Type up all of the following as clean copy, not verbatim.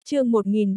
Chương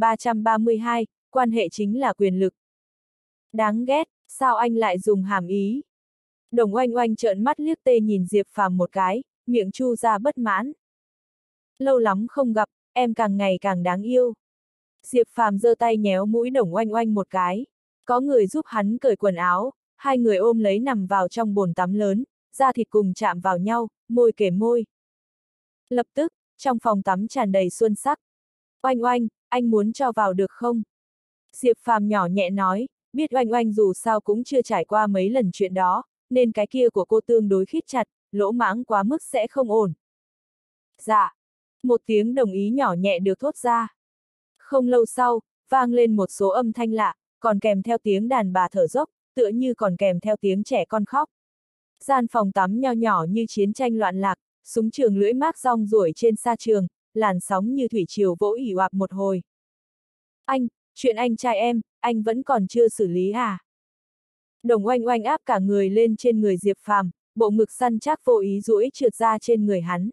1332, quan hệ chính là quyền lực. Đáng ghét, sao anh lại dùng hàm ý? Đồng Oanh Oanh trợn mắt liếc tê nhìn Diệp Phàm một cái, miệng chu ra bất mãn. Lâu lắm không gặp, em càng ngày càng đáng yêu. Diệp Phàm giơ tay nhéo mũi Đồng Oanh Oanh một cái. Có người giúp hắn cởi quần áo, hai người ôm lấy nằm vào trong bồn tắm lớn, da thịt cùng chạm vào nhau, môi kề môi. Lập tức, trong phòng tắm tràn đầy xuân sắc. Oanh Oanh, anh muốn cho vào được không? Diệp Phàm nhỏ nhẹ nói, biết Oanh Oanh dù sao cũng chưa trải qua mấy lần chuyện đó, nên cái kia của cô tương đối khít chặt, lỗ mãng quá mức sẽ không ổn. Dạ. Một tiếng đồng ý nhỏ nhẹ được thốt ra. Không lâu sau, vang lên một số âm thanh lạ, còn kèm theo tiếng đàn bà thở dốc, tựa như còn kèm theo tiếng trẻ con khóc. Gian phòng tắm nho nhỏ như chiến tranh loạn lạc, súng trường lưỡi mác rong ruổi trên sa trường, làn sóng như thủy triều vỗ ỉ oạp một hồi. Anh, chuyện anh trai em, anh vẫn còn chưa xử lý à? Đồng Oanh Oanh áp cả người lên trên người Diệp Phàm, bộ ngực săn chắc vô ý duỗi trượt ra trên người hắn.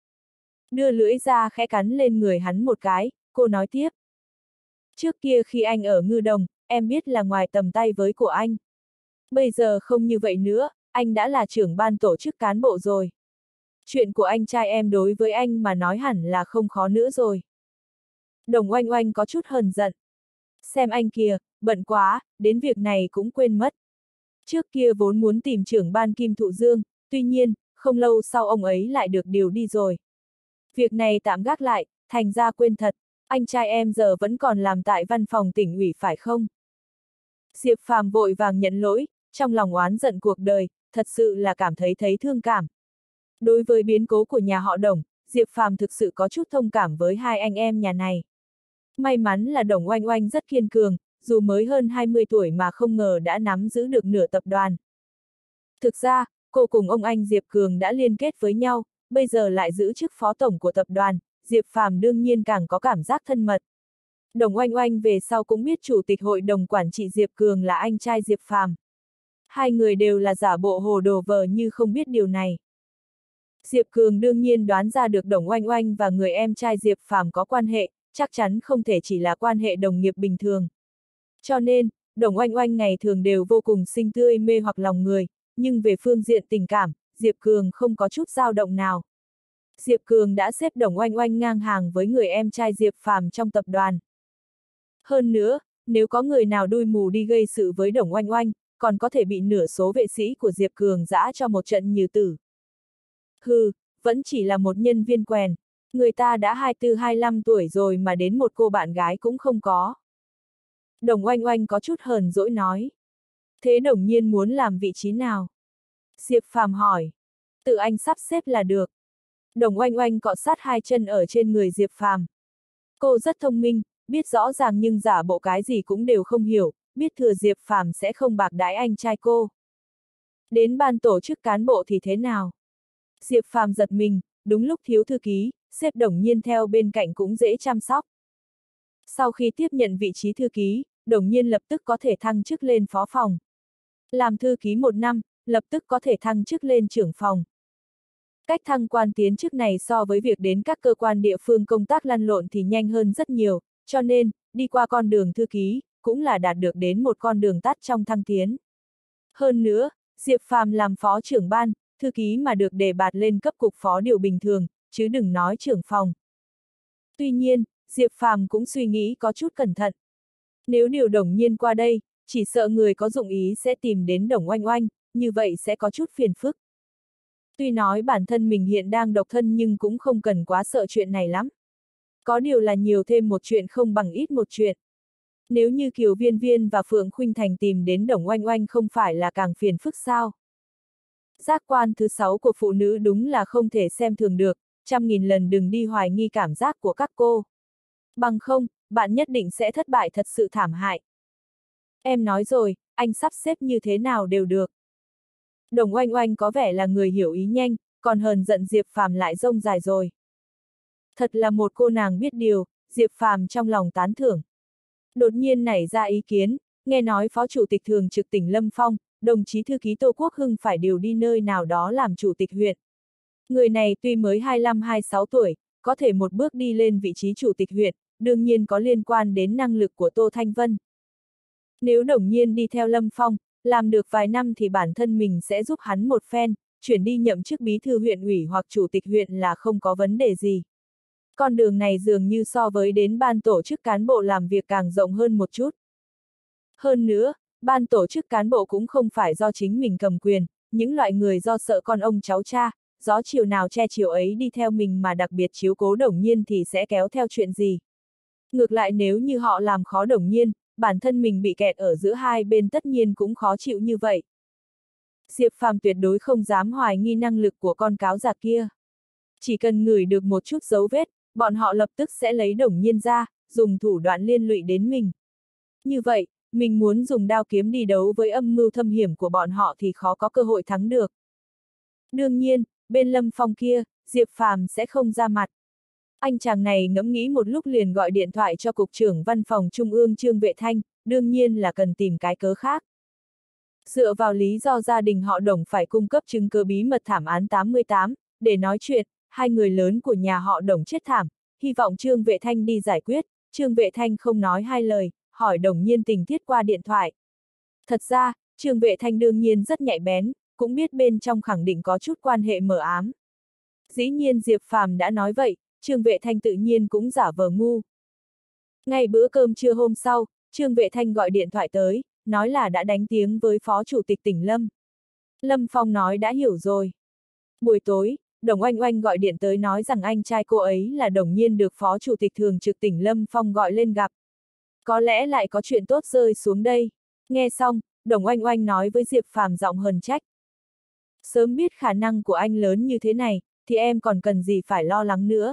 Đưa lưỡi ra khẽ cắn lên người hắn một cái, cô nói tiếp. Trước kia khi anh ở Ngư Đồng, em biết là ngoài tầm tay với của anh. Bây giờ không như vậy nữa, anh đã là trưởng ban tổ chức cán bộ rồi. Chuyện của anh trai em đối với anh mà nói hẳn là không khó nữa rồi. Đồng Oanh Oanh có chút hờn giận. Xem anh kìa, bận quá, đến việc này cũng quên mất. Trước kia vốn muốn tìm trưởng ban Kim Thụ Dương, tuy nhiên, không lâu sau ông ấy lại được điều đi rồi. Việc này tạm gác lại, thành ra quên thật, anh trai em giờ vẫn còn làm tại văn phòng tỉnh ủy phải không? Diệp Phàm vội vàng nhận lỗi, trong lòng oán giận cuộc đời, thật sự là cảm thấy thương cảm. Đối với biến cố của nhà họ Đồng, Diệp Phàm thực sự có chút thông cảm với hai anh em nhà này. May mắn là Đồng Oanh Oanh rất kiên cường, dù mới hơn 20 tuổi mà không ngờ đã nắm giữ được nửa tập đoàn. Thực ra, cô cùng ông anh Diệp Cường đã liên kết với nhau, bây giờ lại giữ chức phó tổng của tập đoàn, Diệp Phàm đương nhiên càng có cảm giác thân mật. Đồng Oanh Oanh về sau cũng biết chủ tịch hội đồng quản trị Diệp Cường là anh trai Diệp Phàm. Hai người đều là giả bộ hồ đồ vờ như không biết điều này. Diệp Cường đương nhiên đoán ra được Đồng Oanh Oanh và người em trai Diệp Phàm có quan hệ, chắc chắn không thể chỉ là quan hệ đồng nghiệp bình thường. Cho nên, Đồng Oanh Oanh ngày thường đều vô cùng xinh tươi mê hoặc lòng người, nhưng về phương diện tình cảm, Diệp Cường không có chút dao động nào. Diệp Cường đã xếp Đồng Oanh Oanh ngang hàng với người em trai Diệp Phàm trong tập đoàn. Hơn nữa, nếu có người nào đuôi mù đi gây sự với Đồng Oanh Oanh, còn có thể bị nửa số vệ sĩ của Diệp Cường giã cho một trận như tử. Hừ, vẫn chỉ là một nhân viên quèn, người ta đã 24-25 tuổi rồi mà đến một cô bạn gái cũng không có. Đồng Oanh Oanh có chút hờn dỗi nói. Thế Đồng Nhiên muốn làm vị trí nào? Diệp Phàm hỏi. Tự anh sắp xếp là được. Đồng Oanh Oanh cọ sát hai chân ở trên người Diệp Phàm. Cô rất thông minh, biết rõ ràng nhưng giả bộ cái gì cũng đều không hiểu, biết thừa Diệp Phàm sẽ không bạc đãi anh trai cô. Đến ban tổ chức cán bộ thì thế nào? Diệp Phàm giật mình, đúng lúc thiếu thư ký, xếp Đồng Nhiên theo bên cạnh cũng dễ chăm sóc. Sau khi tiếp nhận vị trí thư ký, Đồng Nhiên lập tức có thể thăng chức lên phó phòng. Làm thư ký 1 năm, lập tức có thể thăng chức lên trưởng phòng. Cách thăng quan tiến chức này so với việc đến các cơ quan địa phương công tác lăn lộn thì nhanh hơn rất nhiều, cho nên, đi qua con đường thư ký, cũng là đạt được đến một con đường tắt trong thăng tiến. Hơn nữa, Diệp Phàm làm phó trưởng ban, thư ký mà được đề bạt lên cấp cục phó điều bình thường, chứ đừng nói trưởng phòng. Tuy nhiên, Diệp Phàm cũng suy nghĩ có chút cẩn thận. Nếu điều Đồng Nhiên qua đây, chỉ sợ người có dụng ý sẽ tìm đến Đồng Oanh Oanh, như vậy sẽ có chút phiền phức. Tuy nói bản thân mình hiện đang độc thân nhưng cũng không cần quá sợ chuyện này lắm. Có điều là nhiều thêm một chuyện không bằng ít một chuyện. Nếu như Kiều Viên Viên và Phượng Khuynh Thành tìm đến Đồng Oanh Oanh không phải là càng phiền phức sao? Giác quan thứ 6 của phụ nữ đúng là không thể xem thường được, 100.000 lần đừng đi hoài nghi cảm giác của các cô. Bằng không, bạn nhất định sẽ thất bại thật sự thảm hại. Em nói rồi, anh sắp xếp như thế nào đều được. Đồng Oanh Oanh có vẻ là người hiểu ý nhanh, còn hờn giận Diệp Phàm lại rông dài rồi. Thật là một cô nàng biết điều, Diệp Phàm trong lòng tán thưởng. Đột nhiên nảy ra ý kiến, nghe nói Phó Chủ tịch Thường trực tỉnh Lâm Phong, đồng chí thư ký Tô Quốc Hưng phải điều đi nơi nào đó làm chủ tịch huyện. Người này tuy mới 25-26 tuổi, có thể một bước đi lên vị trí chủ tịch huyện, đương nhiên có liên quan đến năng lực của Tô Thanh Vân. Nếu Đồng Nhiên đi theo Lâm Phong, làm được vài năm thì bản thân mình sẽ giúp hắn một phen, chuyển đi nhậm chức bí thư huyện ủy hoặc chủ tịch huyện là không có vấn đề gì. Con đường này dường như so với đến ban tổ chức cán bộ làm việc càng rộng hơn một chút. Hơn nữa, ban tổ chức cán bộ cũng không phải do chính mình cầm quyền, những loại người do sợ con ông cháu cha, gió chiều nào che chiều ấy đi theo mình mà đặc biệt chiếu cố Đồng Nhiên thì sẽ kéo theo chuyện gì. Ngược lại nếu như họ làm khó Đồng Nhiên, bản thân mình bị kẹt ở giữa hai bên tất nhiên cũng khó chịu như vậy. Diệp Phàm tuyệt đối không dám hoài nghi năng lực của con cáo già kia. Chỉ cần ngửi được một chút dấu vết, bọn họ lập tức sẽ lấy Đồng Nhiên ra, dùng thủ đoạn liên lụy đến mình. Như vậy, mình muốn dùng đao kiếm đi đấu với âm mưu thâm hiểm của bọn họ thì khó có cơ hội thắng được. Đương nhiên, bên Lâm Phong kia, Diệp Phàm sẽ không ra mặt. Anh chàng này ngẫm nghĩ một lúc liền gọi điện thoại cho Cục trưởng Văn phòng Trung ương Trương Vệ Thanh, đương nhiên là cần tìm cái cớ khác. Dựa vào lý do gia đình họ Đồng phải cung cấp chứng cứ bí mật thảm án 88, để nói chuyện, hai người lớn của nhà họ Đồng chết thảm, hy vọng Trương Vệ Thanh đi giải quyết. Trương Vệ Thanh không nói hai lời, hỏi Đồng Nhiên tình tiết qua điện thoại. Thật ra, Trương Vệ Thanh đương nhiên rất nhạy bén, cũng biết bên trong khẳng định có chút quan hệ mờ ám. Dĩ nhiên Diệp Phàm đã nói vậy, Trương Vệ Thanh tự nhiên cũng giả vờ ngu. Ngay bữa cơm trưa hôm sau, Trương Vệ Thanh gọi điện thoại tới, nói là đã đánh tiếng với Phó Chủ tịch tỉnh Lâm. Lâm Phong nói đã hiểu rồi. Buổi tối, Đồng Oanh Oanh gọi điện tới nói rằng anh trai cô ấy là Đồng Nhiên được Phó Chủ tịch thường trực tỉnh Lâm Phong gọi lên gặp. Có lẽ lại có chuyện tốt rơi xuống đây. Nghe xong, Đồng Oanh Oanh nói với Diệp Phàm giọng hờn trách. Sớm biết khả năng của anh lớn như thế này, thì em còn cần gì phải lo lắng nữa.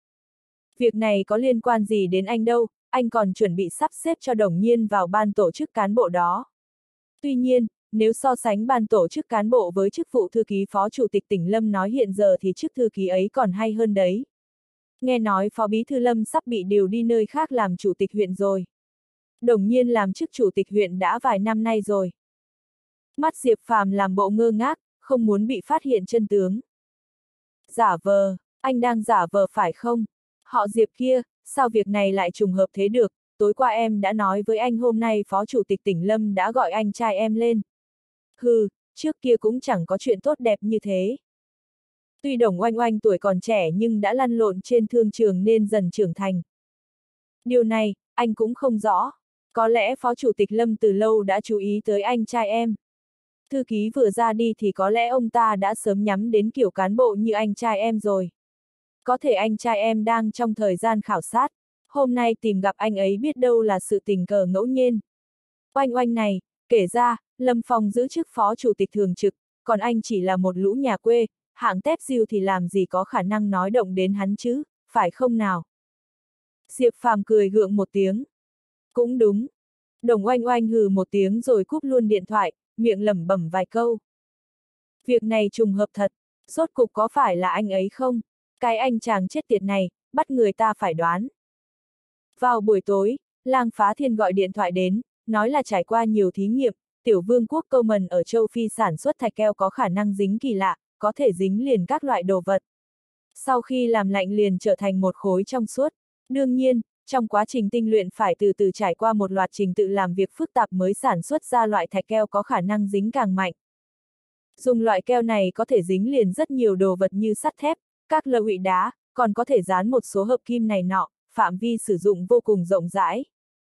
Việc này có liên quan gì đến anh đâu, anh còn chuẩn bị sắp xếp cho Đồng Nhiên vào ban tổ chức cán bộ đó. Tuy nhiên, nếu so sánh ban tổ chức cán bộ với chức vụ thư ký Phó Chủ tịch tỉnh Lâm nói hiện giờ thì chức thư ký ấy còn hay hơn đấy. Nghe nói Phó Bí thư Lâm sắp bị điều đi nơi khác làm chủ tịch huyện rồi. Đồng Nhiên làm chức chủ tịch huyện đã vài năm nay rồi. Mắt Diệp Phàm làm bộ ngơ ngác, không muốn bị phát hiện chân tướng. Giả vờ, anh đang giả vờ phải không? Họ Diệp kia, sao việc này lại trùng hợp thế được? Tối qua em đã nói với anh hôm nay Phó Chủ tịch tỉnh Lâm đã gọi anh trai em lên. Hừ, trước kia cũng chẳng có chuyện tốt đẹp như thế. Tuy Đồng Oanh Oanh tuổi còn trẻ nhưng đã lăn lộn trên thương trường nên dần trưởng thành. Điều này, anh cũng không rõ. Có lẽ Phó Chủ tịch Lâm từ lâu đã chú ý tới anh trai em. Thư ký vừa ra đi thì có lẽ ông ta đã sớm nhắm đến kiểu cán bộ như anh trai em rồi. Có thể anh trai em đang trong thời gian khảo sát. Hôm nay tìm gặp anh ấy biết đâu là sự tình cờ ngẫu nhiên. Oanh Oanh này, kể ra, Lâm Phong giữ chức Phó Chủ tịch thường trực, còn anh chỉ là một lũ nhà quê, hạng tép diêu thì làm gì có khả năng nói động đến hắn chứ, phải không nào? Diệp Phàm cười gượng một tiếng. Cũng đúng. Đồng Oanh Oanh hừ một tiếng rồi cúp luôn điện thoại, miệng lẩm bẩm vài câu. Việc này trùng hợp thật, rốt cục có phải là anh ấy không? Cái anh chàng chết tiệt này, bắt người ta phải đoán. Vào buổi tối, Lang Phá Thiên gọi điện thoại đến, nói là trải qua nhiều thí nghiệm, tiểu vương quốc Câu Mần ở châu Phi sản xuất thạch keo có khả năng dính kỳ lạ, có thể dính liền các loại đồ vật. Sau khi làm lạnh liền trở thành một khối trong suốt. Đương nhiên, trong quá trình tinh luyện phải từ từ trải qua một loạt trình tự làm việc phức tạp mới sản xuất ra loại thạch keo có khả năng dính càng mạnh. Dùng loại keo này có thể dính liền rất nhiều đồ vật như sắt thép, các lơ hụy đá, còn có thể dán một số hợp kim này nọ, phạm vi sử dụng vô cùng rộng rãi.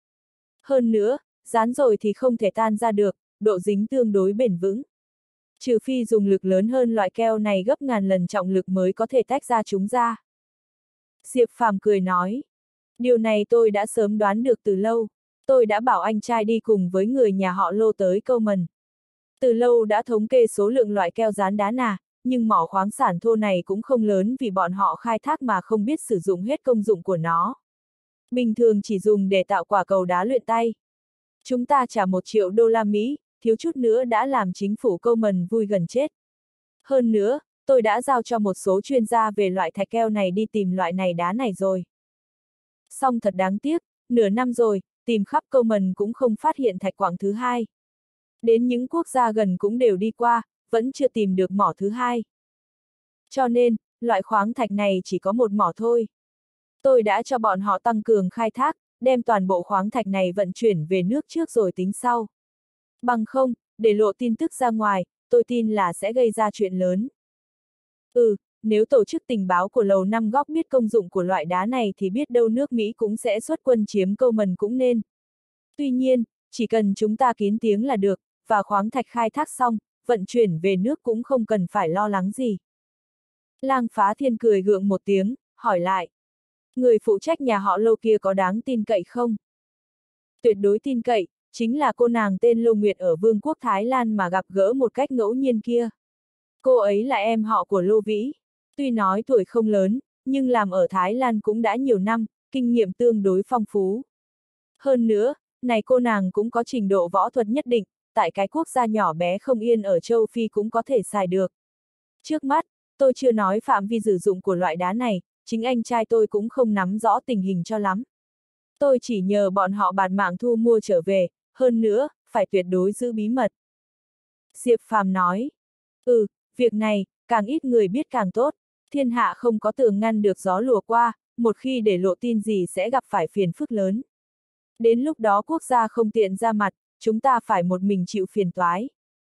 Hơn nữa, dán rồi thì không thể tan ra được, độ dính tương đối bền vững. Trừ phi dùng lực lớn hơn loại keo này gấp ngàn lần trọng lực mới có thể tách ra chúng ra. Diệp Phàm cười nói. Điều này tôi đã sớm đoán được từ lâu. Tôi đã bảo anh trai đi cùng với người nhà họ Lô tới Câu Mần. Từ lâu đã thống kê số lượng loại keo dán đá nà, nhưng mỏ khoáng sản thô này cũng không lớn vì bọn họ khai thác mà không biết sử dụng hết công dụng của nó. Bình thường chỉ dùng để tạo quả cầu đá luyện tay. Chúng ta trả 1 triệu đô la Mỹ, thiếu chút nữa đã làm chính phủ Câu Mần vui gần chết. Hơn nữa, tôi đã giao cho một số chuyên gia về loại thạch keo này đi tìm loại này đá này rồi. Song thật đáng tiếc, nửa năm rồi, tìm khắp Câu Mần cũng không phát hiện thạch quặng thứ hai. Đến những quốc gia gần cũng đều đi qua, vẫn chưa tìm được mỏ thứ hai. Cho nên, loại khoáng thạch này chỉ có một mỏ thôi. Tôi đã cho bọn họ tăng cường khai thác, đem toàn bộ khoáng thạch này vận chuyển về nước trước rồi tính sau. Bằng không, để lộ tin tức ra ngoài, tôi tin là sẽ gây ra chuyện lớn. Nếu tổ chức tình báo của Lầu Năm Góc biết công dụng của loại đá này thì biết đâu nước Mỹ cũng sẽ xuất quân chiếm Câu Mần cũng nên. Tuy nhiên, chỉ cần chúng ta kín tiếng là được, và khoáng thạch khai thác xong, vận chuyển về nước cũng không cần phải lo lắng gì. Lang Phá Thiên cười gượng một tiếng, hỏi lại. Người phụ trách nhà họ Lô kia có đáng tin cậy không? Tuyệt đối tin cậy, chính là cô nàng tên Lô Nguyệt ở Vương quốc Thái Lan mà gặp gỡ một cách ngẫu nhiên kia. Cô ấy là em họ của Lô Vĩ. Tuy nói tuổi không lớn, nhưng làm ở Thái Lan cũng đã nhiều năm, kinh nghiệm tương đối phong phú. Hơn nữa, này cô nàng cũng có trình độ võ thuật nhất định, tại cái quốc gia nhỏ bé không yên ở châu Phi cũng có thể xài được. Trước mắt, tôi chưa nói phạm vi sử dụng của loại đá này, chính anh trai tôi cũng không nắm rõ tình hình cho lắm. Tôi chỉ nhờ bọn họ bạt mạng thu mua trở về, hơn nữa, phải tuyệt đối giữ bí mật. Diệp Phàm nói. Việc này, càng ít người biết càng tốt. Thiên hạ không có tường ngăn được gió lùa qua, một khi để lộ tin gì sẽ gặp phải phiền phức lớn. Đến lúc đó quốc gia không tiện ra mặt, chúng ta phải một mình chịu phiền toái.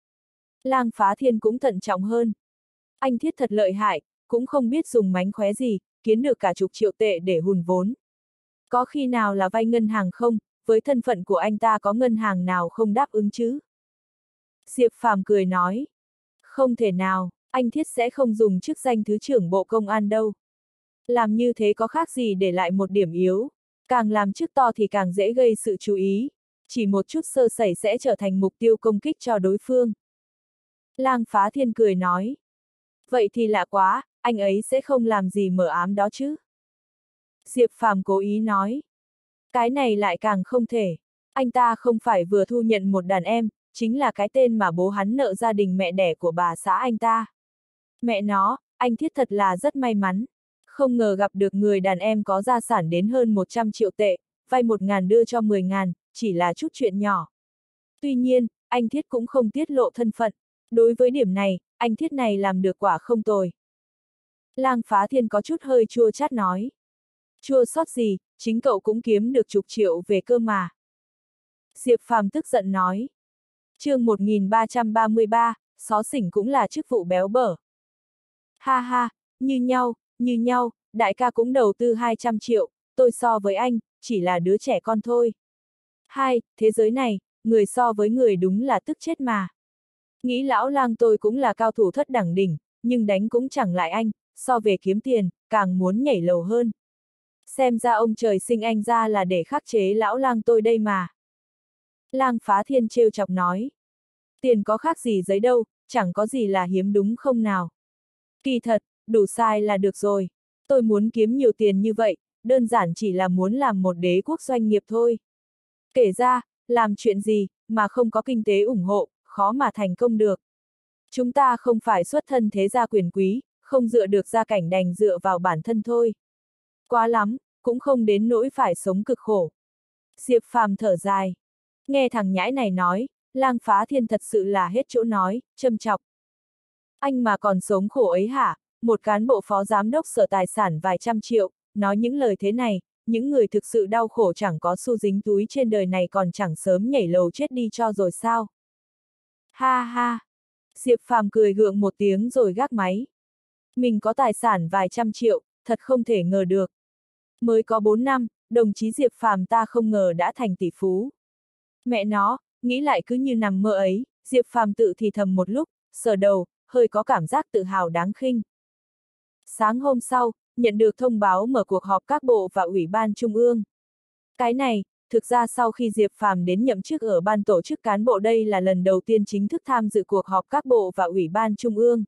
Lang Phá Thiên cũng thận trọng hơn. Anh Thiết thật lợi hại, cũng không biết dùng mánh khóe gì, kiếm được cả chục triệu tệ để hùn vốn. Có khi nào là vay ngân hàng không, với thân phận của anh ta có ngân hàng nào không đáp ứng chứ? Diệp Phàm cười nói. Không thể nào, anh Thiết sẽ không dùng chức danh Thứ trưởng Bộ Công an đâu. Làm như thế có khác gì để lại một điểm yếu. Càng làm chức to thì càng dễ gây sự chú ý. Chỉ một chút sơ sẩy sẽ trở thành mục tiêu công kích cho đối phương. Lang Phá Thiên cười nói. Vậy thì lạ quá, anh ấy sẽ không làm gì mờ ám đó chứ. Diệp Phàm cố ý nói. Cái này lại càng không thể. Anh ta không phải vừa thu nhận một đàn em, chính là cái tên mà bố hắn nợ gia đình mẹ đẻ của bà xã anh ta. Mẹ nó, anh Thiết thật là rất may mắn. Không ngờ gặp được người đàn em có gia sản đến hơn 100 triệu tệ, vay 1.000 đưa cho 10.000, chỉ là chút chuyện nhỏ. Tuy nhiên, anh Thiết cũng không tiết lộ thân phận. Đối với điểm này, anh Thiết này làm được quả không tồi. Lang Phá Thiên có chút hơi chua chát nói. Chua xót gì, chính cậu cũng kiếm được chục triệu về cơ mà. Diệp Phàm tức giận nói. Chương 1333, xó xỉnh cũng là chức vụ béo bở. Ha ha, như nhau, đại ca cũng đầu tư 200 triệu, tôi so với anh, chỉ là đứa trẻ con thôi. Thế giới này, người so với người đúng là tức chết mà. Nghĩ lão Lang tôi cũng là cao thủ thất đẳng đỉnh, nhưng đánh cũng chẳng lại anh, so về kiếm tiền, càng muốn nhảy lầu hơn. Xem ra ông trời sinh anh ra là để khắc chế lão Lang tôi đây mà. Lang Phá Thiên trêu chọc nói. Tiền có khác gì giấy đâu, chẳng có gì là hiếm đúng không nào. Kỳ thật, đủ sai là được rồi. Tôi muốn kiếm nhiều tiền như vậy, đơn giản chỉ là muốn làm một đế quốc doanh nghiệp thôi. Kể ra, làm chuyện gì, mà không có kinh tế ủng hộ, khó mà thành công được. Chúng ta không phải xuất thân thế gia quyền quý, không dựa được gia cảnh đành dựa vào bản thân thôi. Quá lắm, cũng không đến nỗi phải sống cực khổ. Diệp Phàm thở dài. Nghe thằng nhãi này nói, Lang Phá Thiên thật sự là hết chỗ nói, châm chọc. Anh mà còn sống khổ ấy hả? Một cán bộ phó giám đốc sở tài sản vài trăm triệu, nói những lời thế này, những người thực sự đau khổ chẳng có xu dính túi trên đời này còn chẳng sớm nhảy lầu chết đi cho rồi sao? Ha ha! Diệp Phàm cười gượng một tiếng rồi gác máy. Mình có tài sản vài trăm triệu, thật không thể ngờ được. Mới có 4 năm, đồng chí Diệp Phàm ta không ngờ đã thành tỷ phú. Mẹ nó, nghĩ lại cứ như nằm mơ ấy, Diệp Phàm tự thì thầm một lúc, sờ đầu, hơi có cảm giác tự hào đáng khinh. Sáng hôm sau, nhận được thông báo mở cuộc họp các bộ và ủy ban trung ương. Cái này, thực ra sau khi Diệp Phàm đến nhậm chức ở ban tổ chức cán bộ đây là lần đầu tiên chính thức tham dự cuộc họp các bộ và ủy ban trung ương.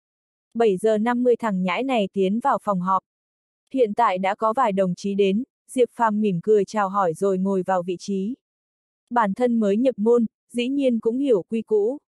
7 giờ 50 thằng nhãi này tiến vào phòng họp. Hiện tại đã có vài đồng chí đến, Diệp Phàm mỉm cười chào hỏi rồi ngồi vào vị trí. Bản thân mới nhập môn, dĩ nhiên cũng hiểu quy cũ.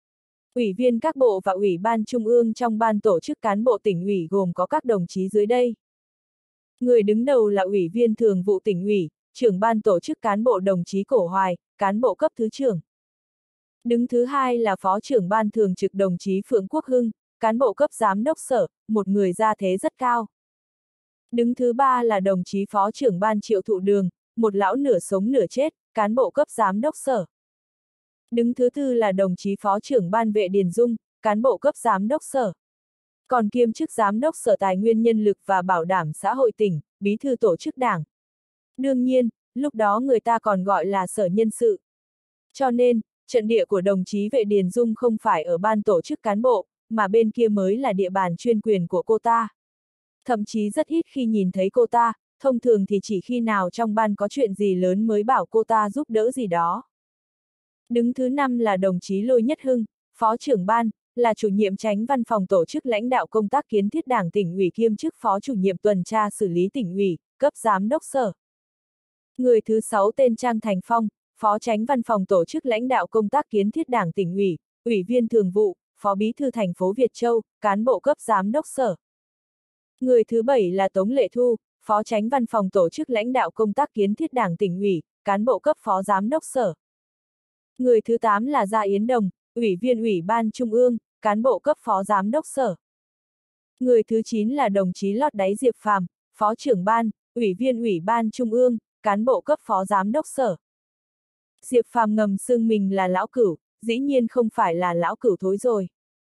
Ủy viên các bộ và ủy ban trung ương trong ban tổ chức cán bộ tỉnh ủy gồm có các đồng chí dưới đây. Người đứng đầu là ủy viên thường vụ tỉnh ủy, trưởng ban tổ chức cán bộ đồng chí Cổ Hoài, cán bộ cấp thứ trưởng. Đứng thứ hai là phó trưởng ban thường trực đồng chí Phượng Quốc Hưng, cán bộ cấp giám đốc sở, một người gia thế rất cao. Đứng thứ ba là đồng chí Phó trưởng ban Triệu Thụ Đường, một lão nửa sống nửa chết, cán bộ cấp giám đốc sở. Đứng thứ tư là đồng chí Phó trưởng ban Vệ Điền Dung, cán bộ cấp giám đốc sở. Còn kiêm chức giám đốc sở Tài nguyên Nhân lực và Bảo đảm xã hội tỉnh, bí thư tổ chức đảng. Đương nhiên, lúc đó người ta còn gọi là sở nhân sự. Cho nên, trận địa của đồng chí Vệ Điền Dung không phải ở ban tổ chức cán bộ, mà bên kia mới là địa bàn chuyên quyền của cô ta. Thậm chí rất ít khi nhìn thấy cô ta, thông thường thì chỉ khi nào trong ban có chuyện gì lớn mới bảo cô ta giúp đỡ gì đó. Đứng thứ năm là đồng chí Lôi Nhất Hưng, Phó trưởng ban, là chủ nhiệm chánh văn phòng tổ chức lãnh đạo công tác kiến thiết đảng tỉnh ủy kiêm chức phó chủ nhiệm tuần tra xử lý tỉnh ủy, cấp giám đốc sở. Người thứ sáu tên Trang Thành Phong, Phó chánh văn phòng tổ chức lãnh đạo công tác kiến thiết đảng tỉnh ủy, ủy viên thường vụ, phó bí thư thành phố Việt Châu, cán bộ cấp giám đốc sở. Người thứ bảy là Tống Lệ Thu, Phó chánh văn phòng tổ chức lãnh đạo công tác kiến thiết đảng tỉnh ủy, cán bộ cấp phó giám đốc sở. Người thứ 8 là Gia Yến Đồng, Ủy viên Ủy ban Trung ương, cán bộ cấp phó giám đốc sở. Người thứ 9 là đồng chí lót đáy Diệp Phàm, Phó trưởng ban, Ủy viên Ủy ban Trung ương, cán bộ cấp phó giám đốc sở. Diệp Phàm ngầm xưng mình là lão cửu, dĩ nhiên không phải là lão cửu thối rồi.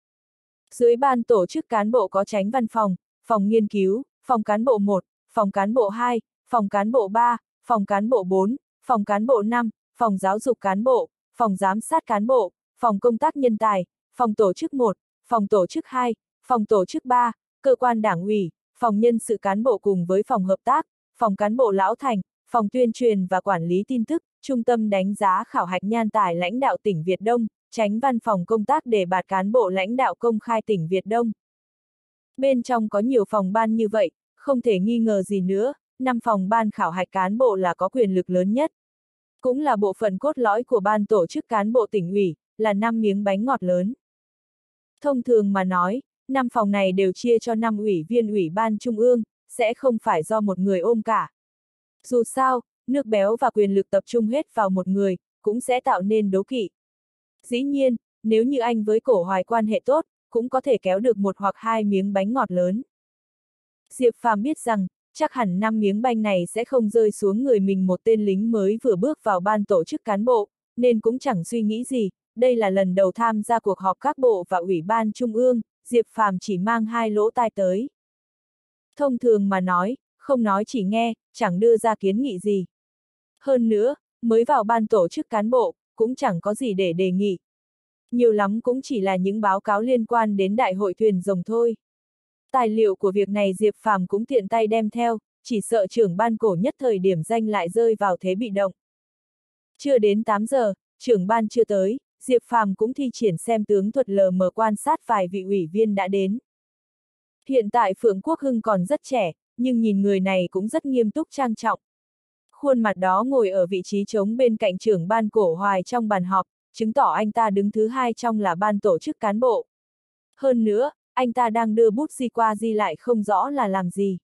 Dưới ban tổ chức cán bộ có chánh văn phòng, phòng nghiên cứu, phòng cán bộ 1, phòng cán bộ 2, phòng cán bộ 3, phòng cán bộ 4, phòng cán bộ 5, phòng giáo dục cán bộ, phòng giám sát cán bộ, phòng công tác nhân tài, phòng tổ chức 1, phòng tổ chức 2, phòng tổ chức 3, cơ quan đảng ủy, phòng nhân sự cán bộ cùng với phòng hợp tác, phòng cán bộ lão thành, phòng tuyên truyền và quản lý tin tức, trung tâm đánh giá khảo hạch nhân tài lãnh đạo tỉnh Việt Đông, chánh văn phòng công tác đề bạt cán bộ lãnh đạo công khai tỉnh Việt Đông. Bên trong có nhiều phòng ban như vậy, không thể nghi ngờ gì nữa, 5 phòng ban khảo hạch cán bộ là có quyền lực lớn nhất. Cũng là bộ phận cốt lõi của ban tổ chức cán bộ tỉnh ủy, là 5 miếng bánh ngọt lớn. Thông thường mà nói, 5 phòng này đều chia cho 5 ủy viên Ủy ban Trung ương, sẽ không phải do một người ôm cả. Dù sao, nước béo và quyền lực tập trung hết vào một người, cũng sẽ tạo nên đố kỵ. Dĩ nhiên, nếu như anh với Cổ Hoài quan hệ tốt, cũng có thể kéo được 1 hoặc 2 miếng bánh ngọt lớn. Diệp Phàm biết rằng, chắc hẳn 5 miếng bánh này sẽ không rơi xuống người mình một tên lính mới vừa bước vào ban tổ chức cán bộ, nên cũng chẳng suy nghĩ gì, đây là lần đầu tham gia cuộc họp các bộ và Ủy ban Trung ương, Diệp Phàm chỉ mang 2 lỗ tai tới. Thông thường mà nói, không nói chỉ nghe, chẳng đưa ra kiến nghị gì. Hơn nữa, mới vào ban tổ chức cán bộ, cũng chẳng có gì để đề nghị. Nhiều lắm cũng chỉ là những báo cáo liên quan đến đại hội thuyền rồng thôi. Tài liệu của việc này Diệp Phàm cũng tiện tay đem theo, chỉ sợ trưởng ban cổ nhất thời điểm danh lại rơi vào thế bị động. Chưa đến 8 giờ, trưởng ban chưa tới, Diệp Phàm cũng thi triển xem tướng thuật lờ mờ quan sát vài vị ủy viên đã đến. Hiện tại Phượng Quốc Hưng còn rất trẻ, nhưng nhìn người này cũng rất nghiêm túc trang trọng. Khuôn mặt đó ngồi ở vị trí trống bên cạnh trưởng ban Cổ Hoài trong bàn họp, chứng tỏ anh ta đứng thứ 2 trong là ban tổ chức cán bộ. Hơn nữa, anh ta đang đưa bút di qua di lại không rõ là làm gì.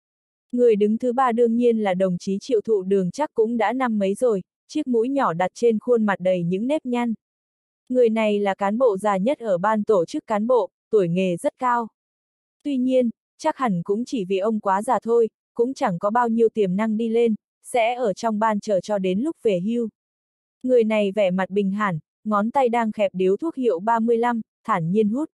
Người đứng thứ 3 đương nhiên là đồng chí Triệu Thụ Đường, chắc cũng đã năm mấy rồi, chiếc mũi nhỏ đặt trên khuôn mặt đầy những nếp nhăn. Người này là cán bộ già nhất ở ban tổ chức cán bộ, tuổi nghề rất cao. Tuy nhiên, chắc hẳn cũng chỉ vì ông quá già thôi, cũng chẳng có bao nhiêu tiềm năng đi lên, sẽ ở trong ban chờ cho đến lúc về hưu. Người này vẻ mặt bình hẳn, ngón tay đang khẹp điếu thuốc hiệu 35, thản nhiên hút.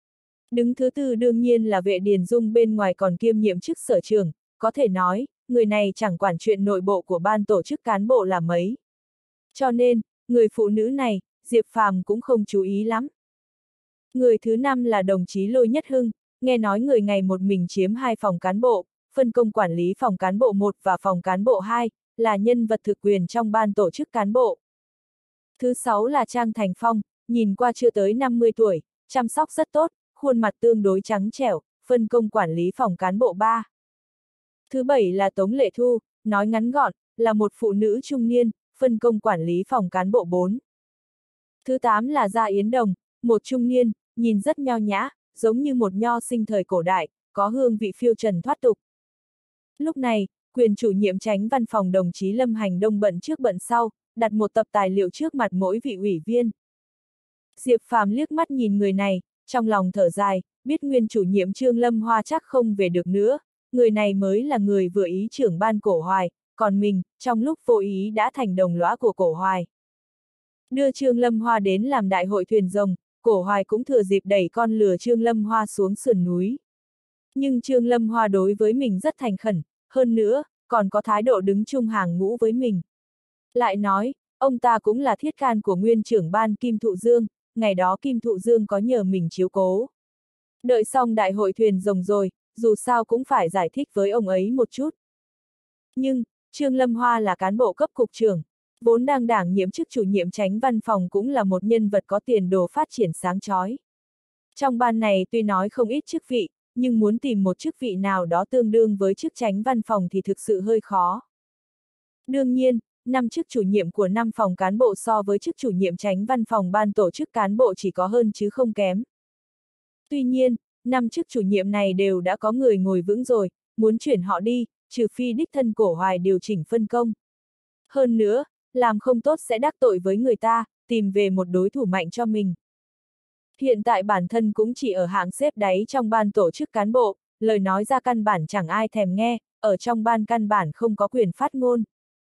Đứng thứ 4 đương nhiên là Vệ Điền Dung, bên ngoài còn kiêm nhiệm chức sở trưởng, có thể nói, người này chẳng quản chuyện nội bộ của ban tổ chức cán bộ là mấy. Cho nên, người phụ nữ này, Diệp Phàm cũng không chú ý lắm. Người thứ 5 là đồng chí Lôi Nhất Hưng, nghe nói người ngày một mình chiếm 2 phòng cán bộ, phân công quản lý phòng cán bộ 1 và phòng cán bộ 2, là nhân vật thực quyền trong ban tổ chức cán bộ. Thứ 6 là Trang Thành Phong, nhìn qua chưa tới 50 tuổi, chăm sóc rất tốt, khuôn mặt tương đối trắng trẻo, phân công quản lý phòng cán bộ 3. Thứ 7 là Tống Lệ Thu, nói ngắn gọn, là một phụ nữ trung niên, phân công quản lý phòng cán bộ 4. Thứ 8 là Gia Yến Đồng, một trung niên, nhìn rất nho nhã, giống như một nho sinh thời cổ đại, có hương vị phiêu trần thoát tục. Lúc này, quyền chủ nhiệm chánh văn phòng đồng chí Lâm Hành Đông bận trước bận sau, đặt một tập tài liệu trước mặt mỗi vị ủy viên. Diệp Phàm liếc mắt nhìn người này, trong lòng thở dài, biết nguyên chủ nhiệm Trương Lâm Hoa chắc không về được nữa, người này mới là người vừa ý trưởng ban Cổ Hoài, còn mình, trong lúc vô ý đã thành đồng lõa của Cổ Hoài. Đưa Trương Lâm Hoa đến làm đại hội thuyền rồng, Cổ Hoài cũng thừa dịp đẩy con lừa Trương Lâm Hoa xuống sườn núi. Nhưng Trương Lâm Hoa đối với mình rất thành khẩn, hơn nữa, còn có thái độ đứng chung hàng ngũ với mình. Lại nói, ông ta cũng là thiết can của nguyên trưởng ban Kim Thụ Dương, ngày đó Kim Thụ Dương có nhờ mình chiếu cố. Đợi xong đại hội thuyền rồng rồi, dù sao cũng phải giải thích với ông ấy một chút. Nhưng, Trương Lâm Hoa là cán bộ cấp cục trưởng, vốn đang đảm nhiệm chức chủ nhiệm chánh văn phòng cũng là một nhân vật có tiền đồ phát triển sáng chói. Trong ban này tuy nói không ít chức vị, nhưng muốn tìm một chức vị nào đó tương đương với chức chánh văn phòng thì thực sự hơi khó. Đương nhiên, 5 chức chủ nhiệm của 5 phòng cán bộ so với chức chủ nhiệm chánh văn phòng ban tổ chức cán bộ chỉ có hơn chứ không kém. Tuy nhiên, 5 chức chủ nhiệm này đều đã có người ngồi vững rồi, muốn chuyển họ đi, trừ phi đích thân Cổ Hoài điều chỉnh phân công. Hơn nữa, làm không tốt sẽ đắc tội với người ta, tìm về một đối thủ mạnh cho mình. Hiện tại bản thân cũng chỉ ở hạng xếp đáy trong ban tổ chức cán bộ, lời nói ra căn bản chẳng ai thèm nghe, ở trong ban căn bản không có quyền phát ngôn.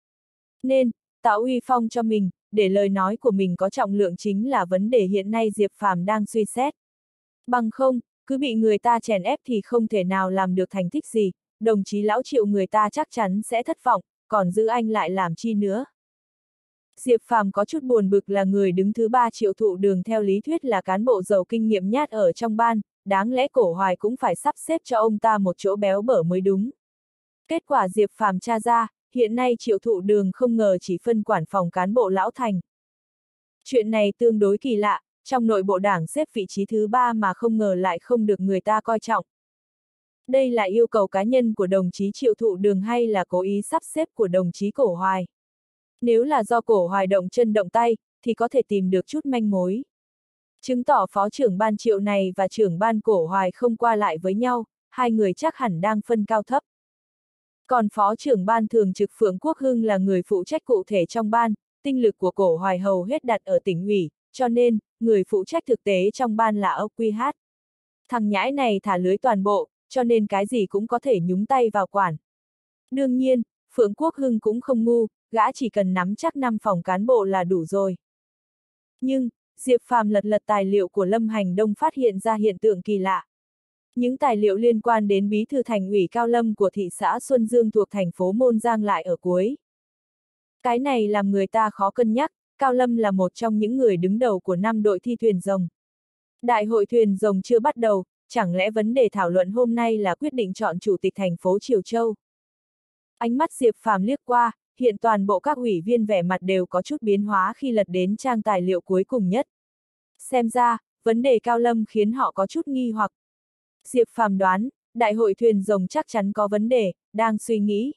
Nên, tạo uy phong cho mình, để lời nói của mình có trọng lượng chính là vấn đề hiện nay Diệp Phàm đang suy xét. Bằng không, cứ bị người ta chèn ép thì không thể nào làm được thành tích gì, đồng chí lão Triệu người ta chắc chắn sẽ thất vọng, còn giữ anh lại làm chi nữa. Diệp Phàm có chút buồn bực là người đứng thứ 3 Triệu Thụ Đường theo lý thuyết là cán bộ giàu kinh nghiệm nhát ở trong ban, đáng lẽ Cổ Hoài cũng phải sắp xếp cho ông ta một chỗ béo bở mới đúng. Kết quả Diệp Phàm tra ra, hiện nay Triệu Thụ Đường không ngờ chỉ phân quản phòng cán bộ lão thành. Chuyện này tương đối kỳ lạ, trong nội bộ đảng xếp vị trí thứ 3 mà không ngờ lại không được người ta coi trọng. Đây là yêu cầu cá nhân của đồng chí Triệu Thụ Đường hay là cố ý sắp xếp của đồng chí Cổ Hoài? Nếu là do Cổ Hoài động chân động tay, thì có thể tìm được chút manh mối. Chứng tỏ phó trưởng ban Triệu này và trưởng ban Cổ Hoài không qua lại với nhau, hai người chắc hẳn đang phân cao thấp. Còn phó trưởng ban thường trực Phượng Quốc Hưng là người phụ trách cụ thể trong ban, tinh lực của Cổ Hoài hầu hết đặt ở tỉnh ủy, cho nên, người phụ trách thực tế trong ban là ông QH. Thằng nhãi này thả lưới toàn bộ, cho nên cái gì cũng có thể nhúng tay vào quản. Đương nhiên, Phượng Quốc Hưng cũng không ngu, gã chỉ cần nắm chắc 5 phòng cán bộ là đủ rồi. Nhưng, Diệp Phàm lật lật tài liệu của Lâm Hành Đông phát hiện ra hiện tượng kỳ lạ. Những tài liệu liên quan đến bí thư thành ủy Cao Lâm của thị xã Xuân Dương thuộc thành phố Môn Giang lại ở cuối. Cái này làm người ta khó cân nhắc, Cao Lâm là một trong những người đứng đầu của 5 đội thi thuyền rồng. Đại hội thuyền rồng chưa bắt đầu, chẳng lẽ vấn đề thảo luận hôm nay là quyết định chọn chủ tịch thành phố Triều Châu? Ánh mắt Diệp Phàm liếc qua, hiện toàn bộ các ủy viên vẻ mặt đều có chút biến hóa khi lật đến trang tài liệu cuối cùng nhất. Xem ra, vấn đề Cao Lâm khiến họ có chút nghi hoặc. Diệp Phàm đoán, đại hội thuyền rồng chắc chắn có vấn đề, đang suy nghĩ.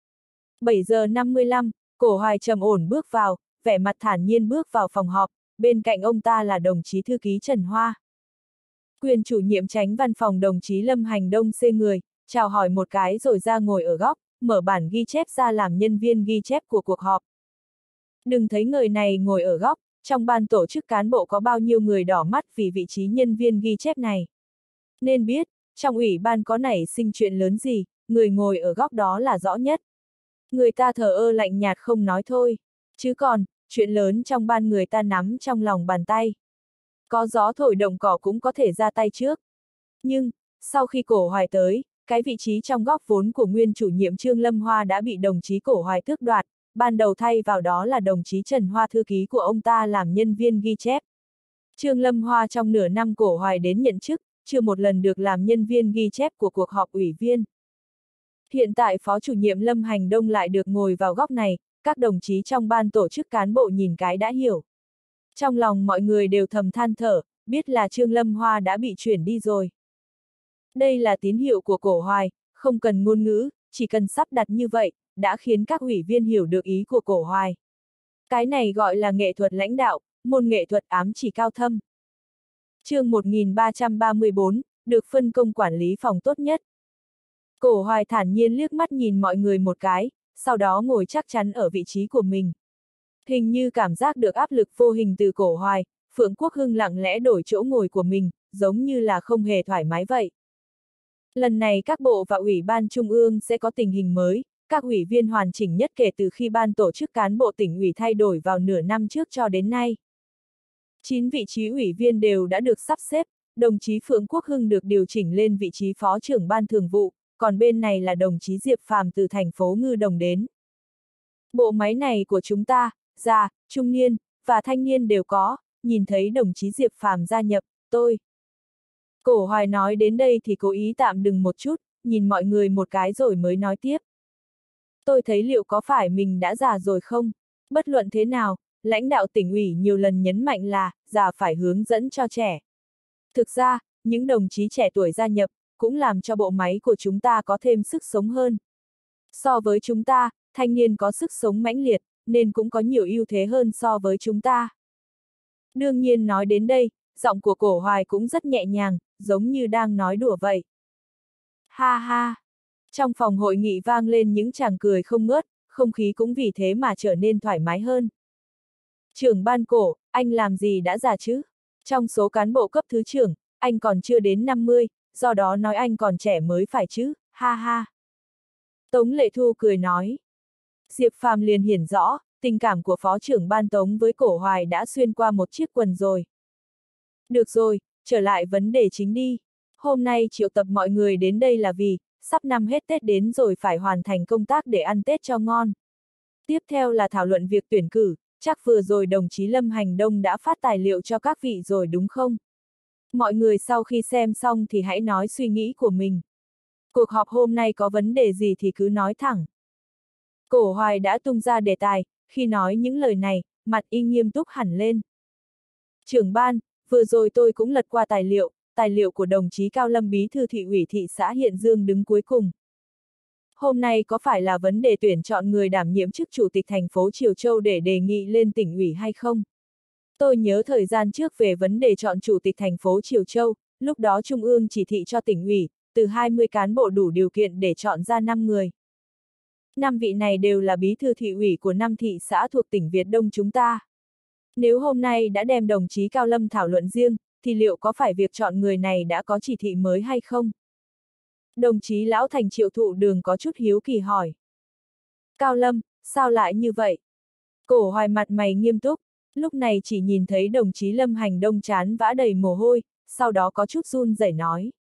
7 giờ 55, Cổ Hoài trầm ổn bước vào, vẻ mặt thản nhiên bước vào phòng họp, bên cạnh ông ta là đồng chí thư ký Trần Hoa. Quyền chủ nhiệm chánh văn phòng đồng chí Lâm Hành Đông xê người, chào hỏi một cái rồi ra ngồi ở góc, mở bản ghi chép ra làm nhân viên ghi chép của cuộc họp. Đừng thấy người này ngồi ở góc, trong ban tổ chức cán bộ có bao nhiêu người đỏ mắt vì vị trí nhân viên ghi chép này. Nên biết, trong ủy ban có nảy sinh chuyện lớn gì, người ngồi ở góc đó là rõ nhất. Người ta thờ ơ lạnh nhạt không nói thôi, chứ còn, chuyện lớn trong ban người ta nắm trong lòng bàn tay. Có gió thổi động cỏ cũng có thể ra tay trước. Nhưng, sau khi Cổ Hoài tới, cái vị trí trong góc vốn của nguyên chủ nhiệm Trương Lâm Hoa đã bị đồng chí Cổ Hoài tước đoạt, ban đầu thay vào đó là đồng chí Trần Hoa thư ký của ông ta làm nhân viên ghi chép. Trương Lâm Hoa trong nửa năm Cổ Hoài đến nhận chức, chưa một lần được làm nhân viên ghi chép của cuộc họp ủy viên. Hiện tại phó chủ nhiệm Lâm Hành Đông lại được ngồi vào góc này, các đồng chí trong ban tổ chức cán bộ nhìn cái đã hiểu. Trong lòng mọi người đều thầm than thở, biết là Trương Lâm Hoa đã bị chuyển đi rồi. Đây là tín hiệu của Cổ Hoài, không cần ngôn ngữ, chỉ cần sắp đặt như vậy, đã khiến các ủy viên hiểu được ý của Cổ Hoài. Cái này gọi là nghệ thuật lãnh đạo, môn nghệ thuật ám chỉ cao thâm. Chương 1334, được phân công quản lý phòng tốt nhất. Cổ Hoài thản nhiên liếc mắt nhìn mọi người một cái, sau đó ngồi chắc chắn ở vị trí của mình. Hình như cảm giác được áp lực vô hình từ Cổ Hoài, Phượng Quốc Hưng lặng lẽ đổi chỗ ngồi của mình, giống như là không hề thoải mái vậy. Lần này các bộ và ủy ban trung ương sẽ có tình hình mới, các ủy viên hoàn chỉnh nhất kể từ khi ban tổ chức cán bộ tỉnh ủy thay đổi vào nửa năm trước cho đến nay. 9 vị trí ủy viên đều đã được sắp xếp, đồng chí Phượng Quốc Hưng được điều chỉnh lên vị trí phó trưởng ban thường vụ, còn bên này là đồng chí Diệp Phàm từ thành phố Ngư Đồng đến. Bộ máy này của chúng ta, già, trung niên, và thanh niên đều có, nhìn thấy đồng chí Diệp Phàm gia nhập, tôi. Cổ Hoài nói đến đây thì cố ý tạm dừng một chút, nhìn mọi người một cái rồi mới nói tiếp. Tôi thấy liệu có phải mình đã già rồi không? Bất luận thế nào, lãnh đạo tỉnh ủy nhiều lần nhấn mạnh là, già phải hướng dẫn cho trẻ. Thực ra, những đồng chí trẻ tuổi gia nhập, cũng làm cho bộ máy của chúng ta có thêm sức sống hơn. So với chúng ta, thanh niên có sức sống mãnh liệt, nên cũng có nhiều ưu thế hơn so với chúng ta. Đương nhiên nói đến đây, giọng của Cổ Hoài cũng rất nhẹ nhàng, giống như đang nói đùa vậy. Ha ha! Trong phòng hội nghị vang lên những tràng cười không ngớt, không khí cũng vì thế mà trở nên thoải mái hơn. Trưởng ban Cổ, anh làm gì đã già chứ? Trong số cán bộ cấp thứ trưởng, anh còn chưa đến 50, do đó nói anh còn trẻ mới phải chứ, ha ha. Tống Lệ Thu cười nói. Diệp Phàm liền hiển rõ, tình cảm của phó trưởng ban Tống với Cổ Hoài đã xuyên qua một chiếc quần rồi. Được rồi, trở lại vấn đề chính đi. Hôm nay triệu tập mọi người đến đây là vì, sắp năm hết Tết đến rồi phải hoàn thành công tác để ăn Tết cho ngon. Tiếp theo là thảo luận việc tuyển cử, chắc vừa rồi đồng chí Lâm Hành Đông đã phát tài liệu cho các vị rồi đúng không? Mọi người sau khi xem xong thì hãy nói suy nghĩ của mình. Cuộc họp hôm nay có vấn đề gì thì cứ nói thẳng. Cổ Hoài đã tung ra đề tài, khi nói những lời này, mặt y nghiêm túc hẳn lên. Trưởng ban, vừa rồi tôi cũng lật qua tài liệu của đồng chí Cao Lâm bí thư thị ủy thị xã Hiện Dương đứng cuối cùng. Hôm nay có phải là vấn đề tuyển chọn người đảm nhiệm chức chủ tịch thành phố Triều Châu để đề nghị lên tỉnh ủy hay không? Tôi nhớ thời gian trước về vấn đề chọn chủ tịch thành phố Triều Châu, lúc đó Trung ương chỉ thị cho tỉnh ủy, từ 20 cán bộ đủ điều kiện để chọn ra 5 người. 5 vị này đều là bí thư thị ủy của 5 thị xã thuộc tỉnh Việt Đông chúng ta. Nếu hôm nay đã đem đồng chí Cao Lâm thảo luận riêng, thì liệu có phải việc chọn người này đã có chỉ thị mới hay không? Đồng chí Lão Thành Triệu Thụ Đường có chút hiếu kỳ hỏi. Cao Lâm, sao lại như vậy? Cổ Hoài mặt mày nghiêm túc, lúc này chỉ nhìn thấy đồng chí Lâm Hành Đông trán vã đầy mồ hôi, sau đó có chút run rẩy nói.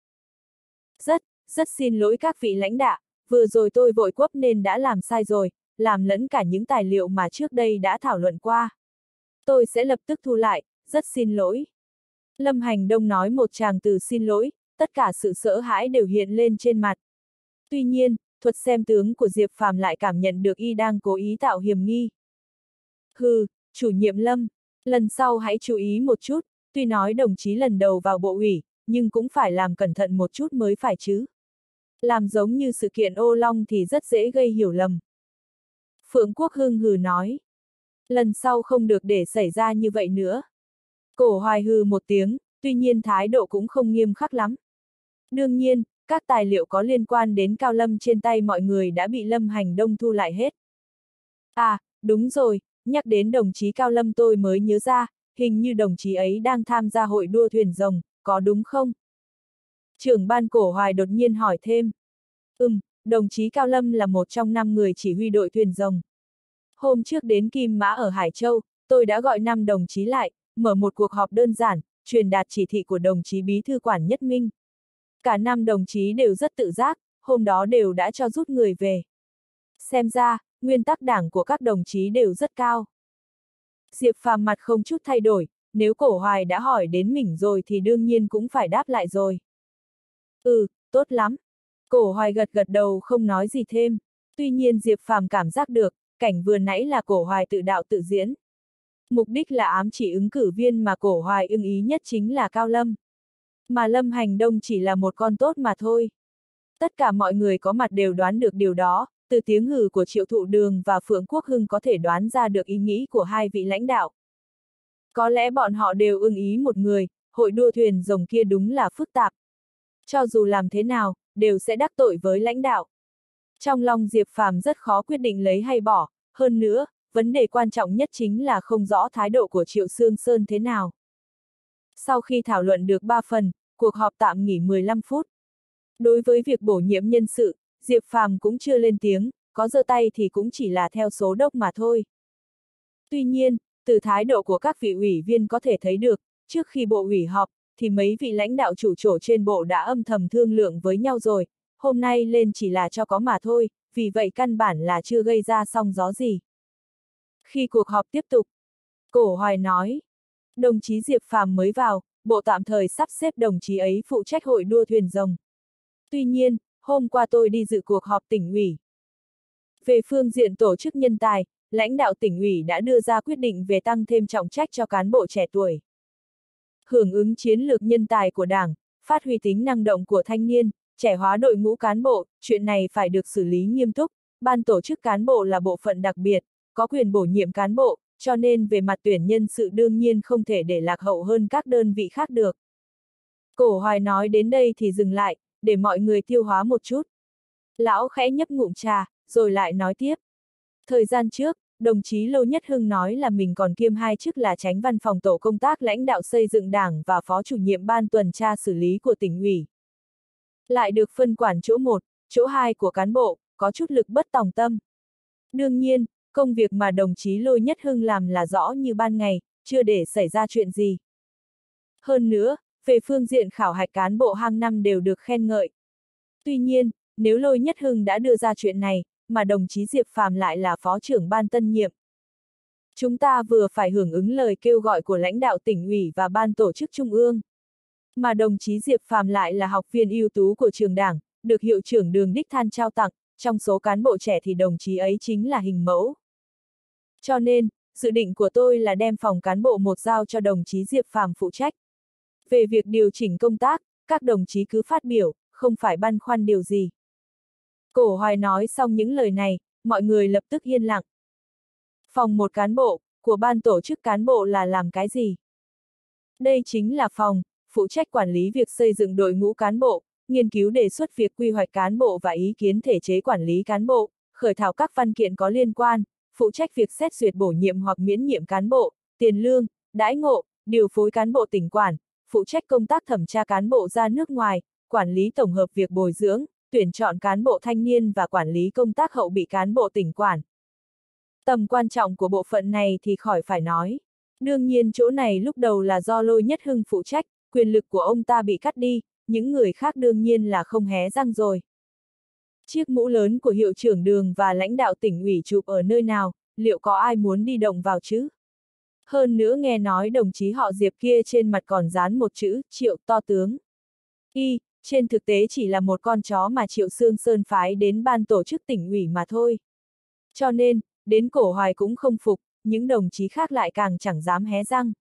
Rất xin lỗi các vị lãnh đạo, vừa rồi tôi vội quấp nên đã làm sai rồi, làm lẫn cả những tài liệu mà trước đây đã thảo luận qua. Tôi sẽ lập tức thu lại, rất xin lỗi. Lâm Hành Đông nói một tràng từ xin lỗi, tất cả sự sợ hãi đều hiện lên trên mặt. Tuy nhiên, thuật xem tướng của Diệp Phàm lại cảm nhận được y đang cố ý tạo hiểm nghi. Hừ, chủ nhiệm Lâm, lần sau hãy chú ý một chút, tuy nói đồng chí lần đầu vào bộ ủy, nhưng cũng phải làm cẩn thận một chút mới phải chứ. Làm giống như sự kiện Ô Long thì rất dễ gây hiểu lầm. Phượng Quốc Hưng hừ nói. Lần sau không được để xảy ra như vậy nữa. Cổ Hoài hừ một tiếng, tuy nhiên thái độ cũng không nghiêm khắc lắm. Đương nhiên, các tài liệu có liên quan đến Cao Lâm trên tay mọi người đã bị Lâm Hành Đông thu lại hết. À, đúng rồi, nhắc đến đồng chí Cao Lâm tôi mới nhớ ra, hình như đồng chí ấy đang tham gia hội đua thuyền rồng, có đúng không? Trưởng ban Cổ Hoài đột nhiên hỏi thêm. Đồng chí Cao Lâm là một trong 5 người chỉ huy đội thuyền rồng. Hôm trước đến Kim Mã ở Hải Châu, tôi đã gọi 5 đồng chí lại, mở một cuộc họp đơn giản, truyền đạt chỉ thị của đồng chí Bí thư Quản Nhất Minh. Cả 5 đồng chí đều rất tự giác, hôm đó đều đã cho rút người về. Xem ra, nguyên tắc đảng của các đồng chí đều rất cao. Diệp Phàm mặt không chút thay đổi, nếu Cổ Hoài đã hỏi đến mình rồi thì đương nhiên cũng phải đáp lại rồi. Tốt lắm. Cổ Hoài gật gật đầu không nói gì thêm. Tuy nhiên Diệp Phàm cảm giác được, cảnh vừa nãy là Cổ Hoài tự đạo tự diễn. Mục đích là ám chỉ ứng cử viên mà Cổ Hoài ưng ý nhất chính là Cao Lâm. Mà Lâm Hành Đông chỉ là một con tốt mà thôi. Tất cả mọi người có mặt đều đoán được điều đó, từ tiếng hừ của Triệu Thụ Đường và Phượng Quốc Hưng có thể đoán ra được ý nghĩ của hai vị lãnh đạo. Có lẽ bọn họ đều ưng ý một người, hội đua thuyền rồng kia đúng là phức tạp. Cho dù làm thế nào, đều sẽ đắc tội với lãnh đạo. Trong lòng Diệp Phàm rất khó quyết định lấy hay bỏ, hơn nữa, vấn đề quan trọng nhất chính là không rõ thái độ của Triệu Sương Sơn thế nào. Sau khi thảo luận được 3 phần, cuộc họp tạm nghỉ 15 phút. Đối với việc bổ nhiệm nhân sự, Diệp Phàm cũng chưa lên tiếng, có giơ tay thì cũng chỉ là theo số đốc mà thôi. Tuy nhiên, từ thái độ của các vị ủy viên có thể thấy được, trước khi bộ ủy họp, thì mấy vị lãnh đạo chủ chốt trên bộ đã âm thầm thương lượng với nhau rồi, hôm nay lên chỉ là cho có mà thôi, vì vậy căn bản là chưa gây ra sóng gió gì. Khi cuộc họp tiếp tục, Cổ Hoài nói, đồng chí Diệp Phàm mới vào, bộ tạm thời sắp xếp đồng chí ấy phụ trách hội đua thuyền rồng. Tuy nhiên, hôm qua tôi đi dự cuộc họp tỉnh ủy. Về phương diện tổ chức nhân tài, lãnh đạo tỉnh ủy đã đưa ra quyết định về tăng thêm trọng trách cho cán bộ trẻ tuổi. Hưởng ứng chiến lược nhân tài của Đảng, phát huy tính năng động của thanh niên, trẻ hóa đội ngũ cán bộ, chuyện này phải được xử lý nghiêm túc. Ban tổ chức cán bộ là bộ phận đặc biệt, có quyền bổ nhiệm cán bộ, cho nên về mặt tuyển nhân sự đương nhiên không thể để lạc hậu hơn các đơn vị khác được. Cổ Hoài nói đến đây thì dừng lại, để mọi người tiêu hóa một chút. Lão khẽ nhấp ngụm trà, rồi lại nói tiếp. Thời gian trước, đồng chí Lô Nhất Hưng nói là mình còn kiêm hai chức là Chánh Văn phòng Tổ công tác lãnh đạo xây dựng Đảng và Phó chủ nhiệm Ban tuần tra xử lý của tỉnh ủy. Lại được phân quản chỗ 1, chỗ 2 của cán bộ, có chút lực bất tòng tâm. Đương nhiên, công việc mà đồng chí Lô Nhất Hưng làm là rõ như ban ngày, chưa để xảy ra chuyện gì. Hơn nữa, về phương diện khảo hạch cán bộ hàng năm đều được khen ngợi. Tuy nhiên, nếu Lô Nhất Hưng đã đưa ra chuyện này, mà đồng chí Diệp Phàm lại là phó trưởng ban tân nhiệm. Chúng ta vừa phải hưởng ứng lời kêu gọi của lãnh đạo tỉnh ủy và ban tổ chức trung ương. Mà đồng chí Diệp Phàm lại là học viên ưu tú của trường Đảng, được hiệu trưởng Đường đích thân trao tặng, trong số cán bộ trẻ thì đồng chí ấy chính là hình mẫu. Cho nên, dự định của tôi là đem phòng cán bộ 1 giao cho đồng chí Diệp Phàm phụ trách. Về việc điều chỉnh công tác, các đồng chí cứ phát biểu, không phải băn khoăn điều gì. Cổ Hoài nói xong những lời này, mọi người lập tức yên lặng. Phòng 1 cán bộ, của ban tổ chức cán bộ là làm cái gì? Đây chính là phòng, phụ trách quản lý việc xây dựng đội ngũ cán bộ, nghiên cứu đề xuất việc quy hoạch cán bộ và ý kiến thể chế quản lý cán bộ, khởi thảo các văn kiện có liên quan, phụ trách việc xét duyệt bổ nhiệm hoặc miễn nhiệm cán bộ, tiền lương, đãi ngộ, điều phối cán bộ tỉnh quản, phụ trách công tác thẩm tra cán bộ ra nước ngoài, quản lý tổng hợp việc bồi dưỡng, tuyển chọn cán bộ thanh niên và quản lý công tác hậu bị cán bộ tỉnh quản. Tầm quan trọng của bộ phận này thì khỏi phải nói. Đương nhiên chỗ này lúc đầu là do Lô Nhất Hưng phụ trách, quyền lực của ông ta bị cắt đi, những người khác đương nhiên là không hé răng rồi. Chiếc mũ lớn của hiệu trưởng Đường và lãnh đạo tỉnh ủy chụp ở nơi nào, liệu có ai muốn đi động vào chứ? Hơn nữa nghe nói đồng chí họ Diệp kia trên mặt còn dán một chữ, Triệu to tướng. Trên thực tế chỉ là một con chó mà Triệu Sương Sơn phái đến ban tổ chức tỉnh ủy mà thôi. Cho nên, đến Cổ Hoài cũng không phục, những đồng chí khác lại càng chẳng dám hé răng.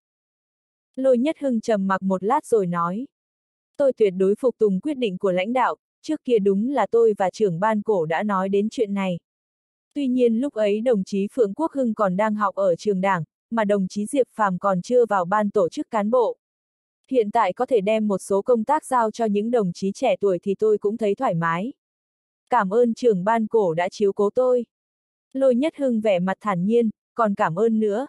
Lô Nhất Hưng trầm mặc một lát rồi nói. Tôi tuyệt đối phục tùng quyết định của lãnh đạo, trước kia đúng là tôi và trưởng ban Cổ đã nói đến chuyện này. Tuy nhiên lúc ấy đồng chí Phượng Quốc Hưng còn đang học ở trường Đảng, mà đồng chí Diệp Phàm còn chưa vào ban tổ chức cán bộ. Hiện tại có thể đem một số công tác giao cho những đồng chí trẻ tuổi thì tôi cũng thấy thoải mái. Cảm ơn trưởng ban Cổ đã chiếu cố tôi. Lô Nhất Hưng vẻ mặt thản nhiên, còn cảm ơn nữa.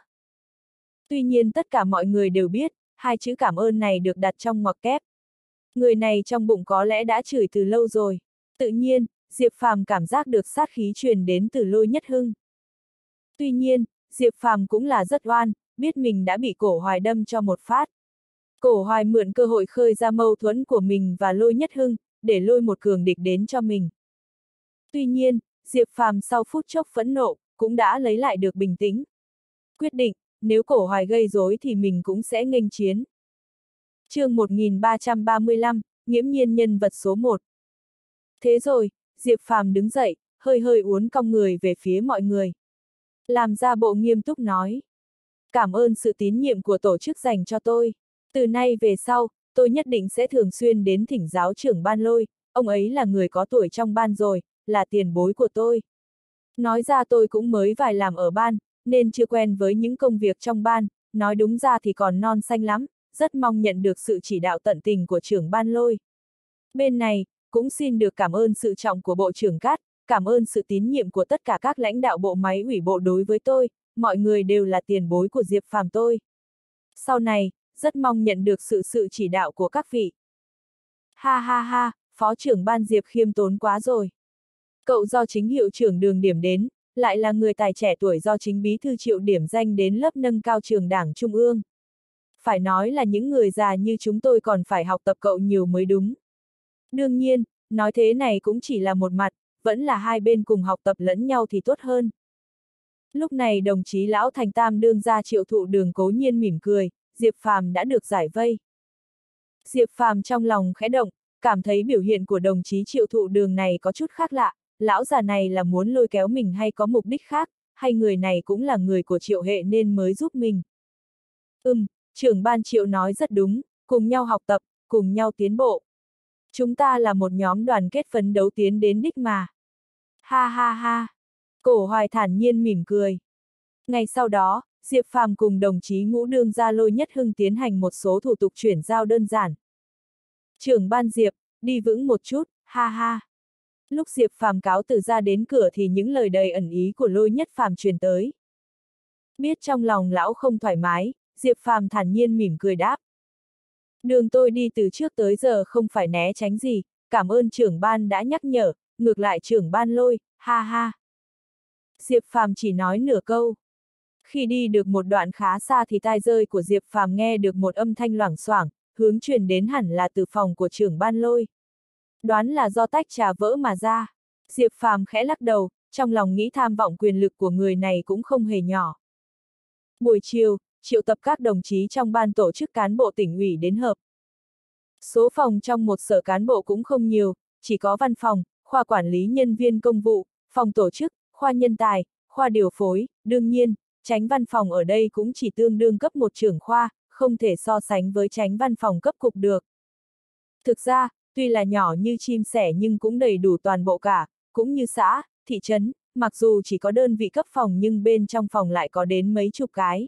Tuy nhiên tất cả mọi người đều biết, hai chữ cảm ơn này được đặt trong ngoặc kép. Người này trong bụng có lẽ đã chửi từ lâu rồi. Tự nhiên, Diệp Phàm cảm giác được sát khí truyền đến từ Lô Nhất Hưng. Tuy nhiên, Diệp Phàm cũng là rất oan, biết mình đã bị Cổ Hoài đâm cho một phát. Cổ Hoài mượn cơ hội khơi ra mâu thuẫn của mình và Lô Nhất Hưng, để lôi một cường địch đến cho mình. Tuy nhiên, Diệp Phàm sau phút chốc phẫn nộ, cũng đã lấy lại được bình tĩnh. Quyết định, nếu Cổ Hoài gây rối thì mình cũng sẽ nghênh chiến. Chương 1335, nghiễm nhiên nhân vật số 1. Thế rồi, Diệp Phàm đứng dậy, hơi hơi uốn cong người về phía mọi người. Làm ra bộ nghiêm túc nói. Cảm ơn sự tín nhiệm của tổ chức dành cho tôi. Từ nay về sau, tôi nhất định sẽ thường xuyên đến thỉnh giáo trưởng ban Lôi, ông ấy là người có tuổi trong ban rồi, là tiền bối của tôi. Nói ra tôi cũng mới vài làm ở ban, nên chưa quen với những công việc trong ban, nói đúng ra thì còn non xanh lắm, rất mong nhận được sự chỉ đạo tận tình của trưởng ban Lôi. Bên này, cũng xin được cảm ơn sự trọng của Bộ trưởng Cát, cảm ơn sự tín nhiệm của tất cả các lãnh đạo bộ máy ủy bộ đối với tôi, mọi người đều là tiền bối của Diệp Phàm tôi. Sau này, rất mong nhận được sự chỉ đạo của các vị. Ha ha ha, Phó trưởng ban Diệp khiêm tốn quá rồi. Cậu do chính hiệu trưởng Đường điểm đến, lại là người tài trẻ tuổi do chính bí thư Triệu điểm danh đến lớp nâng cao trường đảng trung ương. Phải nói là những người già như chúng tôi còn phải học tập cậu nhiều mới đúng. Đương nhiên, nói thế này cũng chỉ là một mặt, vẫn là hai bên cùng học tập lẫn nhau thì tốt hơn. Lúc này đồng chí Lão Thành Tam đương ra Triệu thụ Đường cố nhiên mỉm cười, Diệp Phàm đã được giải vây. Diệp Phàm trong lòng khẽ động, cảm thấy biểu hiện của đồng chí Triệu thụ Đường này có chút khác lạ, lão già này là muốn lôi kéo mình hay có mục đích khác, hay người này cũng là người của Triệu hệ nên mới giúp mình. Trưởng ban Triệu nói rất đúng, cùng nhau học tập, cùng nhau tiến bộ. Chúng ta là một nhóm đoàn kết phấn đấu tiến đến đích mà. Ha ha ha. Cổ Hoài thản nhiên mỉm cười. Ngay sau đó, Diệp Phàm cùng đồng chí Ngũ đương ra Lôi Nhất Hưng tiến hành một số thủ tục chuyển giao đơn giản. Trưởng ban Diệp, đi vững một chút, ha ha. Lúc Diệp Phàm cáo từ ra đến cửa thì những lời đầy ẩn ý của Lôi Nhất Phàm truyền tới. Biết trong lòng lão không thoải mái, Diệp Phàm thản nhiên mỉm cười đáp. Đường tôi đi từ trước tới giờ không phải né tránh gì, cảm ơn trưởng ban đã nhắc nhở, ngược lại trưởng ban Lôi, ha ha. Diệp Phàm chỉ nói nửa câu. Khi đi được một đoạn khá xa thì tai rơi của Diệp Phàm nghe được một âm thanh loảng xoảng, hướng truyền đến hẳn là từ phòng của trưởng ban Lôi. Đoán là do tách trà vỡ mà ra. Diệp Phàm khẽ lắc đầu, trong lòng nghĩ tham vọng quyền lực của người này cũng không hề nhỏ. Buổi chiều, triệu tập các đồng chí trong ban tổ chức cán bộ tỉnh ủy đến họp. Số phòng trong một sở cán bộ cũng không nhiều, chỉ có văn phòng, khoa quản lý nhân viên công vụ, phòng tổ chức, khoa nhân tài, khoa điều phối, đương nhiên, chánh văn phòng ở đây cũng chỉ tương đương cấp một trưởng khoa, không thể so sánh với chánh văn phòng cấp cục được. Thực ra, tuy là nhỏ như chim sẻ nhưng cũng đầy đủ toàn bộ cả, cũng như xã, thị trấn, mặc dù chỉ có đơn vị cấp phòng nhưng bên trong phòng lại có đến mấy chục cái.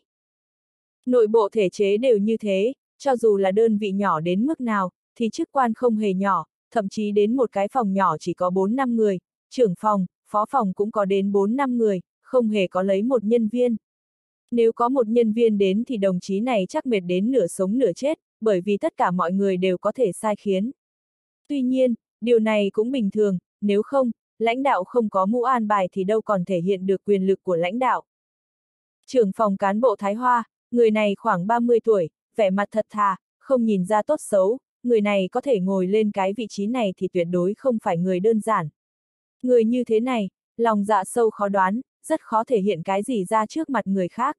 Nội bộ thể chế đều như thế, cho dù là đơn vị nhỏ đến mức nào, thì chức quan không hề nhỏ, thậm chí đến một cái phòng nhỏ chỉ có 4-5 người, trưởng phòng, phó phòng cũng có đến 4-5 người, không hề có lấy một nhân viên. Nếu có một nhân viên đến thì đồng chí này chắc mệt đến nửa sống nửa chết, bởi vì tất cả mọi người đều có thể sai khiến. Tuy nhiên, điều này cũng bình thường, nếu không, lãnh đạo không có mũ an bài thì đâu còn thể hiện được quyền lực của lãnh đạo. Trưởng phòng cán bộ Thái Hoa, người này khoảng 30 tuổi, vẻ mặt thật thà, không nhìn ra tốt xấu, người này có thể ngồi lên cái vị trí này thì tuyệt đối không phải người đơn giản. Người như thế này, lòng dạ sâu khó đoán, rất khó thể hiện cái gì ra trước mặt người khác.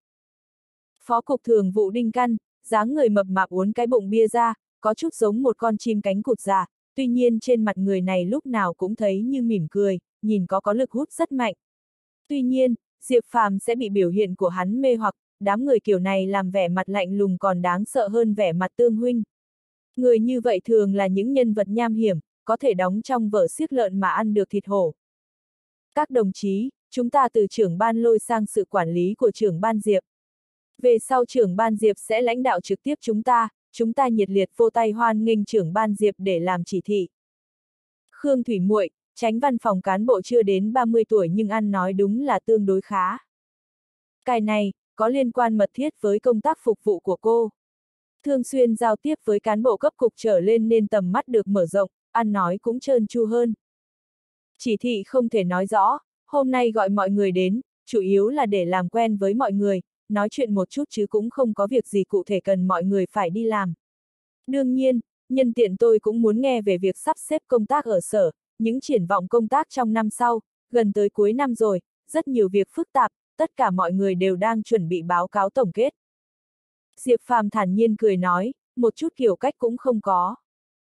Phó cục thường vụ Đinh Căn, dáng người mập mạp uốn cái bụng bia ra, có chút giống một con chim cánh cụt già, tuy nhiên trên mặt người này lúc nào cũng thấy như mỉm cười, nhìn có lực hút rất mạnh. Tuy nhiên, Diệp Phàm sẽ bị biểu hiện của hắn mê hoặc, đám người kiểu này làm vẻ mặt lạnh lùng còn đáng sợ hơn vẻ mặt tương huynh. Người như vậy thường là những nhân vật nham hiểm, có thể đóng trong vở xiếc lợn mà ăn được thịt hổ. Các đồng chí, chúng ta từ trưởng ban Lôi sang sự quản lý của trưởng ban Diệp. Về sau trưởng ban Diệp sẽ lãnh đạo trực tiếp chúng ta nhiệt liệt vỗ tay hoan nghênh trưởng ban Diệp để làm chỉ thị. Khương Thủy Muội, chánh văn phòng cán bộ chưa đến 30 tuổi nhưng ăn nói đúng là tương đối khá. Cái này, có liên quan mật thiết với công tác phục vụ của cô. Thường xuyên giao tiếp với cán bộ cấp cục trở lên nên tầm mắt được mở rộng, ăn nói cũng trơn tru hơn. Chỉ thị không thể nói rõ, hôm nay gọi mọi người đến, chủ yếu là để làm quen với mọi người, nói chuyện một chút chứ cũng không có việc gì cụ thể cần mọi người phải đi làm. Đương nhiên, nhân tiện tôi cũng muốn nghe về việc sắp xếp công tác ở sở, những triển vọng công tác trong năm sau, gần tới cuối năm rồi, rất nhiều việc phức tạp, tất cả mọi người đều đang chuẩn bị báo cáo tổng kết. Diệp Phàm thản nhiên cười nói, một chút kiểu cách cũng không có.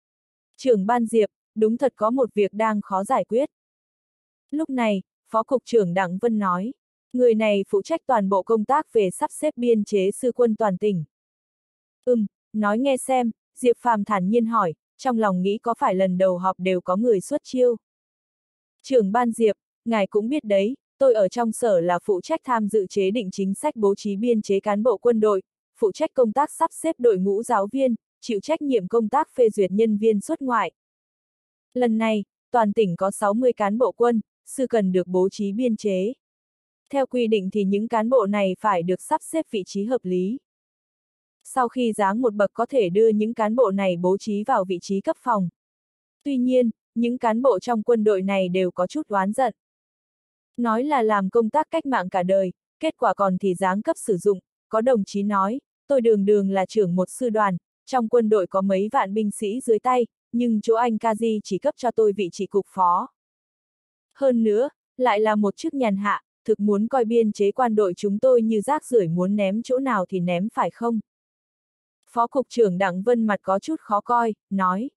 Trưởng ban Diệp, đúng thật có một việc đang khó giải quyết. Lúc này, Phó Cục trưởng Đặng Vân nói, người này phụ trách toàn bộ công tác về sắp xếp biên chế sư quân toàn tỉnh. Nói nghe xem, Diệp Phàm thản nhiên hỏi, trong lòng nghĩ có phải lần đầu họp đều có người xuất chiêu. Trưởng ban Diệp, ngài cũng biết đấy, tôi ở trong sở là phụ trách tham dự chế định chính sách bố trí biên chế cán bộ quân đội, phụ trách công tác sắp xếp đội ngũ giáo viên, chịu trách nhiệm công tác phê duyệt nhân viên xuất ngoại. Lần này, toàn tỉnh có 60 cán bộ quân, sư cần được bố trí biên chế. Theo quy định thì những cán bộ này phải được sắp xếp vị trí hợp lý. Sau khi giáng một bậc có thể đưa những cán bộ này bố trí vào vị trí cấp phòng. Tuy nhiên, những cán bộ trong quân đội này đều có chút oán giận. Nói là làm công tác cách mạng cả đời, kết quả còn thì giáng cấp sử dụng, có đồng chí nói, tôi đường đường là trưởng một sư đoàn, trong quân đội có mấy vạn binh sĩ dưới tay, nhưng chỗ anh Kaji chỉ cấp cho tôi vị trí cục phó. Hơn nữa, lại là một chức nhàn hạ, thực muốn coi biên chế quan đội chúng tôi như rác rưởi muốn ném chỗ nào thì ném phải không? Phó cục trưởng Đặng Vân mặt có chút khó coi, nói.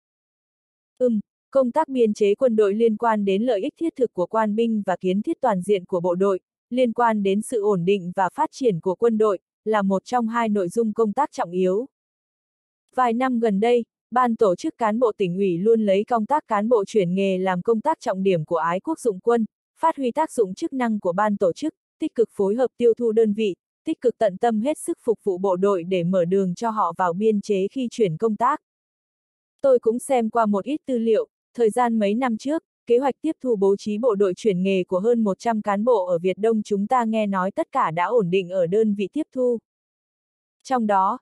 Công tác biên chế quân đội liên quan đến lợi ích thiết thực của quan binh và kiến thiết toàn diện của bộ đội, liên quan đến sự ổn định và phát triển của quân đội, là một trong hai nội dung công tác trọng yếu. Vài năm gần đây, Ban tổ chức cán bộ tỉnh ủy luôn lấy công tác cán bộ chuyển nghề làm công tác trọng điểm của ái quốc dụng quân, phát huy tác dụng chức năng của ban tổ chức, tích cực phối hợp tiêu thu đơn vị, tích cực tận tâm hết sức phục vụ bộ đội để mở đường cho họ vào biên chế khi chuyển công tác. Tôi cũng xem qua một ít tư liệu, thời gian mấy năm trước, kế hoạch tiếp thu bố trí bộ đội chuyển nghề của hơn 100 cán bộ ở Việt Đông chúng ta nghe nói tất cả đã ổn định ở đơn vị tiếp thu. Trong đó,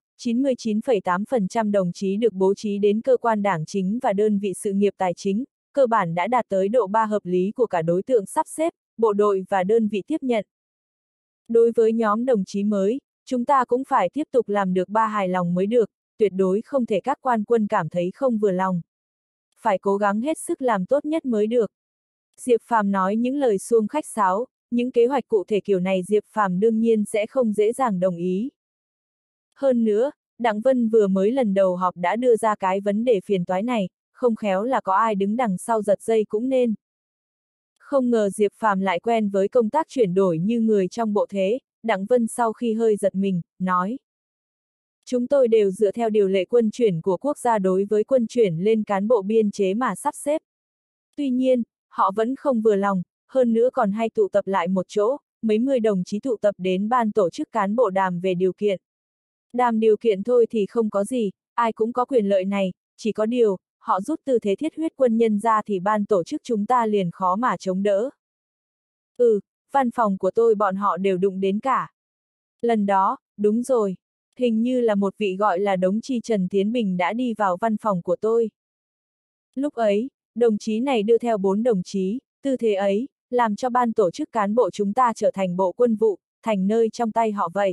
99,8% đồng chí được bố trí đến cơ quan đảng chính và đơn vị sự nghiệp tài chính, cơ bản đã đạt tới độ 3 hợp lý của cả đối tượng sắp xếp, bộ đội và đơn vị tiếp nhận. Đối với nhóm đồng chí mới, chúng ta cũng phải tiếp tục làm được 3 hài lòng mới được, tuyệt đối không thể các quan quân cảm thấy không vừa lòng. Phải cố gắng hết sức làm tốt nhất mới được. Diệp Phàm nói những lời suông khách sáo, những kế hoạch cụ thể kiểu này Diệp Phàm đương nhiên sẽ không dễ dàng đồng ý. Hơn nữa, Đặng Vân vừa mới lần đầu họp đã đưa ra cái vấn đề phiền toái này, không khéo là có ai đứng đằng sau giật dây cũng nên. Không ngờ Diệp Phàm lại quen với công tác chuyển đổi như người trong bộ thế, Đặng Vân sau khi hơi giật mình, nói. Chúng tôi đều dựa theo điều lệ quân chuyển của quốc gia đối với quân chuyển lên cán bộ biên chế mà sắp xếp. Tuy nhiên, họ vẫn không vừa lòng, hơn nữa còn hay tụ tập lại một chỗ, mấy mươi đồng chí tụ tập đến ban tổ chức cán bộ đàm về điều kiện. Đàm điều kiện thôi thì không có gì, ai cũng có quyền lợi này, chỉ có điều, họ rút tư thế thiết huyết quân nhân ra thì ban tổ chức chúng ta liền khó mà chống đỡ. Văn phòng của tôi bọn họ đều đụng đến cả. Lần đó, đúng rồi, hình như là một vị gọi là Đống Chi Trần Tiến Bình đã đi vào văn phòng của tôi. Lúc ấy, đồng chí này đưa theo 4 đồng chí, tư thế ấy, làm cho ban tổ chức cán bộ chúng ta trở thành bộ quân vụ, thành nơi trong tay họ vậy.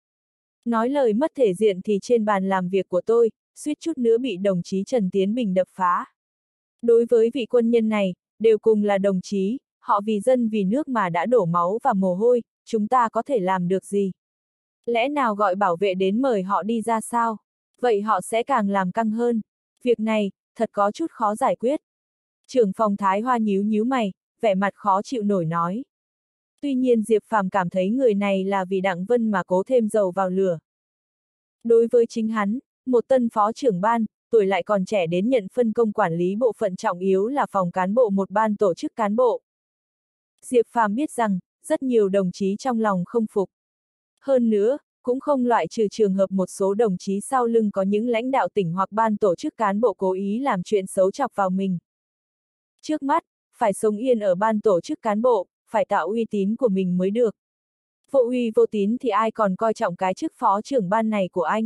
Nói lời mất thể diện thì trên bàn làm việc của tôi, suýt chút nữa bị đồng chí Trần Tiến Bình đập phá. Đối với vị quân nhân này, đều cùng là đồng chí, họ vì dân vì nước mà đã đổ máu và mồ hôi, chúng ta có thể làm được gì? Lẽ nào gọi bảo vệ đến mời họ đi ra sao? Vậy họ sẽ càng làm căng hơn. Việc này, thật có chút khó giải quyết. Trưởng phòng Thái Hoa nhíu nhíu mày, vẻ mặt khó chịu nổi nói. Tuy nhiên Diệp Phàm cảm thấy người này là vì Đặng Vân mà cố thêm dầu vào lửa. Đối với chính hắn, một tân phó trưởng ban, tuổi lại còn trẻ đến nhận phân công quản lý bộ phận trọng yếu là phòng cán bộ một ban tổ chức cán bộ. Diệp Phàm biết rằng, rất nhiều đồng chí trong lòng không phục. Hơn nữa, cũng không loại trừ trường hợp một số đồng chí sau lưng có những lãnh đạo tỉnh hoặc ban tổ chức cán bộ cố ý làm chuyện xấu chọc vào mình. Trước mắt, phải sống yên ở ban tổ chức cán bộ, phải tạo uy tín của mình mới được. Vô uy vô tín thì ai còn coi trọng cái chức phó trưởng ban này của anh.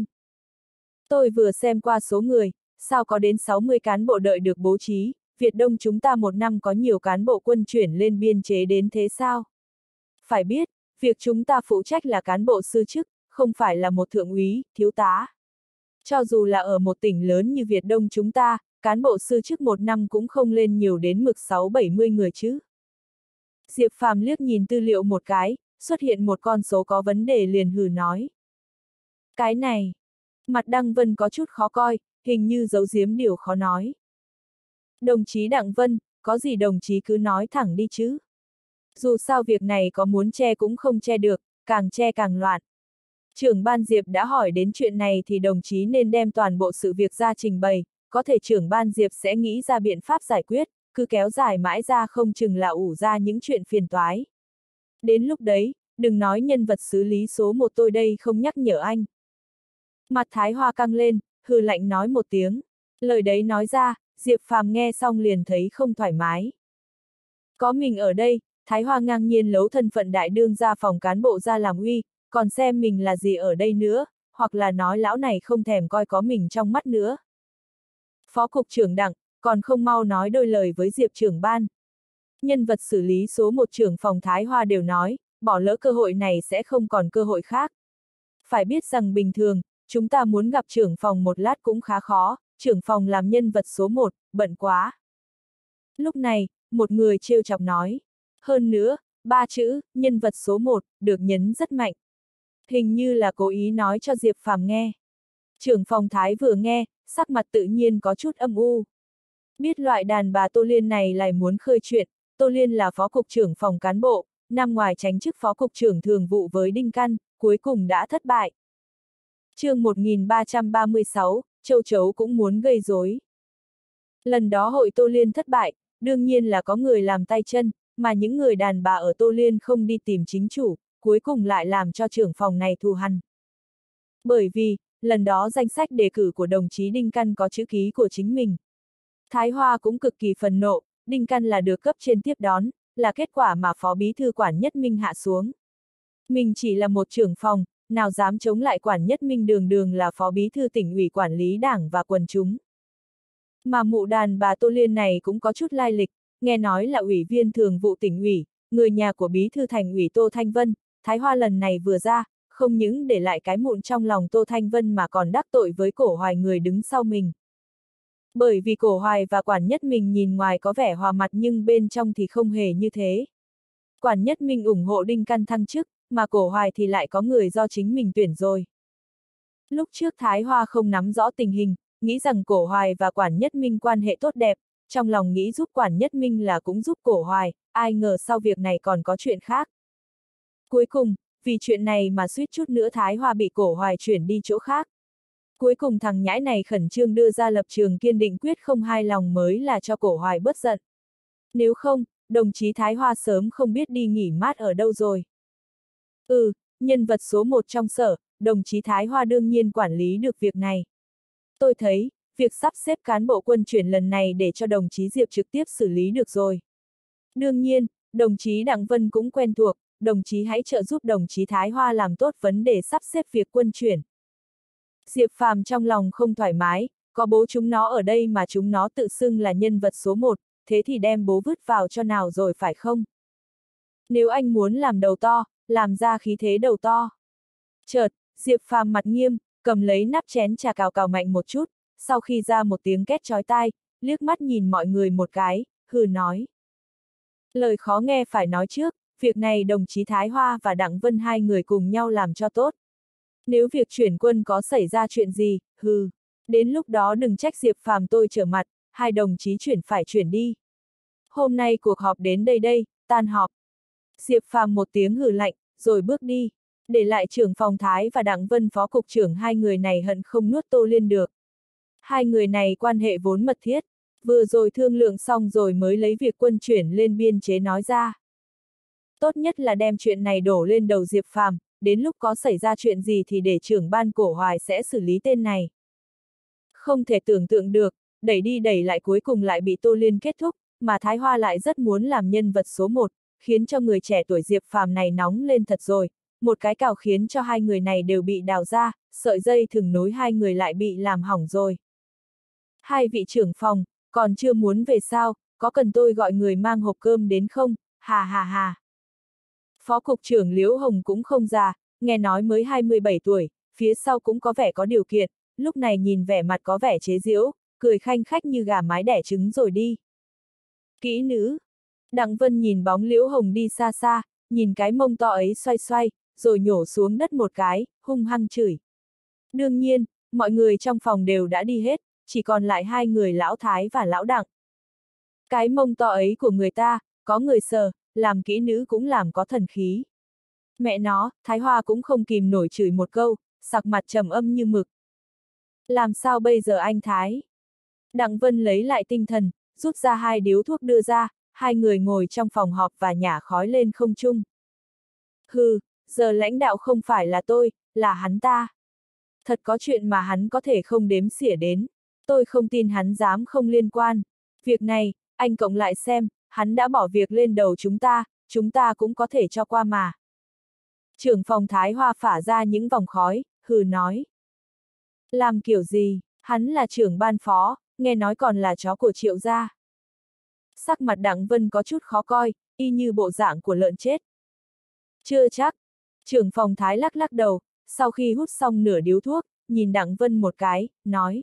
Tôi vừa xem qua số người, sao có đến 60 cán bộ đợi được bố trí, Việt Đông chúng ta một năm có nhiều cán bộ quân chuyển lên biên chế đến thế sao? Phải biết, việc chúng ta phụ trách là cán bộ sư chức, không phải là một thượng úy, thiếu tá. Cho dù là ở một tỉnh lớn như Việt Đông chúng ta, cán bộ sư chức một năm cũng không lên nhiều đến mực 6-70 người chứ. Diệp Phàm liếc nhìn tư liệu một cái, xuất hiện một con số có vấn đề liền hừ nói. Cái này, mặt Đăng Vân có chút khó coi, hình như giấu giếm điều khó nói. Đồng chí Đặng Vân, có gì đồng chí cứ nói thẳng đi chứ. Dù sao việc này có muốn che cũng không che được, càng che càng loạn. Trưởng ban Diệp đã hỏi đến chuyện này thì đồng chí nên đem toàn bộ sự việc ra trình bày, có thể trưởng ban Diệp sẽ nghĩ ra biện pháp giải quyết, cứ kéo dài mãi ra không chừng là ủ ra những chuyện phiền toái. Đến lúc đấy, đừng nói nhân vật xử lý số 1 tôi đây không nhắc nhở anh. Mặt Thái Hoa căng lên, hừ lạnh nói một tiếng. Lời đấy nói ra, Diệp Phàm nghe xong liền thấy không thoải mái. Có mình ở đây, Thái Hoa ngang nhiên lấu thân phận đại đương ra phòng cán bộ ra làm uy, còn xem mình là gì ở đây nữa, hoặc là nói lão này không thèm coi có mình trong mắt nữa. Phó cục trưởng Đặng, còn không mau nói đôi lời với Diệp trưởng ban. Nhân vật xử lý số 1 trưởng phòng Thái Hoa đều nói, bỏ lỡ cơ hội này sẽ không còn cơ hội khác. Phải biết rằng bình thường, chúng ta muốn gặp trưởng phòng một lát cũng khá khó, trưởng phòng làm nhân vật số 1, bận quá. Lúc này, một người trêu chọc nói. Hơn nữa, 3 chữ, nhân vật số 1, được nhấn rất mạnh. Hình như là cố ý nói cho Diệp Phàm nghe. Trưởng phòng Thái vừa nghe, sắc mặt tự nhiên có chút âm u. Biết loại đàn bà Tô Liên này lại muốn khơi chuyện, Tô Liên là phó cục trưởng phòng cán bộ, năm ngoài tránh chức phó cục trưởng thường vụ với Đinh Căn, cuối cùng đã thất bại. chương 1336, Châu Chấu cũng muốn gây rối. Lần đó hội Tô Liên thất bại, đương nhiên là có người làm tay chân, mà những người đàn bà ở Tô Liên không đi tìm chính chủ, cuối cùng lại làm cho trưởng phòng này thù hằn. Bởi vì, lần đó danh sách đề cử của đồng chí Đinh Căn có chữ ký của chính mình. Thái Hoa cũng cực kỳ phần nộ, Đinh Căn là được cấp trên tiếp đón, là kết quả mà Phó Bí thư Quản Nhất Minh hạ xuống. Mình chỉ là một trưởng phòng, nào dám chống lại Quản Nhất Minh, đường đường là Phó Bí thư tỉnh ủy quản lý đảng và quần chúng. Mà mụ đàn bà Tô Liên này cũng có chút lai lịch, nghe nói là ủy viên thường vụ tỉnh ủy, người nhà của Bí thư Thành ủy Tô Thanh Vân. Thái Hoa lần này vừa ra, không những để lại cái mụn trong lòng Tô Thanh Vân mà còn đắc tội với Cổ Hoài, người đứng sau mình. Bởi vì Cổ Hoài và Quản Nhất Minh nhìn ngoài có vẻ hòa mặt nhưng bên trong thì không hề như thế. Quản Nhất Minh ủng hộ Đinh Căn thăng chức, mà Cổ Hoài thì lại có người do chính mình tuyển rồi. Lúc trước Thái Hoa không nắm rõ tình hình, nghĩ rằng Cổ Hoài và Quản Nhất Minh quan hệ tốt đẹp, trong lòng nghĩ giúp Quản Nhất Minh là cũng giúp Cổ Hoài, ai ngờ sau việc này còn có chuyện khác. Cuối cùng, vì chuyện này mà suýt chút nữa Thái Hoa bị Cổ Hoài chuyển đi chỗ khác. Cuối cùng thằng nhãi này khẩn trương đưa ra lập trường kiên định quyết không hài lòng mới là cho Cổ Hoài bớt giận. Nếu không, đồng chí Thái Hoa sớm không biết đi nghỉ mát ở đâu rồi. Nhân vật số 1 trong sở, đồng chí Thái Hoa đương nhiên quản lý được việc này. Tôi thấy, việc sắp xếp cán bộ quân chuyển lần này để cho đồng chí Diệp trực tiếp xử lý được rồi. Đương nhiên, đồng chí Đặng Vân cũng quen thuộc, đồng chí hãy trợ giúp đồng chí Thái Hoa làm tốt vấn đề sắp xếp việc quân chuyển. Diệp Phàm trong lòng không thoải mái, có bố chúng nó ở đây mà chúng nó tự xưng là nhân vật số 1, thế thì đem bố vứt vào cho nào rồi phải không? Nếu anh muốn làm đầu to, làm ra khí thế đầu to. Chợt, Diệp Phàm mặt nghiêm, cầm lấy nắp chén trà cào cào mạnh một chút, sau khi ra một tiếng két chói tai, liếc mắt nhìn mọi người một cái, hừ nói. Lời khó nghe phải nói trước, việc này đồng chí Thái Hoa và Đặng Vân hai người cùng nhau làm cho tốt. Nếu việc chuyển quân có xảy ra chuyện gì, đến lúc đó đừng trách Diệp Phàm tôi trở mặt, hai đồng chí chuyển phải chuyển đi. Hôm nay cuộc họp đến đây, tan họp. Diệp Phàm một tiếng hừ lạnh, rồi bước đi, để lại trưởng phòng Thái và Đặng Vân phó cục trưởng, hai người này hận không nuốt Tô Liên được. Hai người này quan hệ vốn mật thiết, vừa rồi thương lượng xong rồi mới lấy việc quân chuyển lên biên chế nói ra. Tốt nhất là đem chuyện này đổ lên đầu Diệp Phàm, đến lúc có xảy ra chuyện gì thì để trưởng ban Cổ Hoài sẽ xử lý tên này. Không thể tưởng tượng được, đẩy đi đẩy lại cuối cùng lại bị Tô Liên kết thúc, mà Thái Hoa lại rất muốn làm nhân vật số 1, khiến cho người trẻ tuổi Diệp Phàm này nóng lên thật rồi, một cái cào khiến cho hai người này đều bị đào ra, sợi dây thừng nối hai người lại bị làm hỏng rồi. Hai vị trưởng phòng, còn chưa muốn về sao, có cần tôi gọi người mang hộp cơm đến không, hà hà hà. Phó cục trưởng Liễu Hồng cũng không già, nghe nói mới 27 tuổi, phía sau cũng có vẻ có điều kiện, lúc này nhìn vẻ mặt có vẻ chế giễu, cười khanh khách như gà mái đẻ trứng rồi đi. Kỹ nữ. Đặng Vân nhìn bóng Liễu Hồng đi xa xa, nhìn cái mông to ấy xoay xoay, rồi nhổ xuống đất một cái, hung hăng chửi. Đương nhiên, mọi người trong phòng đều đã đi hết, chỉ còn lại hai người lão Thái và lão Đặng. Cái mông to ấy của người ta, có người sờ, làm kỹ nữ cũng làm có thần khí. Mẹ nó, Thái Hoa cũng không kìm nổi chửi một câu, sặc mặt trầm âm như mực. Làm sao bây giờ anh Thái? Đặng Vân lấy lại tinh thần, rút ra 2 điếu thuốc đưa ra, hai người ngồi trong phòng họp và nhả khói lên không trung. Giờ lãnh đạo không phải là tôi, là hắn ta. Thật có chuyện mà hắn có thể không đếm xỉa đến. Tôi không tin hắn dám không liên quan. Việc này, anh cộng lại xem, hắn đã bỏ việc lên đầu chúng ta cũng có thể cho qua mà. Trưởng phòng Thái Hoa phả ra những vòng khói, nói. Làm kiểu gì, hắn là trưởng ban phó, nghe nói còn là chó của Triệu gia. Sắc mặt Đặng Vân có chút khó coi, y như bộ dạng của lợn chết. Chưa chắc. Trưởng phòng Thái lắc lắc đầu, sau khi hút xong nửa điếu thuốc, nhìn Đặng Vân một cái, nói.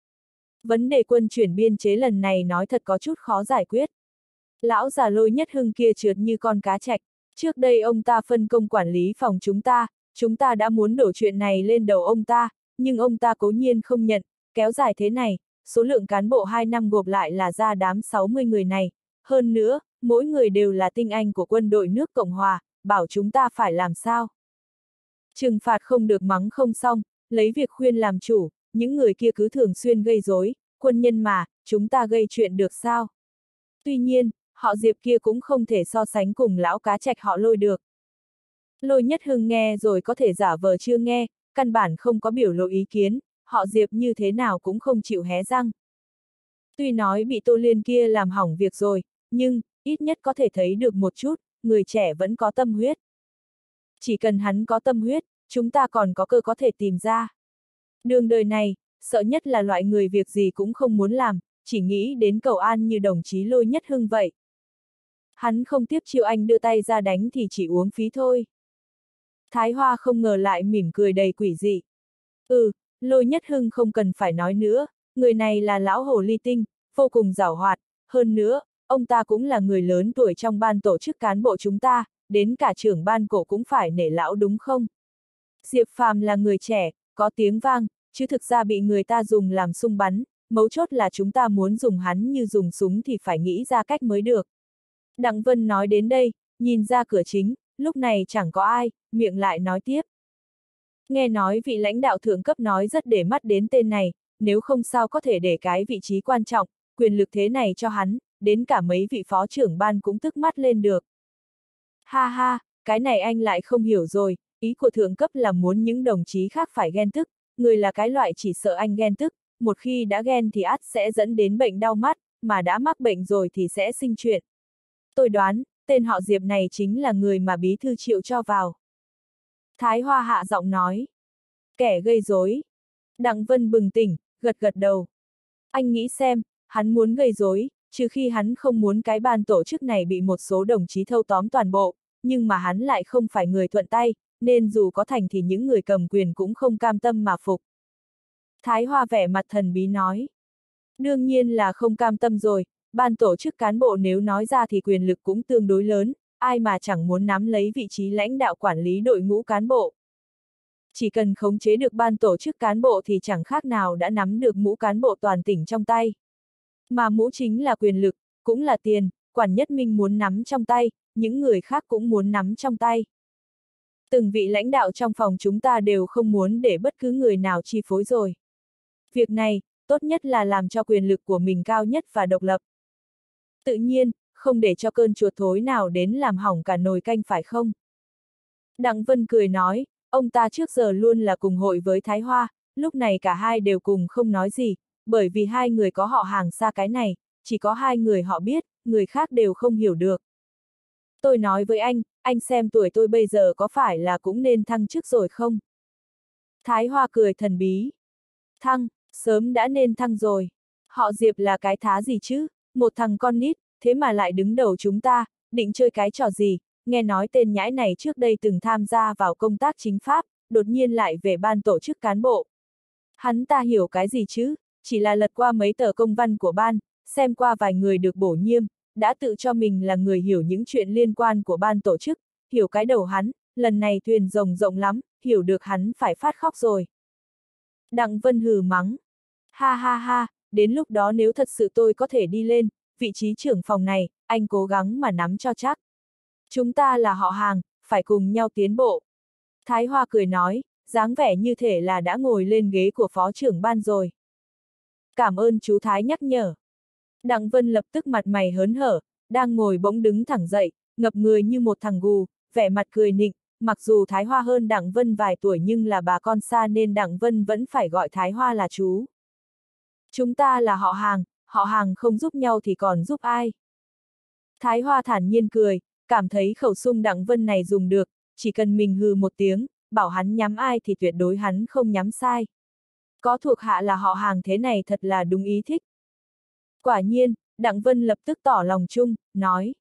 Vấn đề quân chuyển biên chế lần này nói thật có chút khó giải quyết. Lão già Lôi Nhất Hưng kia trượt như con cá trạch, trước đây ông ta phân công quản lý phòng chúng ta đã muốn đổ chuyện này lên đầu ông ta, nhưng ông ta cố nhiên không nhận, kéo dài thế này, số lượng cán bộ 2 năm gộp lại là ra đám 60 người này, hơn nữa, mỗi người đều là tinh anh của quân đội nước Cộng Hòa, bảo chúng ta phải làm sao. Trừng phạt không được mắng không xong, lấy việc khuyên làm chủ, những người kia cứ thường xuyên gây rối, quân nhân mà, chúng ta gây chuyện được sao? Tuy nhiên, họ Diệp kia cũng không thể so sánh cùng lão cá trạch họ Lôi được. Lôi Nhất Hưng nghe rồi có thể giả vờ chưa nghe, căn bản không có biểu lộ ý kiến, họ Diệp như thế nào cũng không chịu hé răng. Tuy nói bị Tô Liên kia làm hỏng việc rồi, nhưng, ít nhất có thể thấy được một chút, người trẻ vẫn có tâm huyết. Chỉ cần hắn có tâm huyết, chúng ta còn có cơ có thể tìm ra. Đường đời này, sợ nhất là loại người việc gì cũng không muốn làm, chỉ nghĩ đến cầu an như đồng chí Lôi Nhất Hưng vậy. Hắn không tiếp chiêu anh đưa tay ra đánh thì chỉ uống phí thôi. Thái Hoa không ngờ lại mỉm cười đầy quỷ dị. Lôi Nhất Hưng không cần phải nói nữa, người này là lão hồ ly tinh, vô cùng giảo hoạt, hơn nữa, ông ta cũng là người lớn tuổi trong ban tổ chức cán bộ chúng ta, đến cả trưởng ban cổ cũng phải nể lão đúng không? Diệp Phàm là người trẻ, có tiếng vang, chứ thực ra bị người ta dùng làm súng bắn, mấu chốt là chúng ta muốn dùng hắn như dùng súng thì phải nghĩ ra cách mới được. Đặng Vân nói đến đây, nhìn ra cửa chính, lúc này chẳng có ai, miệng lại nói tiếp. Nghe nói vị lãnh đạo thượng cấp nói rất để mắt đến tên này, nếu không sao có thể để cái vị trí quan trọng, quyền lực thế này cho hắn, đến cả mấy vị phó trưởng ban cũng tức mắt lên được. Ha ha, cái này anh lại không hiểu rồi, ý của thượng cấp là muốn những đồng chí khác phải ghen tức, người là cái loại chỉ sợ anh ghen tức, một khi đã ghen thì ắt sẽ dẫn đến bệnh đau mắt, mà đã mắc bệnh rồi thì sẽ sinh chuyện. Tôi đoán, tên họ Diệp này chính là người mà bí thư Triệu cho vào. Thái Hoa hạ giọng nói. Kẻ gây rối. Đặng Vân bừng tỉnh, gật gật đầu. Anh nghĩ xem, hắn muốn gây rối, trừ khi hắn không muốn cái ban tổ chức này bị một số đồng chí thâu tóm toàn bộ, nhưng mà hắn lại không phải người thuận tay, nên dù có thành thì những người cầm quyền cũng không cam tâm mà phục. Thái Hoa vẻ mặt thần bí nói. Đương nhiên là không cam tâm rồi, ban tổ chức cán bộ nếu nói ra thì quyền lực cũng tương đối lớn, ai mà chẳng muốn nắm lấy vị trí lãnh đạo quản lý đội ngũ cán bộ. Chỉ cần khống chế được ban tổ chức cán bộ thì chẳng khác nào đã nắm được mũ cán bộ toàn tỉnh trong tay. Mà mũ chính là quyền lực, cũng là tiền, Quản Nhất Minh muốn nắm trong tay, những người khác cũng muốn nắm trong tay. Từng vị lãnh đạo trong phòng chúng ta đều không muốn để bất cứ người nào chi phối rồi. Việc này, tốt nhất là làm cho quyền lực của mình cao nhất và độc lập. Tự nhiên, không để cho cơn chuột thối nào đến làm hỏng cả nồi canh phải không? Đặng Vân cười nói, ông ta trước giờ luôn là cùng hội với Thái Hoa, lúc này cả hai đều cùng không nói gì, bởi vì hai người có họ hàng xa cái này, chỉ có hai người họ biết, người khác đều không hiểu được. Tôi nói với anh xem tuổi tôi bây giờ có phải là cũng nên thăng chức rồi không? Thái Hoa cười thần bí. Thăng, sớm đã nên thăng rồi. Họ Diệp là cái thá gì chứ? Một thằng con nít, thế mà lại đứng đầu chúng ta, định chơi cái trò gì? Nghe nói tên nhãi này trước đây từng tham gia vào công tác chính pháp, đột nhiên lại về ban tổ chức cán bộ. Hắn ta hiểu cái gì chứ? Chỉ là lật qua mấy tờ công văn của ban, xem qua vài người được bổ nhiệm, đã tự cho mình là người hiểu những chuyện liên quan của ban tổ chức, hiểu cái đầu hắn, lần này thuyền rồng rộng lắm, hiểu được hắn phải phát khóc rồi. Đặng Vân hừ mắng. Ha ha ha, đến lúc đó nếu thật sự tôi có thể đi lên, vị trí trưởng phòng này, anh cố gắng mà nắm cho chắc. Chúng ta là họ hàng, phải cùng nhau tiến bộ. Thái Hoa cười nói, dáng vẻ như thể là đã ngồi lên ghế của phó trưởng ban rồi. Cảm ơn chú Thái nhắc nhở. Đặng Vân lập tức mặt mày hớn hở, đang ngồi bỗng đứng thẳng dậy, ngập người như một thằng gù, vẻ mặt cười nịnh, mặc dù Thái Hoa hơn Đặng Vân vài tuổi nhưng là bà con xa nên Đặng Vân vẫn phải gọi Thái Hoa là chú. Chúng ta là họ hàng không giúp nhau thì còn giúp ai? Thái Hoa thản nhiên cười, cảm thấy khẩu sung Đặng Vân này dùng được, chỉ cần mình hừ một tiếng, bảo hắn nhắm ai thì tuyệt đối hắn không nhắm sai. Có thuộc hạ là họ hàng thế này thật là đúng ý thích, Quả nhiên, Đặng Vân lập tức tỏ lòng chung, nói.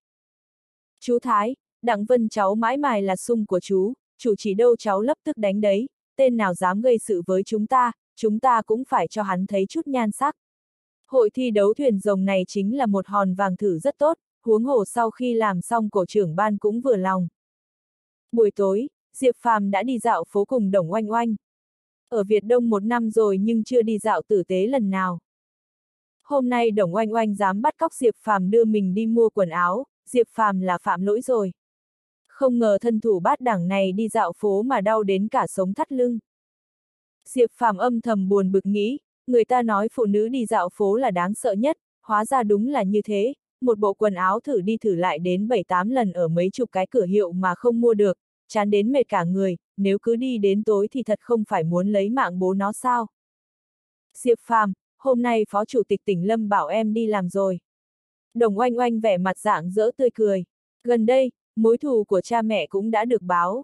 Chú Thái, Đặng Vân cháu mãi mài là sung của chú chỉ đâu cháu lập tức đánh đấy, tên nào dám gây sự với chúng ta cũng phải cho hắn thấy chút nhan sắc. Hội thi đấu thuyền rồng này chính là một hòn vàng thử rất tốt, huống hồ sau khi làm xong cổ trưởng ban cũng vừa lòng. Buổi tối, Diệp Phàm đã đi dạo phố cùng Đồng Oanh Oanh. Ở Việt Đông 1 năm rồi nhưng chưa đi dạo tử tế lần nào. Hôm nay Đồng Oanh Oanh dám bắt cóc Diệp Phàm đưa mình đi mua quần áo, Diệp Phàm là phạm lỗi rồi. Không ngờ thân thủ bát đẳng này đi dạo phố mà đau đến cả sống thắt lưng. Diệp Phàm âm thầm buồn bực nghĩ, người ta nói phụ nữ đi dạo phố là đáng sợ nhất, hóa ra đúng là như thế, một bộ quần áo thử đi thử lại đến 7-8 lần ở mấy chục cái cửa hiệu mà không mua được, chán đến mệt cả người, nếu cứ đi đến tối thì thật không phải muốn lấy mạng bố nó sao. Diệp Phàm, hôm nay Phó Chủ tịch tỉnh Lâm bảo em đi làm rồi. Đồng Oanh Oanh vẻ mặt rạng rỡ tươi cười. Gần đây, mối thù của cha mẹ cũng đã được báo.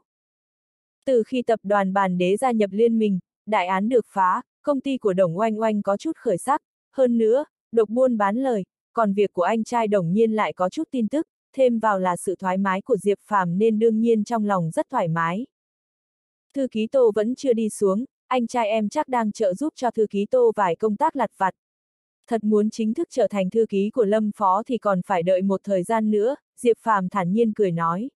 Từ khi tập đoàn Bàn Đế gia nhập liên minh, đại án được phá, công ty của Đồng Oanh Oanh có chút khởi sắc, hơn nữa, độc buôn bán lời, còn việc của anh trai Đồng Nhiên lại có chút tin tức, thêm vào là sự thoải mái của Diệp Phàm nên đương nhiên trong lòng rất thoải mái. Thư ký Tô vẫn chưa đi xuống, anh trai em chắc đang trợ giúp cho thư ký Tô vài công tác lặt vặt. Thật muốn chính thức trở thành thư ký của Lâm Phó thì còn phải đợi một thời gian nữa, Diệp Phàm thản nhiên cười nói.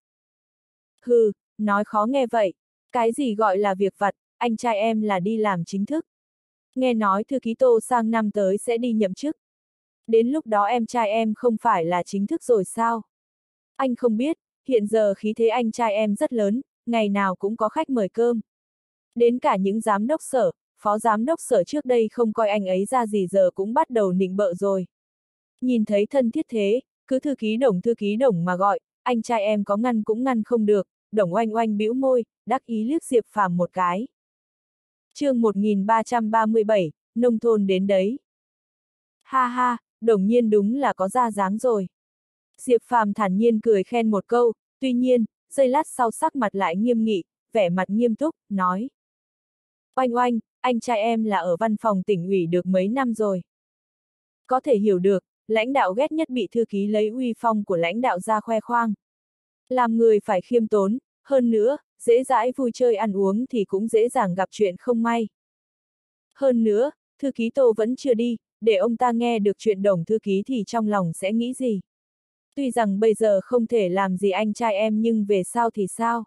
Hừ, nói khó nghe vậy, cái gì gọi là việc vặt, anh trai em là đi làm chính thức. Nghe nói thư ký Tô sang năm tới sẽ đi nhậm chức. Đến lúc đó em trai em không phải là chính thức rồi sao? Anh không biết, hiện giờ khí thế anh trai em rất lớn, ngày nào cũng có khách mời cơm. Đến cả những giám đốc sở, phó giám đốc sở trước đây không coi anh ấy ra gì giờ cũng bắt đầu nịnh bợ rồi. Nhìn thấy thân thiết thế, cứ thư ký Đồng mà gọi, anh trai em có ngăn cũng ngăn không được, Đồng Oanh Oanh bĩu môi, đắc ý liếc Diệp Phàm một cái. Chương 1337, nông thôn đến đấy. Ha ha, Đồng Nhiên đúng là có ra dáng rồi. Diệp Phàm thản nhiên cười khen một câu, tuy nhiên, giây lát sau sắc mặt lại nghiêm nghị, vẻ mặt nghiêm túc, nói. Oanh Oanh, anh trai em là ở văn phòng tỉnh ủy được mấy năm rồi. Có thể hiểu được, lãnh đạo ghét nhất bị thư ký lấy uy phong của lãnh đạo ra khoe khoang. Làm người phải khiêm tốn, hơn nữa, dễ dãi vui chơi ăn uống thì cũng dễ dàng gặp chuyện không may. Hơn nữa, thư ký Tô vẫn chưa đi, để ông ta nghe được chuyện Đồng thư ký thì trong lòng sẽ nghĩ gì. Tuy rằng bây giờ không thể làm gì anh trai em nhưng về sau thì sao?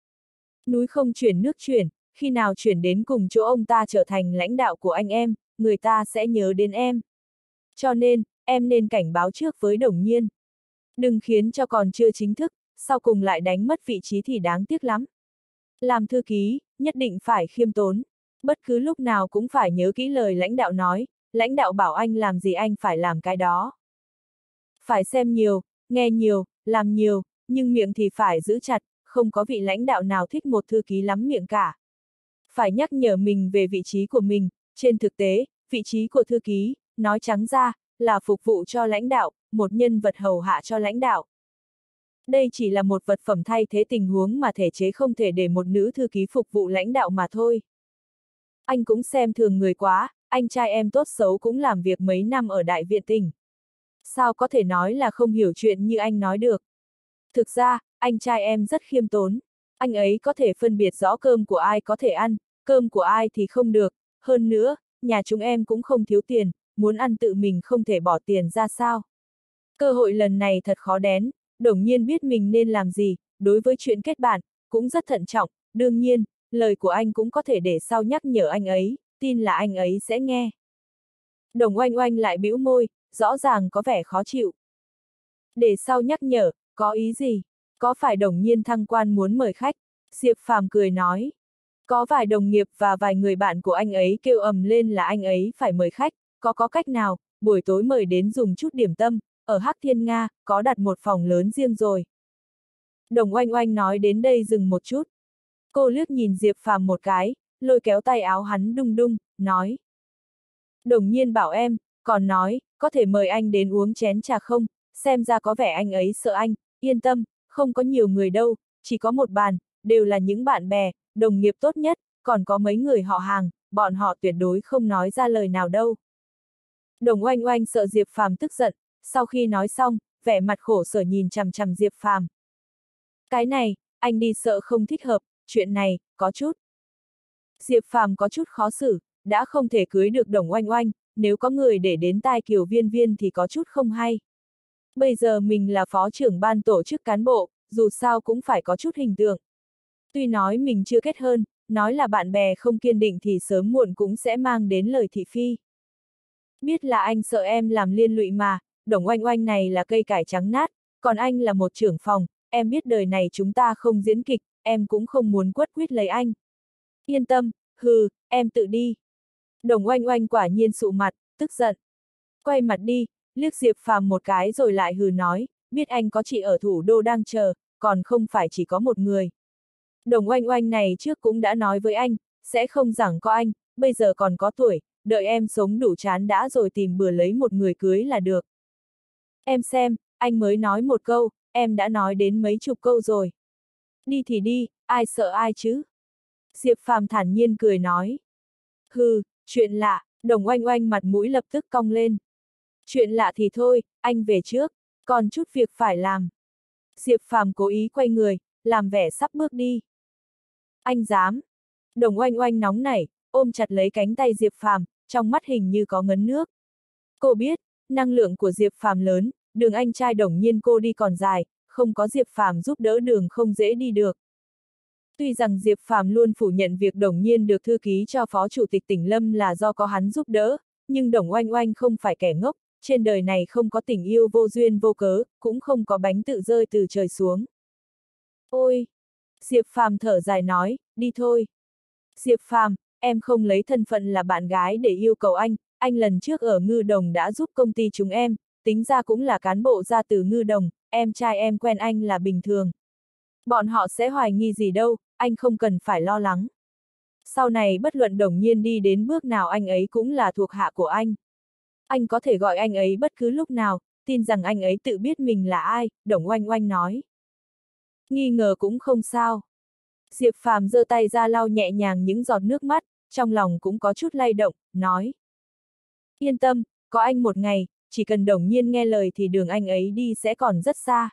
Núi không chuyển nước chuyển, khi nào chuyển đến cùng chỗ ông ta trở thành lãnh đạo của anh em, người ta sẽ nhớ đến em. Cho nên, em nên cảnh báo trước với Đồng Nhiên. Đừng khiến cho còn chưa chính thức, sau cùng lại đánh mất vị trí thì đáng tiếc lắm. Làm thư ký, nhất định phải khiêm tốn. Bất cứ lúc nào cũng phải nhớ kỹ lời lãnh đạo nói, lãnh đạo bảo anh làm gì anh phải làm cái đó. Phải xem nhiều, nghe nhiều, làm nhiều, nhưng miệng thì phải giữ chặt, không có vị lãnh đạo nào thích một thư ký lắm miệng cả. Phải nhắc nhở mình về vị trí của mình, trên thực tế, vị trí của thư ký, nói trắng ra, là phục vụ cho lãnh đạo, một nhân vật hầu hạ cho lãnh đạo. Đây chỉ là một vật phẩm thay thế tình huống mà thể chế không thể để một nữ thư ký phục vụ lãnh đạo mà thôi. Anh cũng xem thường người quá, anh trai em tốt xấu cũng làm việc mấy năm ở Đại viện tỉnh. Sao có thể nói là không hiểu chuyện như anh nói được? Thực ra, anh trai em rất khiêm tốn. Anh ấy có thể phân biệt rõ cơm của ai có thể ăn, cơm của ai thì không được. Hơn nữa, nhà chúng em cũng không thiếu tiền, muốn ăn tự mình không thể bỏ tiền ra sao. Cơ hội lần này thật khó đén, Đồng Nhiên biết mình nên làm gì, đối với chuyện kết bạn, cũng rất thận trọng, đương nhiên, lời của anh cũng có thể để sau nhắc nhở anh ấy, tin là anh ấy sẽ nghe. Đồng Oanh Oanh lại bĩu môi, rõ ràng có vẻ khó chịu. Để sau nhắc nhở, có ý gì? Có phải Đồng Nhiên thăng quan muốn mời khách? Diệp Phàm cười nói. Có vài đồng nghiệp và vài người bạn của anh ấy kêu ầm lên là anh ấy phải mời khách, có cách nào, buổi tối mời đến dùng chút điểm tâm, ở Hắc Thiên Nga, có đặt một phòng lớn riêng rồi. Đồng Oanh Oanh nói đến đây dừng một chút. Cô liếc nhìn Diệp Phàm một cái, lôi kéo tay áo hắn đung đung, nói. Đồng Nhiên bảo em, còn nói, có thể mời anh đến uống chén trà không, xem ra có vẻ anh ấy sợ anh, yên tâm, không có nhiều người đâu, chỉ có một bàn, đều là những bạn bè, đồng nghiệp tốt nhất, còn có mấy người họ hàng, bọn họ tuyệt đối không nói ra lời nào đâu. Đồng Oanh Oanh sợ Diệp Phàm tức giận, sau khi nói xong, vẻ mặt khổ sở nhìn chằm chằm Diệp Phàm. Cái này, anh đi sợ không thích hợp, chuyện này, có chút. Diệp Phàm có chút khó xử, đã không thể cưới được Đồng Oanh Oanh, nếu có người để đến tai Kiều Viên Viên thì có chút không hay. Bây giờ mình là phó trưởng ban tổ chức cán bộ, dù sao cũng phải có chút hình tượng. Tuy nói mình chưa kết hôn, nói là bạn bè không kiên định thì sớm muộn cũng sẽ mang đến lời thị phi. Biết là anh sợ em làm liên lụy mà, Đồng Oanh Oanh này là cây cải trắng nát, còn anh là một trưởng phòng, em biết đời này chúng ta không diễn kịch, em cũng không muốn quất quýt lấy anh. Yên tâm, hừ, em tự đi. Đồng Oanh Oanh quả nhiên sụ mặt, tức giận. Quay mặt đi, liếc Diệp Phàm một cái rồi lại hừ nói, biết anh có chị ở thủ đô đang chờ, còn không phải chỉ có một người. Đồng Oanh Oanh này trước cũng đã nói với anh, sẽ không giảng có anh, bây giờ còn có tuổi, đợi em sống đủ chán đã rồi tìm bừa lấy một người cưới là được. Em xem, anh mới nói một câu, em đã nói đến mấy chục câu rồi. Đi thì đi, ai sợ ai chứ? Diệp Phàm thản nhiên cười nói. Hừ, chuyện lạ, Đồng Oanh Oanh mặt mũi lập tức cong lên. Chuyện lạ thì thôi, anh về trước, còn chút việc phải làm. Diệp Phàm cố ý quay người, làm vẻ sắp bước đi. Anh dám. Đồng Oanh Oanh nóng nảy, ôm chặt lấy cánh tay Diệp Phàm, trong mắt hình như có ngấn nước. Cô biết, năng lượng của Diệp Phàm lớn, đường anh trai Đồng Nhiên cô đi còn dài, không có Diệp Phàm giúp đỡ đường không dễ đi được. Tuy rằng Diệp Phàm luôn phủ nhận việc Đồng Nhiên được thư ký cho Phó Chủ tịch tỉnh Lâm là do có hắn giúp đỡ, nhưng Đồng Oanh Oanh không phải kẻ ngốc, trên đời này không có tình yêu vô duyên vô cớ, cũng không có bánh tự rơi từ trời xuống. Ôi! Diệp Phàm thở dài nói, đi thôi. Diệp Phàm, em không lấy thân phận là bạn gái để yêu cầu anh lần trước ở Ngư Đồng đã giúp công ty chúng em, tính ra cũng là cán bộ ra từ Ngư Đồng, em trai em quen anh là bình thường. Bọn họ sẽ hoài nghi gì đâu, anh không cần phải lo lắng. Sau này bất luận Đồng Nhiên đi đến bước nào anh ấy cũng là thuộc hạ của anh. Anh có thể gọi anh ấy bất cứ lúc nào, tin rằng anh ấy tự biết mình là ai, Đồng Oanh Oanh nói. Nghi ngờ cũng không sao. Diệp Phàm giơ tay ra lau nhẹ nhàng những giọt nước mắt, trong lòng cũng có chút lay động, nói. Yên tâm, có anh một ngày, chỉ cần Đồng Nhiên nghe lời thì đường anh ấy đi sẽ còn rất xa.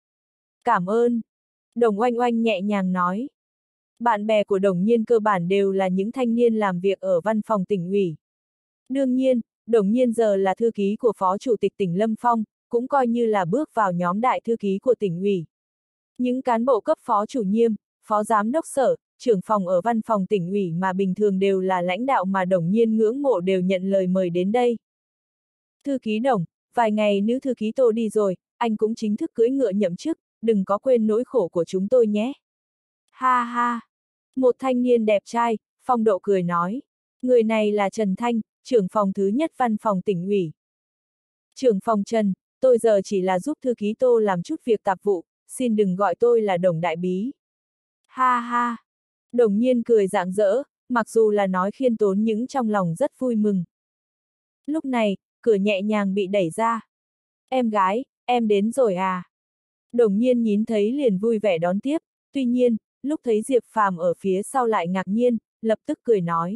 Cảm ơn. Đồng Oanh Oanh nhẹ nhàng nói. Bạn bè của Đồng Nhiên cơ bản đều là những thanh niên làm việc ở văn phòng tỉnh ủy. Đương nhiên, Đồng Nhiên giờ là thư ký của Phó Chủ tịch tỉnh Lâm Phong, cũng coi như là bước vào nhóm đại thư ký của tỉnh ủy. Những cán bộ cấp phó chủ nhiệm, phó giám đốc sở, trưởng phòng ở văn phòng tỉnh ủy mà bình thường đều là lãnh đạo mà Đồng Nhiên ngưỡng mộ đều nhận lời mời đến đây. Thư ký Đồng, vài ngày nữ thư ký Tô đi rồi, anh cũng chính thức cưỡi ngựa nhậm chức, đừng có quên nỗi khổ của chúng tôi nhé. Ha ha! Một thanh niên đẹp trai, phong độ cười nói. Người này là Trần Thanh, trưởng phòng thứ nhất văn phòng tỉnh ủy. Trưởng phòng Trần, tôi giờ chỉ là giúp thư ký Tô làm chút việc tạp vụ, xin đừng gọi tôi là Đồng đại bí. Ha ha! Đồng Nhiên cười rạng rỡ, mặc dù là nói khiêm tốn nhưng trong lòng rất vui mừng. Lúc này, cửa nhẹ nhàng bị đẩy ra. Em gái, em đến rồi à? Đồng Nhiên nhìn thấy liền vui vẻ đón tiếp, tuy nhiên, lúc thấy Diệp Phàm ở phía sau lại ngạc nhiên, lập tức cười nói.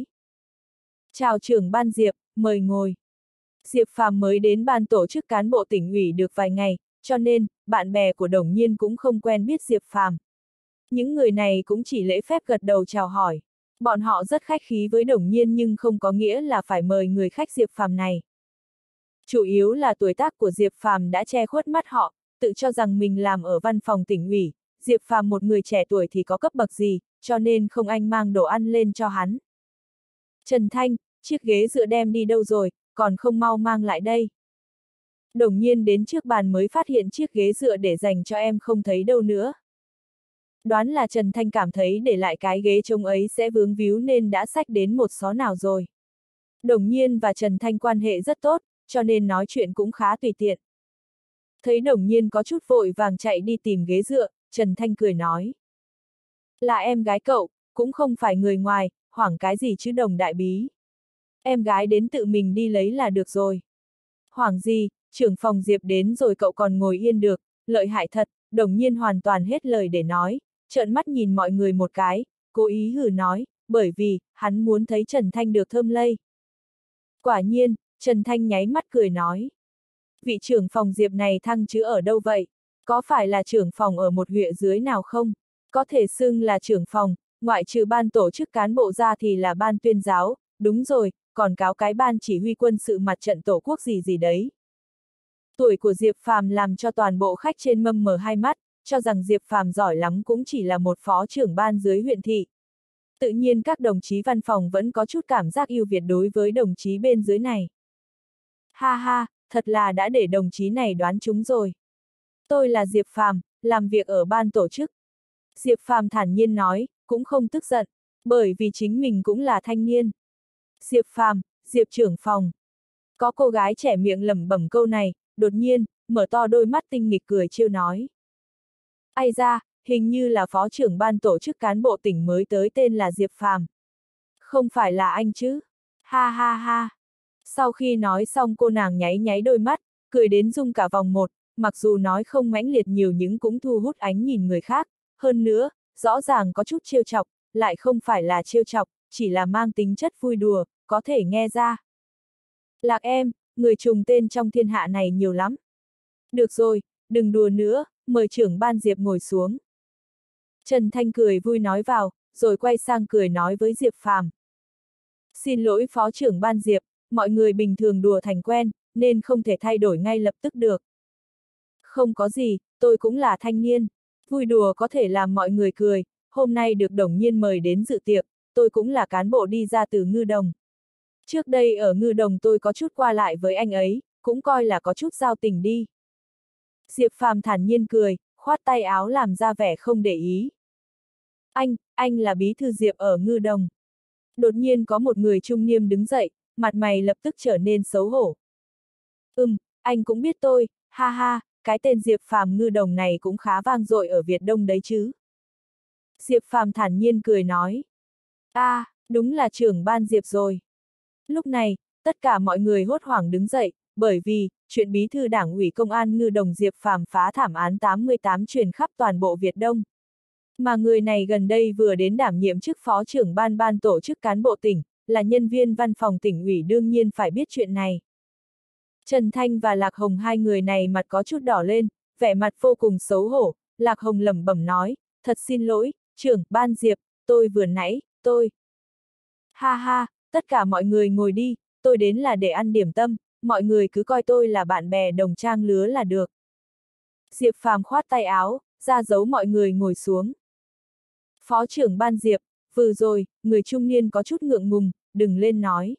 Chào trưởng ban Diệp, mời ngồi. Diệp Phàm mới đến ban tổ chức cán bộ tỉnh ủy được vài ngày, cho nên, bạn bè của Đồng Nhiên cũng không quen biết Diệp Phàm. Những người này cũng chỉ lễ phép gật đầu chào hỏi. Bọn họ rất khách khí với Đồng Nhiên nhưng không có nghĩa là phải mời người khách Diệp Phàm này. Chủ yếu là tuổi tác của Diệp Phàm đã che khuất mắt họ, tự cho rằng mình làm ở văn phòng tỉnh ủy, Diệp Phàm một người trẻ tuổi thì có cấp bậc gì, cho nên không anh mang đồ ăn lên cho hắn. Trần Thanh, chiếc ghế dựa đem đi đâu rồi, còn không mau mang lại đây. Đồng Nhiên đến trước bàn mới phát hiện chiếc ghế dựa để dành cho em không thấy đâu nữa. Đoán là Trần Thanh cảm thấy để lại cái ghế trông ấy sẽ vướng víu nên đã xách đến một xó nào rồi. Đồng Nhiên và Trần Thanh quan hệ rất tốt, cho nên nói chuyện cũng khá tùy tiện. Thấy Đồng Nhiên có chút vội vàng chạy đi tìm ghế dựa, Trần Thanh cười nói. Là em gái cậu, cũng không phải người ngoài, hoảng cái gì chứ Đồng đại bí. Em gái đến tự mình đi lấy là được rồi. Hoảng gì, trưởng phòng Diệp đến rồi cậu còn ngồi yên được, lợi hại thật, Đồng Nhiên hoàn toàn hết lời để nói, trợn mắt nhìn mọi người một cái, cố ý hừ nói, bởi vì, hắn muốn thấy Trần Thanh được thơm lây. Quả nhiên, Trần Thanh nháy mắt cười nói. Vị trưởng phòng Diệp này thăng chứ ở đâu vậy? Có phải là trưởng phòng ở một huyện dưới nào không? Có thể xưng là trưởng phòng, ngoại trừ ban tổ chức cán bộ ra thì là ban tuyên giáo, đúng rồi, còn cáo cái ban chỉ huy quân sự mặt trận tổ quốc gì gì đấy. Tuổi của Diệp Phàm làm cho toàn bộ khách trên mâm mở hai mắt, cho rằng Diệp Phàm giỏi lắm cũng chỉ là một phó trưởng ban dưới huyện thị. Tự nhiên các đồng chí văn phòng vẫn có chút cảm giác ưu việt đối với đồng chí bên dưới này. Ha ha, thật là đã để đồng chí này đoán chúng rồi. Tôi là Diệp Phàm, làm việc ở ban tổ chức. Diệp Phàm thản nhiên nói, cũng không tức giận, bởi vì chính mình cũng là thanh niên. Diệp Phàm, Diệp trưởng phòng. Có cô gái trẻ miệng lẩm bẩm câu này, đột nhiên, mở to đôi mắt tinh nghịch cười trêu nói. Ai ra, hình như là phó trưởng ban tổ chức cán bộ tỉnh mới tới tên là Diệp Phàm. Không phải là anh chứ? Ha ha ha. Sau khi nói xong cô nàng nháy nháy đôi mắt, cười đến rung cả vòng một, mặc dù nói không mãnh liệt nhiều nhưng cũng thu hút ánh nhìn người khác, hơn nữa, rõ ràng có chút trêu chọc, lại không phải là trêu chọc, chỉ là mang tính chất vui đùa, có thể nghe ra. Lạc em, người trùng tên trong thiên hạ này nhiều lắm. Được rồi, đừng đùa nữa, mời trưởng ban Diệp ngồi xuống. Trần Thanh cười vui nói vào, rồi quay sang cười nói với Diệp Phàm. Xin lỗi phó trưởng ban Diệp, mọi người bình thường đùa thành quen, nên không thể thay đổi ngay lập tức được. Không có gì, tôi cũng là thanh niên. Vui đùa có thể làm mọi người cười, hôm nay được Đồng Nhiên mời đến dự tiệc, tôi cũng là cán bộ đi ra từ Ngư Đồng. Trước đây ở Ngư Đồng tôi có chút qua lại với anh ấy, cũng coi là có chút giao tình đi. Diệp Phàm thản nhiên cười, khoát tay áo làm ra vẻ không để ý. Anh là bí thư Diệp ở Ngư Đồng. Đột nhiên có một người trung niên đứng dậy, mặt mày lập tức trở nên xấu hổ. Anh cũng biết tôi, ha ha, cái tên Diệp Phàm Ngư Đồng này cũng khá vang dội ở Việt Đông đấy chứ. Diệp Phàm thản nhiên cười nói. Đúng là trưởng ban Diệp rồi. Lúc này, tất cả mọi người hốt hoảng đứng dậy, bởi vì, chuyện bí thư đảng ủy công an Ngư Đồng Diệp Phàm phá thảm án 88 truyền khắp toàn bộ Việt Đông. Mà người này gần đây vừa đến đảm nhiệm chức phó trưởng ban tổ chức cán bộ tỉnh, là nhân viên văn phòng tỉnh ủy đương nhiên phải biết chuyện này. Trần Thanh và Lạc Hồng hai người này mặt có chút đỏ lên, vẻ mặt vô cùng xấu hổ, Lạc Hồng lẩm bẩm nói, thật xin lỗi, trưởng ban Diệp, tôi vừa nãy, tôi. Ha ha, tất cả mọi người ngồi đi, tôi đến là để ăn điểm tâm, mọi người cứ coi tôi là bạn bè đồng trang lứa là được. Diệp Phàm khoát tay áo, ra dấu mọi người ngồi xuống. Phó trưởng ban Diệp, vừa rồi, người trung niên có chút ngượng ngùng, đừng lên nói.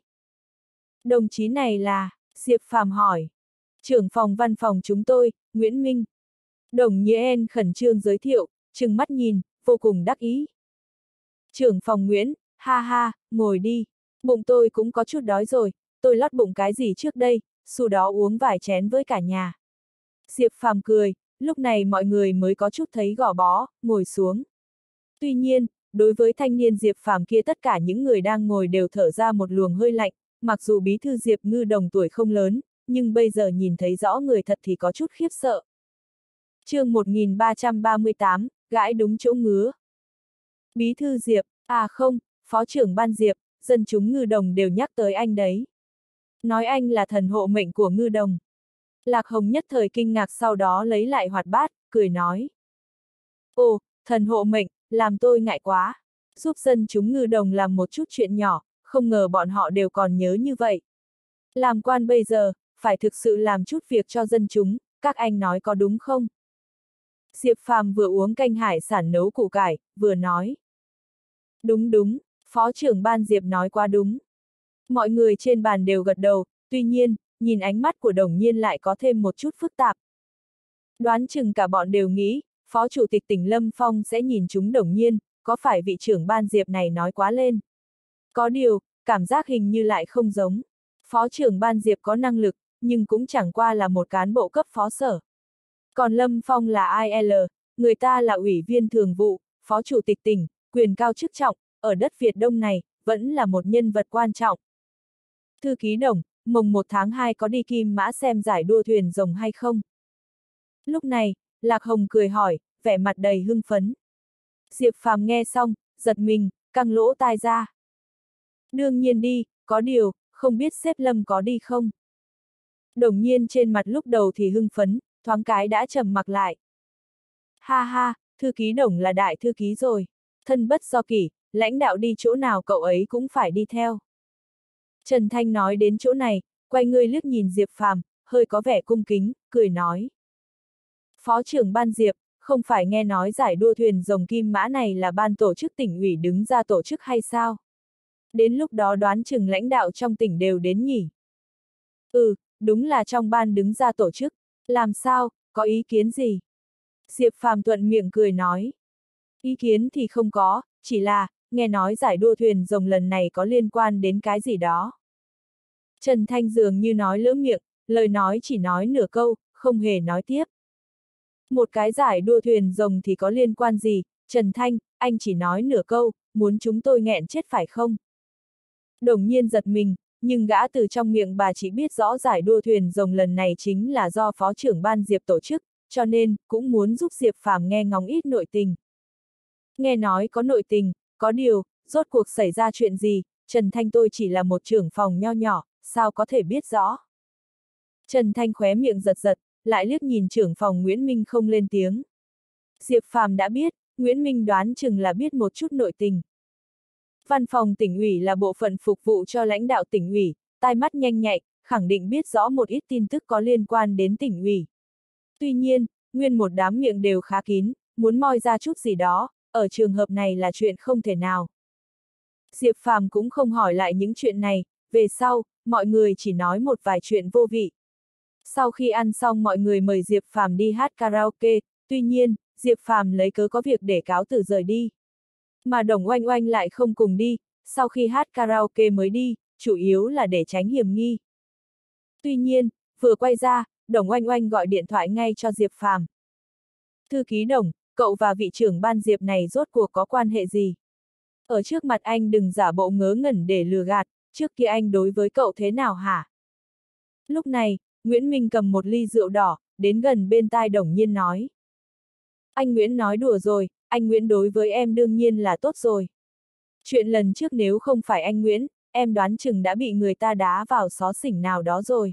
Đồng chí này là, Diệp Phàm hỏi. Trưởng phòng văn phòng chúng tôi, Nguyễn Minh. Đồng Nhiên khẩn trương giới thiệu, trừng mắt nhìn, vô cùng đắc ý. Trưởng phòng Nguyễn, ha ha, ngồi đi. Bụng tôi cũng có chút đói rồi, tôi lót bụng cái gì trước đây, sau đó uống vài chén với cả nhà. Diệp Phàm cười, lúc này mọi người mới có chút thấy gò bó, ngồi xuống. Tuy nhiên, đối với thanh niên Diệp Phàm kia tất cả những người đang ngồi đều thở ra một luồng hơi lạnh, mặc dù bí thư Diệp Ngư Đồng tuổi không lớn, nhưng bây giờ nhìn thấy rõ người thật thì có chút khiếp sợ. Chương 1338, gãi đúng chỗ ngứa. Bí thư Diệp, không, phó trưởng ban Diệp, dân chúng Ngư Đồng đều nhắc tới anh đấy. Nói anh là thần hộ mệnh của Ngư Đồng. Lạc Hồng nhất thời kinh ngạc sau đó lấy lại hoạt bát, cười nói. Ồ, thần hộ mệnh, làm tôi ngại quá. Giúp dân chúng Ngư Đồng làm một chút chuyện nhỏ, không ngờ bọn họ đều còn nhớ như vậy. Làm quan bây giờ, phải thực sự làm chút việc cho dân chúng, các anh nói có đúng không? Diệp Phàm vừa uống canh hải sản nấu củ cải, vừa nói. Đúng, phó trưởng ban Diệp nói quá đúng. Mọi người trên bàn đều gật đầu, tuy nhiên, nhìn ánh mắt của Đồng Nhiên lại có thêm một chút phức tạp. Đoán chừng cả bọn đều nghĩ, phó chủ tịch tỉnh Lâm Phong sẽ nhìn chúng Đồng Nhiên, có phải vị trưởng ban Diệp này nói quá lên? Có điều, cảm giác hình như lại không giống. Phó trưởng ban Diệp có năng lực, nhưng cũng chẳng qua là một cán bộ cấp phó sở. Còn Lâm Phong là IL, người ta là ủy viên thường vụ, phó chủ tịch tỉnh, quyền cao chức trọng, ở đất Việt Đông này, vẫn là một nhân vật quan trọng. Thư ký Đồng, mùng 1 tháng 2 có đi Kim Mã xem giải đua thuyền rồng hay không? Lúc này, Lạc Hồng cười hỏi, vẻ mặt đầy hưng phấn. Diệp Phàm nghe xong, giật mình, căng lỗ tai ra. Đương nhiên đi, có điều, không biết sếp Lâm có đi không? Đồng Nhiên trên mặt lúc đầu thì hưng phấn, thoáng cái đã trầm mặc lại. Ha ha, thư ký Đồng là đại thư ký rồi. Thân bất do kỷ, lãnh đạo đi chỗ nào cậu ấy cũng phải đi theo. Trần Thanh nói đến chỗ này, quay người liếc nhìn Diệp Phàm, hơi có vẻ cung kính, cười nói. Phó trưởng ban Diệp, không phải nghe nói giải đua thuyền rồng kim mã này là ban tổ chức tỉnh ủy đứng ra tổ chức hay sao? Đến lúc đó đoán chừng lãnh đạo trong tỉnh đều đến nhỉ? Ừ, đúng là trong ban đứng ra tổ chức. Làm sao, có ý kiến gì? Diệp Phàm thuận miệng cười nói. Ý kiến thì không có, chỉ là, nghe nói giải đua thuyền rồng lần này có liên quan đến cái gì đó. Trần Thanh dường như nói lỡ miệng, lời nói chỉ nói nửa câu, không hề nói tiếp. Một cái giải đua thuyền rồng thì có liên quan gì, Trần Thanh, anh chỉ nói nửa câu, muốn chúng tôi nghẹn chết phải không? Đồng Nhiên giật mình, nhưng gã từ trong miệng bà chỉ biết rõ giải đua thuyền rồng lần này chính là do phó trưởng ban Diệp tổ chức, cho nên, cũng muốn giúp Diệp Phàm nghe ngóng ít nội tình. Nghe nói có nội tình, có điều, rốt cuộc xảy ra chuyện gì, Trần Thanh tôi chỉ là một trưởng phòng nho nhỏ, sao có thể biết rõ? Trần Thanh khóe miệng giật giật, lại liếc nhìn trưởng phòng Nguyễn Minh không lên tiếng. Diệp Phàm đã biết, Nguyễn Minh đoán chừng là biết một chút nội tình. Văn phòng tỉnh ủy là bộ phận phục vụ cho lãnh đạo tỉnh ủy, tai mắt nhanh nhạy, khẳng định biết rõ một ít tin tức có liên quan đến tỉnh ủy. Tuy nhiên, nguyên một đám miệng đều khá kín, muốn moi ra chút gì đó, ở trường hợp này là chuyện không thể nào. Diệp Phàm cũng không hỏi lại những chuyện này, về sau, mọi người chỉ nói một vài chuyện vô vị. Sau khi ăn xong mọi người mời Diệp Phàm đi hát karaoke, tuy nhiên, Diệp Phàm lấy cớ có việc để cáo từ rời đi. Mà Đồng Oanh Oanh lại không cùng đi, sau khi hát karaoke mới đi, chủ yếu là để tránh hiểm nghi. Tuy nhiên, vừa quay ra, Đồng Oanh Oanh gọi điện thoại ngay cho Diệp Phàm. Thư ký Đồng, cậu và vị trưởng ban Diệp này rốt cuộc có quan hệ gì? Ở trước mặt anh đừng giả bộ ngớ ngẩn để lừa gạt, trước kia anh đối với cậu thế nào hả? Lúc này, Nguyễn Minh cầm một ly rượu đỏ, đến gần bên tai Đồng Nhiên nói. Anh Nguyễn nói đùa rồi, anh Nguyễn đối với em đương nhiên là tốt rồi. Chuyện lần trước nếu không phải anh Nguyễn, em đoán chừng đã bị người ta đá vào xó xỉnh nào đó rồi.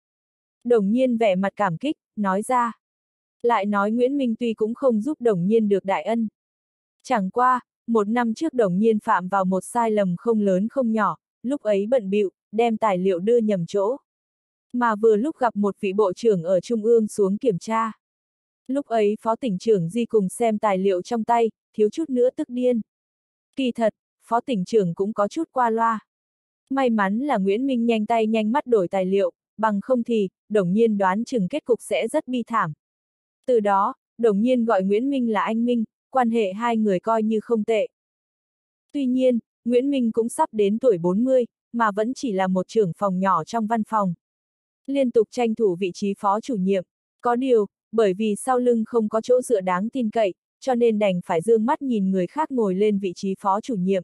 Đồng Nhiên vẻ mặt cảm kích, nói ra. Lại nói Nguyễn Minh tuy cũng không giúp Đồng Nhiên được đại ân. Chẳng qua, một năm trước Đồng Nhiên phạm vào một sai lầm không lớn không nhỏ, lúc ấy bận bịu, đem tài liệu đưa nhầm chỗ. Mà vừa lúc gặp một vị bộ trưởng ở Trung ương xuống kiểm tra. Lúc ấy phó tỉnh trưởng Di cùng xem tài liệu trong tay, thiếu chút nữa tức điên. Kỳ thật, phó tỉnh trưởng cũng có chút qua loa. May mắn là Nguyễn Minh nhanh tay nhanh mắt đổi tài liệu, bằng không thì, Đồng Nhiên đoán chừng kết cục sẽ rất bi thảm. Từ đó, Đồng Nhiên gọi Nguyễn Minh là anh Minh, quan hệ hai người coi như không tệ. Tuy nhiên, Nguyễn Minh cũng sắp đến tuổi 40, mà vẫn chỉ là một trưởng phòng nhỏ trong văn phòng. Liên tục tranh thủ vị trí phó chủ nhiệm. Có điều, bởi vì sau lưng không có chỗ dựa đáng tin cậy, cho nên đành phải dương mắt nhìn người khác ngồi lên vị trí phó chủ nhiệm.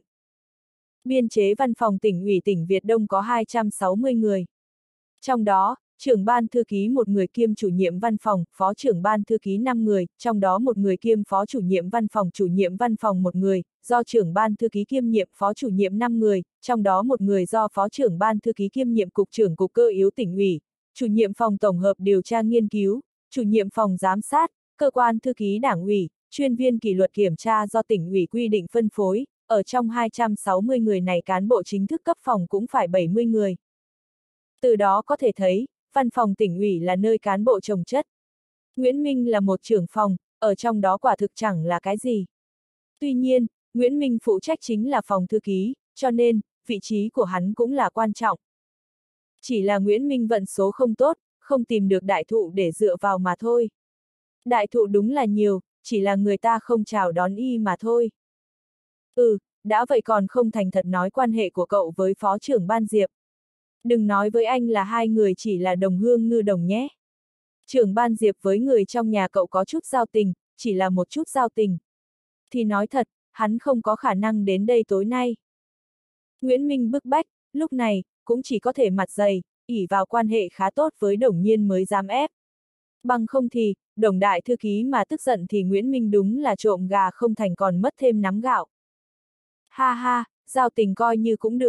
Biên chế văn phòng tỉnh ủy tỉnh Việt Đông có 260 người. Trong đó, trưởng ban thư ký một người kiêm chủ nhiệm văn phòng, phó trưởng ban thư ký 5 người, trong đó một người kiêm phó chủ nhiệm văn phòng một người, do trưởng ban thư ký kiêm nhiệm phó chủ nhiệm 5 người, trong đó một người do phó trưởng ban thư ký kiêm nhiệm cục trưởng cục cơ yếu tỉnh ủy, chủ nhiệm phòng tổng hợp điều tra nghiên cứu, chủ nhiệm phòng giám sát, cơ quan thư ký đảng ủy, chuyên viên kỷ luật kiểm tra do tỉnh ủy quy định phân phối, ở trong 260 người này cán bộ chính thức cấp phòng cũng phải 70 người. Từ đó có thể thấy, văn phòng tỉnh ủy là nơi cán bộ chồng chất. Nguyễn Minh là một trưởng phòng, ở trong đó quả thực chẳng là cái gì. Tuy nhiên, Nguyễn Minh phụ trách chính là phòng thư ký, cho nên, vị trí của hắn cũng là quan trọng. Chỉ là Nguyễn Minh vận số không tốt, không tìm được đại thụ để dựa vào mà thôi. Đại thụ đúng là nhiều, chỉ là người ta không chào đón y mà thôi. Đã vậy còn không thành thật nói quan hệ của cậu với phó trưởng ban Diệp. Đừng nói với anh là hai người chỉ là đồng hương ngư đồng nhé. Trưởng ban Diệp với người trong nhà cậu có chút giao tình, chỉ là một chút giao tình. Thì nói thật, hắn không có khả năng đến đây tối nay. Nguyễn Minh bức bách, lúc này, cũng chỉ có thể mặt dày, ỷ vào quan hệ khá tốt với Đồng Nhiên mới dám ép. Bằng không thì, Đồng đại thư ký mà tức giận thì Nguyễn Minh đúng là trộm gà không thành còn mất thêm nắm gạo. Ha ha, giao tình coi như cũng được.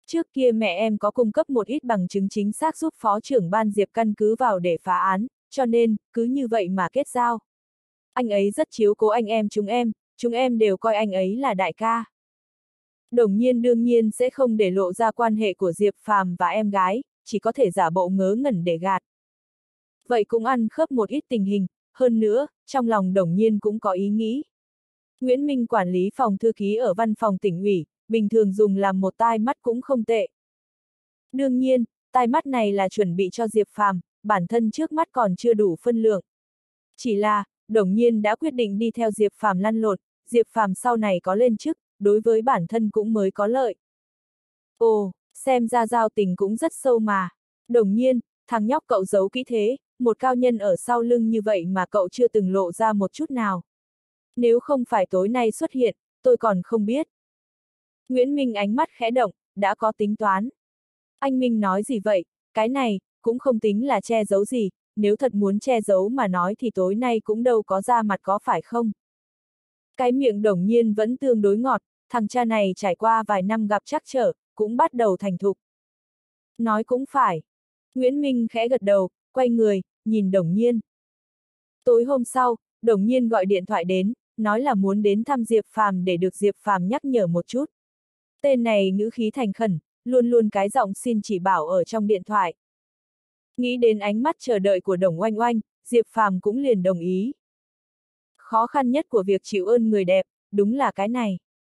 Trước kia mẹ em có cung cấp một ít bằng chứng chính xác giúp phó trưởng ban Diệp căn cứ vào để phá án, cho nên, cứ như vậy mà kết giao. Anh ấy rất chiếu cố anh em chúng em đều coi anh ấy là đại ca. Đồng Nhiên đương nhiên sẽ không để lộ ra quan hệ của Diệp Phàm và em gái, chỉ có thể giả bộ ngớ ngẩn để gạt. Vậy cũng ăn khớp một ít tình hình, hơn nữa, trong lòng Đồng Nhiên cũng có ý nghĩ. Nguyễn Minh quản lý phòng thư ký ở văn phòng tỉnh ủy, bình thường dùng làm một tai mắt cũng không tệ. Đương nhiên, tai mắt này là chuẩn bị cho Diệp Phàm, bản thân trước mắt còn chưa đủ phân lượng. Chỉ là, Đồng Nhiên đã quyết định đi theo Diệp Phàm lăn lộn, Diệp Phàm sau này có lên chức, đối với bản thân cũng mới có lợi. Ồ, xem ra giao tình cũng rất sâu mà. Đồng Nhiên, thằng nhóc cậu giấu kỹ thế, một cao nhân ở sau lưng như vậy mà cậu chưa từng lộ ra một chút nào. Nếu không phải tối nay xuất hiện, tôi còn không biết. Nguyễn Minh ánh mắt khẽ động, đã có tính toán. Anh Minh nói gì vậy, cái này, cũng không tính là che giấu gì, nếu thật muốn che giấu mà nói thì tối nay cũng đâu có ra mặt có phải không? Cái miệng Đồng Nhiên vẫn tương đối ngọt, thằng cha này trải qua vài năm gặp trắc trở, cũng bắt đầu thành thục. Nói cũng phải. Nguyễn Minh khẽ gật đầu, quay người, nhìn Đồng Nhiên. Tối hôm sau, Đồng Nhiên gọi điện thoại đến, nói là muốn đến thăm Diệp Phàm để được Diệp Phàm nhắc nhở một chút. Tên này ngữ khí thành khẩn, luôn luôn cái giọng xin chỉ bảo ở trong điện thoại. Nghĩ đến ánh mắt chờ đợi của Đồng Oanh Oanh, Diệp Phàm cũng liền đồng ý. Khó khăn nhất của việc chịu ơn người đẹp, đúng là cái này.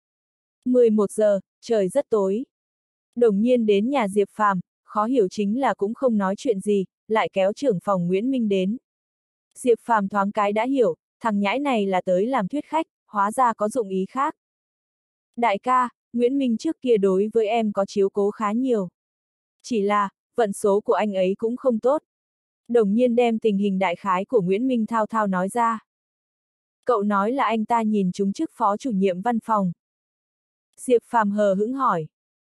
11 giờ, trời rất tối. Đồng Nhiên đến nhà Diệp Phàm, khó hiểu chính là cũng không nói chuyện gì, lại kéo trưởng phòng Nguyễn Minh đến. Diệp Phàm thoáng cái đã hiểu, thằng nhãi này là tới làm thuyết khách, hóa ra có dụng ý khác. Đại ca, Nguyễn Minh trước kia đối với em có chiếu cố khá nhiều. Chỉ là, vận số của anh ấy cũng không tốt. Đồng Nhiên đem tình hình đại khái của Nguyễn Minh thao thao nói ra. Cậu nói là anh ta nhìn trúng chức phó chủ nhiệm văn phòng. Diệp Phàm hờ hững hỏi.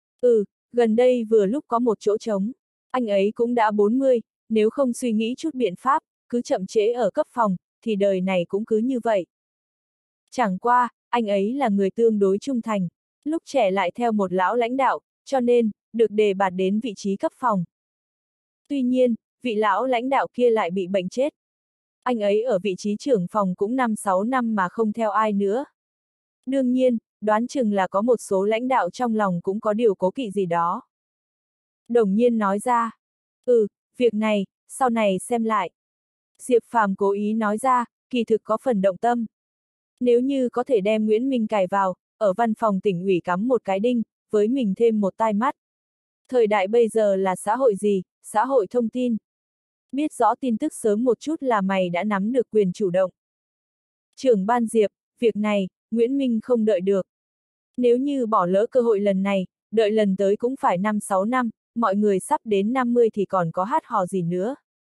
Gần đây vừa lúc có một chỗ trống. Anh ấy cũng đã 40, nếu không suy nghĩ chút biện pháp, cứ chậm trễ ở cấp phòng, thì đời này cũng cứ như vậy. Chẳng qua, anh ấy là người tương đối trung thành, lúc trẻ lại theo một lão lãnh đạo, cho nên, được đề bạt đến vị trí cấp phòng. Tuy nhiên, vị lão lãnh đạo kia lại bị bệnh chết. Anh ấy ở vị trí trưởng phòng cũng 5-6 năm mà không theo ai nữa. Đương nhiên, đoán chừng là có một số lãnh đạo trong lòng cũng có điều cố kỵ gì đó. Đồng Nhiên nói ra. Việc này, sau này xem lại. Diệp Phàm cố ý nói ra, kỳ thực có phần động tâm. Nếu như có thể đem Nguyễn Minh cài vào, ở văn phòng tỉnh ủy cắm một cái đinh, với mình thêm một tai mắt. Thời đại bây giờ là xã hội gì, xã hội thông tin. Biết rõ tin tức sớm một chút là mày đã nắm được quyền chủ động. Trưởng ban Diệp, việc này, Nguyễn Minh không đợi được. Nếu như bỏ lỡ cơ hội lần này, đợi lần tới cũng phải 5-6 năm, mọi người sắp đến 50 thì còn có hát hò gì nữa.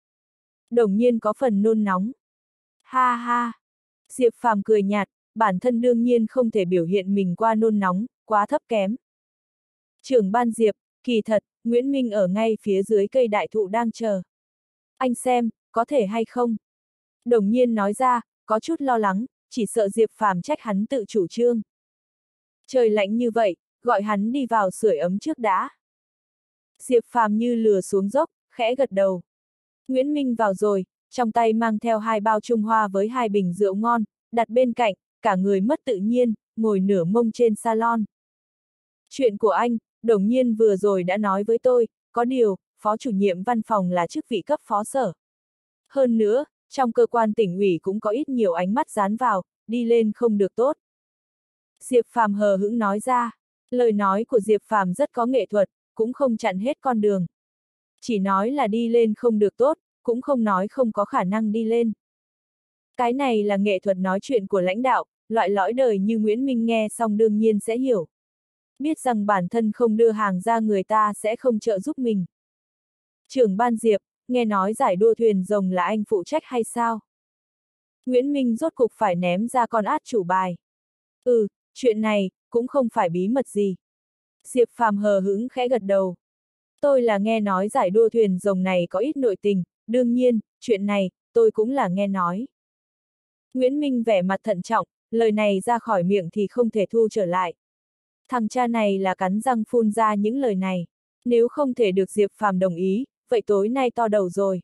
Đồng Nhiên có phần nôn nóng. Ha ha! Diệp Phàm cười nhạt, bản thân đương nhiên không thể biểu hiện mình qua nôn nóng, quá thấp kém. Trưởng ban Diệp, kỳ thật, Nguyễn Minh ở ngay phía dưới cây đại thụ đang chờ. Anh xem, có thể hay không? Đồng Nhiên nói ra, có chút lo lắng, chỉ sợ Diệp Phàm trách hắn tự chủ trương. Trời lạnh như vậy, gọi hắn đi vào sưởi ấm trước đã. Diệp Phàm như lừa xuống dốc, khẽ gật đầu. Nguyễn Minh vào rồi, trong tay mang theo 2 bao Trung Hoa với 2 bình rượu ngon, đặt bên cạnh, cả người mất tự nhiên, ngồi nửa mông trên salon. Chuyện của anh, Đồng Nhiên vừa rồi đã nói với tôi, có điều, phó chủ nhiệm văn phòng là chức vị cấp phó sở. Hơn nữa, trong cơ quan tỉnh ủy cũng có ít nhiều ánh mắt dán vào, đi lên không được tốt. Diệp Phàm hờ hững nói ra, lời nói của Diệp Phàm rất có nghệ thuật, cũng không chặn hết con đường. Chỉ nói là đi lên không được tốt, cũng không nói không có khả năng đi lên. Cái này là nghệ thuật nói chuyện của lãnh đạo, loại lõi đời như Nguyễn Minh nghe xong đương nhiên sẽ hiểu. Biết rằng bản thân không đưa hàng ra người ta sẽ không trợ giúp mình. Trưởng ban Diệp, nghe nói giải đua thuyền rồng là anh phụ trách hay sao? Nguyễn Minh rốt cục phải ném ra con át chủ bài. Chuyện này, cũng không phải bí mật gì. Diệp Phàm hờ hững khẽ gật đầu. Tôi là nghe nói giải đua thuyền rồng này có ít nội tình, đương nhiên, chuyện này, tôi cũng là nghe nói. Nguyễn Minh vẻ mặt thận trọng, lời này ra khỏi miệng thì không thể thu trở lại. Thằng cha này là cắn răng phun ra những lời này. Nếu không thể được Diệp Phàm đồng ý, vậy tối nay to đầu rồi.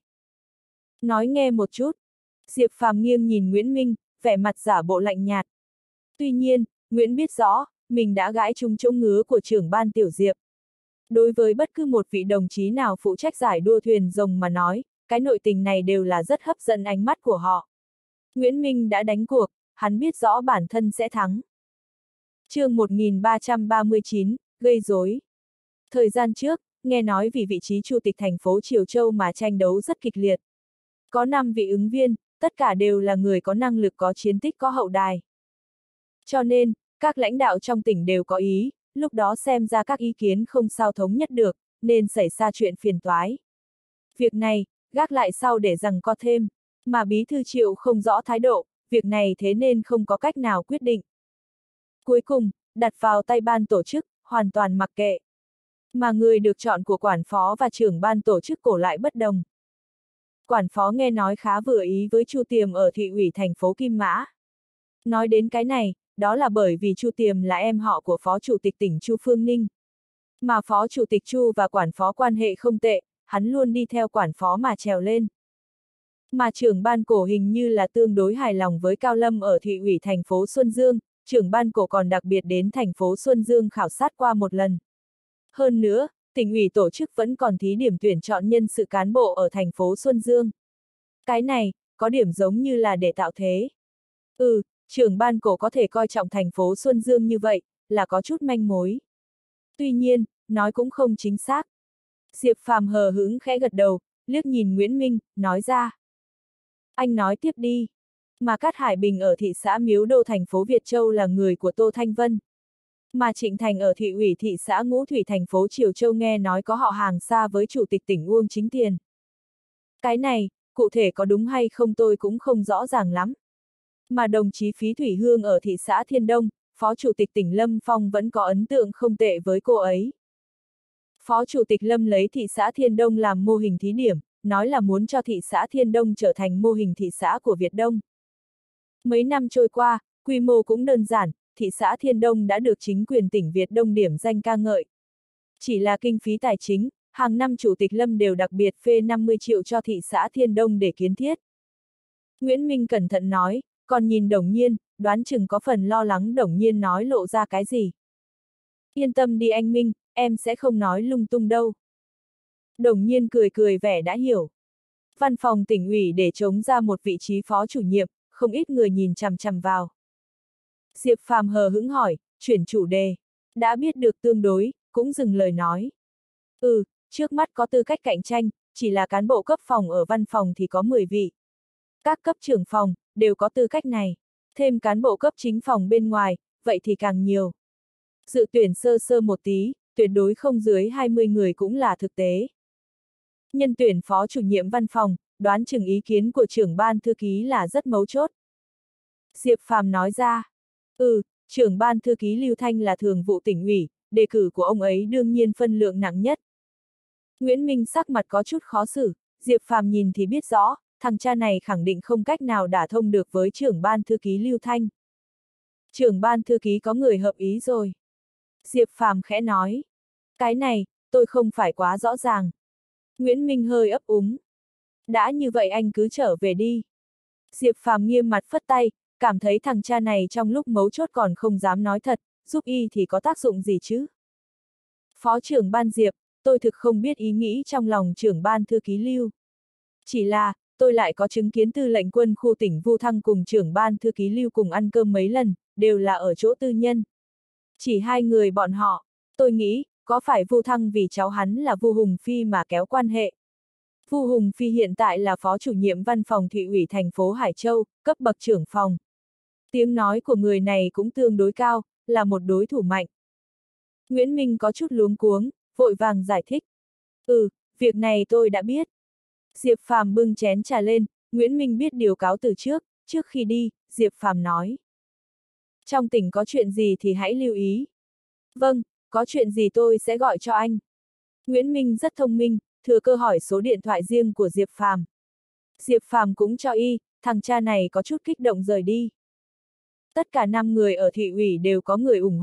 Nói nghe một chút. Diệp Phàm nghiêng nhìn Nguyễn Minh, vẻ mặt giả bộ lạnh nhạt. Tuy nhiên, Nguyễn biết rõ, mình đã gãi trúng chỗ ngứa của trưởng ban Tiểu Diệp. Đối với bất cứ một vị đồng chí nào phụ trách giải đua thuyền rồng mà nói, cái nội tình này đều là rất hấp dẫn ánh mắt của họ. Nguyễn Minh đã đánh cuộc, hắn biết rõ bản thân sẽ thắng. Chương 1339, gây rối. Thời gian trước, nghe nói vì vị trí chủ tịch thành phố Triều Châu mà tranh đấu rất kịch liệt. Có 5 vị ứng viên, tất cả đều là người có năng lực, có chiến tích, có hậu đài. Cho nên, các lãnh đạo trong tỉnh đều có ý, lúc đó xem ra các ý kiến không sao thống nhất được, nên xảy ra chuyện phiền toái. Việc này, gác lại sau để rằng co thêm, mà bí thư Triệu không rõ thái độ, việc này thế nên không có cách nào quyết định. Cuối cùng, đặt vào tay ban tổ chức, hoàn toàn mặc kệ. Mà người được chọn của quản phó và trưởng ban tổ chức cổ lại bất đồng. Quản phó nghe nói khá vừa ý với Chu Tiềm ở thị ủy thành phố Kim Mã. Nói đến cái này, đó là bởi vì Chu Tiềm là em họ của phó chủ tịch tỉnh Chu Phương Ninh. Mà phó chủ tịch Chu và quản phó quan hệ không tệ, hắn luôn đi theo quản phó mà trèo lên. Mà trưởng ban cổ hình như là tương đối hài lòng với Cao Lâm ở thị ủy thành phố Xuân Dương, trưởng ban cổ còn đặc biệt đến thành phố Xuân Dương khảo sát qua một lần. Hơn nữa, tỉnh ủy tổ chức vẫn còn thí điểm tuyển chọn nhân sự cán bộ ở thành phố Xuân Dương. Cái này, có điểm giống như là để tạo thế. Trưởng ban cổ có thể coi trọng thành phố Xuân Dương như vậy, là có chút manh mối. Tuy nhiên, nói cũng không chính xác. Diệp Phàm hờ hững khẽ gật đầu, liếc nhìn Nguyễn Minh, nói ra. Anh nói tiếp đi. Mà Cát Hải Bình ở thị xã Miếu Đô thành phố Việt Châu là người của Tô Thanh Vân. Mà Trịnh Thành ở thị ủy thị xã Ngũ Thủy thành phố Triều Châu nghe nói có họ hàng xa với chủ tịch tỉnh Uông Chính Tiền. Cái này, cụ thể có đúng hay không tôi cũng không rõ ràng lắm. Mà đồng chí Phí Thủy Hương ở thị xã Thiên Đông, phó chủ tịch tỉnh Lâm Phong vẫn có ấn tượng không tệ với cô ấy. Phó chủ tịch Lâm lấy thị xã Thiên Đông làm mô hình thí điểm, nói là muốn cho thị xã Thiên Đông trở thành mô hình thị xã của Việt Đông. Mấy năm trôi qua, quy mô cũng đơn giản, thị xã Thiên Đông đã được chính quyền tỉnh Việt Đông điểm danh ca ngợi. Chỉ là kinh phí tài chính, hàng năm Chủ tịch Lâm đều đặc biệt phê 50 triệu cho thị xã Thiên Đông để kiến thiết. Nguyễn Minh cẩn thận nói, còn nhìn Đồng Nhiên, đoán chừng có phần lo lắng Đồng Nhiên nói lộ ra cái gì. Yên tâm đi anh Minh, em sẽ không nói lung tung đâu. Đồng Nhiên cười cười vẻ đã hiểu. Văn phòng tỉnh ủy để trống ra một vị trí phó chủ nhiệm, không ít người nhìn chằm chằm vào. Diệp Phàm hờ hững hỏi, chuyển chủ đề. Đã biết được tương đối, cũng dừng lời nói. Trước mắt có tư cách cạnh tranh, chỉ là cán bộ cấp phòng ở văn phòng thì có 10 vị. Các cấp trưởng phòng, đều có tư cách này. Thêm cán bộ cấp chính phòng bên ngoài, vậy thì càng nhiều. Dự tuyển sơ sơ một tí, tuyệt đối không dưới 20 người cũng là thực tế. Nhân tuyển phó chủ nhiệm văn phòng, đoán chừng ý kiến của trưởng ban thư ký là rất mấu chốt. Diệp Phàm nói ra. Trưởng ban thư ký Lưu Thanh là thường vụ tỉnh ủy, đề cử của ông ấy đương nhiên phân lượng nặng nhất. Nguyễn Minh sắc mặt có chút khó xử, Diệp Phàm nhìn thì biết rõ, thằng cha này khẳng định không cách nào đả thông được với trưởng ban thư ký Lưu Thanh. Trưởng ban thư ký có người hợp ý rồi. Diệp Phàm khẽ nói. Cái này, tôi không phải quá rõ ràng. Nguyễn Minh hơi ấp úng. Đã như vậy anh cứ trở về đi. Diệp Phàm nghiêm mặt phất tay, cảm thấy thằng cha này trong lúc mấu chốt còn không dám nói thật, giúp y thì có tác dụng gì chứ? Phó trưởng ban Diệp, tôi thực không biết ý nghĩ trong lòng trưởng ban thư ký Lưu. Chỉ là, tôi lại có chứng kiến tư lệnh quân khu tỉnh Vu Thăng cùng trưởng ban thư ký Lưu cùng ăn cơm mấy lần, đều là ở chỗ tư nhân. Chỉ hai người bọn họ, tôi nghĩ, có phải Vu Thăng vì cháu hắn là Vu Hùng Phi mà kéo quan hệ. Vu Hùng Phi hiện tại là phó chủ nhiệm văn phòng thị ủy thành phố Hải Châu, cấp bậc trưởng phòng. Tiếng nói của người này cũng tương đối cao, là một đối thủ mạnh. Nguyễn Minh có chút luống cuống, vội vàng giải thích. Việc này tôi đã biết. Diệp Phàm bưng chén trà lên, Nguyễn Minh biết điều cáo từ trước khi đi, Diệp Phàm nói. Trong tỉnh có chuyện gì thì hãy lưu ý. Vâng, có chuyện gì tôi sẽ gọi cho anh. Nguyễn Minh rất thông minh, thừa cơ hỏi số điện thoại riêng của Diệp Phàm. Diệp Phàm cũng cho y, thằng cha này có chút kích động rời đi. Tất cả 5 người ở thị ủy đều có người ủng hộ,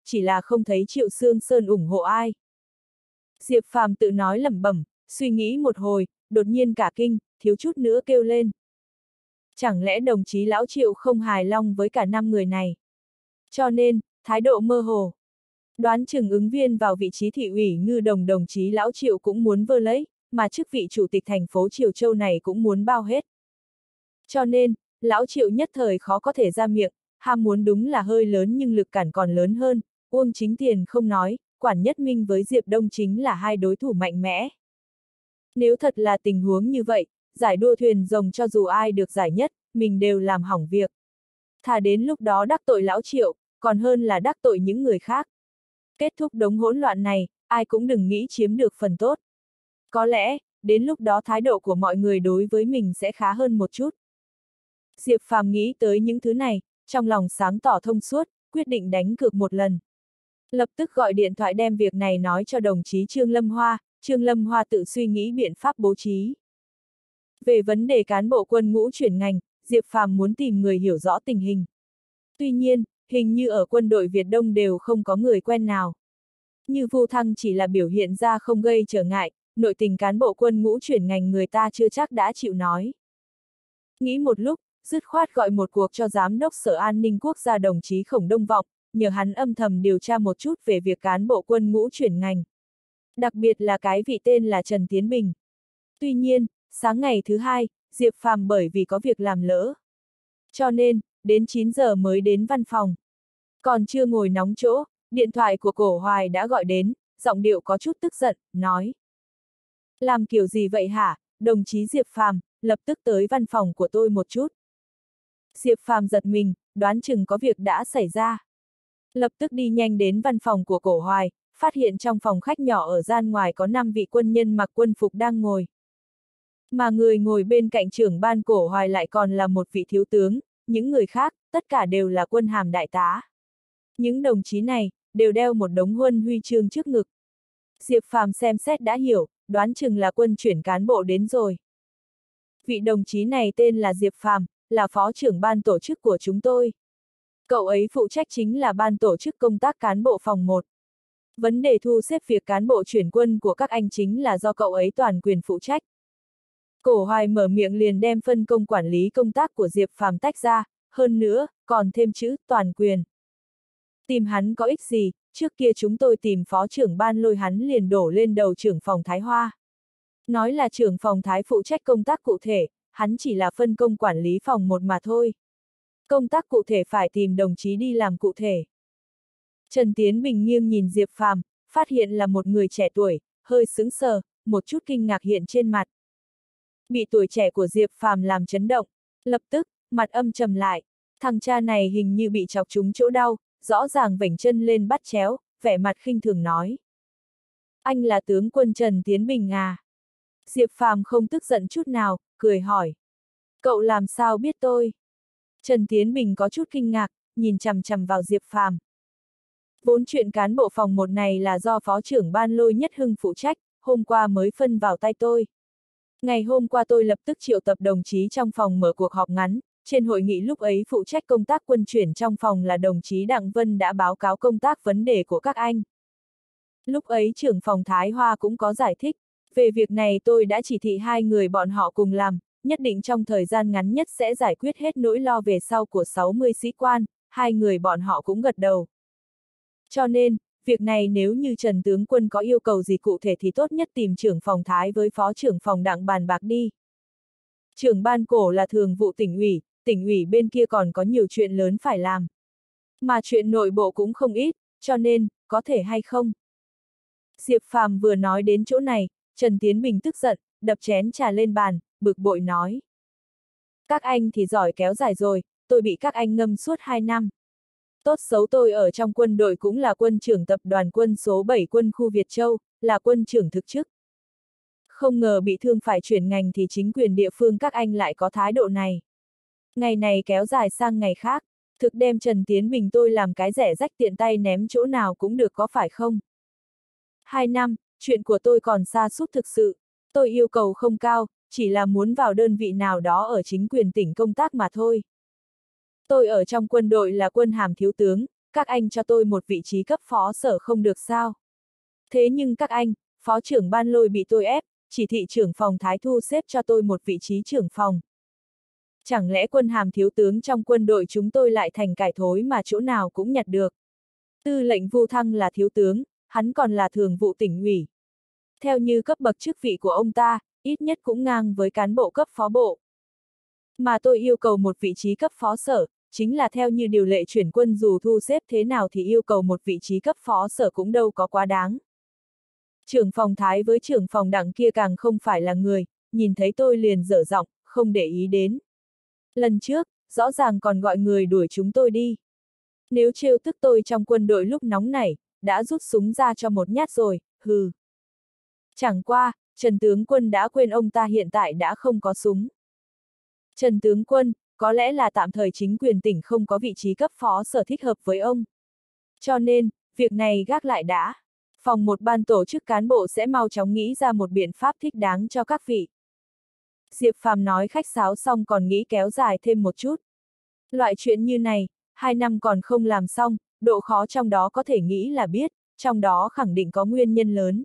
chỉ là không thấy Triệu Sương Sơn ủng hộ ai. Diệp Phàm tự nói lẩm bẩm, suy nghĩ một hồi, đột nhiên cả kinh, thiếu chút nữa kêu lên. Chẳng lẽ đồng chí lão Triệu không hài lòng với cả 5 người này? Cho nên, thái độ mơ hồ. Đoán chừng ứng viên vào vị trí thị ủy Ngư Đồng đồng chí lão Triệu cũng muốn vơ lấy, mà chức vị chủ tịch thành phố Triều Châu này cũng muốn bao hết. Cho nên, lão Triệu nhất thời khó có thể ra miệng, ham muốn đúng là hơi lớn nhưng lực cản còn lớn hơn, Uông Chính Tiền không nói, Quản Nhất Minh với Diệp Đông chính là hai đối thủ mạnh mẽ. Nếu thật là tình huống như vậy, giải đua thuyền rồng cho dù ai được giải nhất, mình đều làm hỏng việc. Thà đến lúc đó đắc tội lão Triệu, còn hơn là đắc tội những người khác. Kết thúc đống hỗn loạn này, ai cũng đừng nghĩ chiếm được phần tốt. Có lẽ, đến lúc đó thái độ của mọi người đối với mình sẽ khá hơn một chút. Diệp Phàm nghĩ tới những thứ này, trong lòng sáng tỏ thông suốt, quyết định đánh cược một lần. Lập tức gọi điện thoại đem việc này nói cho đồng chí Trương Lâm Hoa, Trương Lâm Hoa tự suy nghĩ biện pháp bố trí. Về vấn đề cán bộ quân ngũ chuyển ngành, Diệp Phàm muốn tìm người hiểu rõ tình hình. Tuy nhiên, hình như ở quân đội Việt Đông đều không có người quen nào. Như Vu Thăng chỉ là biểu hiện ra không gây trở ngại, nội tình cán bộ quân ngũ chuyển ngành người ta chưa chắc đã chịu nói. Nghĩ một lúc, dứt khoát gọi một cuộc cho Giám đốc Sở An ninh Quốc gia đồng chí Khổng Đông Vọng, nhờ hắn âm thầm điều tra một chút về việc cán bộ quân ngũ chuyển ngành. Đặc biệt là cái vị tên là Trần Tiến Bình. Tuy nhiên, sáng ngày thứ hai, Diệp Phàm bởi vì có việc làm lỡ. Cho nên, đến 9 giờ mới đến văn phòng. Còn chưa ngồi nóng chỗ, điện thoại của Cổ Hoài đã gọi đến, giọng điệu có chút tức giận, nói. Làm kiểu gì vậy hả, đồng chí Diệp Phàm, lập tức tới văn phòng của tôi một chút. Diệp Phàm giật mình, đoán chừng có việc đã xảy ra. Lập tức đi nhanh đến văn phòng của Cổ Hoài, phát hiện trong phòng khách nhỏ ở gian ngoài có 5 vị quân nhân mặc quân phục đang ngồi. Mà người ngồi bên cạnh trưởng ban Cổ Hoài lại còn là một vị thiếu tướng, những người khác, tất cả đều là quân hàm đại tá. Những đồng chí này, đều đeo một đống huân huy chương trước ngực. Diệp Phàm xem xét đã hiểu, đoán chừng là quân chuyển cán bộ đến rồi. Vị đồng chí này tên là Diệp Phàm, là phó trưởng ban tổ chức của chúng tôi. Cậu ấy phụ trách chính là ban tổ chức công tác cán bộ phòng 1. Vấn đề thu xếp việc cán bộ chuyển quân của các anh chính là do cậu ấy toàn quyền phụ trách. Cổ Hoài mở miệng liền đem phân công quản lý công tác của Diệp Phàm tách ra, hơn nữa, còn thêm chữ toàn quyền. Tìm hắn có ích gì, trước kia chúng tôi tìm phó trưởng ban lôi hắn liền đổ lên đầu trưởng phòng Thái Hoa. Nói là trưởng phòng Thái phụ trách công tác cụ thể, hắn chỉ là phân công quản lý phòng 1 mà thôi. Công tác cụ thể phải tìm đồng chí đi làm cụ thể. Trần Tiến Bình nghiêng nhìn Diệp Phàm, phát hiện là một người trẻ tuổi, hơi sững sờ, một chút kinh ngạc hiện trên mặt. Bị tuổi trẻ của Diệp Phàm làm chấn động, lập tức, mặt âm trầm lại. Thằng cha này hình như bị chọc trúng chỗ đau, rõ ràng vểnh chân lên bắt chéo, vẻ mặt khinh thường nói. Anh là tướng quân Trần Tiến Bình à? Diệp Phàm không tức giận chút nào, cười hỏi. Cậu làm sao biết tôi? Trần Tiến Bình có chút kinh ngạc, nhìn chằm chằm vào Diệp Phàm. Vốn chuyện cán bộ phòng 1 này là do phó trưởng ban Lôi Nhất Hưng phụ trách, hôm qua mới phân vào tay tôi. Ngày hôm qua tôi lập tức triệu tập đồng chí trong phòng mở cuộc họp ngắn, trên hội nghị lúc ấy phụ trách công tác quân chuyển trong phòng là đồng chí Đặng Vân đã báo cáo công tác vấn đề của các anh. Lúc ấy trưởng phòng Thái Hoa cũng có giải thích, về việc này tôi đã chỉ thị 2 người bọn họ cùng làm, nhất định trong thời gian ngắn nhất sẽ giải quyết hết nỗi lo về sau của 60 sĩ quan, 2 người bọn họ cũng gật đầu. Cho nên, việc này nếu như Trần tướng quân có yêu cầu gì cụ thể thì tốt nhất tìm trưởng phòng Thái với phó trưởng phòng Đặng bàn bạc đi. Trưởng ban Cổ là thường vụ tỉnh ủy bên kia còn có nhiều chuyện lớn phải làm. Mà chuyện nội bộ cũng không ít, cho nên, có thể hay không? Diệp Phàm vừa nói đến chỗ này, Trần Tiến Bình tức giận, đập chén trà lên bàn, bực bội nói. Các anh thì giỏi kéo dài rồi, tôi bị các anh ngâm suốt 2 năm. Tốt xấu tôi ở trong quân đội cũng là quân trưởng tập đoàn quân số 7 quân khu Việt Châu, là quân trưởng thực chức. Không ngờ bị thương phải chuyển ngành thì chính quyền địa phương các anh lại có thái độ này. Ngày này kéo dài sang ngày khác, thực đem Trần Tiến Bình tôi làm cái rẻ rách tiện tay ném chỗ nào cũng được có phải không? 2 năm, chuyện của tôi còn xa sút thực sự, tôi yêu cầu không cao, chỉ là muốn vào đơn vị nào đó ở chính quyền tỉnh công tác mà thôi. Tôi ở trong quân đội là quân hàm thiếu tướng, các anh cho tôi một vị trí cấp phó sở không được sao? Thế nhưng các anh, phó trưởng ban Lôi bị tôi ép, chỉ thị trưởng phòng Thái Thu xếp cho tôi một vị trí trưởng phòng. Chẳng lẽ quân hàm thiếu tướng trong quân đội chúng tôi lại thành cải thối mà chỗ nào cũng nhặt được? Tư lệnh Vu Thăng là thiếu tướng, hắn còn là thường vụ tỉnh ủy. Theo như cấp bậc chức vị của ông ta, ít nhất cũng ngang với cán bộ cấp phó bộ. Mà tôi yêu cầu một vị trí cấp phó sở, chính là theo như điều lệ chuyển quân dù thu xếp thế nào thì yêu cầu một vị trí cấp phó sở cũng đâu có quá đáng. Trưởng phòng Thái với trưởng phòng Đặng kia càng không phải là người, nhìn thấy tôi liền dở giọng, không để ý đến. Lần trước, rõ ràng còn gọi người đuổi chúng tôi đi. Nếu trêu tức tôi trong quân đội lúc nóng nảy, đã rút súng ra cho một nhát rồi, hừ. Chẳng qua, Trần tướng quân đã quên ông ta hiện tại đã không có súng. Trần tướng quân, có lẽ là tạm thời chính quyền tỉnh không có vị trí cấp phó sở thích hợp với ông. Cho nên, việc này gác lại đã. Phòng một ban tổ chức cán bộ sẽ mau chóng nghĩ ra một biện pháp thích đáng cho các vị. Diệp Phàm nói khách sáo xong còn nghĩ kéo dài thêm một chút. Loại chuyện như này, 2 năm còn không làm xong, độ khó trong đó có thể nghĩ là biết, trong đó khẳng định có nguyên nhân lớn.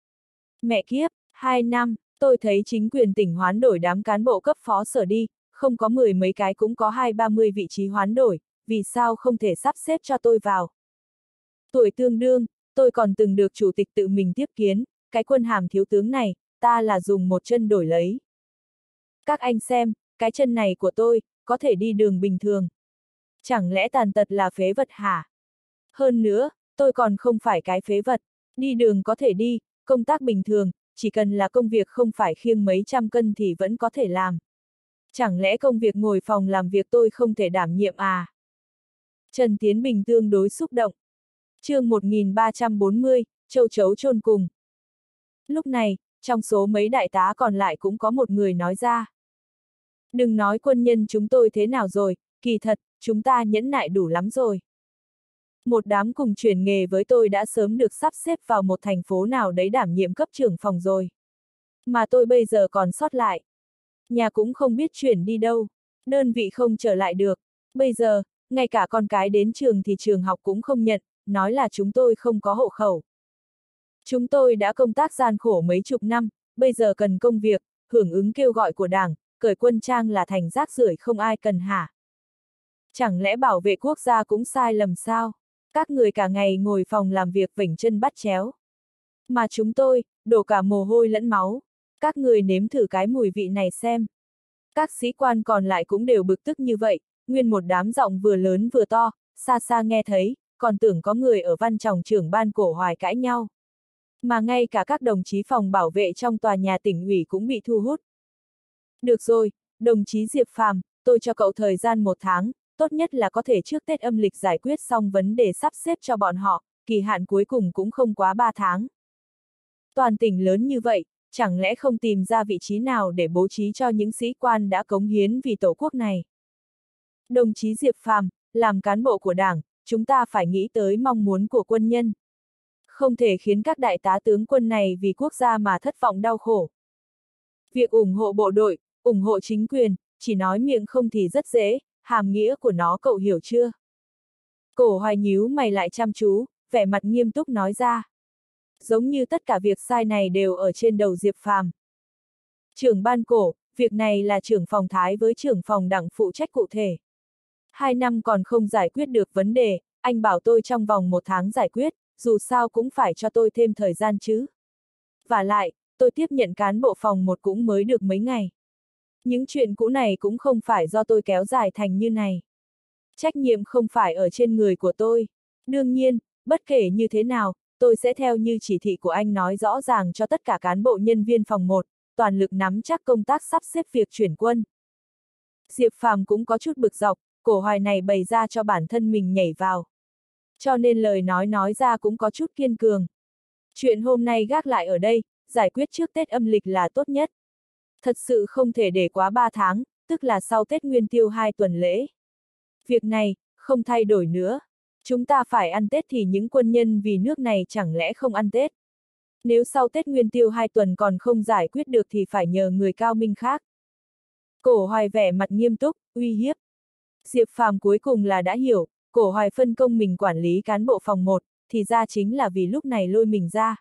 Mẹ kiếp, 2 năm, tôi thấy chính quyền tỉnh hoán đổi đám cán bộ cấp phó sở đi, không có 10 mấy cái cũng có 20-30 vị trí hoán đổi, vì sao không thể sắp xếp cho tôi vào. Tuổi tương đương, tôi còn từng được chủ tịch tự mình tiếp kiến, cái quân hàm thiếu tướng này, ta là dùng một chân đổi lấy. Các anh xem, cái chân này của tôi, có thể đi đường bình thường. Chẳng lẽ tàn tật là phế vật hả? Hơn nữa, tôi còn không phải cái phế vật, đi đường có thể đi, công tác bình thường, chỉ cần là công việc không phải khiêng mấy trăm cân thì vẫn có thể làm. Chẳng lẽ công việc ngồi phòng làm việc tôi không thể đảm nhiệm à? Trần Tiến Bình tương đối xúc động. Chương 1340, châu chấu chôn cùng. Lúc này, trong số mấy đại tá còn lại cũng có một người nói ra. Đừng nói quân nhân chúng tôi thế nào rồi, kỳ thật, chúng ta nhẫn nại đủ lắm rồi. Một đám cùng chuyển nghề với tôi đã sớm được sắp xếp vào một thành phố nào đấy đảm nhiệm cấp trưởng phòng rồi. Mà tôi bây giờ còn sót lại. Nhà cũng không biết chuyển đi đâu, đơn vị không trở lại được. Bây giờ, ngay cả con cái đến trường thì trường học cũng không nhận, nói là chúng tôi không có hộ khẩu. Chúng tôi đã công tác gian khổ mấy chục năm, bây giờ cần công việc, hưởng ứng kêu gọi của Đảng, cởi quân trang là thành rác rưởi không ai cần hả? Chẳng lẽ bảo vệ quốc gia cũng sai lầm sao? Các người cả ngày ngồi phòng làm việc vểnh chân bắt chéo. Mà chúng tôi, đổ cả mồ hôi lẫn máu. Các người nếm thử cái mùi vị này xem. Các sĩ quan còn lại cũng đều bực tức như vậy, nguyên một đám giọng vừa lớn vừa to, xa xa nghe thấy, còn tưởng có người ở văn phòng trưởng ban Cổ Hoài cãi nhau. Mà ngay cả các đồng chí phòng bảo vệ trong tòa nhà tỉnh ủy cũng bị thu hút. Được rồi, đồng chí Diệp Phàm, tôi cho cậu thời gian 1 tháng, tốt nhất là có thể trước Tết âm lịch giải quyết xong vấn đề sắp xếp cho bọn họ, kỳ hạn cuối cùng cũng không quá 3 tháng. Toàn tỉnh lớn như vậy, chẳng lẽ không tìm ra vị trí nào để bố trí cho những sĩ quan đã cống hiến vì Tổ quốc này? Đồng chí Diệp Phàm, làm cán bộ của Đảng, chúng ta phải nghĩ tới mong muốn của quân nhân. Không thể khiến các đại tá tướng quân này vì quốc gia mà thất vọng đau khổ. Việc ủng hộ bộ đội, ủng hộ chính quyền, chỉ nói miệng không thì rất dễ, hàm nghĩa của nó cậu hiểu chưa? Cổ Hoài nhíu mày lại chăm chú, vẻ mặt nghiêm túc nói ra. Giống như tất cả việc sai này đều ở trên đầu Diệp Phàm. Trưởng ban Cổ, việc này là trưởng phòng Thái với trưởng phòng Đặng phụ trách cụ thể. 2 năm còn không giải quyết được vấn đề, anh bảo tôi trong vòng 1 tháng giải quyết, dù sao cũng phải cho tôi thêm thời gian chứ. Vả lại, tôi tiếp nhận cán bộ phòng 1 cũng mới được mấy ngày. Những chuyện cũ này cũng không phải do tôi kéo dài thành như này. Trách nhiệm không phải ở trên người của tôi. Đương nhiên, bất kể như thế nào, tôi sẽ theo như chỉ thị của anh nói rõ ràng cho tất cả cán bộ nhân viên phòng 1, toàn lực nắm chắc công tác sắp xếp việc chuyển quân. Diệp Phàm cũng có chút bực dọc, Cổ Hoài này bày ra cho bản thân mình nhảy vào. Cho nên lời nói ra cũng có chút kiên cường. Chuyện hôm nay gác lại ở đây, giải quyết trước Tết âm lịch là tốt nhất. Thật sự không thể để quá 3 tháng, tức là sau Tết Nguyên Tiêu 2 tuần lễ. Việc này, không thay đổi nữa. Chúng ta phải ăn Tết thì những quân nhân vì nước này chẳng lẽ không ăn Tết. Nếu sau Tết Nguyên Tiêu 2 tuần còn không giải quyết được thì phải nhờ người cao minh khác. Cổ Hoài vẻ mặt nghiêm túc, uy hiếp. Diệp Phàm cuối cùng là đã hiểu, Cổ Hoài phân công mình quản lý cán bộ phòng 1, thì ra chính là vì lúc này lôi mình ra.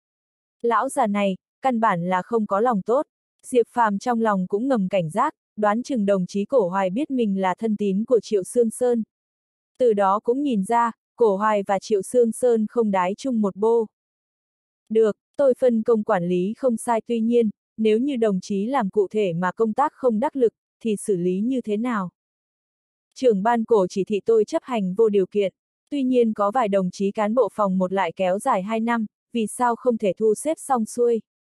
Lão già này, căn bản là không có lòng tốt. Diệp Phàm trong lòng cũng ngầm cảnh giác, đoán chừng đồng chí Cổ Hoài biết mình là thân tín của Triệu Sương Sơn. Từ đó cũng nhìn ra, Cổ Hoài và Triệu Sương Sơn không đái chung một bô. Được, tôi phân công quản lý không sai, tuy nhiên, nếu như đồng chí làm cụ thể mà công tác không đắc lực, thì xử lý như thế nào? Trưởng ban Cổ chỉ thị tôi chấp hành vô điều kiện, tuy nhiên có vài đồng chí cán bộ phòng 1 lại kéo dài 2 năm, vì sao không thể thu xếp xong xuôi?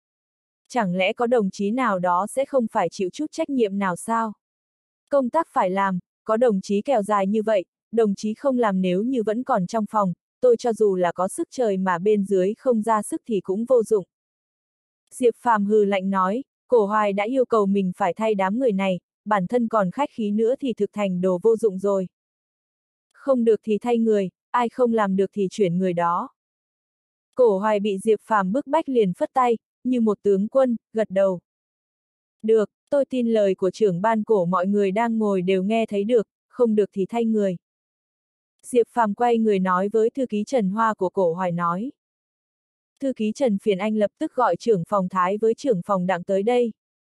Chẳng lẽ có đồng chí nào đó sẽ không phải chịu chút trách nhiệm nào sao? Công tác phải làm, có đồng chí kéo dài như vậy, đồng chí không làm nếu như vẫn còn trong phòng, tôi cho dù là có sức trời mà bên dưới không ra sức thì cũng vô dụng. Diệp Phàm hừ lạnh nói, Cổ Hoài đã yêu cầu mình phải thay đám người này, bản thân còn khách khí nữa thì thực thành đồ vô dụng rồi. Không được thì thay người, ai không làm được thì chuyển người đó. Cổ Hoài bị Diệp Phàm bức bách liền phất tay, như một tướng quân, gật đầu. Được, tôi tin lời của trưởng ban Cổ, mọi người đang ngồi đều nghe thấy được, không được thì thay người. Diệp Phàm quay người nói với thư ký Trần Hoa của Cổ Hoài nói. Thư ký Trần, phiền anh lập tức gọi trưởng phòng Thái với trưởng phòng Đặng tới đây.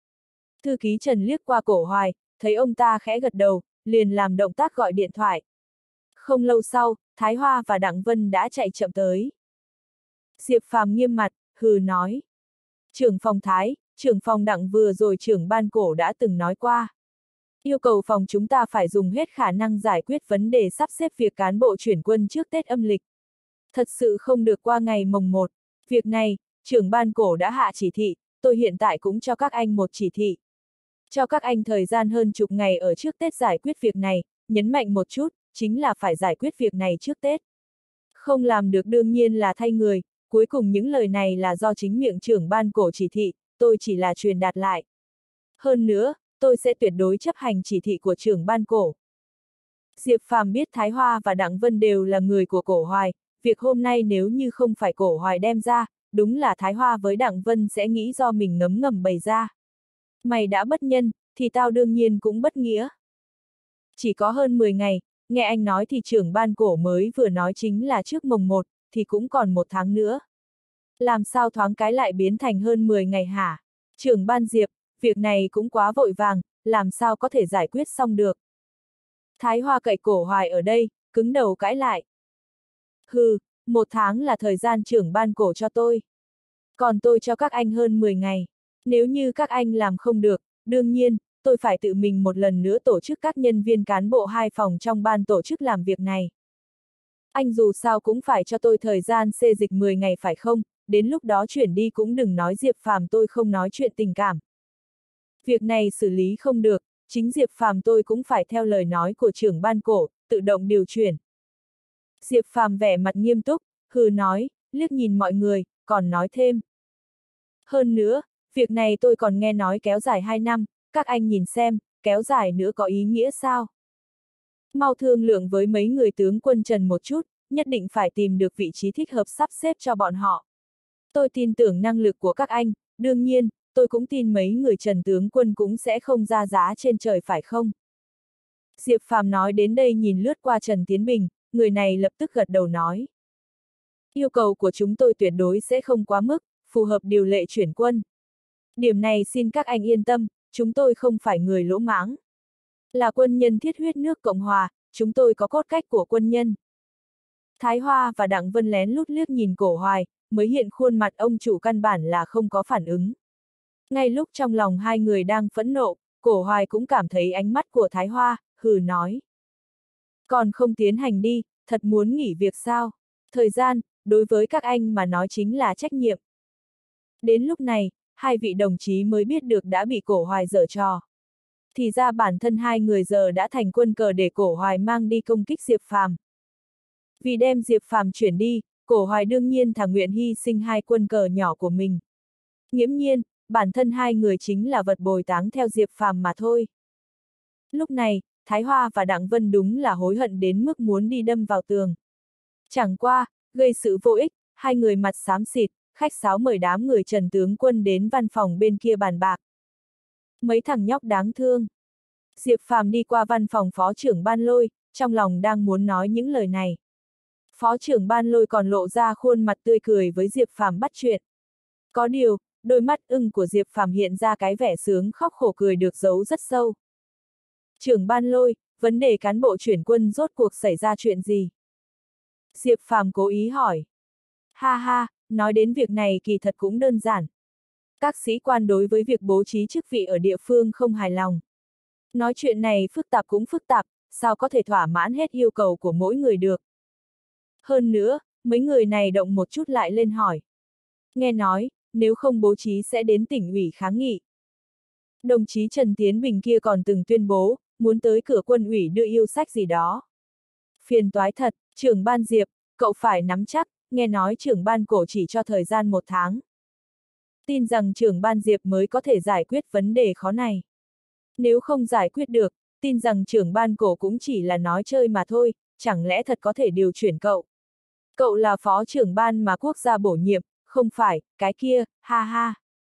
Thư ký Trần liếc qua Cổ Hoài, thấy ông ta khẽ gật đầu, liền làm động tác gọi điện thoại. Không lâu sau, Thái Hoa và Đặng Vân đã chạy chậm tới. Diệp Phàm nghiêm mặt, hừ nói. Trưởng phòng Thái, trưởng phòng Đặng vừa rồi trưởng ban Cổ đã từng nói qua. Yêu cầu phòng chúng ta phải dùng hết khả năng giải quyết vấn đề sắp xếp việc cán bộ chuyển quân trước Tết âm lịch. Thật sự không được qua ngày mồng 1. Việc này, trưởng ban Cổ đã hạ chỉ thị, tôi hiện tại cũng cho các anh một chỉ thị. Cho các anh thời gian hơn chục ngày ở trước Tết giải quyết việc này, nhấn mạnh một chút, chính là phải giải quyết việc này trước Tết. Không làm được đương nhiên là thay người, cuối cùng những lời này là do chính miệng trưởng ban Cổ chỉ thị, tôi chỉ là truyền đạt lại. Hơn nữa, tôi sẽ tuyệt đối chấp hành chỉ thị của trưởng ban Cổ. Diệp Phàm biết Thái Hoa và Đặng Vân đều là người của Cổ Hoài, việc hôm nay nếu như không phải Cổ Hoài đem ra, đúng là Thái Hoa với Đặng Vân sẽ nghĩ do mình ngấm ngầm bày ra. Mày đã bất nhân, thì tao đương nhiên cũng bất nghĩa. Chỉ có hơn 10 ngày, nghe anh nói thì trưởng ban Cổ mới vừa nói chính là trước mồng 1, thì cũng còn 1 tháng nữa. Làm sao thoáng cái lại biến thành hơn 10 ngày hả? Trưởng ban Diệp, việc này cũng quá vội vàng, làm sao có thể giải quyết xong được? Thái Hoa cậy Cổ Hoài ở đây, cứng đầu cãi lại. Hừ, 1 tháng là thời gian trưởng ban Cổ cho tôi. Còn tôi cho các anh hơn 10 ngày. Nếu như các anh làm không được, đương nhiên, tôi phải tự mình một lần nữa tổ chức các nhân viên cán bộ 2 phòng trong ban tổ chức làm việc này. Anh dù sao cũng phải cho tôi thời gian xê dịch 10 ngày phải không, đến lúc đó chuyển đi cũng đừng nói Diệp Phàm tôi không nói chuyện tình cảm. Việc này xử lý không được, chính Diệp Phàm tôi cũng phải theo lời nói của trưởng ban Cổ, tự động điều chuyển. Diệp Phàm vẻ mặt nghiêm túc, hừ nói, liếc nhìn mọi người, còn nói thêm. Hơn nữa, việc này tôi còn nghe nói kéo dài 2 năm, các anh nhìn xem, kéo dài nữa có ý nghĩa sao? Mau thương lượng với mấy người tướng quân Trần một chút, nhất định phải tìm được vị trí thích hợp sắp xếp cho bọn họ. Tôi tin tưởng năng lực của các anh, đương nhiên, tôi cũng tin mấy người Trần tướng quân cũng sẽ không ra giá trên trời phải không? Diệp Phàm nói đến đây nhìn lướt qua Trần Tiến Bình, người này lập tức gật đầu nói. Yêu cầu của chúng tôi tuyệt đối sẽ không quá mức, phù hợp điều lệ chuyển quân. Điểm này xin các anh yên tâm, chúng tôi không phải người lỗ mãng. Là quân nhân thiết huyết nước Cộng Hòa, chúng tôi có cốt cách của quân nhân. Thái Hoa và Đặng Vân lén lút liếc nhìn Cổ Hoài, mới hiện khuôn mặt ông chủ căn bản là không có phản ứng. Ngay lúc trong lòng hai người đang phẫn nộ, Cổ Hoài cũng cảm thấy ánh mắt của Thái Hoa, hừ nói. Còn không tiến hành đi, thật muốn nghỉ việc sao? Thời gian, đối với các anh mà nói chính là trách nhiệm. Đến lúc này, hai vị đồng chí mới biết được đã bị Cổ Hoài giở trò. Thì ra bản thân hai người giờ đã thành quân cờ để Cổ Hoài mang đi công kích Diệp Phàm. Vì đem Diệp Phàm chuyển đi, Cổ Hoài đương nhiên thà nguyện hy sinh 2 quân cờ nhỏ của mình. Nghiễm nhiên, bản thân hai người chính là vật bồi táng theo Diệp Phàm mà thôi. Lúc này, Thái Hoa và Đặng Vân đúng là hối hận đến mức muốn đi đâm vào tường. Chẳng qua, gây sự vô ích, hai người mặt xám xịt, khách sáo mời đám người Trần tướng quân đến văn phòng bên kia bàn bạc. Mấy thằng nhóc đáng thương. Diệp Phàm đi qua văn phòng phó trưởng ban Lôi, trong lòng đang muốn nói những lời này. Phó trưởng ban Lôi còn lộ ra khuôn mặt tươi cười với Diệp Phàm bắt chuyện. Có điều, đôi mắt ưng của Diệp Phàm hiện ra cái vẻ sướng khóc khổ cười được giấu rất sâu. Trưởng ban Lôi, vấn đề cán bộ chuyển quân rốt cuộc xảy ra chuyện gì? Diệp Phàm cố ý hỏi. Ha ha, nói đến việc này kỳ thật cũng đơn giản. Các sĩ quan đối với việc bố trí chức vị ở địa phương không hài lòng. Nói chuyện này phức tạp cũng phức tạp, sao có thể thỏa mãn hết yêu cầu của mỗi người được. Hơn nữa, mấy người này động một chút lại lên hỏi. Nghe nói, nếu không bố trí sẽ đến tỉnh ủy kháng nghị. Đồng chí Trần Tiến Bình kia còn từng tuyên bố, muốn tới cửa quân ủy đưa yêu sách gì đó. Phiền toái thật, trưởng ban Diệp, cậu phải nắm chắc, nghe nói trưởng ban Cổ chỉ cho thời gian 1 tháng. Tin rằng trưởng ban Diệp mới có thể giải quyết vấn đề khó này. Nếu không giải quyết được, tin rằng trưởng ban Cổ cũng chỉ là nói chơi mà thôi, chẳng lẽ thật có thể điều chuyển cậu. Cậu là phó trưởng ban mà quốc gia bổ nhiệm, không phải, cái kia, ha ha.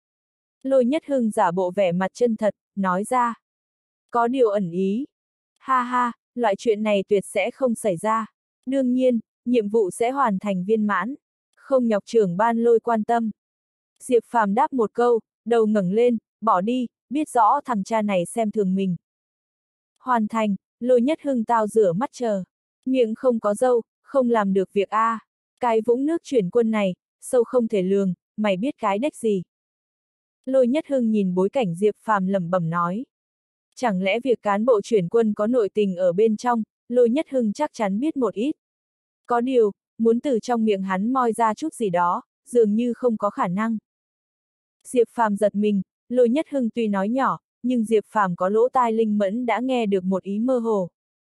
Lôi Nhất Hưng giả bộ vẻ mặt chân thật, nói ra. Có điều ẩn ý. Ha ha, loại chuyện này tuyệt sẽ không xảy ra. Đương nhiên, nhiệm vụ sẽ hoàn thành viên mãn. Không nhọc trưởng ban Lôi quan tâm. Diệp Phàm đáp một câu, đầu ngẩng lên, bỏ đi, biết rõ thằng cha này xem thường mình. Hoàn thành, Lôi Nhất Hưng tao rửa mắt chờ. Miệng không có râu, không làm được việc a. Cái vũng nước chuyển quân này, sâu không thể lường, mày biết cái đếch gì. Lôi Nhất Hưng nhìn bối cảnh Diệp Phàm lẩm bẩm nói. Chẳng lẽ việc cán bộ chuyển quân có nội tình ở bên trong, Lôi Nhất Hưng chắc chắn biết một ít. Có điều, muốn từ trong miệng hắn moi ra chút gì đó, dường như không có khả năng. Diệp Phàm giật mình, Lôi Nhất Hưng tuy nói nhỏ, nhưng Diệp Phàm có lỗ tai linh mẫn đã nghe được một ý mơ hồ.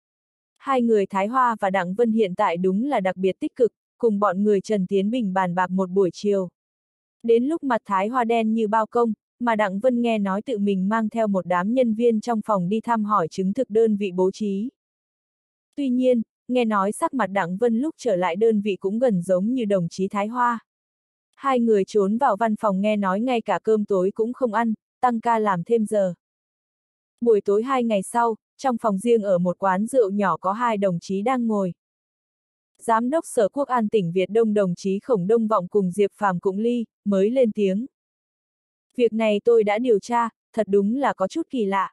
Hai người Thái Hoa và Đặng Vân hiện tại đúng là đặc biệt tích cực, cùng bọn người Trần Tiến Bình bàn bạc một buổi chiều. Đến lúc mặt Thái Hoa đen như bao công, mà Đặng Vân nghe nói tự mình mang theo một đám nhân viên trong phòng đi thăm hỏi chứng thực đơn vị bố trí. Tuy nhiên, nghe nói sắc mặt Đặng Vân lúc trở lại đơn vị cũng gần giống như đồng chí Thái Hoa. Hai người trốn vào văn phòng nghe nói ngay cả cơm tối cũng không ăn, tăng ca làm thêm giờ. Buổi tối 2 ngày sau, trong phòng riêng ở một quán rượu nhỏ có 2 đồng chí đang ngồi. Giám đốc Sở Quốc an tỉnh Việt Đông đồng chí Khổng Đông Vọng cùng Diệp Phàm Cụng Ly, mới lên tiếng. Việc này tôi đã điều tra, thật đúng là có chút kỳ lạ.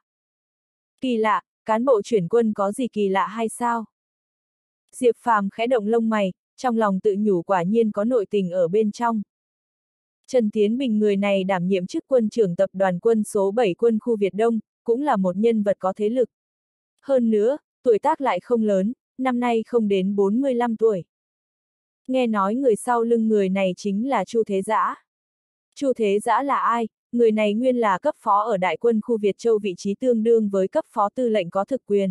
Kỳ lạ, cán bộ chuyển quân có gì kỳ lạ hay sao? Diệp Phàm khẽ động lông mày, trong lòng tự nhủ quả nhiên có nội tình ở bên trong. Trần Tiến Bình người này đảm nhiệm chức quân trưởng tập đoàn quân số 7 quân khu Việt Đông, cũng là một nhân vật có thế lực. Hơn nữa, tuổi tác lại không lớn, năm nay không đến 45 tuổi. Nghe nói người sau lưng người này chính là Chu Thế Dã. Chu Thế Dã là ai? Người này nguyên là cấp phó ở Đại quân khu Việt Châu, vị trí tương đương với cấp phó tư lệnh có thực quyền.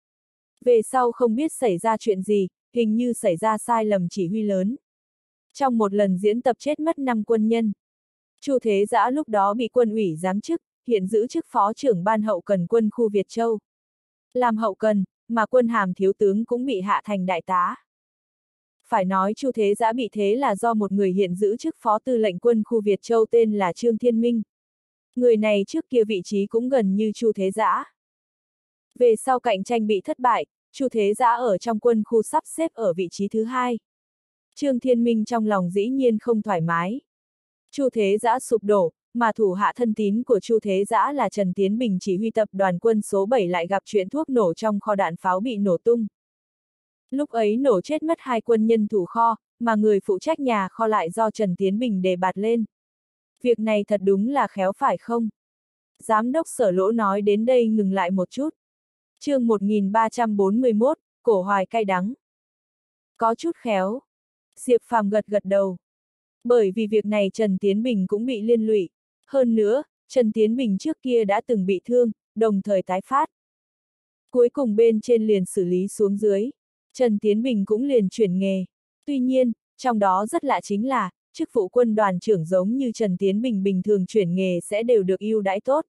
Về sau không biết xảy ra chuyện gì, hình như xảy ra sai lầm chỉ huy lớn. Trong một lần diễn tập chết mất 5 quân nhân. Chu Thế Dã lúc đó bị quân ủy giáng chức, hiện giữ chức phó trưởng ban hậu cần quân khu Việt Châu. Làm hậu cần, mà quân hàm thiếu tướng cũng bị hạ thành đại tá. Phải nói Chu Thế Dã bị thế là do một người hiện giữ chức phó tư lệnh quân khu Việt Châu tên là Trương Thiên Minh. Người này trước kia vị trí cũng gần như Chu Thế Dã. Về sau cạnh tranh bị thất bại, Chu Thế Dã ở trong quân khu sắp xếp ở vị trí thứ 2. Trương Thiên Minh trong lòng dĩ nhiên không thoải mái. Chu Thế Dã sụp đổ, mà thủ hạ thân tín của Chu Thế Dã là Trần Tiến Bình chỉ huy tập đoàn quân số 7 lại gặp chuyện thuốc nổ trong kho đạn pháo bị nổ tung. Lúc ấy nổ chết mất 2 quân nhân thủ kho, mà người phụ trách nhà kho lại do Trần Tiến Bình đề bạt lên. Việc này thật đúng là khéo phải không? Giám đốc Sở Lỗ nói đến đây ngừng lại một chút. Chương 1341, cổ hoài cay đắng. Có chút khéo. Diệp Phàm gật gật đầu. Bởi vì việc này Trần Tiến Bình cũng bị liên lụy. Hơn nữa, Trần Tiến Bình trước kia đã từng bị thương, đồng thời tái phát. Cuối cùng bên trên liền xử lý xuống dưới. Trần Tiến Bình cũng liền chuyển nghề. Tuy nhiên, trong đó rất lạ chính là, chức vụ quân đoàn trưởng giống như Trần Tiến Bình bình thường chuyển nghề sẽ đều được ưu đãi tốt.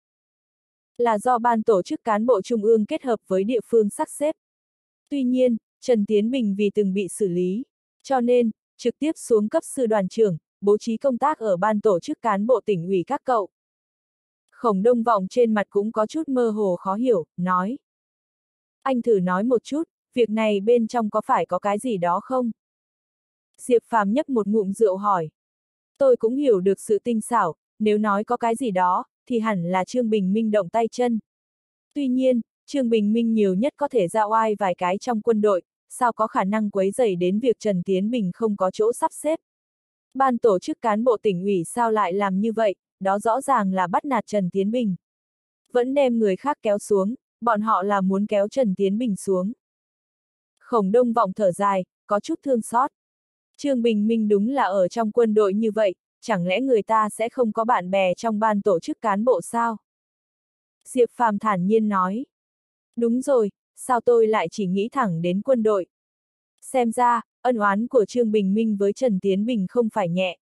Là do ban tổ chức cán bộ trung ương kết hợp với địa phương sắp xếp. Tuy nhiên, Trần Tiến Bình vì từng bị xử lý, cho nên, trực tiếp xuống cấp sư đoàn trưởng, bố trí công tác ở ban tổ chức cán bộ tỉnh ủy các cậu. Khổng Đông Vọng trên mặt cũng có chút mơ hồ khó hiểu, nói. Anh thử nói một chút, việc này bên trong có phải có cái gì đó không? Diệp Phàm nhấp một ngụm rượu hỏi. Tôi cũng hiểu được sự tinh xảo, nếu nói có cái gì đó, thì hẳn là Trương Bình Minh động tay chân. Tuy nhiên, Trương Bình Minh nhiều nhất có thể ra oai vài cái trong quân đội, sao có khả năng quấy rầy đến việc Trần Tiến Bình không có chỗ sắp xếp. Ban tổ chức cán bộ tỉnh ủy sao lại làm như vậy, đó rõ ràng là bắt nạt Trần Tiến Bình. Vẫn đem người khác kéo xuống, bọn họ là muốn kéo Trần Tiến Bình xuống. Khổng Đông Vọng thở dài, có chút thương xót. Trương Bình Minh đúng là ở trong quân đội như vậy, chẳng lẽ người ta sẽ không có bạn bè trong ban tổ chức cán bộ sao? Diệp Phàm thản nhiên nói. Đúng rồi, sao tôi lại chỉ nghĩ thẳng đến quân đội? Xem ra, ân oán của Trương Bình Minh với Trần Tiến Bình không phải nhẹ.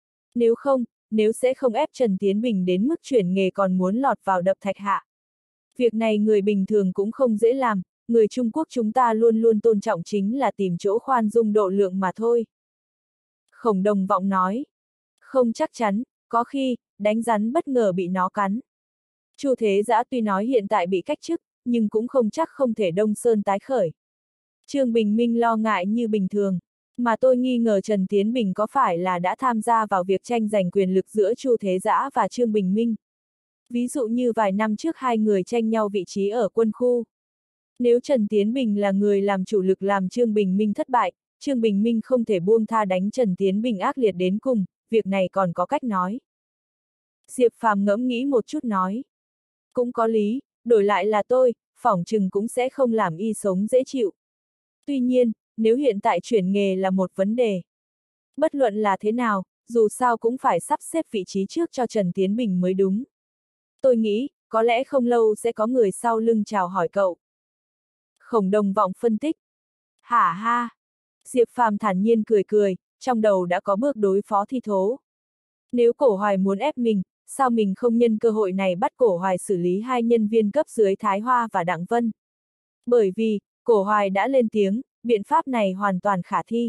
Nếu sẽ không ép Trần Tiến Bình đến mức chuyển nghề còn muốn lọt vào đập thạch hạ. Việc này người bình thường cũng không dễ làm, người Trung Quốc chúng ta luôn luôn tôn trọng chính là tìm chỗ khoan dung độ lượng mà thôi. Khổng Đồng Vọng nói. Không chắc chắn, có khi, đánh rắn bất ngờ bị nó cắn. Chu Thế Giã tuy nói hiện tại bị cách chức, nhưng cũng không chắc không thể Đông Sơn tái khởi. Trương Bình Minh lo ngại như bình thường, mà tôi nghi ngờ Trần Tiến Bình có phải là đã tham gia vào việc tranh giành quyền lực giữa Chu Thế Giã và Trương Bình Minh. Ví dụ như vài năm trước hai người tranh nhau vị trí ở quân khu. Nếu Trần Tiến Bình là người làm chủ lực làm Trương Bình Minh thất bại, Trương Bình Minh không thể buông tha đánh Trần Tiến Bình ác liệt đến cùng, việc này còn có cách nói. Diệp Phàm ngẫm nghĩ một chút nói. Cũng có lý, đổi lại là tôi, phỏng chừng cũng sẽ không làm y sống dễ chịu. Tuy nhiên, nếu hiện tại chuyển nghề là một vấn đề. Bất luận là thế nào, dù sao cũng phải sắp xếp vị trí trước cho Trần Tiến Bình mới đúng. Tôi nghĩ, có lẽ không lâu sẽ có người sau lưng chào hỏi cậu. Khổng Đồng Vọng phân tích. Hả ha! Diệp Phàm thản nhiên cười cười, trong đầu đã có bước đối phó thi thố. Nếu Cổ Hoài muốn ép mình, sao mình không nhân cơ hội này bắt Cổ Hoài xử lý hai nhân viên cấp dưới Thái Hoa và Đặng Vân? Bởi vì, Cổ Hoài đã lên tiếng, biện pháp này hoàn toàn khả thi.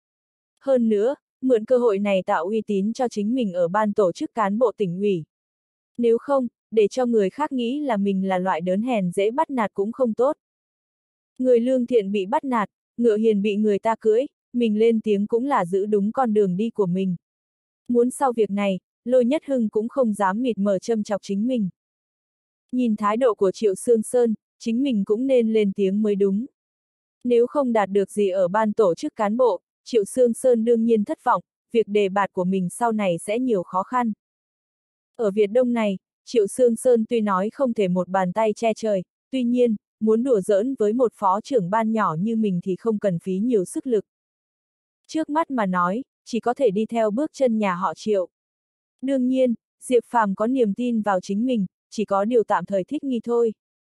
Hơn nữa, mượn cơ hội này tạo uy tín cho chính mình ở ban tổ chức cán bộ tỉnh ủy. Nếu không, để cho người khác nghĩ là mình là loại đớn hèn dễ bắt nạt cũng không tốt. Người lương thiện bị bắt nạt, ngựa hiền bị người ta cưỡi, mình lên tiếng cũng là giữ đúng con đường đi của mình. Muốn sau việc này, Lôi Nhất Hưng cũng không dám mịt mờ châm chọc chính mình. Nhìn thái độ của Triệu Sương Sơn, chính mình cũng nên lên tiếng mới đúng. Nếu không đạt được gì ở ban tổ chức cán bộ, Triệu Sương Sơn đương nhiên thất vọng, việc đề bạt của mình sau này sẽ nhiều khó khăn. Ở Việt Đông này, Triệu Sương Sơn tuy nói không thể một bàn tay che trời, tuy nhiên, muốn đùa giỡn với một phó trưởng ban nhỏ như mình thì không cần phí nhiều sức lực. Trước mắt mà nói, chỉ có thể đi theo bước chân nhà họ Triệu. Đương nhiên, Diệp Phàm có niềm tin vào chính mình, chỉ có điều tạm thời thích nghi thôi.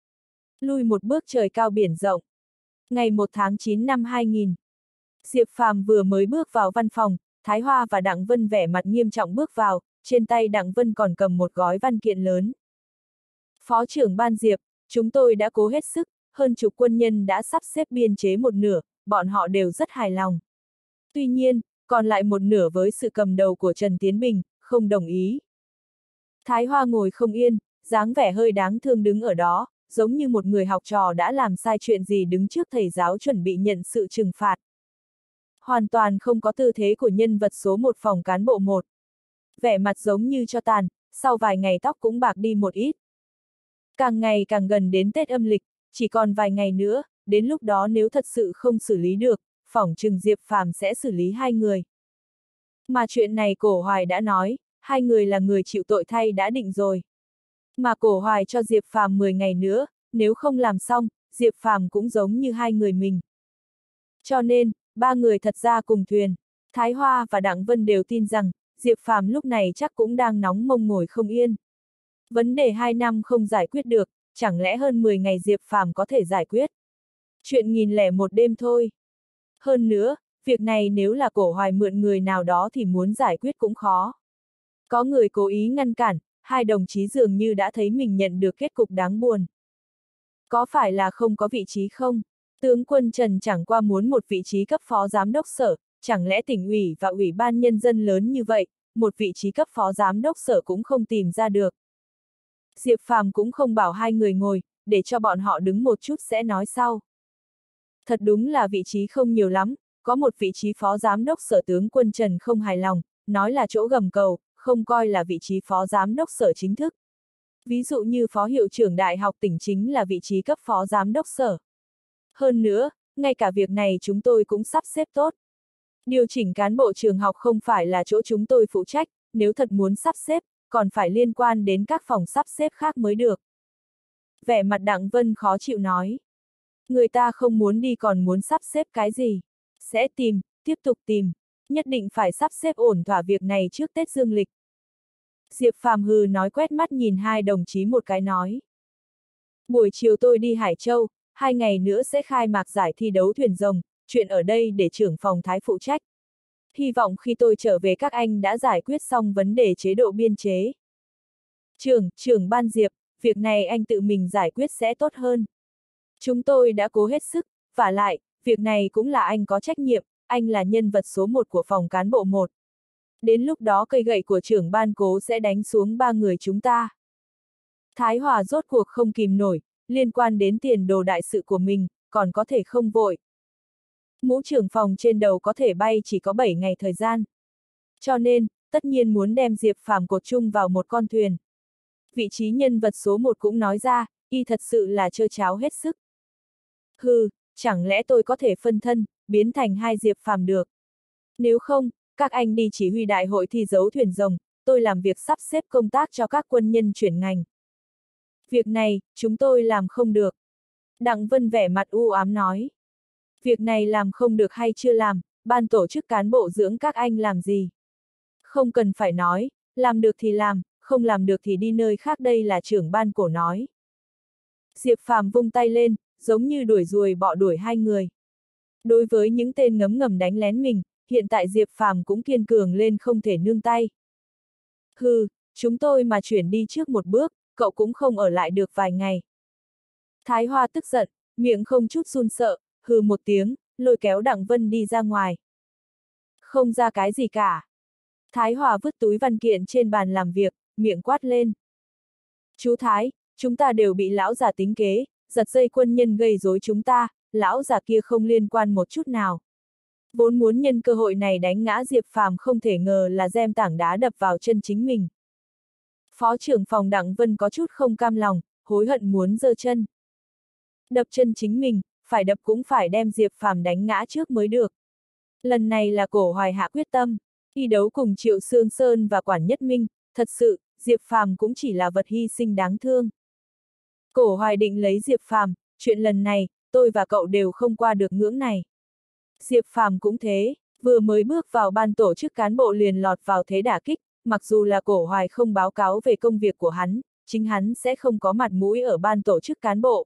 Lui một bước trời cao biển rộng. Ngày 1 tháng 9 năm 2000. Diệp Phàm vừa mới bước vào văn phòng, Thái Hoa và Đặng Vân vẻ mặt nghiêm trọng bước vào, trên tay Đặng Vân còn cầm một gói văn kiện lớn. Phó trưởng ban Diệp, chúng tôi đã cố hết sức, hơn chục quân nhân đã sắp xếp biên chế một nửa, bọn họ đều rất hài lòng. Tuy nhiên, còn lại một nửa với sự cầm đầu của Trần Tiến Bình, không đồng ý. Thái Hoa ngồi không yên, dáng vẻ hơi đáng thương đứng ở đó, giống như một người học trò đã làm sai chuyện gì đứng trước thầy giáo chuẩn bị nhận sự trừng phạt. Hoàn toàn không có tư thế của nhân vật số 1 phòng cán bộ 1. Vẻ mặt giống như cho tàn, sau vài ngày tóc cũng bạc đi một ít. Càng ngày càng gần đến Tết âm lịch, chỉ còn vài ngày nữa, đến lúc đó nếu thật sự không xử lý được, phỏng chừng Diệp Phàm sẽ xử lý hai người. Mà chuyện này Cổ Hoài đã nói, hai người là người chịu tội thay đã định rồi. Mà Cổ Hoài cho Diệp Phàm 10 ngày nữa, nếu không làm xong, Diệp Phàm cũng giống như hai người mình. Cho nên, ba người thật ra cùng thuyền, Thái Hoa và Đặng Vân đều tin rằng, Diệp Phàm lúc này chắc cũng đang nóng mông ngồi không yên. Vấn đề 2 năm không giải quyết được, chẳng lẽ hơn 10 ngày Diệp Phàm có thể giải quyết? Chuyện 1001 đêm thôi. Hơn nữa, việc này nếu là Cổ Hoài mượn người nào đó thì muốn giải quyết cũng khó. Có người cố ý ngăn cản, hai đồng chí dường như đã thấy mình nhận được kết cục đáng buồn. Có phải là không có vị trí không? Tướng quân Trần chẳng qua muốn một vị trí cấp phó giám đốc sở, chẳng lẽ tỉnh ủy và ủy ban nhân dân lớn như vậy, một vị trí cấp phó giám đốc sở cũng không tìm ra được. Diệp Phàm cũng không bảo hai người ngồi, để cho bọn họ đứng một chút sẽ nói sau. Thật đúng là vị trí không nhiều lắm, có một vị trí phó giám đốc sở tướng quân Trần không hài lòng, nói là chỗ gầm cầu, không coi là vị trí phó giám đốc sở chính thức. Ví dụ như phó hiệu trưởng đại học tỉnh chính là vị trí cấp phó giám đốc sở. Hơn nữa, ngay cả việc này chúng tôi cũng sắp xếp tốt. Điều chỉnh cán bộ trường học không phải là chỗ chúng tôi phụ trách, nếu thật muốn sắp xếp, còn phải liên quan đến các phòng sắp xếp khác mới được. Vẻ mặt Đặng Vân khó chịu nói. Người ta không muốn đi còn muốn sắp xếp cái gì? Sẽ tìm, tiếp tục tìm, nhất định phải sắp xếp ổn thỏa việc này trước Tết Dương lịch. Diệp Phàm hừ nói quét mắt nhìn hai đồng chí một cái nói. Buổi chiều tôi đi Hải Châu, 2 ngày nữa sẽ khai mạc giải thi đấu thuyền rồng, chuyện ở đây để trưởng phòng Thái phụ trách. Hy vọng khi tôi trở về các anh đã giải quyết xong vấn đề chế độ biên chế. Trưởng ban Diệp, việc này anh tự mình giải quyết sẽ tốt hơn. Chúng tôi đã cố hết sức, vả lại, việc này cũng là anh có trách nhiệm, anh là nhân vật số 1 của phòng cán bộ 1. Đến lúc đó cây gậy của trưởng ban cố sẽ đánh xuống 3 người chúng ta. Thái Hòa rốt cuộc không kìm nổi, liên quan đến tiền đồ đại sự của mình, còn có thể không vội. Mũ trưởng phòng trên đầu có thể bay chỉ có 7 ngày thời gian. Cho nên, tất nhiên muốn đem Diệp Phàm cột chung vào một con thuyền. Vị trí nhân vật số 1 cũng nói ra, y thật sự là trơ tráo hết sức. Hừ, chẳng lẽ tôi có thể phân thân, biến thành 2 Diệp Phàm được. Nếu không, các anh đi chỉ huy đại hội thi đấu thuyền rồng, tôi làm việc sắp xếp công tác cho các quân nhân chuyển ngành. Việc này, chúng tôi làm không được. Đặng Vân vẻ mặt u ám nói. Việc này làm không được hay chưa làm, ban tổ chức cán bộ dưỡng các anh làm gì? Không cần phải nói, làm được thì làm, không làm được thì đi nơi khác, đây là trưởng ban cổ nói. Diệp Phàm vung tay lên, giống như đuổi ruồi bọ đuổi 2 người. Đối với những tên ngấm ngầm đánh lén mình, hiện tại Diệp Phàm cũng kiên cường lên không thể nương tay. Hừ, chúng tôi mà chuyển đi trước một bước, cậu cũng không ở lại được vài ngày. Thái Hoa tức giận, miệng không chút run sợ, hừ một tiếng, lôi kéo Đặng Vân đi ra ngoài. Không ra cái gì cả. Thái Hòa vứt túi văn kiện trên bàn làm việc, miệng quát lên. Chú Thái, chúng ta đều bị lão già tính kế, giật dây quân nhân gây rối chúng ta, lão già kia không liên quan một chút nào. Vốn muốn nhân cơ hội này đánh ngã Diệp Phàm, không thể ngờ là giem tảng đá đập vào chân chính mình. Phó trưởng phòng Đặng Vân có chút không cam lòng, hối hận muốn giơ chân. Đập chân chính mình, phải đập cũng phải đem Diệp Phàm đánh ngã trước mới được. Lần này là Cổ Hoài hạ quyết tâm, thi đấu cùng Triệu Sương Sơn và Quản Nhất Minh, thật sự, Diệp Phàm cũng chỉ là vật hy sinh đáng thương. Cổ Hoài định lấy Diệp Phàm, chuyện lần này, tôi và cậu đều không qua được ngưỡng này. Diệp Phàm cũng thế, vừa mới bước vào ban tổ chức cán bộ liền lọt vào thế đả kích, mặc dù là Cổ Hoài không báo cáo về công việc của hắn, chính hắn sẽ không có mặt mũi ở ban tổ chức cán bộ.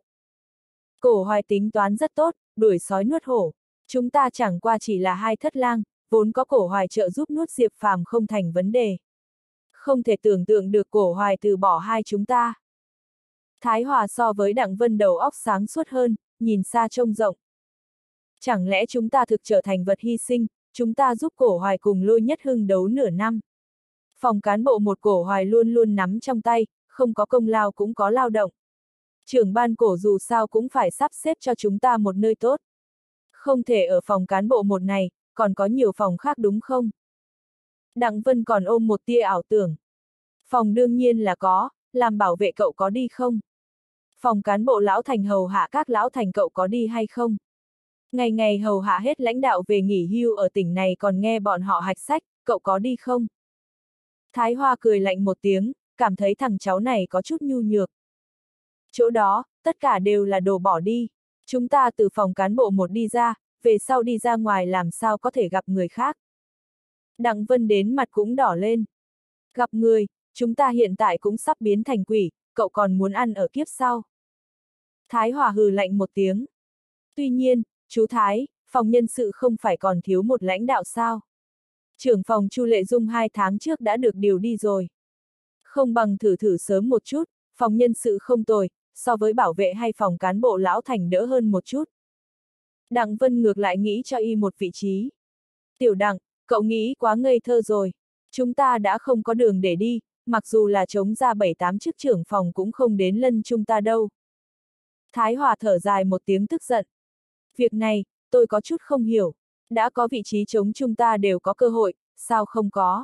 Cổ Hoài tính toán rất tốt, đuổi sói nuốt hổ. Chúng ta chẳng qua chỉ là 2 thất lang, vốn có Cổ Hoài trợ giúp nuốt Diệp Phàm không thành vấn đề. Không thể tưởng tượng được Cổ Hoài từ bỏ 2 chúng ta. Thái Hòa so với Đặng Vân đầu óc sáng suốt hơn, nhìn xa trông rộng. Chẳng lẽ chúng ta thực trở thành vật hy sinh, chúng ta giúp Cổ Hoài cùng Lôi Nhất Hưng đấu nửa năm. Phòng cán bộ 1 Cổ Hoài luôn luôn nắm trong tay, không có công lao cũng có lao động. Trưởng ban Cổ dù sao cũng phải sắp xếp cho chúng ta một nơi tốt. Không thể ở phòng cán bộ 1 này, còn có nhiều phòng khác đúng không? Đặng Vân còn ôm một tia ảo tưởng. Phòng đương nhiên là có, làm bảo vệ cậu có đi không? Phòng cán bộ lão thành hầu hạ các lão thành cậu có đi hay không? Ngày ngày hầu hạ hết lãnh đạo về nghỉ hưu ở tỉnh này còn nghe bọn họ hạch sách, cậu có đi không? Thái Hoa cười lạnh một tiếng, cảm thấy thằng cháu này có chút nhu nhược. Chỗ đó, tất cả đều là đồ bỏ đi. Chúng ta từ phòng cán bộ 1 đi ra, về sau đi ra ngoài làm sao có thể gặp người khác. Đặng Vân đến mặt cũng đỏ lên. Gặp người, chúng ta hiện tại cũng sắp biến thành quỷ, cậu còn muốn ăn ở kiếp sau. Thái Hòa hừ lạnh một tiếng. Tuy nhiên, chú Thái, phòng nhân sự không phải còn thiếu một lãnh đạo sao? Trưởng phòng Chu Lệ Dung 2 tháng trước đã được điều đi rồi. Không bằng thử sớm một chút, phòng nhân sự không tồi, so với bảo vệ hay phòng cán bộ lão thành đỡ hơn một chút. Đặng Vân ngược lại nghĩ cho y một vị trí. Tiểu Đặng, cậu nghĩ quá ngây thơ rồi. Chúng ta đã không có đường để đi, mặc dù là chống ra 7-8 chức trưởng phòng cũng không đến lân chúng ta đâu. Thái Hòa thở dài một tiếng tức giận. Việc này, tôi có chút không hiểu. Đã có vị trí trống chúng ta đều có cơ hội, sao không có?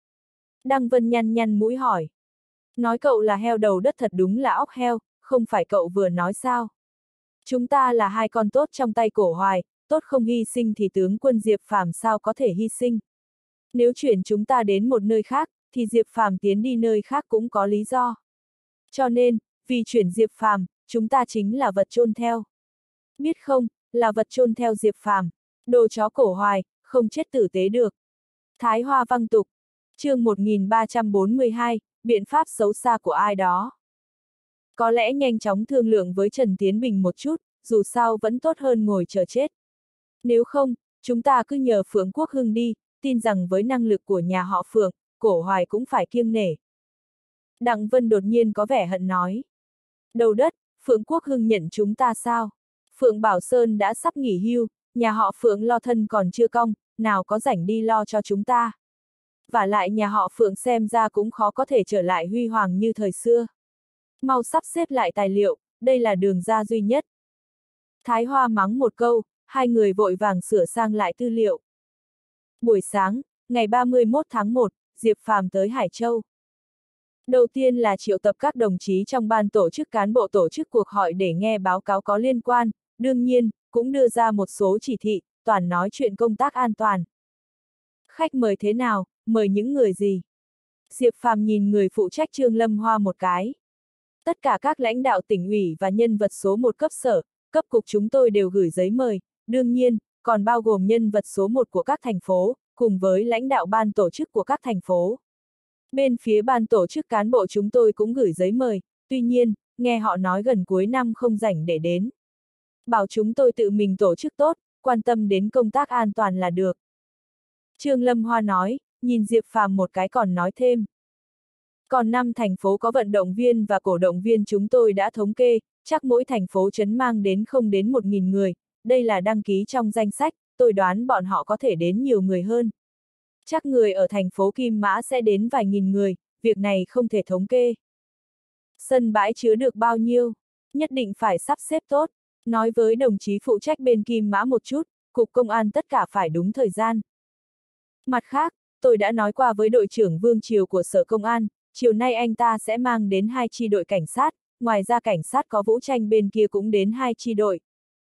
Đăng Vân nhăn nhăn mũi hỏi. Nói cậu là heo đầu đất thật đúng là óc heo, không phải cậu vừa nói sao? Chúng ta là hai con tốt trong tay Cổ Hoài, tốt không hy sinh thì tướng quân Diệp Phàm sao có thể hy sinh? Nếu chuyển chúng ta đến một nơi khác, thì Diệp Phàm tiến đi nơi khác cũng có lý do. Cho nên, vì chuyển Diệp Phàm, chúng ta chính là vật chôn theo. Biết không, là vật chôn theo Diệp Phàm, đồ chó Cổ Hoài, không chết tử tế được. Thái Hoa văng tục. Chương 1342, biện pháp xấu xa của ai đó. Có lẽ nhanh chóng thương lượng với Trần Tiến Bình một chút, dù sao vẫn tốt hơn ngồi chờ chết. Nếu không, chúng ta cứ nhờ Phượng Quốc Hưng đi, tin rằng với năng lực của nhà họ Phượng, Cổ Hoài cũng phải kiêng nể. Đặng Vân đột nhiên có vẻ hận nói. Đầu đất, Phượng Quốc Hưng nhận chúng ta sao? Phượng Bảo Sơn đã sắp nghỉ hưu, nhà họ Phượng lo thân còn chưa cong, nào có rảnh đi lo cho chúng ta. Vả lại nhà họ Phượng xem ra cũng khó có thể trở lại huy hoàng như thời xưa. Mau sắp xếp lại tài liệu, đây là đường ra duy nhất. Thái Hoa mắng một câu, hai người vội vàng sửa sang lại tư liệu. Buổi sáng, ngày 31 tháng 1, Diệp Phàm tới Hải Châu. Đầu tiên là triệu tập các đồng chí trong ban tổ chức cán bộ tổ chức cuộc họp để nghe báo cáo có liên quan, đương nhiên, cũng đưa ra một số chỉ thị, toàn nói chuyện công tác an toàn. Khách mời thế nào, mời những người gì? Diệp Phàm nhìn người phụ trách Trương Lâm Hoa một cái. Tất cả các lãnh đạo tỉnh ủy và nhân vật số 1 cấp sở, cấp cục chúng tôi đều gửi giấy mời, đương nhiên, còn bao gồm nhân vật số 1 của các thành phố, cùng với lãnh đạo ban tổ chức của các thành phố. Bên phía ban tổ chức cán bộ chúng tôi cũng gửi giấy mời, tuy nhiên, nghe họ nói gần cuối năm không rảnh để đến. Bảo chúng tôi tự mình tổ chức tốt, quan tâm đến công tác an toàn là được. Trương Lâm Hoa nói, nhìn Diệp Phàm một cái còn nói thêm. Còn 5 thành phố có vận động viên và cổ động viên chúng tôi đã thống kê, chắc mỗi thành phố trấn mang đến không đến 1.000 người, đây là đăng ký trong danh sách, tôi đoán bọn họ có thể đến nhiều người hơn. Chắc người ở thành phố Kim Mã sẽ đến vài nghìn người, việc này không thể thống kê. Sân bãi chứa được bao nhiêu? Nhất định phải sắp xếp tốt, nói với đồng chí phụ trách bên Kim Mã một chút, cục công an tất cả phải đúng thời gian. Mặt khác, tôi đã nói qua với đội trưởng Vương Triều của Sở Công an, chiều nay anh ta sẽ mang đến 2 chi đội cảnh sát, ngoài ra cảnh sát có vũ trang bên kia cũng đến 2 chi đội.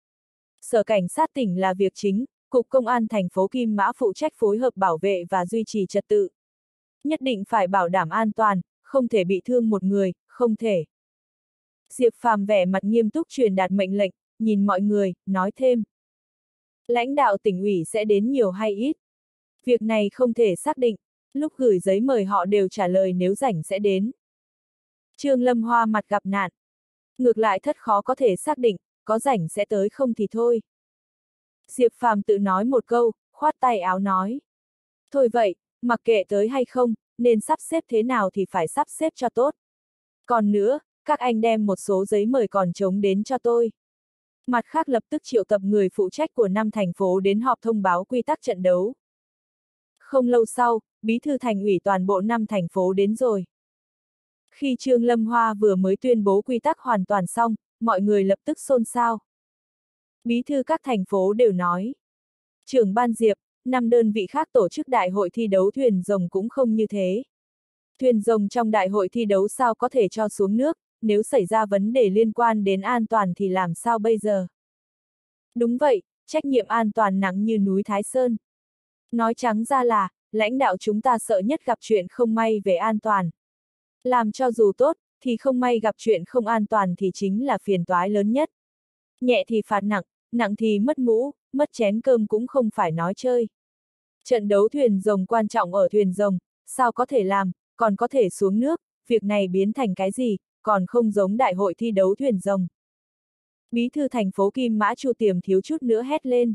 Sở Cảnh sát tỉnh là việc chính, Cục Công an thành phố Kim Mã phụ trách phối hợp bảo vệ và duy trì trật tự. Nhất định phải bảo đảm an toàn, không thể bị thương một người, không thể. Diệp Phàm vẻ mặt nghiêm túc truyền đạt mệnh lệnh, nhìn mọi người, nói thêm. Lãnh đạo tỉnh ủy sẽ đến nhiều hay ít? Việc này không thể xác định, lúc gửi giấy mời họ đều trả lời nếu rảnh sẽ đến. Trương Lâm Hoa mặt gặp nạn. Ngược lại thất khó có thể xác định, có rảnh sẽ tới không thì thôi. Diệp Phàm tự nói một câu, khoát tay áo nói. Thôi vậy, mặc kệ tới hay không, nên sắp xếp thế nào thì phải sắp xếp cho tốt. Còn nữa, các anh đem một số giấy mời còn trống đến cho tôi. Mặt khác lập tức triệu tập người phụ trách của 5 thành phố đến họp thông báo quy tắc trận đấu. Không lâu sau, bí thư thành ủy toàn bộ 5 thành phố đến rồi. Khi Trương Lâm Hoa vừa mới tuyên bố quy tắc hoàn toàn xong, mọi người lập tức xôn xao. Bí thư các thành phố đều nói. Trưởng ban Diệp, 5 đơn vị khác tổ chức đại hội thi đấu thuyền rồng cũng không như thế. Thuyền rồng trong đại hội thi đấu sao có thể cho xuống nước, nếu xảy ra vấn đề liên quan đến an toàn thì làm sao bây giờ? Đúng vậy, trách nhiệm an toàn nặng như núi Thái Sơn. Nói trắng ra là, lãnh đạo chúng ta sợ nhất gặp chuyện không may về an toàn. Làm cho dù tốt, thì không may gặp chuyện không an toàn thì chính là phiền toái lớn nhất. Nhẹ thì phạt nặng, nặng thì mất mũ, mất chén cơm cũng không phải nói chơi. Trận đấu thuyền rồng quan trọng ở thuyền rồng, sao có thể làm, còn có thể xuống nước, việc này biến thành cái gì, còn không giống đại hội thi đấu thuyền rồng. Bí thư thành phố Kim Mã Chu Tiềm thiếu chút nữa hét lên.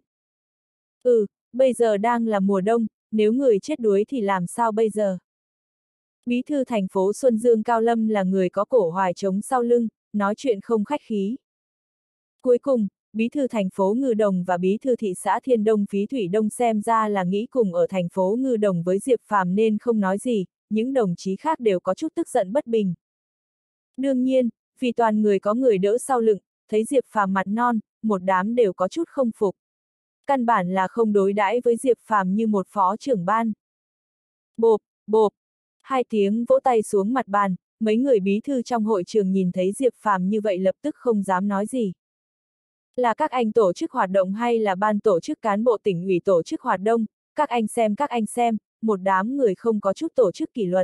Bây giờ đang là mùa đông, nếu người chết đuối thì làm sao bây giờ? Bí thư thành phố Xuân Dương Cao Lâm là người có Cổ Hoài trống sau lưng, nói chuyện không khách khí. Cuối cùng, bí thư thành phố Ngư Đồng và bí thư thị xã Thiên Đông Phí Thủy Đông xem ra là nghĩ cùng ở thành phố Ngư Đồng với Diệp Phàm nên không nói gì, những đồng chí khác đều có chút tức giận bất bình. Đương nhiên, vì toàn người có người đỡ sau lưng, thấy Diệp Phàm mặt non, một đám đều có chút không phục. Căn bản là không đối đãi với Diệp Phàm như một phó trưởng ban. Bộp, bộp, hai tiếng vỗ tay xuống mặt bàn, mấy người bí thư trong hội trường nhìn thấy Diệp Phàm như vậy lập tức không dám nói gì. Là các anh tổ chức hoạt động hay là ban tổ chức cán bộ tỉnh ủy tổ chức hoạt động, các anh xem, một đám người không có chút tổ chức kỷ luật.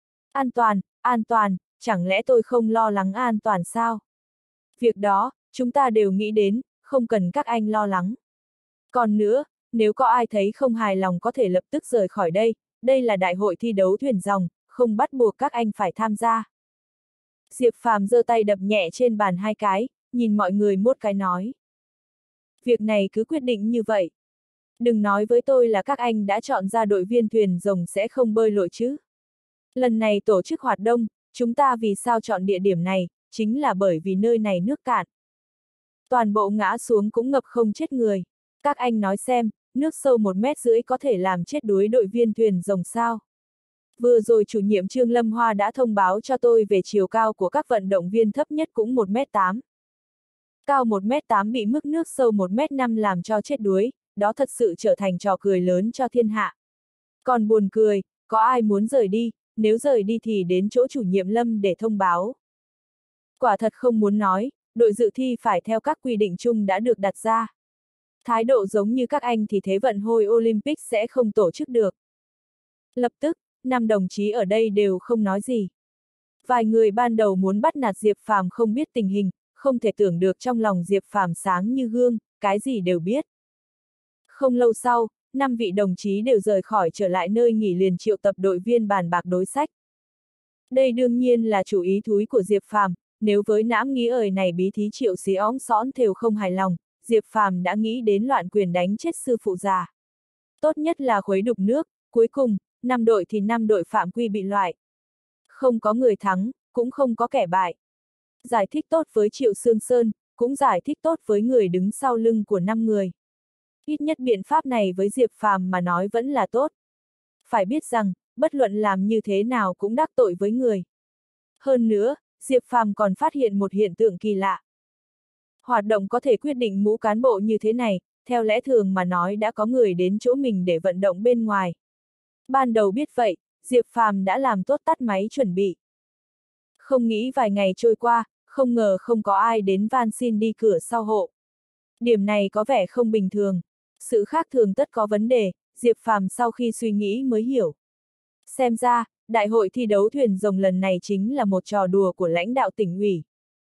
An toàn, chẳng lẽ tôi không lo lắng an toàn sao? Việc đó, chúng ta đều nghĩ đến, không cần các anh lo lắng. Còn nữa, nếu có ai thấy không hài lòng có thể lập tức rời khỏi đây là đại hội thi đấu thuyền ròng, không bắt buộc các anh phải tham gia. Diệp Phàm giơ tay đập nhẹ trên bàn hai cái, nhìn mọi người một cái nói. Việc này cứ quyết định như vậy. Đừng nói với tôi là các anh đã chọn ra đội viên thuyền rồng sẽ không bơi lội chứ. Lần này tổ chức hoạt động, chúng ta vì sao chọn địa điểm này, chính là bởi vì nơi này nước cạn. Toàn bộ ngã xuống cũng ngập không chết người. Các anh nói xem, nước sâu 1,5 mét có thể làm chết đuối đội viên thuyền rồng sao? Vừa rồi chủ nhiệm Trương Lâm Hoa đã thông báo cho tôi về chiều cao của các vận động viên thấp nhất cũng 1,8 m. Cao 1,8 m bị mức nước sâu 1,5 m làm cho chết đuối, đó thật sự trở thành trò cười lớn cho thiên hạ. Còn buồn cười, có ai muốn rời đi, nếu rời đi thì đến chỗ chủ nhiệm Lâm để thông báo. Quả thật không muốn nói, đội dự thi phải theo các quy định chung đã được đặt ra. Thái độ giống như các anh thì Thế vận hội Olympic sẽ không tổ chức được. Lập tức, 5 đồng chí ở đây đều không nói gì. Vài người ban đầu muốn bắt nạt Diệp Phàm không biết tình hình, không thể tưởng được trong lòng Diệp Phàm sáng như gương, cái gì đều biết. Không lâu sau, 5 vị đồng chí đều rời khỏi trở lại nơi nghỉ liền triệu tập đội viên bàn bạc đối sách. Đây đương nhiên là chủ ý thúi của Diệp Phàm, nếu với nãm nghĩ ời này bí thí Triệu Xí óng sõn thều không hài lòng, Diệp Phàm đã nghĩ đến loạn quyền đánh chết sư phụ già. Tốt nhất là khuấy đục nước, cuối cùng, 5 đội thì 5 đội phạm quy bị loại. Không có người thắng, cũng không có kẻ bại. Giải thích tốt với Triệu Sương Sơn, cũng giải thích tốt với người đứng sau lưng của 5 người. Ít nhất biện pháp này với Diệp Phàm mà nói vẫn là tốt. Phải biết rằng, bất luận làm như thế nào cũng đắc tội với người. Hơn nữa, Diệp Phàm còn phát hiện một hiện tượng kỳ lạ. Hoạt động có thể quyết định mũ cán bộ như thế này, theo lẽ thường mà nói đã có người đến chỗ mình để vận động bên ngoài. Ban đầu biết vậy, Diệp Phàm đã làm tốt tắt máy chuẩn bị. Không nghĩ vài ngày trôi qua, không ngờ không có ai đến van xin đi cửa sau hộ. Điểm này có vẻ không bình thường. Sự khác thường tất có vấn đề, Diệp Phàm sau khi suy nghĩ mới hiểu. Xem ra, đại hội thi đấu thuyền rồng lần này chính là một trò đùa của lãnh đạo tỉnh ủy.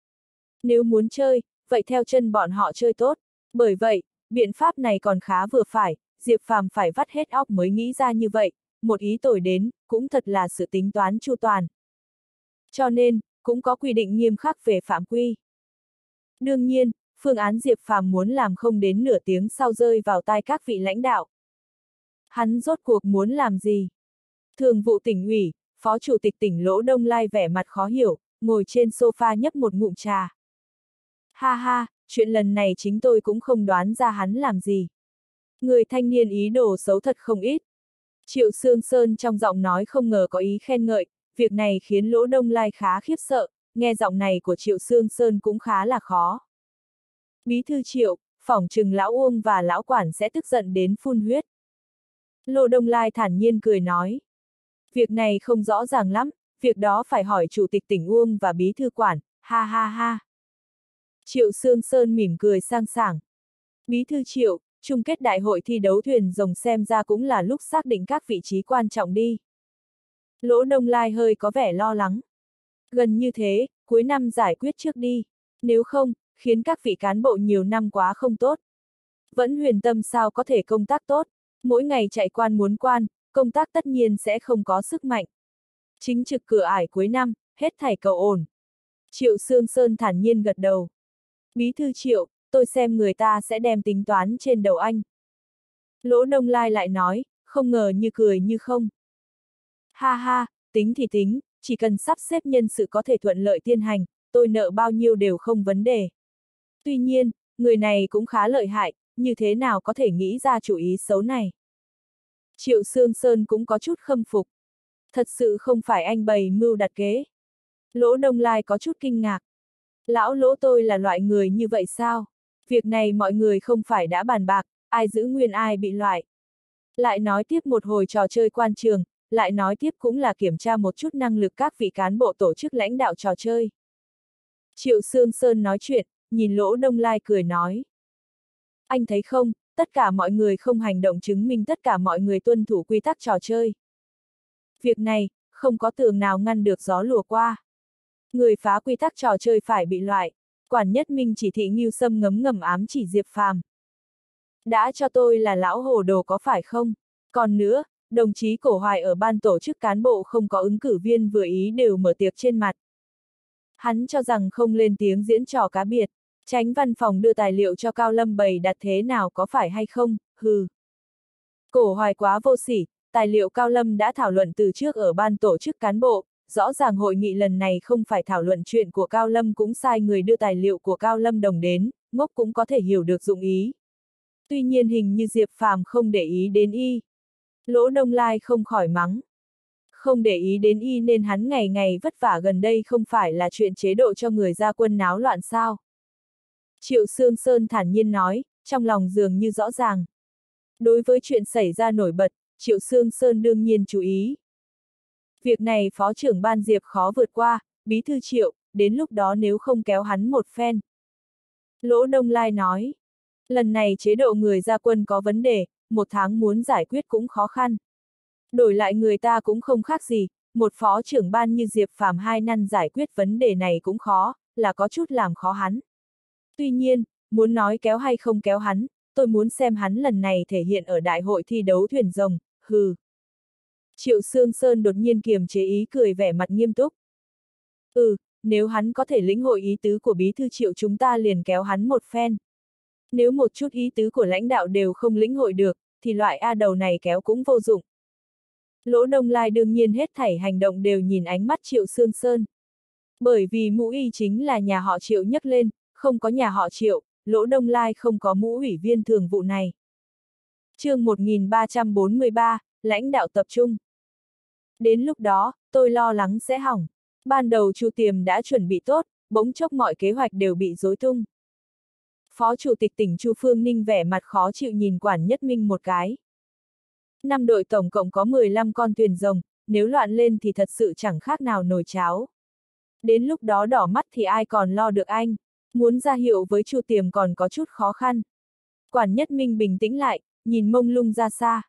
Nếu muốn chơi, vậy theo chân bọn họ chơi tốt. Bởi vậy, biện pháp này còn khá vừa phải, Diệp Phàm phải vắt hết óc mới nghĩ ra như vậy, một ý tưởng đến, cũng thật là sự tính toán chu toàn. Cho nên, cũng có quy định nghiêm khắc về phạm quy. Đương nhiên, phương án Diệp Phàm muốn làm không đến nửa tiếng sau rơi vào tai các vị lãnh đạo. Hắn rốt cuộc muốn làm gì? Thường vụ tỉnh ủy, phó chủ tịch tỉnh Lỗ Đông Lai vẻ mặt khó hiểu, ngồi trên sofa nhấp một ngụm trà. Ha ha, chuyện lần này chính tôi cũng không đoán ra hắn làm gì. Người thanh niên ý đồ xấu thật không ít. Triệu Sương Sơn trong giọng nói không ngờ có ý khen ngợi, việc này khiến Lỗ Đông Lai khá khiếp sợ, nghe giọng này của Triệu Sương Sơn cũng khá là khó. Bí thư Triệu, phỏng chừng lão Uông và lão Quản sẽ tức giận đến phun huyết. Lỗ Đông Lai thản nhiên cười nói. Việc này không rõ ràng lắm, việc đó phải hỏi chủ tịch tỉnh Uông và bí thư Quản, ha ha ha. Triệu Sương Sơn mỉm cười sang sảng. Bí thư Triệu, chung kết đại hội thi đấu thuyền rồng xem ra cũng là lúc xác định các vị trí quan trọng đi. Lỗ Đông Lai hơi có vẻ lo lắng. Gần như thế, cuối năm giải quyết trước đi. Nếu không, khiến các vị cán bộ nhiều năm quá không tốt. Vẫn huyền tâm sao có thể công tác tốt, mỗi ngày chạy quan muốn quan, công tác tất nhiên sẽ không có sức mạnh. Chính trực cửa ải cuối năm, hết thảy cầu ổn. Triệu Sương Sơn thản nhiên gật đầu. Bí thư Triệu, tôi xem người ta sẽ đem tính toán trên đầu anh. Lỗ Đông Lai lại nói, không ngờ như cười như không. Ha ha, tính thì tính, chỉ cần sắp xếp nhân sự có thể thuận lợi tiến hành, tôi nợ bao nhiêu đều không vấn đề. Tuy nhiên, người này cũng khá lợi hại, như thế nào có thể nghĩ ra chủ ý xấu này. Triệu Sương Sơn cũng có chút khâm phục. Thật sự không phải anh bày mưu đặt kế. Lỗ Đông Lai có chút kinh ngạc. Lão Lỗ tôi là loại người như vậy sao? Việc này mọi người không phải đã bàn bạc, ai giữ nguyên ai bị loại. Lại nói tiếp một hồi trò chơi quan trường, lại nói tiếp cũng là kiểm tra một chút năng lực các vị cán bộ tổ chức lãnh đạo trò chơi. Triệu Sương Sơn nói chuyện, nhìn Lỗ Đông Lai cười nói. Anh thấy không, tất cả mọi người không hành động chứng minh tất cả mọi người tuân thủ quy tắc trò chơi. Việc này, không có tường nào ngăn được gió lùa qua. Người phá quy tắc trò chơi phải bị loại. Quản Nhất Minh chỉ thị Ngưu Sâm ngấm ngầm ám chỉ Diệp Phàm. Đã cho tôi là lão hồ đồ có phải không? Còn nữa, đồng chí Cổ Hoài ở ban tổ chức cán bộ không có ứng cử viên vừa ý đều mở tiệc trên mặt. Hắn cho rằng không lên tiếng diễn trò cá biệt, tránh văn phòng đưa tài liệu cho Cao Lâm bày đặt thế nào có phải hay không, hừ. Cổ Hoài quá vô sỉ, tài liệu Cao Lâm đã thảo luận từ trước ở ban tổ chức cán bộ, rõ ràng hội nghị lần này không phải thảo luận chuyện của Cao Lâm cũng sai người đưa tài liệu của Cao Lâm đồng đến, ngốc cũng có thể hiểu được dụng ý. Tuy nhiên hình như Diệp Phàm không để ý đến y. Lỗ Đông Lai không khỏi mắng. Không để ý đến y nên hắn ngày ngày vất vả gần đây không phải là chuyện chế độ cho người ra quân náo loạn sao. Triệu Sương Sơn thản nhiên nói, trong lòng dường như rõ ràng. Đối với chuyện xảy ra nổi bật, Triệu Sương Sơn đương nhiên chú ý. Việc này phó trưởng ban Diệp khó vượt qua, bí thư Triệu, đến lúc đó nếu không kéo hắn một phen. Lỗ Đông Lai nói, lần này chế độ người ra quân có vấn đề, một tháng muốn giải quyết cũng khó khăn. Đổi lại người ta cũng không khác gì, một phó trưởng ban như Diệp Phàm 2 năm giải quyết vấn đề này cũng khó, là có chút làm khó hắn. Tuy nhiên, muốn nói kéo hay không kéo hắn, tôi muốn xem hắn lần này thể hiện ở đại hội thi đấu thuyền rồng, hừ. Triệu Sương Sơn đột nhiên kiềm chế ý cười vẻ mặt nghiêm túc. Nếu hắn có thể lĩnh hội ý tứ của bí thư Triệu chúng ta liền kéo hắn một phen. Nếu một chút ý tứ của lãnh đạo đều không lĩnh hội được, thì loại A đầu này kéo cũng vô dụng. Lỗ Đông Lai đương nhiên hết thảy hành động đều nhìn ánh mắt Triệu Sương Sơn. Bởi vì mũ y chính là nhà họ Triệu nhấc lên, không có nhà họ Triệu, Lỗ Đông Lai không có mũ ủy viên thường vụ này. Chương 1343, lãnh đạo tập trung. Đến lúc đó, tôi lo lắng sẽ hỏng. Ban đầu Chu Tiềm đã chuẩn bị tốt, bỗng chốc mọi kế hoạch đều bị rối tung. Phó Chủ tịch tỉnh Chu Phương Ninh vẻ mặt khó chịu nhìn Quản Nhất Minh một cái. 5 đội tổng cộng có 15 con thuyền rồng, nếu loạn lên thì thật sự chẳng khác nào nồi cháo. Đến lúc đó đỏ mắt thì ai còn lo được anh, muốn ra hiệu với Chu Tiềm còn có chút khó khăn. Quản Nhất Minh bình tĩnh lại, nhìn mông lung ra xa.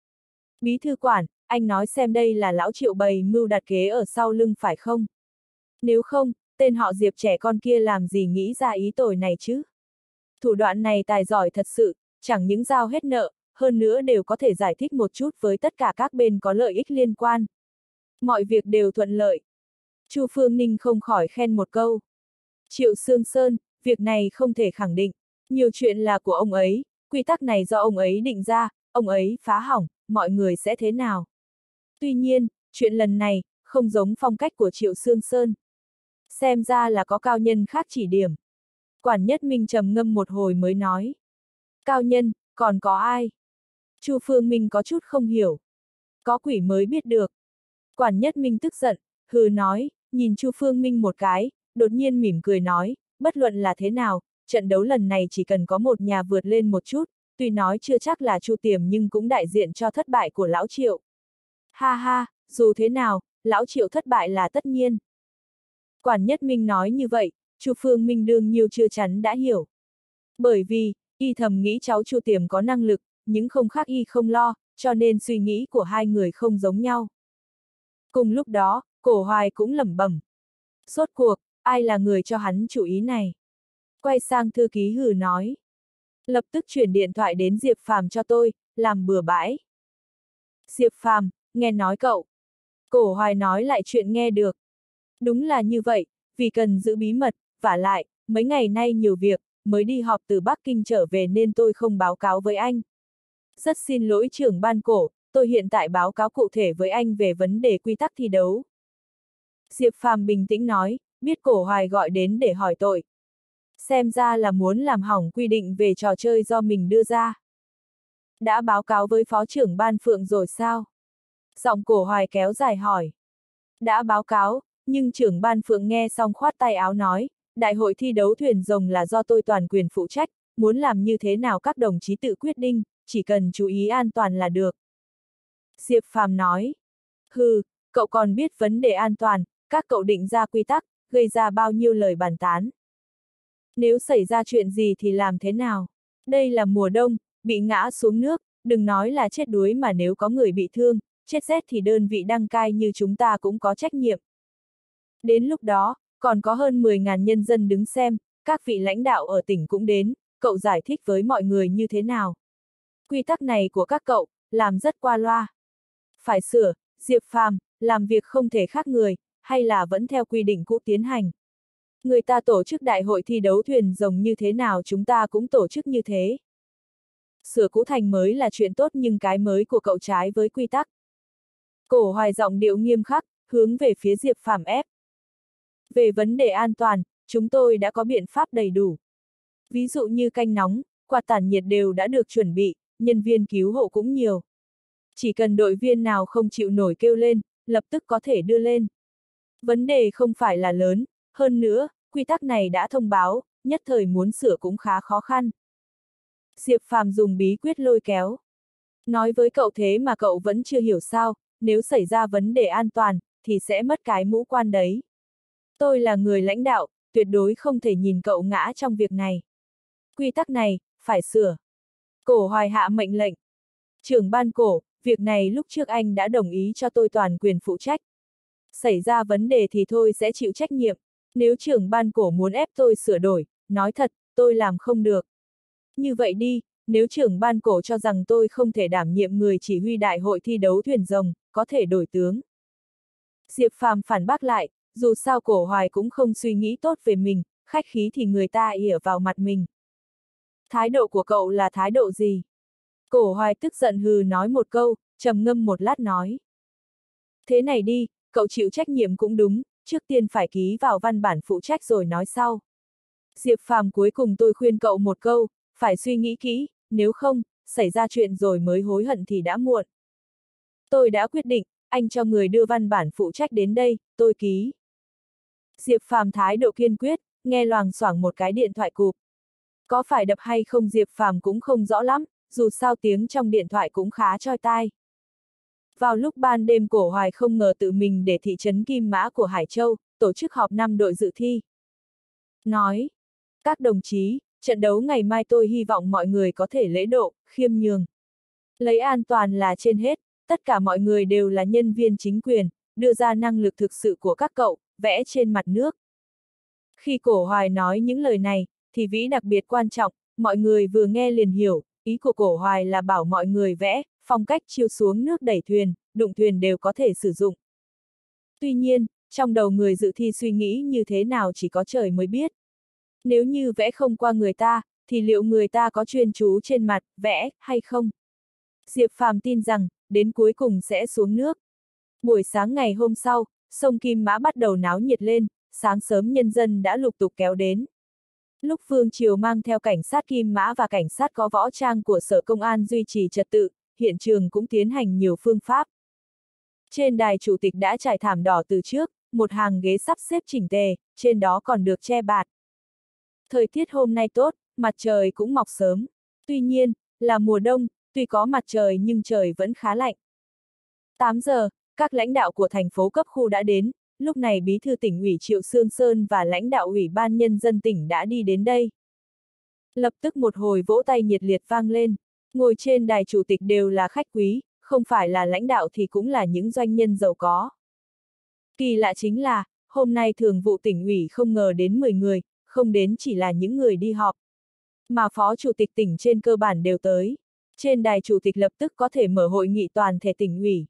Bí thư Quản, anh nói xem đây là lão Triệu bày mưu đặt kế ở sau lưng phải không? Nếu không, tên họ Diệp trẻ con kia làm gì nghĩ ra ý tồi này chứ? Thủ đoạn này tài giỏi thật sự, chẳng những giao hết nợ, hơn nữa đều có thể giải thích một chút với tất cả các bên có lợi ích liên quan. Mọi việc đều thuận lợi. Chu Phương Ninh không khỏi khen một câu. Triệu Sương Sơn, việc này không thể khẳng định. Nhiều chuyện là của ông ấy, quy tắc này do ông ấy định ra, ông ấy phá hỏng, mọi người sẽ thế nào? Tuy nhiên, chuyện lần này, không giống phong cách của Triệu Sương Sơn. Xem ra là có cao nhân khác chỉ điểm. Quản Nhất Minh trầm ngâm một hồi mới nói. Cao nhân, còn có ai? Chu Phương Minh có chút không hiểu. Có quỷ mới biết được. Quản Nhất Minh tức giận, hừ nói, nhìn Chu Phương Minh một cái, đột nhiên mỉm cười nói, bất luận là thế nào, trận đấu lần này chỉ cần có một nhà vượt lên một chút, tuy nói chưa chắc là Chu Tiềm nhưng cũng đại diện cho thất bại của lão Triệu. Ha ha, dù thế nào, lão Triệu thất bại là tất nhiên. Quản Nhất Minh nói như vậy, Chu Phương Minh đương nhiêu chưa chắn đã hiểu. Bởi vì, y thầm nghĩ cháu Chu Tiềm có năng lực, nhưng không khác y không lo, cho nên suy nghĩ của hai người không giống nhau. Cùng lúc đó, Cổ Hoài cũng lẩm bẩm. Rốt cuộc, ai là người cho hắn chủ ý này? Quay sang thư ký hừ nói. Lập tức chuyển điện thoại đến Diệp Phàm cho tôi, làm bừa bãi. Diệp Phàm, nghe nói cậu. Cổ Hoài nói lại chuyện nghe được. Đúng là như vậy, vì cần giữ bí mật, vả lại, mấy ngày nay nhiều việc, mới đi họp từ Bắc Kinh trở về nên tôi không báo cáo với anh. Rất xin lỗi trưởng ban Cổ, tôi hiện tại báo cáo cụ thể với anh về vấn đề quy tắc thi đấu. Diệp Phàm bình tĩnh nói, biết Cổ Hoài gọi đến để hỏi tội. Xem ra là muốn làm hỏng quy định về trò chơi do mình đưa ra. Đã báo cáo với phó trưởng ban Phượng rồi sao? Giọng Cổ Hoài kéo dài hỏi. Đã báo cáo, nhưng trưởng ban Phượng nghe xong khoát tay áo nói, Đại hội thi đấu thuyền rồng là do tôi toàn quyền phụ trách, muốn làm như thế nào các đồng chí tự quyết định, chỉ cần chú ý an toàn là được. Diệp Phàm nói. Hừ, cậu còn biết vấn đề an toàn, các cậu định ra quy tắc, gây ra bao nhiêu lời bàn tán. Nếu xảy ra chuyện gì thì làm thế nào? Đây là mùa đông, bị ngã xuống nước, đừng nói là chết đuối mà nếu có người bị thương, chết rét thì đơn vị đăng cai như chúng ta cũng có trách nhiệm. Đến lúc đó, còn có hơn 10.000 nhân dân đứng xem, các vị lãnh đạo ở tỉnh cũng đến, cậu giải thích với mọi người như thế nào? Quy tắc này của các cậu, làm rất qua loa. Phải sửa, Diệp Phàm, làm việc không thể khác người, hay là vẫn theo quy định cũ tiến hành. Người ta tổ chức đại hội thi đấu thuyền rồng như thế nào chúng ta cũng tổ chức như thế. Sửa cũ thành mới là chuyện tốt nhưng cái mới của cậu trái với quy tắc. Cổ Hoài giọng điệu nghiêm khắc, hướng về phía Diệp Phàm ép. Về vấn đề an toàn, chúng tôi đã có biện pháp đầy đủ. Ví dụ như canh nóng, quạt tản nhiệt đều đã được chuẩn bị, nhân viên cứu hộ cũng nhiều. Chỉ cần đội viên nào không chịu nổi kêu lên, lập tức có thể đưa lên. Vấn đề không phải là lớn, hơn nữa, quy tắc này đã thông báo, nhất thời muốn sửa cũng khá khó khăn. Diệp Phàm dùng bí quyết lôi kéo. Nói với cậu thế mà cậu vẫn chưa hiểu sao, nếu xảy ra vấn đề an toàn, thì sẽ mất cái mũ quan đấy. Tôi là người lãnh đạo, tuyệt đối không thể nhìn cậu ngã trong việc này. Quy tắc này, phải sửa. Cổ Hoài hạ mệnh lệnh. Trưởng ban Cổ, việc này lúc trước anh đã đồng ý cho tôi toàn quyền phụ trách. Xảy ra vấn đề thì tôi sẽ chịu trách nhiệm. Nếu trưởng ban Cổ muốn ép tôi sửa đổi, nói thật, tôi làm không được. Như vậy đi, nếu trưởng ban Cổ cho rằng tôi không thể đảm nhiệm người chỉ huy đại hội thi đấu thuyền rồng, có thể đổi tướng. Diệp Phàm phản bác lại, dù sao Cổ Hoài cũng không suy nghĩ tốt về mình, khách khí thì người ta ỉa vào mặt mình. Thái độ của cậu là thái độ gì? Cổ Hoài tức giận hừ nói một câu, trầm ngâm một lát nói. Thế này đi, cậu chịu trách nhiệm cũng đúng, trước tiên phải ký vào văn bản phụ trách rồi nói sau. Diệp Phàm cuối cùng tôi khuyên cậu một câu, phải suy nghĩ kỹ, nếu không, xảy ra chuyện rồi mới hối hận thì đã muộn. Tôi đã quyết định, anh cho người đưa văn bản phụ trách đến đây, tôi ký. Diệp Phàm thái độ kiên quyết, nghe loàng xoảng một cái điện thoại cụp. Có phải đập hay không Diệp Phàm cũng không rõ lắm, dù sao tiếng trong điện thoại cũng khá choi tai. Vào lúc ban đêm Cổ Hoài không ngờ tự mình để thị trấn Kim Mã của Hải Châu, tổ chức họp 5 đội dự thi. Nói, các đồng chí, trận đấu ngày mai tôi hy vọng mọi người có thể lễ độ, khiêm nhường. Lấy an toàn là trên hết, tất cả mọi người đều là nhân viên chính quyền, đưa ra năng lực thực sự của các cậu, vẽ trên mặt nước. Khi Cổ Hoài nói những lời này, thì vĩ đặc biệt quan trọng, mọi người vừa nghe liền hiểu, ý của Cổ Hoài là bảo mọi người vẽ, phong cách chiêu xuống nước đẩy thuyền, đụng thuyền đều có thể sử dụng. Tuy nhiên, trong đầu người dự thi suy nghĩ như thế nào chỉ có trời mới biết. Nếu như vẽ không qua người ta, thì liệu người ta có chuyên chú trên mặt, vẽ, hay không? Diệp Phàm tin rằng, đến cuối cùng sẽ xuống nước. Buổi sáng ngày hôm sau, sông Kim Mã bắt đầu náo nhiệt lên, sáng sớm nhân dân đã lục tục kéo đến. Lúc Vương Triều mang theo cảnh sát Kim Mã và cảnh sát có võ trang của Sở Công an duy trì trật tự, hiện trường cũng tiến hành nhiều phương pháp. Trên đài chủ tịch đã trải thảm đỏ từ trước, một hàng ghế sắp xếp chỉnh tề, trên đó còn được che bạt. Thời tiết hôm nay tốt, mặt trời cũng mọc sớm. Tuy nhiên, là mùa đông, tuy có mặt trời nhưng trời vẫn khá lạnh. 8 giờ, các lãnh đạo của thành phố cấp khu đã đến, lúc này Bí thư tỉnh ủy Triệu Sương Sơn và lãnh đạo Ủy ban Nhân dân tỉnh đã đi đến đây. Lập tức một hồi vỗ tay nhiệt liệt vang lên, ngồi trên đài chủ tịch đều là khách quý, không phải là lãnh đạo thì cũng là những doanh nhân giàu có. Kỳ lạ chính là, hôm nay thường vụ tỉnh ủy không ngờ đến 10 người, không đến chỉ là những người đi họp. Mà phó chủ tịch tỉnh trên cơ bản đều tới. Trên đài chủ tịch lập tức có thể mở hội nghị toàn thể tỉnh ủy.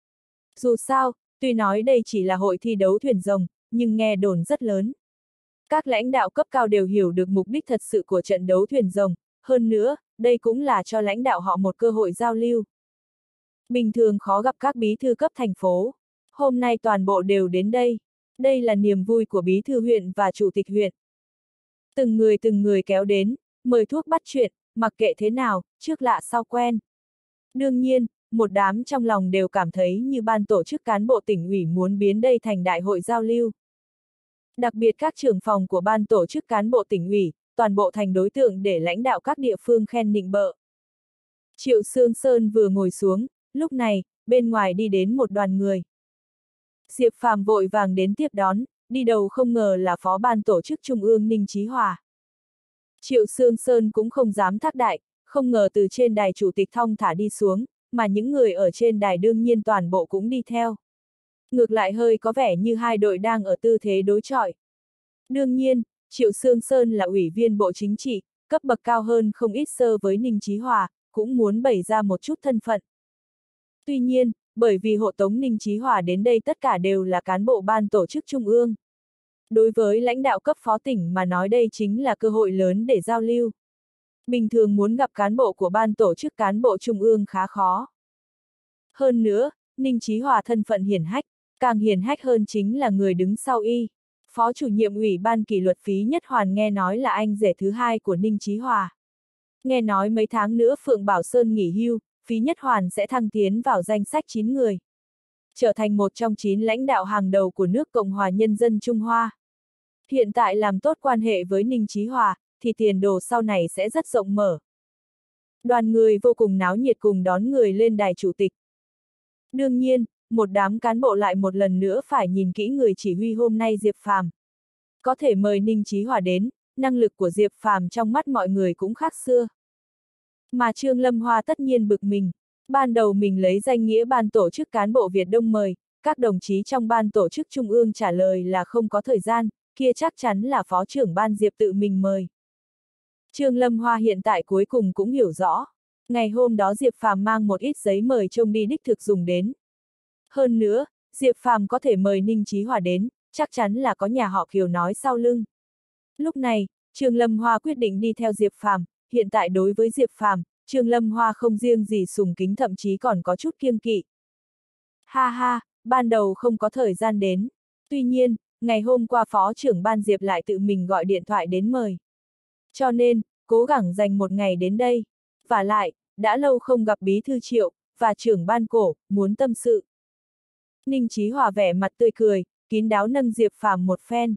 Dù sao, tuy nói đây chỉ là hội thi đấu thuyền rồng, nhưng nghe đồn rất lớn. Các lãnh đạo cấp cao đều hiểu được mục đích thật sự của trận đấu thuyền rồng, hơn nữa, đây cũng là cho lãnh đạo họ một cơ hội giao lưu. Bình thường khó gặp các bí thư cấp thành phố. Hôm nay toàn bộ đều đến đây. Đây là niềm vui của bí thư huyện và chủ tịch huyện. Từng người kéo đến, mời thuốc bắt chuyện, mặc kệ thế nào, trước lạ sau quen. Đương nhiên, một đám trong lòng đều cảm thấy như ban tổ chức cán bộ tỉnh ủy muốn biến đây thành đại hội giao lưu. Đặc biệt các trưởng phòng của ban tổ chức cán bộ tỉnh ủy, toàn bộ thành đối tượng để lãnh đạo các địa phương khen nịnh bợ. Triệu Sương Sơn vừa ngồi xuống, lúc này, bên ngoài đi đến một đoàn người. Diệp Phàm vội vàng đến tiếp đón, đi đầu không ngờ là phó ban tổ chức Trung ương Ninh Chí Hòa. Triệu Sương Sơn cũng không dám thác đại, không ngờ từ trên đài chủ tịch thong thả đi xuống, mà những người ở trên đài đương nhiên toàn bộ cũng đi theo. Ngược lại hơi có vẻ như hai đội đang ở tư thế đối chọi. Đương nhiên, Triệu Sương Sơn là ủy viên Bộ Chính trị, cấp bậc cao hơn không ít so với Ninh Chí Hòa, cũng muốn bày ra một chút thân phận. Tuy nhiên, bởi vì hộ tống Ninh Chí Hòa đến đây tất cả đều là cán bộ ban tổ chức Trung ương. Đối với lãnh đạo cấp phó tỉnh mà nói đây chính là cơ hội lớn để giao lưu. Bình thường muốn gặp cán bộ của ban tổ chức cán bộ Trung ương khá khó. Hơn nữa, Ninh Chí Hòa thân phận hiển hách, càng hiển hách hơn chính là người đứng sau y. Phó chủ nhiệm ủy ban kỷ luật Phí Nhất Hoàn nghe nói là anh rể thứ hai của Ninh Chí Hòa. Nghe nói mấy tháng nữa Phượng Bảo Sơn nghỉ hưu, Phí Nhất Hoàn sẽ thăng tiến vào danh sách 9 người. Trở thành một trong 9 lãnh đạo hàng đầu của nước Cộng hòa Nhân dân Trung Hoa. Hiện tại làm tốt quan hệ với Ninh Chí Hòa, thì tiền đồ sau này sẽ rất rộng mở. Đoàn người vô cùng náo nhiệt cùng đón người lên đài chủ tịch. Đương nhiên, một đám cán bộ lại một lần nữa phải nhìn kỹ người chỉ huy hôm nay Diệp Phàm. Có thể mời Ninh Chí Hòa đến, năng lực của Diệp Phàm trong mắt mọi người cũng khác xưa. Mà Trương Lâm Hoa tất nhiên bực mình. Ban đầu mình lấy danh nghĩa ban tổ chức cán bộ Việt Đông mời, các đồng chí trong ban tổ chức Trung ương trả lời là không có thời gian, kia chắc chắn là phó trưởng ban Diệp tự mình mời. Trương Lâm Hoa hiện tại cuối cùng cũng hiểu rõ. Ngày hôm đó Diệp Phàm mang một ít giấy mời trông đi đích thực dùng đến. Hơn nữa, Diệp Phàm có thể mời Ninh Chí Hòa đến, chắc chắn là có nhà họ Kiều nói sau lưng. Lúc này, Trương Lâm Hoa quyết định đi theo Diệp Phàm. Hiện tại đối với Diệp Phàm, Trương Lâm Hoa không riêng gì sùng kính thậm chí còn có chút kiêng kỵ. Ha ha, ban đầu không có thời gian đến. Tuy nhiên, ngày hôm qua phó trưởng ban Diệp lại tự mình gọi điện thoại đến mời. Cho nên, cố gắng dành một ngày đến đây. Vả lại, đã lâu không gặp bí thư Triệu, và trưởng ban Cổ, muốn tâm sự. Ninh Chí Hòa vẻ mặt tươi cười, kín đáo nâng Diệp Phàm một phen.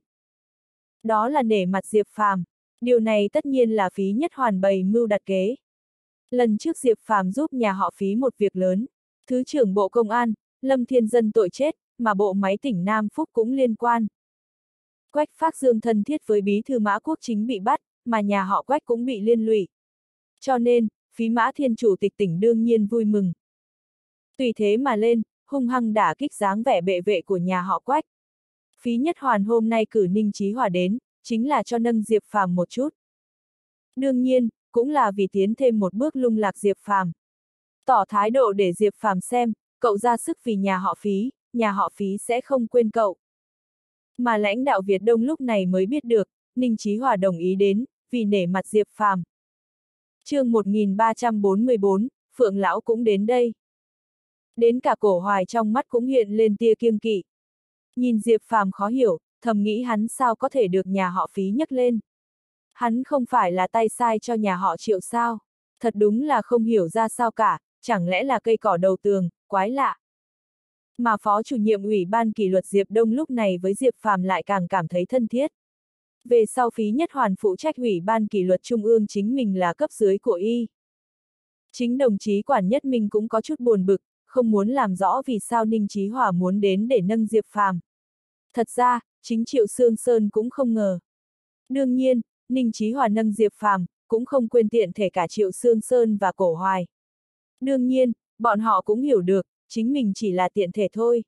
Đó là nể mặt Diệp Phàm. Điều này tất nhiên là Phí Nhất Hoàn bày mưu đặt kế. Lần trước Diệp Phàm giúp nhà họ Phí một việc lớn. Thứ trưởng Bộ Công an, Lâm Thiên Dân tội chết, mà bộ máy tỉnh Nam Phúc cũng liên quan. Quách Phác Dương thân thiết với bí thư Mã Quốc Chính bị bắt, mà nhà họ Quách cũng bị liên lụy. Cho nên, Phí Mã Thiên chủ tịch tỉnh đương nhiên vui mừng. Tùy thế mà lên, hung hăng đả kích dáng vẻ bệ vệ của nhà họ Quách. Phí Nhất Hoàn hôm nay cử Ninh Chí Hòa đến, chính là cho nâng Diệp Phàm một chút. Đương nhiên, cũng là vì tiến thêm một bước lung lạc Diệp Phàm. Tỏ thái độ để Diệp Phàm xem, cậu ra sức vì nhà họ Phí sẽ không quên cậu. Mà lãnh đạo Việt Đông lúc này mới biết được, Ninh Chí Hòa đồng ý đến, vì nể mặt Diệp Phàm. Chương 1344, Phượng Lão cũng đến đây. Đến cả Cổ Hoài trong mắt cũng hiện lên tia kiêng kỵ. Nhìn Diệp Phàm khó hiểu, thầm nghĩ hắn sao có thể được nhà họ Phí nhấc lên. Hắn không phải là tay sai cho nhà họ Triệu sao? Thật đúng là không hiểu ra sao cả, chẳng lẽ là cây cỏ đầu tường, quái lạ. Mà phó chủ nhiệm ủy ban kỷ luật Diệp Đông lúc này với Diệp Phàm lại càng cảm thấy thân thiết. Về sau Phí Nhất Hoàn phụ trách ủy ban kỷ luật trung ương chính mình là cấp dưới của y. Chính đồng chí Quản Nhất Minh cũng có chút buồn bực, không muốn làm rõ vì sao Ninh Chí Hòa muốn đến để nâng Diệp Phàm. Thật ra, chính Triệu Sương Sơn cũng không ngờ. Đương nhiên, Ninh Chí Hòa nâng Diệp Phàm cũng không quên tiện thể cả Triệu Sương Sơn và Cổ Hoài. Đương nhiên, bọn họ cũng hiểu được, chính mình chỉ là tiện thể thôi.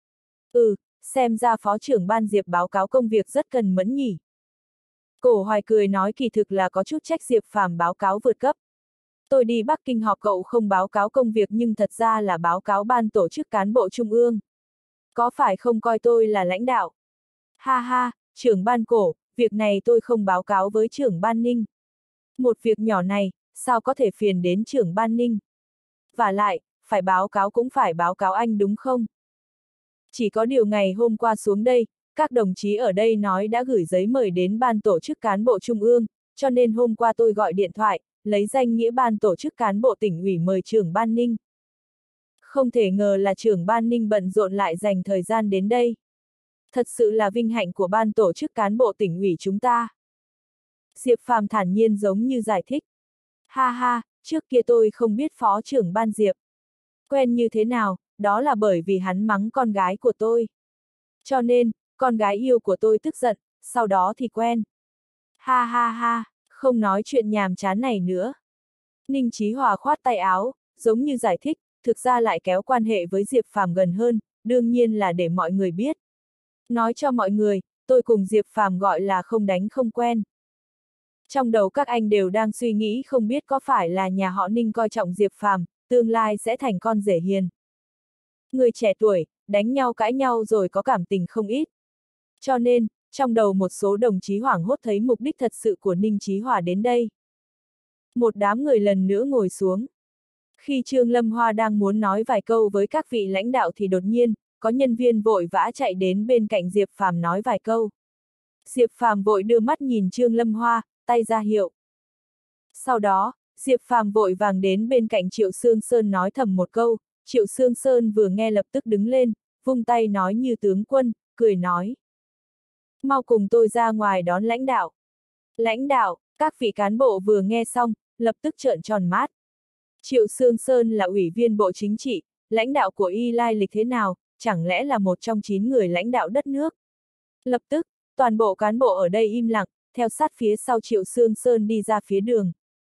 Xem ra phó trưởng ban Diệp báo cáo công việc rất cần mẫn nhỉ. Cổ Hoài cười nói kỳ thực là có chút trách Diệp Phàm báo cáo vượt cấp. Tôi đi Bắc Kinh họp cậu không báo cáo công việc nhưng thật ra là báo cáo ban tổ chức cán bộ trung ương. Có phải không coi tôi là lãnh đạo? Ha ha, trưởng ban Cổ, việc này tôi không báo cáo với trưởng ban Ninh. Một việc nhỏ này, sao có thể phiền đến trưởng ban Ninh? Vả lại, phải báo cáo cũng phải báo cáo anh đúng không? Chỉ có điều ngày hôm qua xuống đây, các đồng chí ở đây nói đã gửi giấy mời đến ban tổ chức cán bộ trung ương, cho nên hôm qua tôi gọi điện thoại, lấy danh nghĩa ban tổ chức cán bộ tỉnh ủy mời trưởng ban Ninh. Không thể ngờ là trưởng ban Ninh bận rộn lại dành thời gian đến đây. Thật sự là vinh hạnh của ban tổ chức cán bộ tỉnh ủy chúng ta. Diệp Phàm thản nhiên giống như giải thích. Ha ha, trước kia tôi không biết phó trưởng ban Diệp. Quen như thế nào, đó là bởi vì hắn mắng con gái của tôi. Cho nên, con gái yêu của tôi tức giận, sau đó thì quen. Ha ha ha, không nói chuyện nhàm chán này nữa. Ninh Chí Hòa khoát tay áo, giống như giải thích, thực ra lại kéo quan hệ với Diệp Phàm gần hơn, đương nhiên là để mọi người biết. Nói cho mọi người, tôi cùng Diệp Phàm gọi là không đánh không quen. Trong đầu các anh đều đang suy nghĩ không biết có phải là nhà họ Ninh coi trọng Diệp Phàm, tương lai sẽ thành con rể hiền. Người trẻ tuổi, đánh nhau cãi nhau rồi có cảm tình không ít. Cho nên, trong đầu một số đồng chí hoảng hốt thấy mục đích thật sự của Ninh Chí Hòa đến đây. Một đám người lần nữa ngồi xuống. Khi Trương Lâm Hoa đang muốn nói vài câu với các vị lãnh đạo thì đột nhiên, có nhân viên vội vã chạy đến bên cạnh Diệp Phàm nói vài câu. Diệp Phàm vội đưa mắt nhìn Trương Lâm Hoa, tay ra hiệu. Sau đó, Diệp Phàm vội vàng đến bên cạnh Triệu Sương Sơn nói thầm một câu, Triệu Sương Sơn vừa nghe lập tức đứng lên, vung tay nói như tướng quân, cười nói. Mau cùng tôi ra ngoài đón lãnh đạo. Lãnh đạo, các vị cán bộ vừa nghe xong, lập tức trợn tròn mắt. Triệu Sương Sơn là ủy viên Bộ Chính trị, lãnh đạo của y lai lịch thế nào, chẳng lẽ là một trong 9 người lãnh đạo đất nước. Lập tức, toàn bộ cán bộ ở đây im lặng, theo sát phía sau Triệu Sương Sơn đi ra phía đường.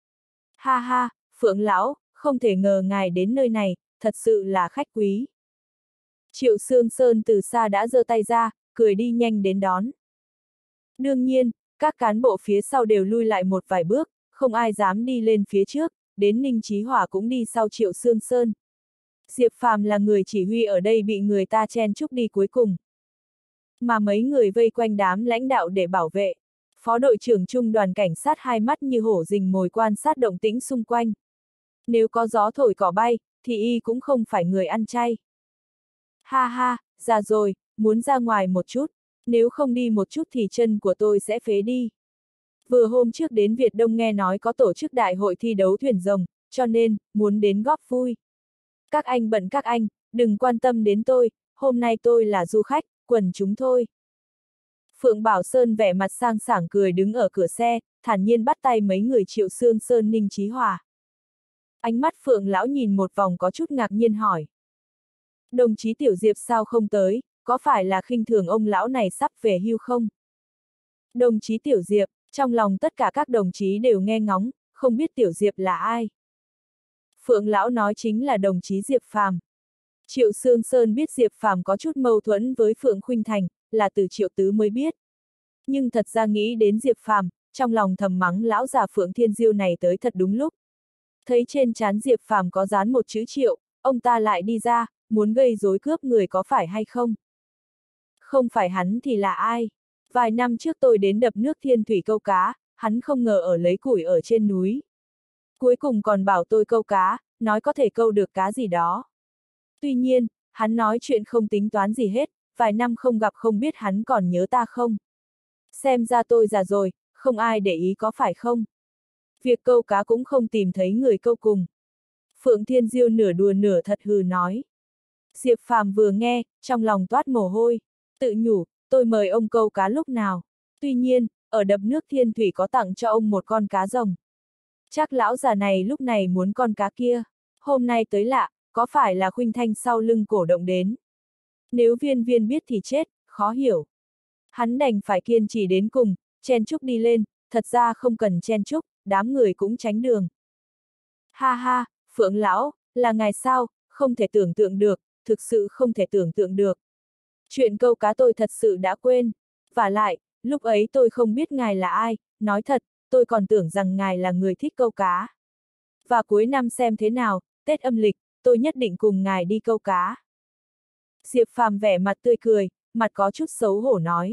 Ha ha, Phượng Lão, không thể ngờ ngài đến nơi này, thật sự là khách quý. Triệu Sương Sơn từ xa đã giơ tay ra, cười đi nhanh đến đón. Đương nhiên, các cán bộ phía sau đều lui lại một vài bước, không ai dám đi lên phía trước, đến Ninh Chí Hòa cũng đi sau Triệu Sương Sơn. Diệp Phàm là người chỉ huy ở đây bị người ta chen chúc đi cuối cùng. Mà mấy người vây quanh đám lãnh đạo để bảo vệ. Phó đội trưởng trung đoàn cảnh sát hai mắt như hổ rình mồi quan sát động tĩnh xung quanh. Nếu có gió thổi cỏ bay, thì y cũng không phải người ăn chay. Ha ha, già rồi, muốn ra ngoài một chút, nếu không đi một chút thì chân của tôi sẽ phế đi. Vừa hôm trước đến Việt Đông nghe nói có tổ chức đại hội thi đấu thuyền rồng, cho nên, muốn đến góp vui. Các anh bận các anh, đừng quan tâm đến tôi, hôm nay tôi là du khách, quần chúng thôi. Phượng Bảo Sơn vẻ mặt sang sảng cười đứng ở cửa xe, thản nhiên bắt tay mấy người Triệu Sương Sơn Ninh Chí Hòa. Ánh mắt Phượng Lão nhìn một vòng có chút ngạc nhiên hỏi. Đồng chí Tiểu Diệp sao không tới, có phải là khinh thường ông lão này sắp về hưu không? Đồng chí Tiểu Diệp, trong lòng tất cả các đồng chí đều nghe ngóng, không biết Tiểu Diệp là ai. Phượng Lão nói chính là đồng chí Diệp Phàm. Triệu Sương Sơn biết Diệp Phàm có chút mâu thuẫn với Phượng Khuynh Thành, là từ Triệu Tứ mới biết. Nhưng thật ra nghĩ đến Diệp Phàm, trong lòng thầm mắng lão già Phượng Thiên Diêu này tới thật đúng lúc. Thấy trên trán Diệp Phàm có dán một chữ Triệu, ông ta lại đi ra, muốn gây rối cướp người có phải hay không? Không phải hắn thì là ai? Vài năm trước tôi đến đập nước Thiên Thủy câu cá, hắn không ngờ ở lấy củi ở trên núi. Cuối cùng còn bảo tôi câu cá, nói có thể câu được cá gì đó. Tuy nhiên, hắn nói chuyện không tính toán gì hết, vài năm không gặp không biết hắn còn nhớ ta không. Xem ra tôi già rồi, không ai để ý có phải không? Việc câu cá cũng không tìm thấy người câu cùng. Phượng Thiên Diêu nửa đùa nửa thật hừ nói. Diệp Phàm vừa nghe, trong lòng toát mồ hôi, tự nhủ, tôi mời ông câu cá lúc nào. Tuy nhiên, ở đập nước Thiên Thủy có tặng cho ông một con cá rồng. Chắc lão già này lúc này muốn con cá kia. Hôm nay tới lạ, có phải là Khuynh Thanh sau lưng cổ động đến? Nếu Viên Viên biết thì chết, khó hiểu. Hắn đành phải kiên trì đến cùng, chen chúc đi lên, thật ra không cần chen chúc, đám người cũng tránh đường. Ha ha, Phượng Lão, là ngài sao, không thể tưởng tượng được, thực sự không thể tưởng tượng được. Chuyện câu cá tôi thật sự đã quên. Vả lại, lúc ấy tôi không biết ngài là ai, nói thật, tôi còn tưởng rằng ngài là người thích câu cá. Và cuối năm xem thế nào, Tết âm lịch, tôi nhất định cùng ngài đi câu cá. Diệp Phàm vẻ mặt tươi cười, mặt có chút xấu hổ nói.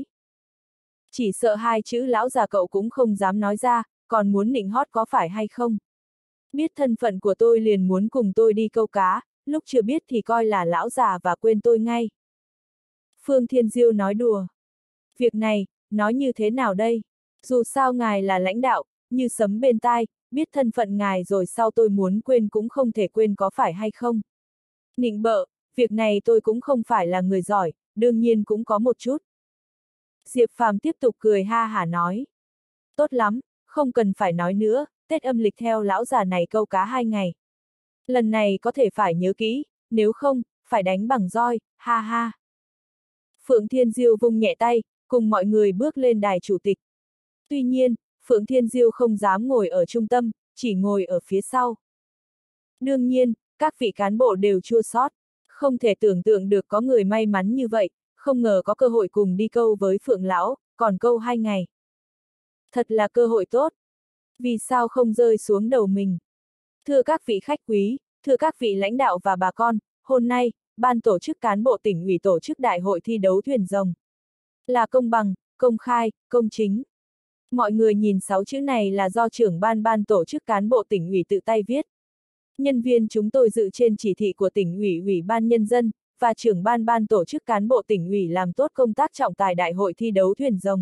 Chỉ sợ hai chữ lão già cậu cũng không dám nói ra, còn muốn nịnh hót có phải hay không? Biết thân phận của tôi liền muốn cùng tôi đi câu cá, lúc chưa biết thì coi là lão già và quên tôi ngay. Phương Thiên Diêu nói đùa. Việc này, nói như thế nào đây? Dù sao ngài là lãnh đạo, như sấm bên tai, biết thân phận ngài rồi sau tôi muốn quên cũng không thể quên có phải hay không? Nịnh bợ, việc này tôi cũng không phải là người giỏi, đương nhiên cũng có một chút. Diệp Phàm tiếp tục cười ha hả nói. Tốt lắm, không cần phải nói nữa, Tết âm lịch theo lão già này câu cá 2 ngày. Lần này có thể phải nhớ kỹ, nếu không, phải đánh bằng roi, ha ha. Phượng Thiên Diêu vung nhẹ tay, cùng mọi người bước lên đài chủ tịch. Tuy nhiên, Phượng Thiên Diêu không dám ngồi ở trung tâm, chỉ ngồi ở phía sau. Đương nhiên, các vị cán bộ đều chua xót, không thể tưởng tượng được có người may mắn như vậy, không ngờ có cơ hội cùng đi câu với Phượng Lão, còn câu 2 ngày. Thật là cơ hội tốt. Vì sao không rơi xuống đầu mình? Thưa các vị khách quý, thưa các vị lãnh đạo và bà con, hôm nay, ban tổ chức cán bộ tỉnh ủy tổ chức đại hội thi đấu thuyền rồng. Là công bằng, công khai, công chính. Mọi người nhìn 6 chữ này là do trưởng ban tổ chức cán bộ tỉnh ủy tự tay viết. Nhân viên chúng tôi dự trên chỉ thị của tỉnh ủy, ủy ban nhân dân, và trưởng ban tổ chức cán bộ tỉnh ủy làm tốt công tác trọng tài đại hội thi đấu thuyền rồng.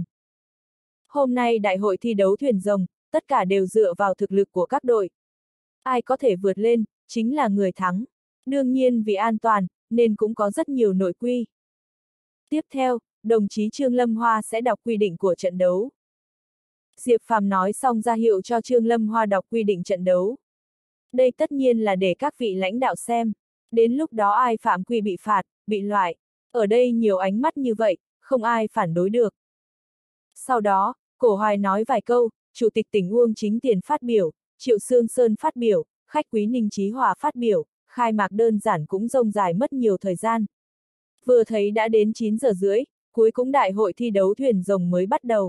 Hôm nay đại hội thi đấu thuyền rồng, tất cả đều dựa vào thực lực của các đội. Ai có thể vượt lên, chính là người thắng. Đương nhiên vì an toàn, nên cũng có rất nhiều nội quy. Tiếp theo, đồng chí Trương Lâm Hoa sẽ đọc quy định của trận đấu. Diệp Phàm nói xong ra hiệu cho Trương Lâm Hoa đọc quy định trận đấu. Đây tất nhiên là để các vị lãnh đạo xem. Đến lúc đó ai phạm quy bị phạt, bị loại. Ở đây nhiều ánh mắt như vậy, không ai phản đối được. Sau đó, Cổ Hoài nói vài câu, Chủ tịch tỉnh Uông Chính Tiền phát biểu, Triệu Sương Sơn phát biểu, khách quý Ninh Chí Hòa phát biểu, khai mạc đơn giản cũng rông dài mất nhiều thời gian. Vừa thấy đã đến 9 giờ rưỡi, cuối cùng đại hội thi đấu thuyền rồng mới bắt đầu.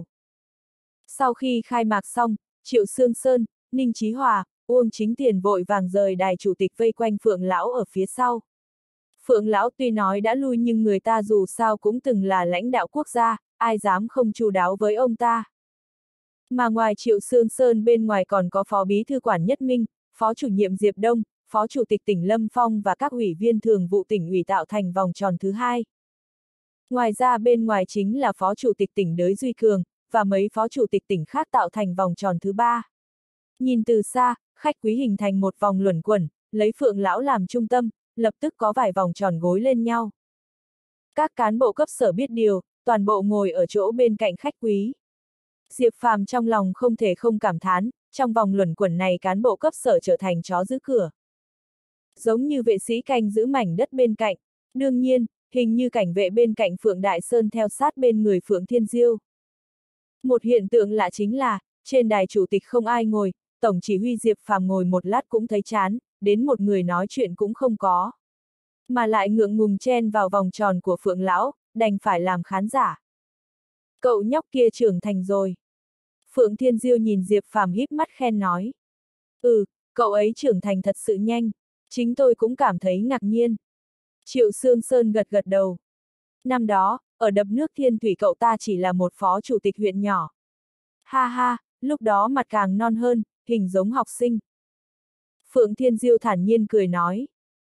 Sau khi khai mạc xong, Triệu Sương Sơn, Ninh Chí Hòa, Uông Chính Tiền vội vàng rời đài chủ tịch vây quanh Phượng Lão ở phía sau. Phượng Lão tuy nói đã lui nhưng người ta dù sao cũng từng là lãnh đạo quốc gia, ai dám không chu đáo với ông ta. Mà ngoài Triệu Sương Sơn bên ngoài còn có Phó Bí thư Quản Nhất Minh, Phó Chủ nhiệm Diệp Đông, Phó Chủ tịch tỉnh Lâm Phong và các ủy viên thường vụ tỉnh ủy tạo thành vòng tròn thứ hai. Ngoài ra bên ngoài chính là Phó Chủ tịch tỉnh Đới Duy Cường, và mấy Phó Chủ tịch tỉnh khác tạo thành vòng tròn thứ ba. Nhìn từ xa, khách quý hình thành một vòng luẩn quẩn, lấy Phượng Lão làm trung tâm, lập tức có vài vòng tròn gối lên nhau. Các cán bộ cấp sở biết điều, toàn bộ ngồi ở chỗ bên cạnh khách quý. Diệp Phàm trong lòng không thể không cảm thán, trong vòng luẩn quẩn này cán bộ cấp sở trở thành chó giữ cửa. Giống như vệ sĩ canh giữ mảnh đất bên cạnh, đương nhiên, hình như cảnh vệ bên cạnh Phượng Đại Sơn theo sát bên người Phượng Thiên Diêu. Một hiện tượng lạ chính là, trên đài chủ tịch không ai ngồi, tổng chỉ huy Diệp Phàm ngồi một lát cũng thấy chán, đến một người nói chuyện cũng không có. Mà lại ngượng ngùng chen vào vòng tròn của Phượng Lão, đành phải làm khán giả. Cậu nhóc kia trưởng thành rồi. Phượng Thiên Diêu nhìn Diệp Phàm híp mắt khen nói. Cậu ấy trưởng thành thật sự nhanh. Chính tôi cũng cảm thấy ngạc nhiên. Triệu Sương Sơn gật gật đầu. Năm đó, ở đập nước Thiên Thủy cậu ta chỉ là một phó chủ tịch huyện nhỏ. Ha ha, lúc đó mặt càng non hơn, hình giống học sinh. Phượng Thiên Diêu thản nhiên cười nói.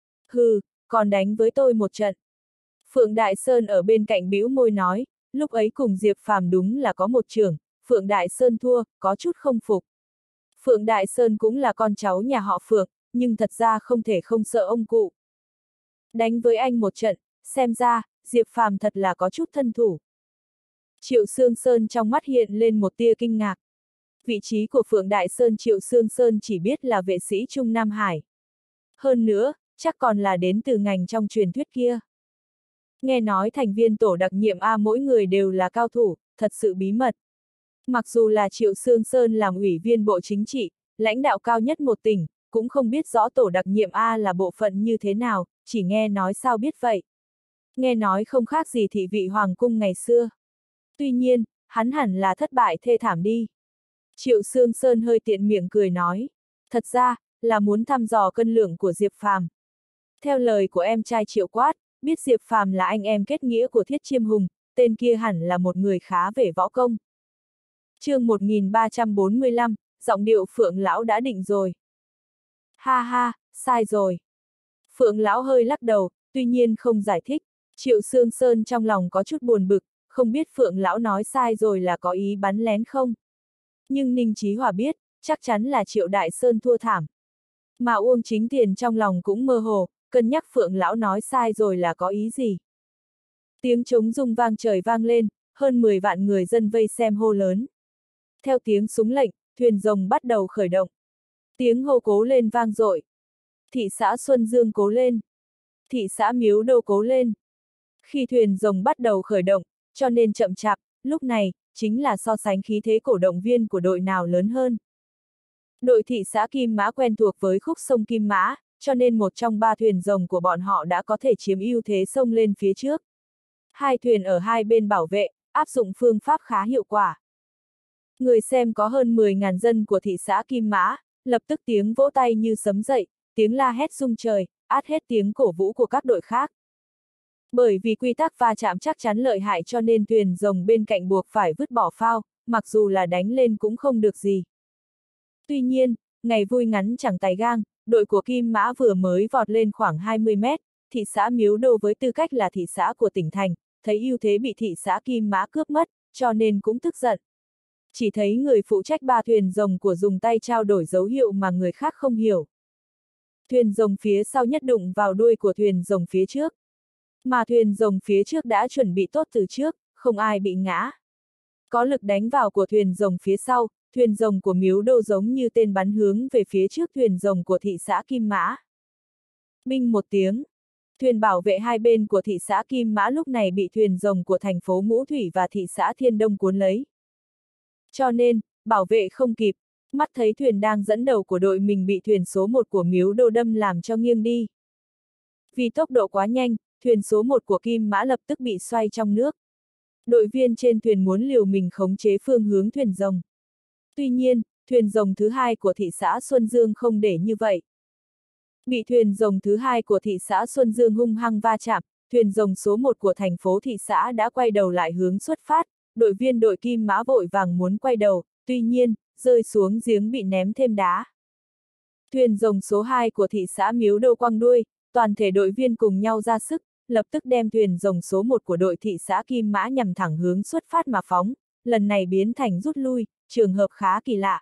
Còn đánh với tôi một trận. Phượng Đại Sơn ở bên cạnh bĩu môi nói, lúc ấy cùng Diệp Phàm đúng là có một trường, Phượng Đại Sơn thua, có chút không phục. Phượng Đại Sơn cũng là con cháu nhà họ Phượng, nhưng thật ra không thể không sợ ông cụ. Đánh với anh một trận, xem ra, Diệp Phàm thật là có chút thân thủ. Triệu Sương Sơn trong mắt hiện lên một tia kinh ngạc. Vị trí của Phượng Đại Sơn Triệu Sương Sơn chỉ biết là vệ sĩ Trung Nam Hải. Hơn nữa, chắc còn là đến từ ngành trong truyền thuyết kia. Nghe nói thành viên tổ đặc nhiệm A mỗi người đều là cao thủ, thật sự bí mật. Mặc dù là Triệu Sương Sơn làm ủy viên Bộ Chính trị, lãnh đạo cao nhất một tỉnh, cũng không biết rõ tổ đặc nhiệm A là bộ phận như thế nào, chỉ nghe nói sao biết vậy. Nghe nói không khác gì thị vị hoàng cung ngày xưa. Tuy nhiên, hắn hẳn là thất bại thê thảm đi. Triệu Sương Sơn hơi tiện miệng cười nói. Thật ra, là muốn thăm dò cân lượng của Diệp Phàm. Theo lời của em trai Triệu Quát, biết Diệp Phàm là anh em kết nghĩa của Thiết Chiêm Hùng, tên kia hẳn là một người khá về võ công. Chương 1345, giọng điệu Phượng Lão đã định rồi. Ha ha, sai rồi. Phượng Lão hơi lắc đầu, tuy nhiên không giải thích. Triệu Sương Sơn trong lòng có chút buồn bực, không biết Phượng Lão nói sai rồi là có ý bắn lén không. Nhưng Ninh Chí Hòa biết, chắc chắn là Triệu Đại Sơn thua thảm. Mà Uông Chính Tiền trong lòng cũng mơ hồ, cân nhắc Phượng Lão nói sai rồi là có ý gì. Tiếng trống rung vang trời vang lên, hơn 10 vạn người dân vây xem hô lớn. Theo tiếng súng lệnh, thuyền rồng bắt đầu khởi động. Tiếng hô cố lên vang dội. Thị xã Xuân Dương cố lên. Thị xã Miếu Đô cố lên. Khi thuyền rồng bắt đầu khởi động, cho nên chậm chạp, lúc này, chính là so sánh khí thế cổ động viên của đội nào lớn hơn. Đội thị xã Kim Mã quen thuộc với khúc sông Kim Mã, cho nên một trong ba thuyền rồng của bọn họ đã có thể chiếm ưu thế xông lên phía trước. Hai thuyền ở hai bên bảo vệ, áp dụng phương pháp khá hiệu quả. Người xem có hơn 10.000 dân của thị xã Kim Mã, lập tức tiếng vỗ tay như sấm dậy, tiếng la hét rung trời, át hết tiếng cổ vũ của các đội khác. Bởi vì quy tắc va chạm chắc chắn lợi hại cho nên thuyền rồng bên cạnh buộc phải vứt bỏ phao, mặc dù là đánh lên cũng không được gì. Tuy nhiên, ngày vui ngắn chẳng tài gang, đội của Kim Mã vừa mới vọt lên khoảng 20 mét, thị xã Miếu Đô với tư cách là thị xã của tỉnh thành, thấy ưu thế bị thị xã Kim Mã cướp mất, cho nên cũng tức giận. Chỉ thấy người phụ trách ba thuyền rồng của dùng tay trao đổi dấu hiệu mà người khác không hiểu. Thuyền rồng phía sau nhất đụng vào đuôi của thuyền rồng phía trước. Mà thuyền rồng phía trước đã chuẩn bị tốt từ trước, không ai bị ngã. Có lực đánh vào của thuyền rồng phía sau, thuyền rồng của Miếu Đô giống như tên bắn hướng về phía trước thuyền rồng của thị xã Kim Mã. Binh một tiếng. Thuyền bảo vệ hai bên của thị xã Kim Mã lúc này bị thuyền rồng của thành phố Ngũ Thủy và thị xã Thiên Đông cuốn lấy. Cho nên, bảo vệ không kịp, mắt thấy thuyền đang dẫn đầu của đội mình bị thuyền số 1 của Miếu Đô đâm làm cho nghiêng đi. Vì tốc độ quá nhanh, thuyền số 1 của Kim Mã lập tức bị xoay trong nước. Đội viên trên thuyền muốn liều mình khống chế phương hướng thuyền rồng. Tuy nhiên, thuyền rồng thứ hai của thị xã Xuân Dương không để như vậy. Bị thuyền rồng thứ hai của thị xã Xuân Dương hung hăng va chạm, thuyền rồng số 1 của thành phố thị xã đã quay đầu lại hướng xuất phát, đội viên đội Kim Mã vội vàng muốn quay đầu, tuy nhiên, rơi xuống giếng bị ném thêm đá. Thuyền rồng số 2 của thị xã Miếu Đô quăng đuôi, toàn thể đội viên cùng nhau ra sức, lập tức đem thuyền rồng số 1 của đội thị xã Kim Mã nhằm thẳng hướng xuất phát mà phóng, lần này biến thành rút lui, trường hợp khá kỳ lạ.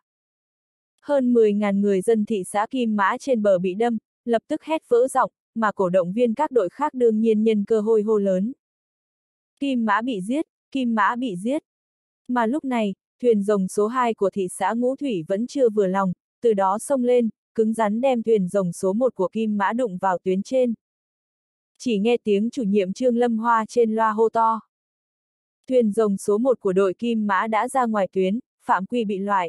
Hơn 10.000 người dân thị xã Kim Mã trên bờ bị đâm, lập tức hét vỡ giọng, mà cổ động viên các đội khác đương nhiên nhân cơ hội hô lớn. Kim Mã bị giết, Kim Mã bị giết. Mà lúc này, thuyền rồng số 2 của thị xã Ngũ Thủy vẫn chưa vừa lòng, từ đó xông lên, cứng rắn đem thuyền rồng số 1 của Kim Mã đụng vào tuyến trên. Chỉ nghe tiếng chủ nhiệm Trương Lâm Hoa trên loa hô to. Thuyền rồng số 1 của đội Kim Mã đã ra ngoài tuyến, phạm quy bị loại.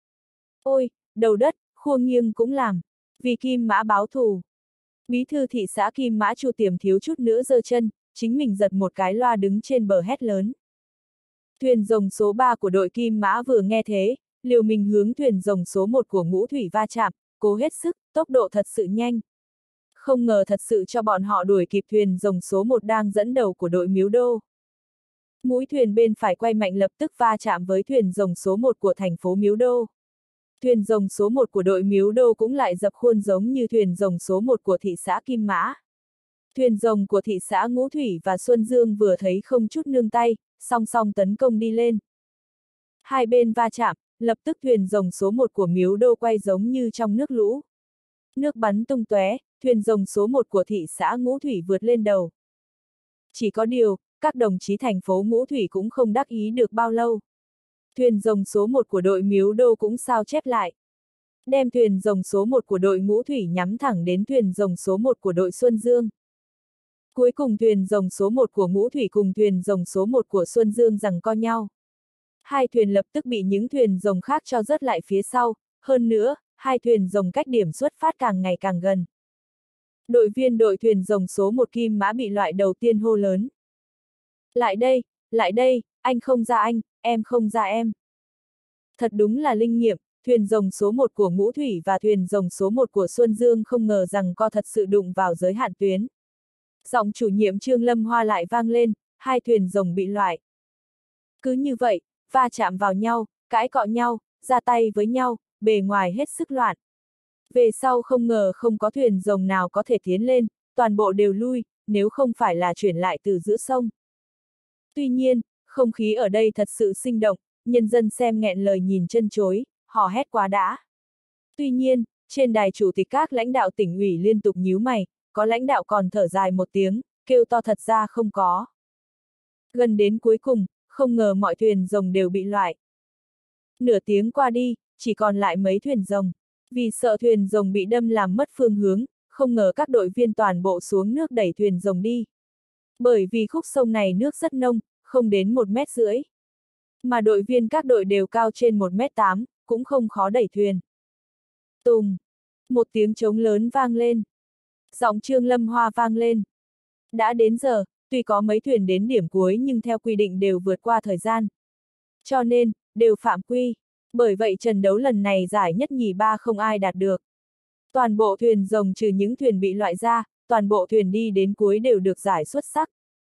Ôi, đầu đất, khua nghiêng cũng làm. Vì Kim Mã báo thù. Bí thư thị xã Kim Mã Chu Tiềm thiếu chút nữa giơ chân, chính mình giật một cái loa đứng trên bờ hét lớn. Thuyền rồng số 3 của đội Kim Mã vừa nghe thế, liều mình hướng thuyền rồng số 1 của Ngũ Thủy va chạm, cố hết sức, tốc độ thật sự nhanh. Không ngờ thật sự cho bọn họ đuổi kịp thuyền rồng số 1 đang dẫn đầu của đội Miếu Đô. Mũi thuyền bên phải quay mạnh lập tức va chạm với thuyền rồng số 1 của thành phố Miếu Đô. Thuyền rồng số 1 của đội Miếu Đô cũng lại dập khuôn giống như thuyền rồng số 1 của thị xã Kim Mã. Thuyền rồng của thị xã Ngũ Thủy và Xuân Dương vừa thấy không chút nương tay, song song tấn công đi lên. Hai bên va chạm, lập tức thuyền rồng số 1 của Miếu Đô quay giống như trong nước lũ. Nước bắn tung tóe, thuyền rồng số 1 của thị xã Ngũ Thủy vượt lên đầu. Chỉ có điều, các đồng chí thành phố Ngũ Thủy cũng không đắc ý được bao lâu. Thuyền rồng số 1 của đội Miếu Đô cũng sao chép lại. Đem thuyền rồng số 1 của đội Ngũ Thủy nhắm thẳng đến thuyền rồng số 1 của đội Xuân Dương. Cuối cùng thuyền rồng số 1 của Ngũ Thủy cùng thuyền rồng số 1 của Xuân Dương giằng co nhau. Hai thuyền lập tức bị những thuyền rồng khác cho rớt lại phía sau, hơn nữa, hai thuyền rồng cách điểm xuất phát càng ngày càng gần. Đội viên đội thuyền rồng số 1 Kim Mã bị loại đầu tiên hô lớn. Lại đây, anh không ra anh, em không ra em. Thật đúng là linh nghiệm, thuyền rồng số 1 của Ngũ Thủy và thuyền rồng số 1 của Xuân Dương không ngờ rằng co thật sự đụng vào giới hạn tuyến. Giọng chủ nhiệm Trương Lâm Hoa lại vang lên, hai thuyền rồng bị loại. Cứ như vậy, va chạm vào nhau, cãi cọ nhau, ra tay với nhau, bề ngoài hết sức loạn. Về sau không ngờ không có thuyền rồng nào có thể tiến lên, toàn bộ đều lui, nếu không phải là chuyển lại từ giữa sông. Tuy nhiên, không khí ở đây thật sự sinh động, nhân dân xem nghẹn lời nhìn chân chối, hò hét quá đã. Tuy nhiên, trên đài chủ tịch các lãnh đạo tỉnh ủy liên tục nhíu mày, có lãnh đạo còn thở dài một tiếng, kêu to thật ra không có. Gần đến cuối cùng, không ngờ mọi thuyền rồng đều bị loại. Nửa tiếng qua đi, chỉ còn lại mấy thuyền rồng. Vì sợ thuyền rồng bị đâm làm mất phương hướng, không ngờ các đội viên toàn bộ xuống nước đẩy thuyền rồng đi. Bởi vì khúc sông này nước rất nông, không đến 1,5 mét. Mà đội viên các đội đều cao trên 1,8 mét, cũng không khó đẩy thuyền. Tùng! Một tiếng trống lớn vang lên. Giọng Trương Lâm Hoa vang lên. Đã đến giờ, tuy có mấy thuyền đến điểm cuối nhưng theo quy định đều vượt qua thời gian. Cho nên, đều phạm quy. Bởi vậy trận đấu lần này giải nhất nhì ba không ai đạt được. Toàn bộ thuyền rồng trừ những thuyền bị loại ra, toàn bộ thuyền đi đến cuối đều được giải xuất sắc.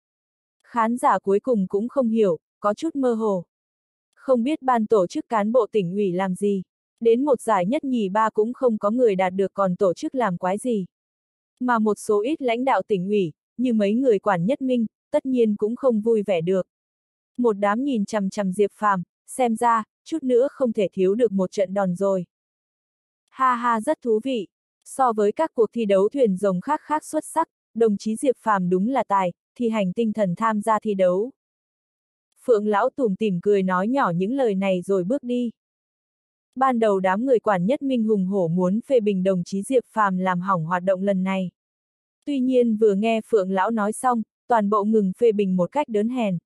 Khán giả cuối cùng cũng không hiểu, có chút mơ hồ. Không biết ban tổ chức cán bộ tỉnh ủy làm gì. Đến một giải nhất nhì ba cũng không có người đạt được còn tổ chức làm quái gì. Mà một số ít lãnh đạo tỉnh ủy, như mấy người quản Nhất Minh, tất nhiên cũng không vui vẻ được. Một đám nhìn chằm chằm Diệp Phàm, xem ra, chút nữa không thể thiếu được một trận đòn rồi. Ha ha rất thú vị. So với các cuộc thi đấu thuyền rồng khác khác xuất sắc, đồng chí Diệp Phàm đúng là tài, thi hành tinh thần tham gia thi đấu. Phượng lão tủm tỉm cười nói nhỏ những lời này rồi bước đi. Ban đầu đám người quản Nhất Minh hùng hổ muốn phê bình đồng chí Diệp Phàm làm hỏng hoạt động lần này. Tuy nhiên vừa nghe Phượng lão nói xong, toàn bộ ngừng phê bình một cách đớn hèn.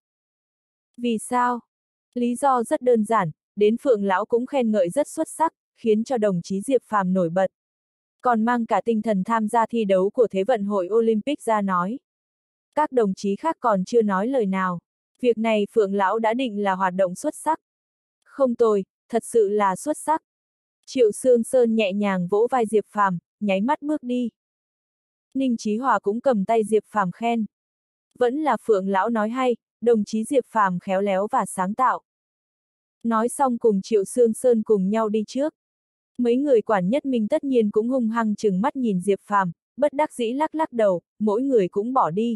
Vì sao? Lý do rất đơn giản, đến Phượng lão cũng khen ngợi rất xuất sắc, khiến cho đồng chí Diệp Phàm nổi bật. Còn mang cả tinh thần tham gia thi đấu của Thế vận hội Olympic ra nói. Các đồng chí khác còn chưa nói lời nào. Việc này Phượng lão đã định là hoạt động xuất sắc. Không tồi, thật sự là xuất sắc. Triệu Sương Sơn nhẹ nhàng vỗ vai Diệp Phàm, nháy mắt bước đi. Ninh Chí Hòa cũng cầm tay Diệp Phàm khen. Vẫn là Phượng lão nói hay, đồng chí Diệp Phàm khéo léo và sáng tạo. Nói xong cùng Triệu Sương Sơn cùng nhau đi trước. Mấy người quản Nhất Minh tất nhiên cũng hung hăng chừng mắt nhìn Diệp Phàm, bất đắc dĩ lắc lắc đầu, mỗi người cũng bỏ đi.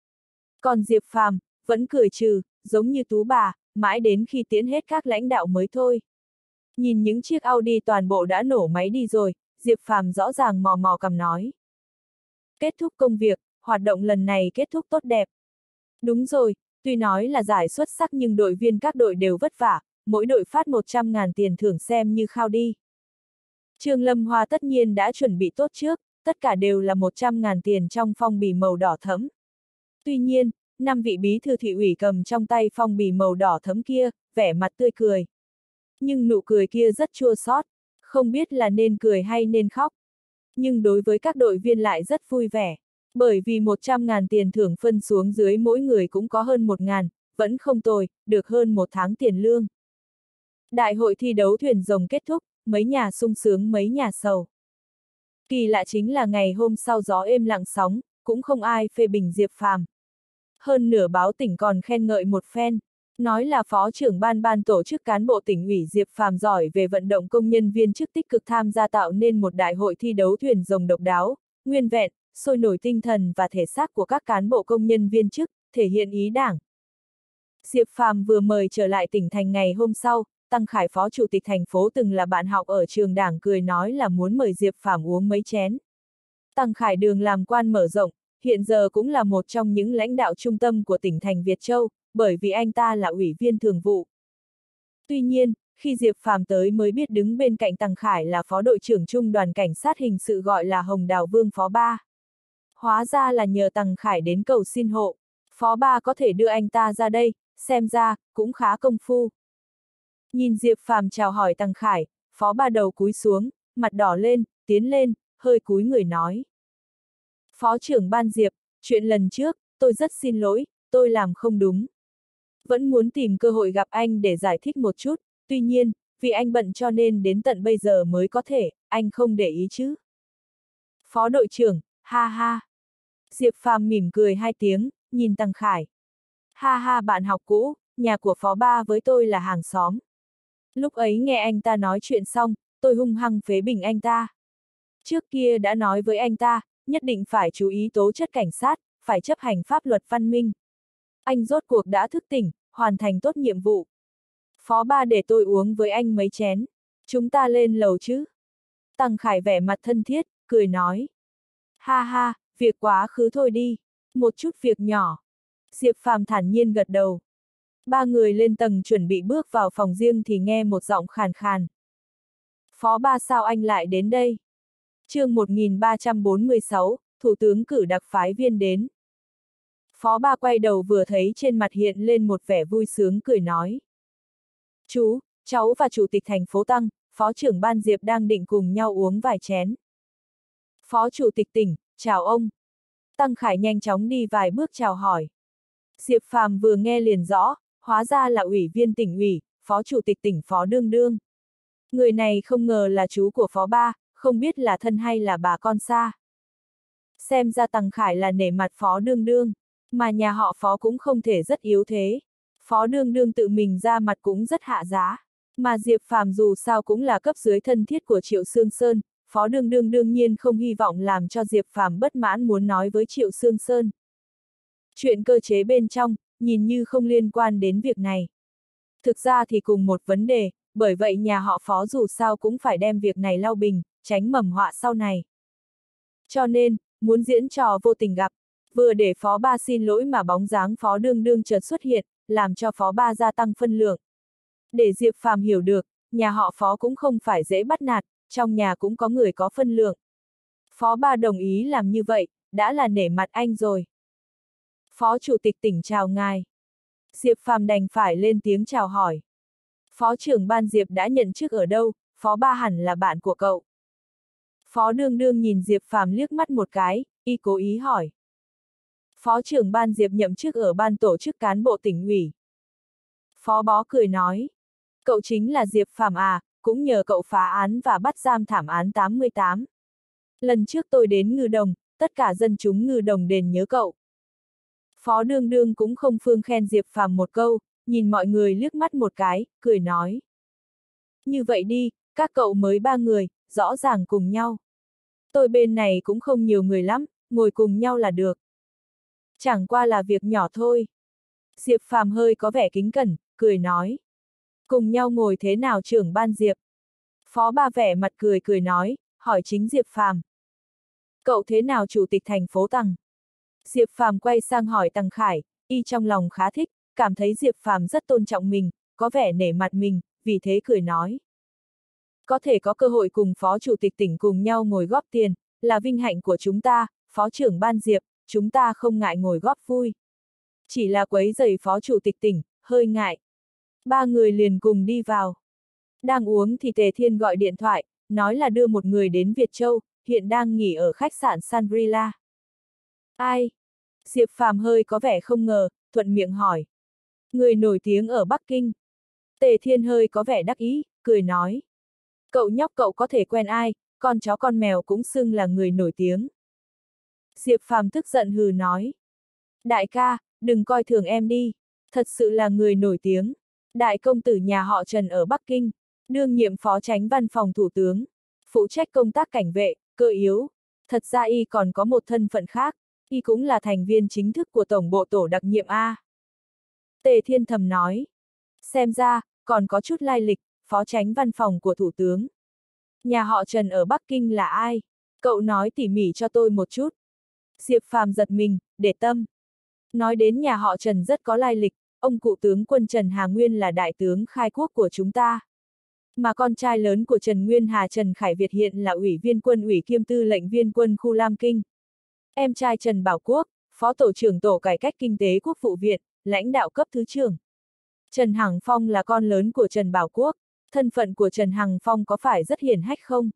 Còn Diệp Phàm vẫn cười trừ, giống như tú bà, mãi đến khi tiễn hết các lãnh đạo mới thôi. Nhìn những chiếc Audi toàn bộ đã nổ máy đi rồi, Diệp Phàm rõ ràng mò mò cằm nói. Kết thúc công việc, hoạt động lần này kết thúc tốt đẹp. Đúng rồi, tuy nói là giải xuất sắc nhưng đội viên các đội đều vất vả, mỗi đội phát 100.000 tiền thưởng xem như khao đi. Trương Lâm Hoa tất nhiên đã chuẩn bị tốt trước, tất cả đều là 100.000 tiền trong phong bì màu đỏ thẫm. Tuy nhiên, 5 vị bí thư thị ủy cầm trong tay phong bì màu đỏ thẫm kia, vẻ mặt tươi cười. Nhưng nụ cười kia rất chua xót, không biết là nên cười hay nên khóc. Nhưng đối với các đội viên lại rất vui vẻ, bởi vì 100.000 tiền thưởng phân xuống dưới mỗi người cũng có hơn 1.000, vẫn không tồi, được hơn 1 tháng tiền lương. Đại hội thi đấu thuyền rồng kết thúc, mấy nhà sung sướng mấy nhà sầu. Kỳ lạ chính là ngày hôm sau gió êm lặng sóng, cũng không ai phê bình Diệp Phàm. Hơn nửa báo tỉnh còn khen ngợi một phen, nói là phó trưởng ban tổ chức cán bộ tỉnh ủy Diệp Phàm giỏi về vận động công nhân viên chức tích cực tham gia tạo nên một đại hội thi đấu thuyền rồng độc đáo, nguyên vẹn, sôi nổi tinh thần và thể xác của các cán bộ công nhân viên chức, thể hiện ý đảng. Diệp Phàm vừa mời trở lại tỉnh thành ngày hôm sau, Tăng Khải phó chủ tịch thành phố từng là bạn học ở trường đảng cười nói là muốn mời Diệp Phàm uống mấy chén. Tăng Khải đường làm quan mở rộng, hiện giờ cũng là một trong những lãnh đạo trung tâm của tỉnh thành Việt Châu, bởi vì anh ta là ủy viên thường vụ. Tuy nhiên, khi Diệp Phàm tới mới biết đứng bên cạnh Tăng Khải là phó đội trưởng trung đoàn cảnh sát hình sự gọi là Hồng Đào Vương phó ba. Hóa ra là nhờ Tăng Khải đến cầu xin hộ, phó ba có thể đưa anh ta ra đây, xem ra, cũng khá công phu. Nhìn Diệp Phàm chào hỏi Tăng Khải, phó ba đầu cúi xuống, mặt đỏ lên, tiến lên, hơi cúi người nói. Phó trưởng ban Diệp, chuyện lần trước, tôi rất xin lỗi, tôi làm không đúng. Vẫn muốn tìm cơ hội gặp anh để giải thích một chút, tuy nhiên, vì anh bận cho nên đến tận bây giờ mới có thể, anh không để ý chứ. Phó đội trưởng, ha ha. Diệp Phàm mỉm cười 2 tiếng, nhìn Tăng Khải. Ha ha bạn học cũ, nhà của phó ba với tôi là hàng xóm. Lúc ấy nghe anh ta nói chuyện xong, tôi hung hăng phế bình anh ta. Trước kia đã nói với anh ta, nhất định phải chú ý tố chất cảnh sát, phải chấp hành pháp luật văn minh. Anh rốt cuộc đã thức tỉnh, hoàn thành tốt nhiệm vụ. Phó ba để tôi uống với anh mấy chén. Chúng ta lên lầu chứ? Tăng Khải vẻ mặt thân thiết, cười nói. Ha ha, việc quá khứ thôi đi. Một chút việc nhỏ. Diệp Phàm thản nhiên gật đầu. Ba người lên tầng chuẩn bị bước vào phòng riêng thì nghe một giọng khàn khàn. Phó Ba sao anh lại đến đây? Chương 1346, Thủ tướng cử đặc phái viên đến. Phó Ba quay đầu vừa thấy trên mặt hiện lên một vẻ vui sướng cười nói. Chú, cháu và Chủ tịch thành phố Tăng, Phó trưởng ban Diệp đang định cùng nhau uống vài chén. Phó Chủ tịch tỉnh, chào ông. Tăng Khải nhanh chóng đi vài bước chào hỏi. Diệp Phàm vừa nghe liền rõ, hóa ra là ủy viên tỉnh ủy, Phó Chủ tịch tỉnh Phó Đương Đương. Người này không ngờ là chú của Phó Ba, không biết là thân hay là bà con xa. Xem ra Tăng Khải là nể mặt Phó Đương Đương, mà nhà họ Phó cũng không thể rất yếu thế. Phó Đương Đương tự mình ra mặt cũng rất hạ giá, mà Diệp Phàm dù sao cũng là cấp dưới thân thiết của Triệu Sương Sơn, Phó Đương Đương đương nhiên không hy vọng làm cho Diệp Phàm bất mãn muốn nói với Triệu Sương Sơn. Chuyện cơ chế bên trong, nhìn như không liên quan đến việc này. Thực ra thì cùng một vấn đề, bởi vậy nhà họ Phó dù sao cũng phải đem việc này lau bình, tránh mầm họa sau này. Cho nên, muốn diễn trò vô tình gặp, vừa để Phó Ba xin lỗi mà bóng dáng Phó Đương Đương chợt xuất hiện, làm cho Phó Ba gia tăng phân lượng. Để Diệp Phàm hiểu được, nhà họ Phó cũng không phải dễ bắt nạt, trong nhà cũng có người có phân lượng. Phó Ba đồng ý làm như vậy, đã là nể mặt anh rồi. Phó Chủ tịch tỉnh chào ngài. Diệp Phàm đành phải lên tiếng chào hỏi. Phó trưởng ban Diệp đã nhận chức ở đâu, Phó Ba hẳn là bạn của cậu. Phó Đương Đương nhìn Diệp Phàm liếc mắt một cái, y cố ý hỏi. Phó trưởng ban Diệp nhậm chức ở ban tổ chức cán bộ tỉnh ủy. Phó Bó cười nói. Cậu chính là Diệp Phàm à, cũng nhờ cậu phá án và bắt giam thảm án 88. Lần trước tôi đến Ngư Đồng, tất cả dân chúng Ngư Đồng đền nhớ cậu. Phó Đương Đương cũng không phương khen Diệp Phàm một câu, nhìn mọi người liếc mắt một cái, cười nói. Như vậy đi, các cậu mới 3 người, rõ ràng cùng nhau. Tôi bên này cũng không nhiều người lắm, ngồi cùng nhau là được. Chẳng qua là việc nhỏ thôi. Diệp Phàm hơi có vẻ kính cẩn, cười nói. Cùng nhau ngồi thế nào trưởng ban Diệp? Phó Ba vẻ mặt cười nói, hỏi chính Diệp Phàm. Cậu thế nào Chủ tịch thành phố Tăng? Diệp Phàm quay sang hỏi Tăng Khải, y trong lòng khá thích, cảm thấy Diệp Phàm rất tôn trọng mình, có vẻ nể mặt mình, vì thế cười nói. Có thể có cơ hội cùng Phó Chủ tịch tỉnh cùng nhau ngồi góp tiền, là vinh hạnh của chúng ta, Phó trưởng ban Diệp, chúng ta không ngại ngồi góp vui. Chỉ là quấy rầy Phó Chủ tịch tỉnh, hơi ngại. 3 người liền cùng đi vào. Đang uống thì Tề Thiên gọi điện thoại, nói là đưa một người đến Việt Châu, hiện đang nghỉ ở khách sạn Shangri-La. Ai? Diệp Phàm hơi có vẻ không ngờ, thuận miệng hỏi. Người nổi tiếng ở Bắc Kinh. Tề Thiên hơi có vẻ đắc ý, cười nói. Cậu nhóc cậu có thể quen ai, con chó con mèo cũng xưng là người nổi tiếng. Diệp Phàm tức giận hừ nói. Đại ca, đừng coi thường em đi, thật sự là người nổi tiếng. Đại công tử nhà họ Trần ở Bắc Kinh, đương nhiệm phó chánh văn phòng thủ tướng, phụ trách công tác cảnh vệ, cơ yếu. Thật ra y còn có một thân phận khác, y cũng là thành viên chính thức của tổng bộ tổ đặc nhiệm A. Tề Thiên thầm nói. Xem ra, còn có chút lai lịch, phó chánh văn phòng của thủ tướng. Nhà họ Trần ở Bắc Kinh là ai? Cậu nói tỉ mỉ cho tôi một chút. Diệp Phàm giật mình, để tâm. Nói đến nhà họ Trần rất có lai lịch, ông cụ tướng quân Trần Hà Nguyên là đại tướng khai quốc của chúng ta. Mà con trai lớn của Trần Nguyên Hà Trần Khải Việt hiện là ủy viên quân ủy kiêm tư lệnh viên quân khu Lam Kinh. Em trai Trần Bảo Quốc, phó tổ trưởng tổ cải cách kinh tế quốc vụ viện, lãnh đạo cấp thứ trưởng. Trần Hằng Phong là con lớn của Trần Bảo Quốc, thân phận của Trần Hằng Phong có phải rất hiển hách không?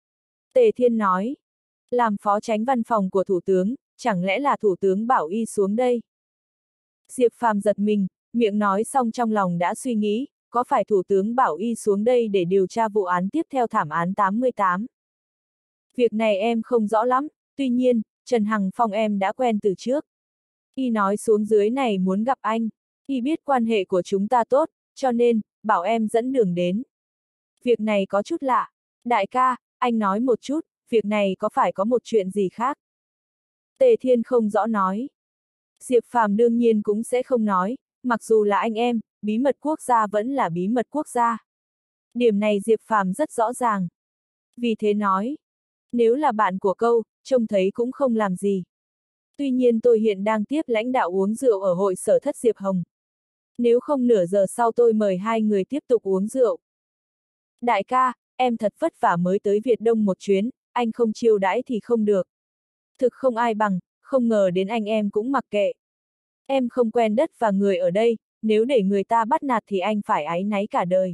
Tề Thiên nói, làm phó chánh văn phòng của thủ tướng, chẳng lẽ là thủ tướng bảo y xuống đây? Diệp Phàm giật mình, miệng nói xong trong lòng đã suy nghĩ, có phải thủ tướng bảo y xuống đây để điều tra vụ án tiếp theo thảm án 88? Việc này em không rõ lắm, tuy nhiên, Trần Hằng Phong em đã quen từ trước. Y nói xuống dưới này muốn gặp anh, y biết quan hệ của chúng ta tốt, cho nên, bảo em dẫn đường đến. Việc này có chút lạ. Đại ca, anh nói một chút, việc này có phải có một chuyện gì khác? Tề Thiên không rõ nói. Diệp Phàm đương nhiên cũng sẽ không nói, mặc dù là anh em, bí mật quốc gia vẫn là bí mật quốc gia. Điểm này Diệp Phàm rất rõ ràng. Vì thế nói, nếu là bạn của câu, trông thấy cũng không làm gì. Tuy nhiên tôi hiện đang tiếp lãnh đạo uống rượu ở hội sở thất Diệp Hồng. Nếu không nửa giờ sau tôi mời hai người tiếp tục uống rượu. Đại ca, em thật vất vả mới tới Việt Đông một chuyến, anh không chiêu đãi thì không được. Thực không ai bằng, không ngờ đến anh em cũng mặc kệ. Em không quen đất và người ở đây, nếu để người ta bắt nạt thì anh phải áy náy cả đời.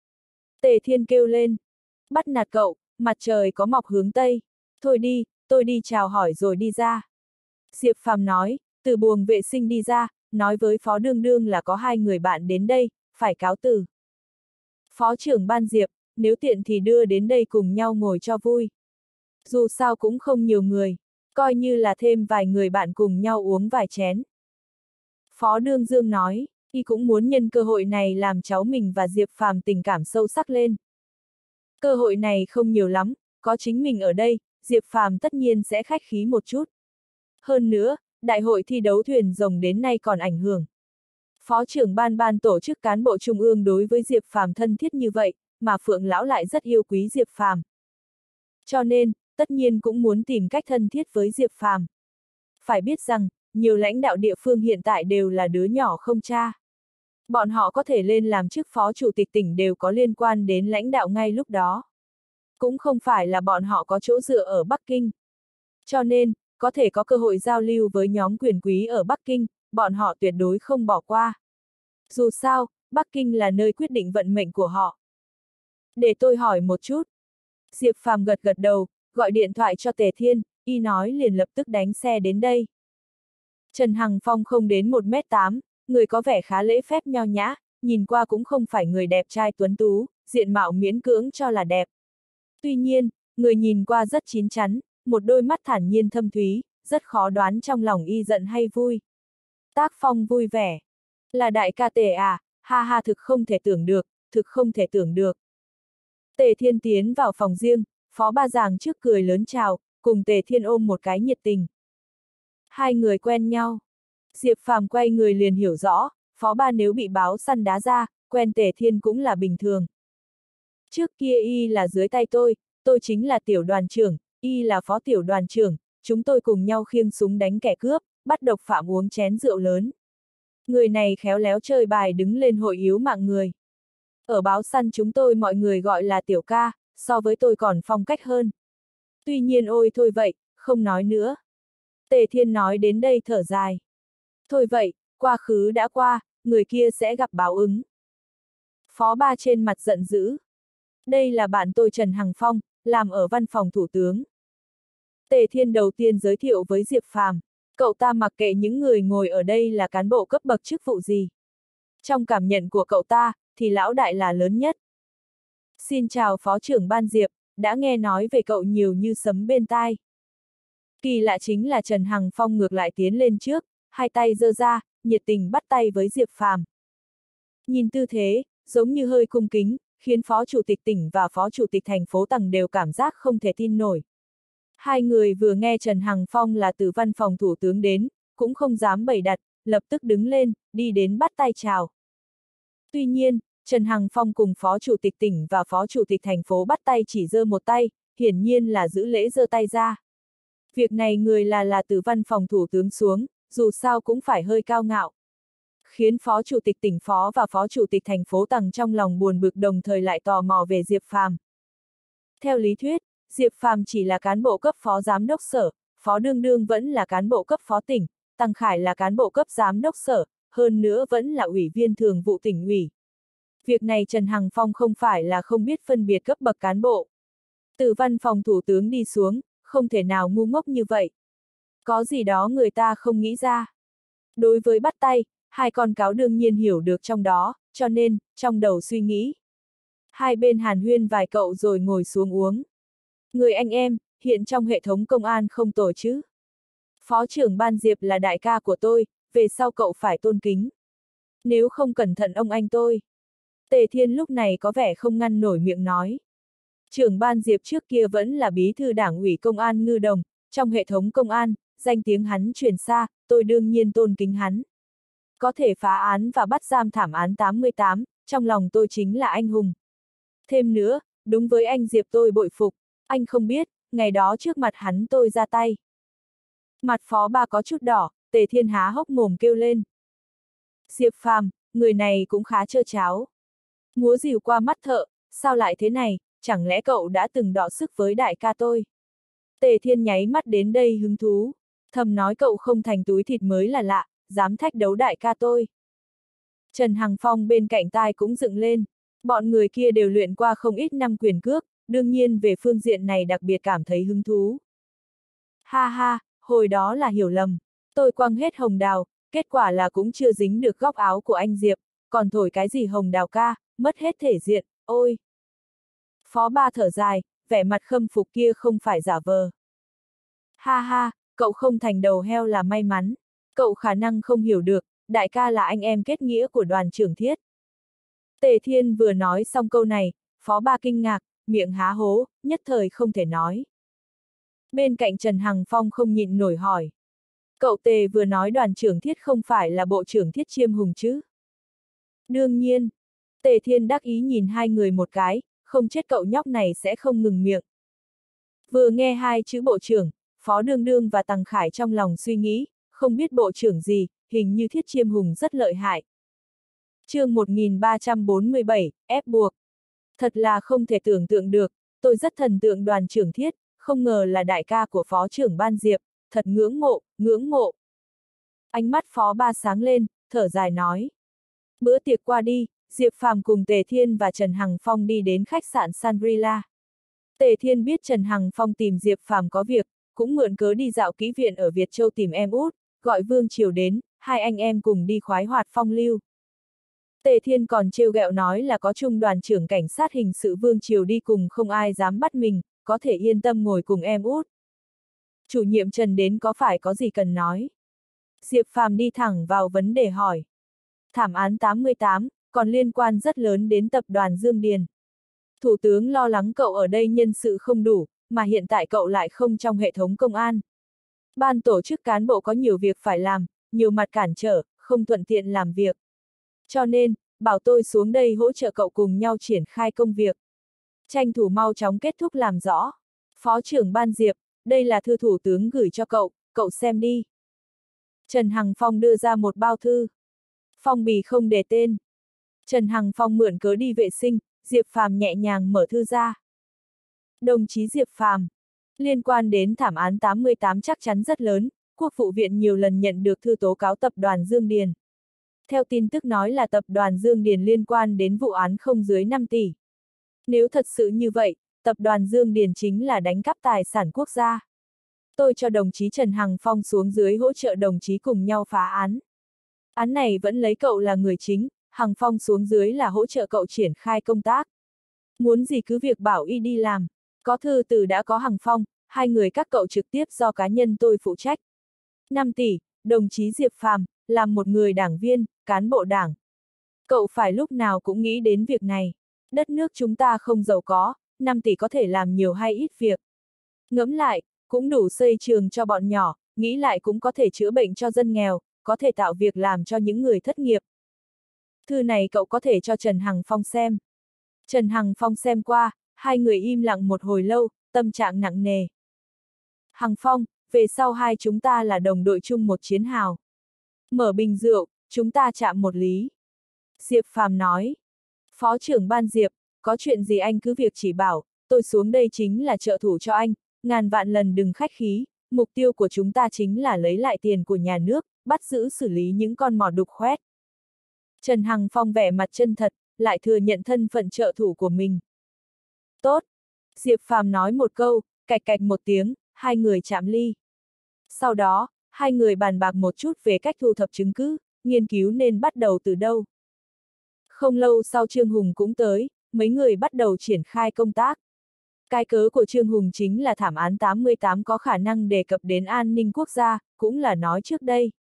Tề Thiên kêu lên. Bắt nạt cậu, mặt trời có mọc hướng Tây. Thôi đi, tôi đi chào hỏi rồi đi ra. Diệp Phàm nói, từ buồng vệ sinh đi ra, nói với Phó Đương Đương là có hai người bạn đến đây, phải cáo từ. Phó trưởng ban Diệp, nếu tiện thì đưa đến đây cùng nhau ngồi cho vui. Dù sao cũng không nhiều người, coi như là thêm vài người bạn cùng nhau uống vài chén. Phó Đương Dương nói, y cũng muốn nhân cơ hội này làm cháu mình và Diệp Phàm tình cảm sâu sắc lên. Cơ hội này không nhiều lắm, có chính mình ở đây, Diệp Phàm tất nhiên sẽ khách khí một chút. Hơn nữa, đại hội thi đấu thuyền rồng đến nay còn ảnh hưởng. Phó trưởng ban tổ chức cán bộ trung ương đối với Diệp Phàm thân thiết như vậy, mà Phượng Lão lại rất yêu quý Diệp Phàm. Cho nên, tất nhiên cũng muốn tìm cách thân thiết với Diệp Phàm. Phải biết rằng, nhiều lãnh đạo địa phương hiện tại đều là đứa nhỏ không cha. Bọn họ có thể lên làm chức phó chủ tịch tỉnh đều có liên quan đến lãnh đạo ngay lúc đó. Cũng không phải là bọn họ có chỗ dựa ở Bắc Kinh. Cho nên, có thể có cơ hội giao lưu với nhóm quyền quý ở Bắc Kinh, bọn họ tuyệt đối không bỏ qua. Dù sao, Bắc Kinh là nơi quyết định vận mệnh của họ. Để tôi hỏi một chút. Diệp Phàm gật gật đầu, gọi điện thoại cho Tề Thiên, y nói liền lập tức đánh xe đến đây. Trần Hằng Phong không đến 1m8, người có vẻ khá lễ phép nho nhã, nhìn qua cũng không phải người đẹp trai tuấn tú, diện mạo miễn cưỡng cho là đẹp. Tuy nhiên, người nhìn qua rất chín chắn, một đôi mắt thản nhiên thâm thúy, rất khó đoán trong lòng y giận hay vui. Tác phong vui vẻ. Là đại ca Tề à, ha ha thực không thể tưởng được, thực không thể tưởng được. Tề Thiên tiến vào phòng riêng, Phó Ba Giàng trước cười lớn chào, cùng Tề Thiên ôm một cái nhiệt tình. Hai người quen nhau. Diệp Phàm quay người liền hiểu rõ, Phó Ba nếu bị báo săn đá ra, quen Tề Thiên cũng là bình thường. Trước kia y là dưới tay tôi chính là tiểu đoàn trưởng, y là phó tiểu đoàn trưởng, chúng tôi cùng nhau khiêng súng đánh kẻ cướp, bắt độc phạm uống chén rượu lớn. Người này khéo léo chơi bài đứng lên hội yếu mạng người. Ở báo săn chúng tôi mọi người gọi là tiểu ca, so với tôi còn phong cách hơn. Tuy nhiên ôi thôi vậy, không nói nữa. Tề Thiên nói đến đây thở dài. Thôi vậy, quá khứ đã qua, người kia sẽ gặp báo ứng. Phó Ba trên mặt giận dữ. Đây là bạn tôi Trần Hằng Phong, làm ở văn phòng thủ tướng. Tề Thiên đầu tiên giới thiệu với Diệp Phàm, cậu ta mặc kệ những người ngồi ở đây là cán bộ cấp bậc chức vụ gì. Trong cảm nhận của cậu ta, thì lão đại là lớn nhất. Xin chào phó trưởng ban Diệp, đã nghe nói về cậu nhiều như sấm bên tai. Kỳ lạ chính là Trần Hằng Phong ngược lại tiến lên trước, hai tay giơ ra, nhiệt tình bắt tay với Diệp Phàm. Nhìn tư thế, giống như hơi cung kính, khiến phó chủ tịch tỉnh và phó chủ tịch thành phố Tầng đều cảm giác không thể tin nổi. Hai người vừa nghe Trần Hằng Phong là từ văn phòng thủ tướng đến, cũng không dám bày đặt, lập tức đứng lên, đi đến bắt tay chào. Tuy nhiên, Trần Hằng Phong cùng phó chủ tịch tỉnh và phó chủ tịch thành phố bắt tay chỉ giơ một tay, hiển nhiên là giữ lễ giơ tay ra. Việc này người là từ văn phòng thủ tướng xuống, dù sao cũng phải hơi cao ngạo. Khiến phó chủ tịch tỉnh phó và phó chủ tịch thành phố Tầng trong lòng buồn bực đồng thời lại tò mò về Diệp Phàm. Theo lý thuyết, Diệp Phàm chỉ là cán bộ cấp phó giám đốc sở, Phó Đương Đương vẫn là cán bộ cấp phó tỉnh, Tăng Khải là cán bộ cấp giám đốc sở, hơn nữa vẫn là ủy viên thường vụ tỉnh ủy. Việc này Trần Hằng Phong không phải là không biết phân biệt cấp bậc cán bộ. Từ văn phòng thủ tướng đi xuống, không thể nào ngu ngốc như vậy. Có gì đó người ta không nghĩ ra. Đối với bắt tay, hai con cáo đương nhiên hiểu được trong đó, cho nên, trong đầu suy nghĩ. Hai bên hàn huyên vài cậu rồi ngồi xuống uống. Người anh em, hiện trong hệ thống công an không tồi chứ. Phó trưởng ban Diệp là đại ca của tôi, về sau cậu phải tôn kính. Nếu không cẩn thận ông anh tôi. Tề Thiên lúc này có vẻ không ngăn nổi miệng nói. Trưởng ban Diệp trước kia vẫn là bí thư đảng ủy công an Ngư Đồng, trong hệ thống công an, danh tiếng hắn truyền xa, tôi đương nhiên tôn kính hắn. Có thể phá án và bắt giam thảm án 88, trong lòng tôi chính là anh hùng. Thêm nữa, đúng với anh Diệp tôi bội phục, anh không biết, ngày đó trước mặt hắn tôi ra tay. Mặt phó ba có chút đỏ, Tề Thiên há hốc mồm kêu lên. Diệp Phàm, người này cũng khá trơ tráo. Múa rìu qua mắt thợ, sao lại thế này, chẳng lẽ cậu đã từng đọ sức với đại ca tôi? Tề Thiên nháy mắt đến đây hứng thú, thầm nói cậu không thành túi thịt mới là lạ, dám thách đấu đại ca tôi. Trần Hằng Phong bên cạnh tai cũng dựng lên, bọn người kia đều luyện qua không ít năm quyền cước, đương nhiên về phương diện này đặc biệt cảm thấy hứng thú. Ha ha, hồi đó là hiểu lầm, tôi quăng hết hồng đào, kết quả là cũng chưa dính được góc áo của anh Diệp, còn thổi cái gì hồng đào ca, mất hết thể diện, ôi. Phó ba thở dài, vẻ mặt khâm phục kia không phải giả vờ. Ha ha, cậu không thành đầu heo là may mắn, cậu khả năng không hiểu được, đại ca là anh em kết nghĩa của đoàn trưởng Thiết. Tề Thiên vừa nói xong câu này, phó ba kinh ngạc, miệng há hố, nhất thời không thể nói. Bên cạnh Trần Hằng Phong không nhịn nổi hỏi. Cậu Tề vừa nói đoàn trưởng Thiết không phải là bộ trưởng Thiết Chiêm Hùng chứ? Đương nhiên. Tề Thiên đắc ý nhìn hai người một cái, không chết cậu nhóc này sẽ không ngừng miệng. Vừa nghe hai chữ bộ trưởng, Phó Đương Đương và Tằng Khải trong lòng suy nghĩ, không biết bộ trưởng gì, hình như Thiết Chiêm Hùng rất lợi hại. Chương 1347, ép buộc. Thật là không thể tưởng tượng được, tôi rất thần tượng đoàn trưởng Thiết, không ngờ là đại ca của Phó trưởng Ban Diệp, thật ngưỡng mộ, ngưỡng mộ. Ánh mắt Phó ba sáng lên, thở dài nói. Bữa tiệc qua đi, Diệp Phàm cùng Tề Thiên và Trần Hằng Phong đi đến khách sạn Shangri-La. Tề Thiên biết Trần Hằng Phong tìm Diệp Phàm có việc, cũng mượn cớ đi dạo kỹ viện ở Việt Châu tìm em út, gọi Vương Triều đến, hai anh em cùng đi khoái hoạt phong lưu. Tề Thiên còn trêu ghẹo nói là có trung đoàn trưởng cảnh sát hình sự Vương Triều đi cùng không ai dám bắt mình, có thể yên tâm ngồi cùng em út. Chủ nhiệm Trần đến có phải có gì cần nói? Diệp Phàm đi thẳng vào vấn đề hỏi. Thảm án 88, còn liên quan rất lớn đến tập đoàn Dương Điền. Thủ tướng lo lắng cậu ở đây nhân sự không đủ, mà hiện tại cậu lại không trong hệ thống công an. Ban tổ chức cán bộ có nhiều việc phải làm, nhiều mặt cản trở, không thuận tiện làm việc. Cho nên, bảo tôi xuống đây hỗ trợ cậu cùng nhau triển khai công việc. Tranh thủ mau chóng kết thúc làm rõ. Phó trưởng Ban Diệp, đây là thư thủ tướng gửi cho cậu xem đi. Trần Hằng Phong đưa ra một bao thư. Phong bì không để tên. Trần Hằng Phong mượn cớ đi vệ sinh, Diệp Phàm nhẹ nhàng mở thư ra. Đồng chí Diệp Phàm, liên quan đến thảm án 88 chắc chắn rất lớn, Quốc vụ viện nhiều lần nhận được thư tố cáo tập đoàn Dương Điền. Theo tin tức nói là tập đoàn Dương Điền liên quan đến vụ án không dưới 5 tỷ. Nếu thật sự như vậy, tập đoàn Dương Điền chính là đánh cắp tài sản quốc gia. Tôi cho đồng chí Trần Hằng Phong xuống dưới hỗ trợ đồng chí cùng nhau phá án. Án này vẫn lấy cậu là người chính, Hằng Phong xuống dưới là hỗ trợ cậu triển khai công tác. Muốn gì cứ việc bảo y đi làm. Có thư từ đã có Hằng Phong, hai người các cậu trực tiếp do cá nhân tôi phụ trách. 5 tỷ, đồng chí Diệp Phàm, làm một người đảng viên, cán bộ đảng. Cậu phải lúc nào cũng nghĩ đến việc này. Đất nước chúng ta không giàu có, 5 tỷ có thể làm nhiều hay ít việc. Ngẫm lại, cũng đủ xây trường cho bọn nhỏ, nghĩ lại cũng có thể chữa bệnh cho dân nghèo, có thể tạo việc làm cho những người thất nghiệp. Thư này cậu có thể cho Trần Hằng Phong xem. Trần Hằng Phong xem qua, hai người im lặng một hồi lâu, tâm trạng nặng nề. Hằng Phong, về sau hai chúng ta là đồng đội chung một chiến hào. Mở bình rượu, chúng ta chạm một lý. Diệp Phàm nói. Phó trưởng Ban Diệp, có chuyện gì anh cứ việc chỉ bảo, tôi xuống đây chính là trợ thủ cho anh, ngàn vạn lần đừng khách khí, mục tiêu của chúng ta chính là lấy lại tiền của nhà nước, bắt giữ xử lý những con mọt đục khoét. Trần Hằng Phong vẻ mặt chân thật, lại thừa nhận thân phận trợ thủ của mình. Tốt. Diệp Phàm nói một câu, cạch cạch một tiếng, hai người chạm ly. Sau đó, hai người bàn bạc một chút về cách thu thập chứng cứ, nghiên cứu nên bắt đầu từ đâu. Không lâu sau Trương Hùng cũng tới, mấy người bắt đầu triển khai công tác. Cái cớ của Trương Hùng chính là thảm án 88 có khả năng đề cập đến an ninh quốc gia, cũng là nói trước đây.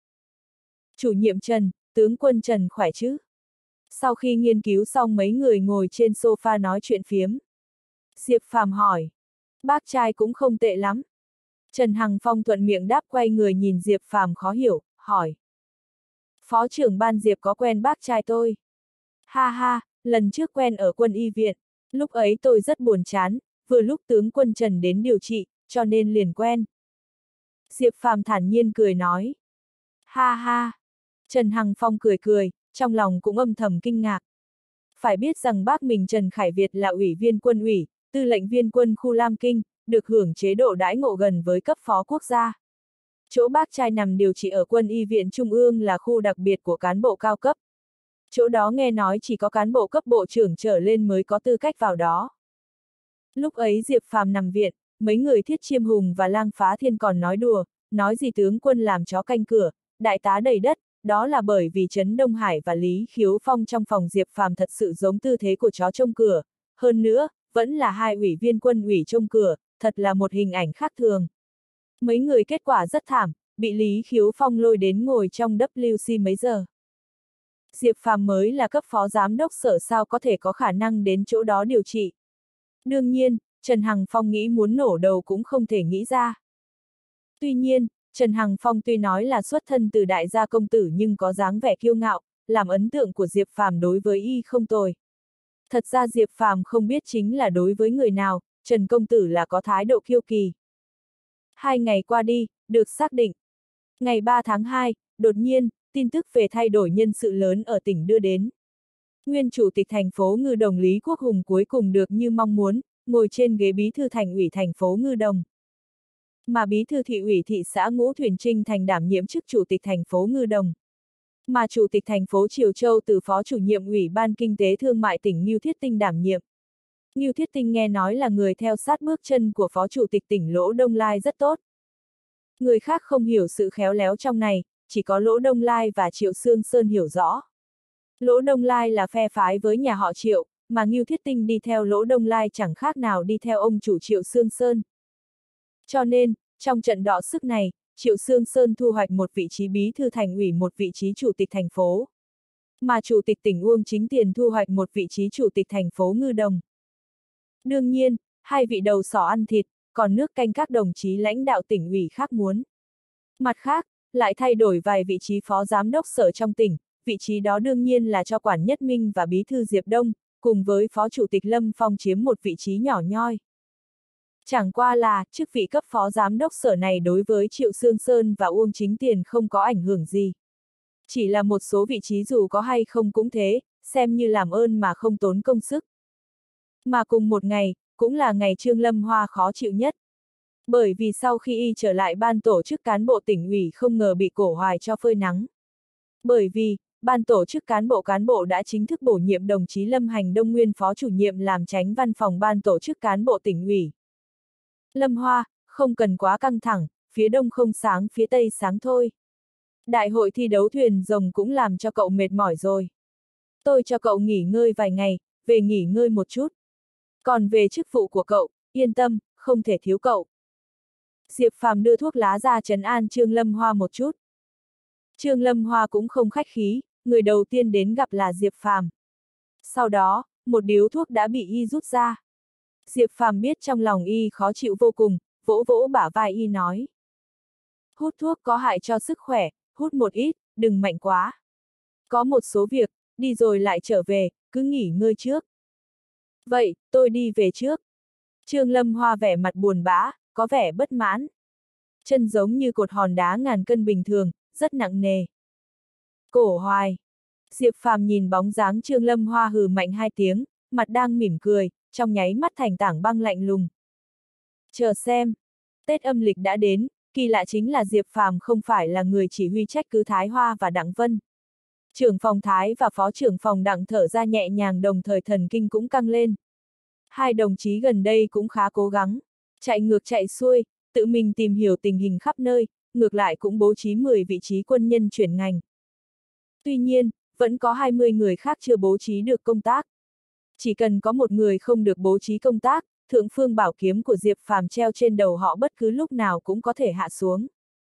Chủ nhiệm Trần, tướng quân Trần khỏe chứ? Sau khi nghiên cứu xong mấy người ngồi trên sofa nói chuyện phiếm. Diệp Phàm hỏi. Bác trai cũng không tệ lắm. Trần Hằng Phong thuận miệng đáp, quay người nhìn Diệp Phàm khó hiểu, hỏi. Phó trưởng Ban Diệp có quen bác trai tôi? Ha ha, lần trước quen ở quân y viện, lúc ấy tôi rất buồn chán, vừa lúc tướng quân Trần đến điều trị, cho nên liền quen. Diệp Phàm thản nhiên cười nói. Ha ha! Trần Hằng Phong cười cười, trong lòng cũng âm thầm kinh ngạc. Phải biết rằng bác mình Trần Khải Việt là ủy viên quân ủy, tư lệnh viên quân khu Lam Kinh, được hưởng chế độ đãi ngộ gần với cấp phó quốc gia. Chỗ bác trai nằm điều trị ở quân y viện Trung ương là khu đặc biệt của cán bộ cao cấp. Chỗ đó nghe nói chỉ có cán bộ cấp bộ trưởng trở lên mới có tư cách vào đó. Lúc ấy Diệp Phàm nằm viện, mấy người Thiết Chiêm Hùng và Lang Phá Thiên còn nói đùa, nói gì tướng quân làm chó canh cửa, đại tá đầy đất, đó là bởi vì Trấn Đông Hải và Lý Khiếu Phong trong phòng Diệp Phàm thật sự giống tư thế của chó trông cửa, hơn nữa, vẫn là hai ủy viên quân ủy trông cửa, thật là một hình ảnh khác thường. Mấy người kết quả rất thảm, bị Lý Khiếu Phong lôi đến ngồi trong WC mấy giờ. Diệp Phàm mới là cấp phó giám đốc sở sao có thể có khả năng đến chỗ đó điều trị. Đương nhiên, Trần Hằng Phong nghĩ muốn nổ đầu cũng không thể nghĩ ra. Tuy nhiên, Trần Hằng Phong tuy nói là xuất thân từ đại gia công tử nhưng có dáng vẻ kiêu ngạo, làm ấn tượng của Diệp Phàm đối với y không tồi. Thật ra Diệp Phàm không biết chính là đối với người nào, Trần công tử là có thái độ kiêu kỳ. 2 ngày qua đi, được xác định. Ngày 3 tháng 2, đột nhiên, tin tức về thay đổi nhân sự lớn ở tỉnh đưa đến. Nguyên chủ tịch thành phố Ngư Đồng Lý Quốc Hùng cuối cùng được như mong muốn, ngồi trên ghế bí thư thành ủy thành phố Ngư Đồng. Mà bí thư thị ủy thị xã Ngũ Thuyền Trinh thành đảm nhiệm chức chủ tịch thành phố Ngư Đồng. Mà chủ tịch thành phố Triều Châu từ phó chủ nhiệm Ủy ban Kinh tế Thương mại tỉnh Ngưu Thiết Tinh đảm nhiệm. Ngưu Thiết Tinh nghe nói là người theo sát bước chân của phó chủ tịch tỉnh Lỗ Đông Lai rất tốt. Người khác không hiểu sự khéo léo trong này, chỉ có Lỗ Đông Lai và Triệu Sương Sơn hiểu rõ. Lỗ Đông Lai là phe phái với nhà họ Triệu, mà Ngưu Thiết Tinh đi theo Lỗ Đông Lai chẳng khác nào đi theo ông chủ Triệu Sương Sơn. Cho nên, trong trận đọ sức này, Triệu Sương Sơn thu hoạch một vị trí bí thư thành ủy, một vị trí chủ tịch thành phố. Mà chủ tịch tỉnh Uông Chính Tiền thu hoạch một vị trí chủ tịch thành phố Ngư Đồng. Đương nhiên, hai vị đầu sỏ ăn thịt, còn nước canh các đồng chí lãnh đạo tỉnh ủy khác muốn. Mặt khác, lại thay đổi vài vị trí phó giám đốc sở trong tỉnh, vị trí đó đương nhiên là cho Quản Nhất Minh và bí thư Diệp Đông, cùng với phó chủ tịch Lâm Phong chiếm một vị trí nhỏ nhoi. Chẳng qua là, chức vị cấp phó giám đốc sở này đối với Triệu Sương Sơn và Uông Chính Tiền không có ảnh hưởng gì. Chỉ là một số vị trí dù có hay không cũng thế, xem như làm ơn mà không tốn công sức. Mà cùng một ngày, cũng là ngày Trương Lâm Hoa khó chịu nhất. Bởi vì sau khi y trở lại ban tổ chức cán bộ tỉnh ủy không ngờ bị Cổ Hoài cho phơi nắng. Bởi vì, ban tổ chức cán bộ đã chính thức bổ nhiệm đồng chí Lâm Hành Đông nguyên phó chủ nhiệm làm chánh văn phòng ban tổ chức cán bộ tỉnh ủy. Lâm Hoa, không cần quá căng thẳng, phía đông không sáng phía tây sáng thôi. Đại hội thi đấu thuyền rồng cũng làm cho cậu mệt mỏi rồi. Tôi cho cậu nghỉ ngơi vài ngày, về nghỉ ngơi một chút. Còn về chức vụ của cậu, yên tâm, không thể thiếu cậu. Diệp Phàm đưa thuốc lá ra trấn an Trương Lâm Hoa một chút. Trương Lâm Hoa cũng không khách khí, người đầu tiên đến gặp là Diệp Phàm. Sau đó, một điếu thuốc đã bị y rút ra. Diệp Phàm biết trong lòng y khó chịu vô cùng, vỗ vỗ bả vai y nói. Hút thuốc có hại cho sức khỏe, hút một ít, đừng mạnh quá. Có một số việc, đi rồi lại trở về, cứ nghỉ ngơi trước. Vậy, tôi đi về trước. Trương Lâm Hoa vẻ mặt buồn bã, có vẻ bất mãn. Chân giống như cột hòn đá ngàn cân bình thường, rất nặng nề. Cổ Hoài. Diệp Phàm nhìn bóng dáng Trương Lâm Hoa hừ mạnh 2 tiếng, mặt đang mỉm cười, trong nháy mắt thành tảng băng lạnh lùng. Chờ xem. Tết âm lịch đã đến, kỳ lạ chính là Diệp Phàm không phải là người chỉ huy trách cứ Thái Hoa và Đặng Vân. Trưởng phòng Thái và phó trưởng phòng Đặng thở ra nhẹ nhàng, đồng thời thần kinh cũng căng lên. Hai đồng chí gần đây cũng khá cố gắng, chạy ngược chạy xuôi, tự mình tìm hiểu tình hình khắp nơi, ngược lại cũng bố trí 10 vị trí quân nhân chuyển ngành. Tuy nhiên, vẫn có 20 người khác chưa bố trí được công tác. Chỉ cần có một người không được bố trí công tác, thượng phương bảo kiếm của Diệp Phàm treo trên đầu họ bất cứ lúc nào cũng có thể hạ xuống.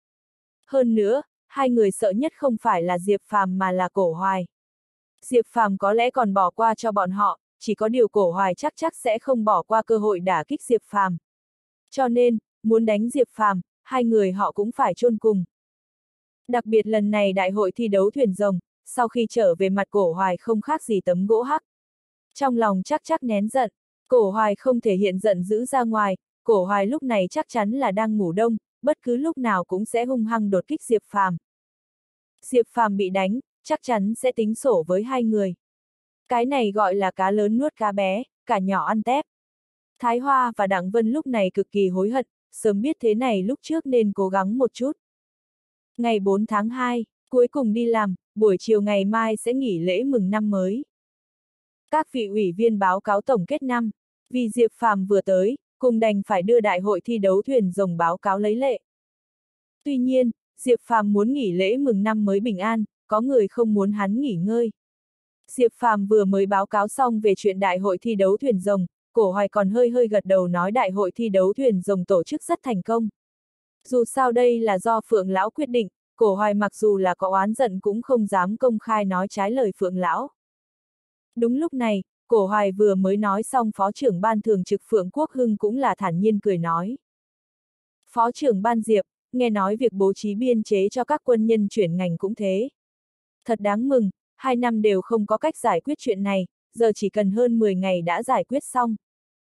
Hơn nữa, hai người sợ nhất không phải là Diệp Phàm mà là Cổ Hoài. Diệp Phàm có lẽ còn bỏ qua cho bọn họ, chỉ có điều Cổ Hoài chắc sẽ không bỏ qua cơ hội đả kích Diệp Phàm. Cho nên, muốn đánh Diệp Phàm, hai người họ cũng phải chôn cùng. Đặc biệt lần này đại hội thi đấu thuyền rồng, sau khi trở về mặt Cổ Hoài không khác gì tấm gỗ hắc. Trong lòng chắc nén giận, Cổ Hoài không thể hiện giận dữ ra ngoài, Cổ Hoài lúc này chắc chắn là đang ngủ đông, bất cứ lúc nào cũng sẽ hung hăng đột kích Diệp Phàm. Diệp Phàm bị đánh, chắc chắn sẽ tính sổ với hai người. Cái này gọi là cá lớn nuốt cá bé, cả nhỏ ăn tép. Thái Hoa và Đặng Vân lúc này cực kỳ hối hận, sớm biết thế này lúc trước nên cố gắng một chút. Ngày 4 tháng 2, cuối cùng đi làm, buổi chiều ngày mai sẽ nghỉ lễ mừng năm mới. Các vị ủy viên báo cáo tổng kết năm, vì Diệp Phàm vừa tới, cùng đành phải đưa đại hội thi đấu thuyền rồng báo cáo lấy lệ. Tuy nhiên, Diệp Phàm muốn nghỉ lễ mừng năm mới bình an, có người không muốn hắn nghỉ ngơi. Diệp Phàm vừa mới báo cáo xong về chuyện đại hội thi đấu thuyền rồng, Cổ Hoài còn hơi hơi gật đầu nói đại hội thi đấu thuyền rồng tổ chức rất thành công. Dù sao đây là do Phượng Lão quyết định, Cổ Hoài mặc dù là có oán giận cũng không dám công khai nói trái lời Phượng Lão. Đúng lúc này, Cổ Hoài vừa mới nói xong Phó trưởng ban thường trực Phượng Quốc Hưng cũng là thản nhiên cười nói. Phó trưởng ban Diệp, nghe nói việc bố trí biên chế cho các quân nhân chuyển ngành cũng thế. Thật đáng mừng, 2 năm đều không có cách giải quyết chuyện này, giờ chỉ cần hơn 10 ngày đã giải quyết xong.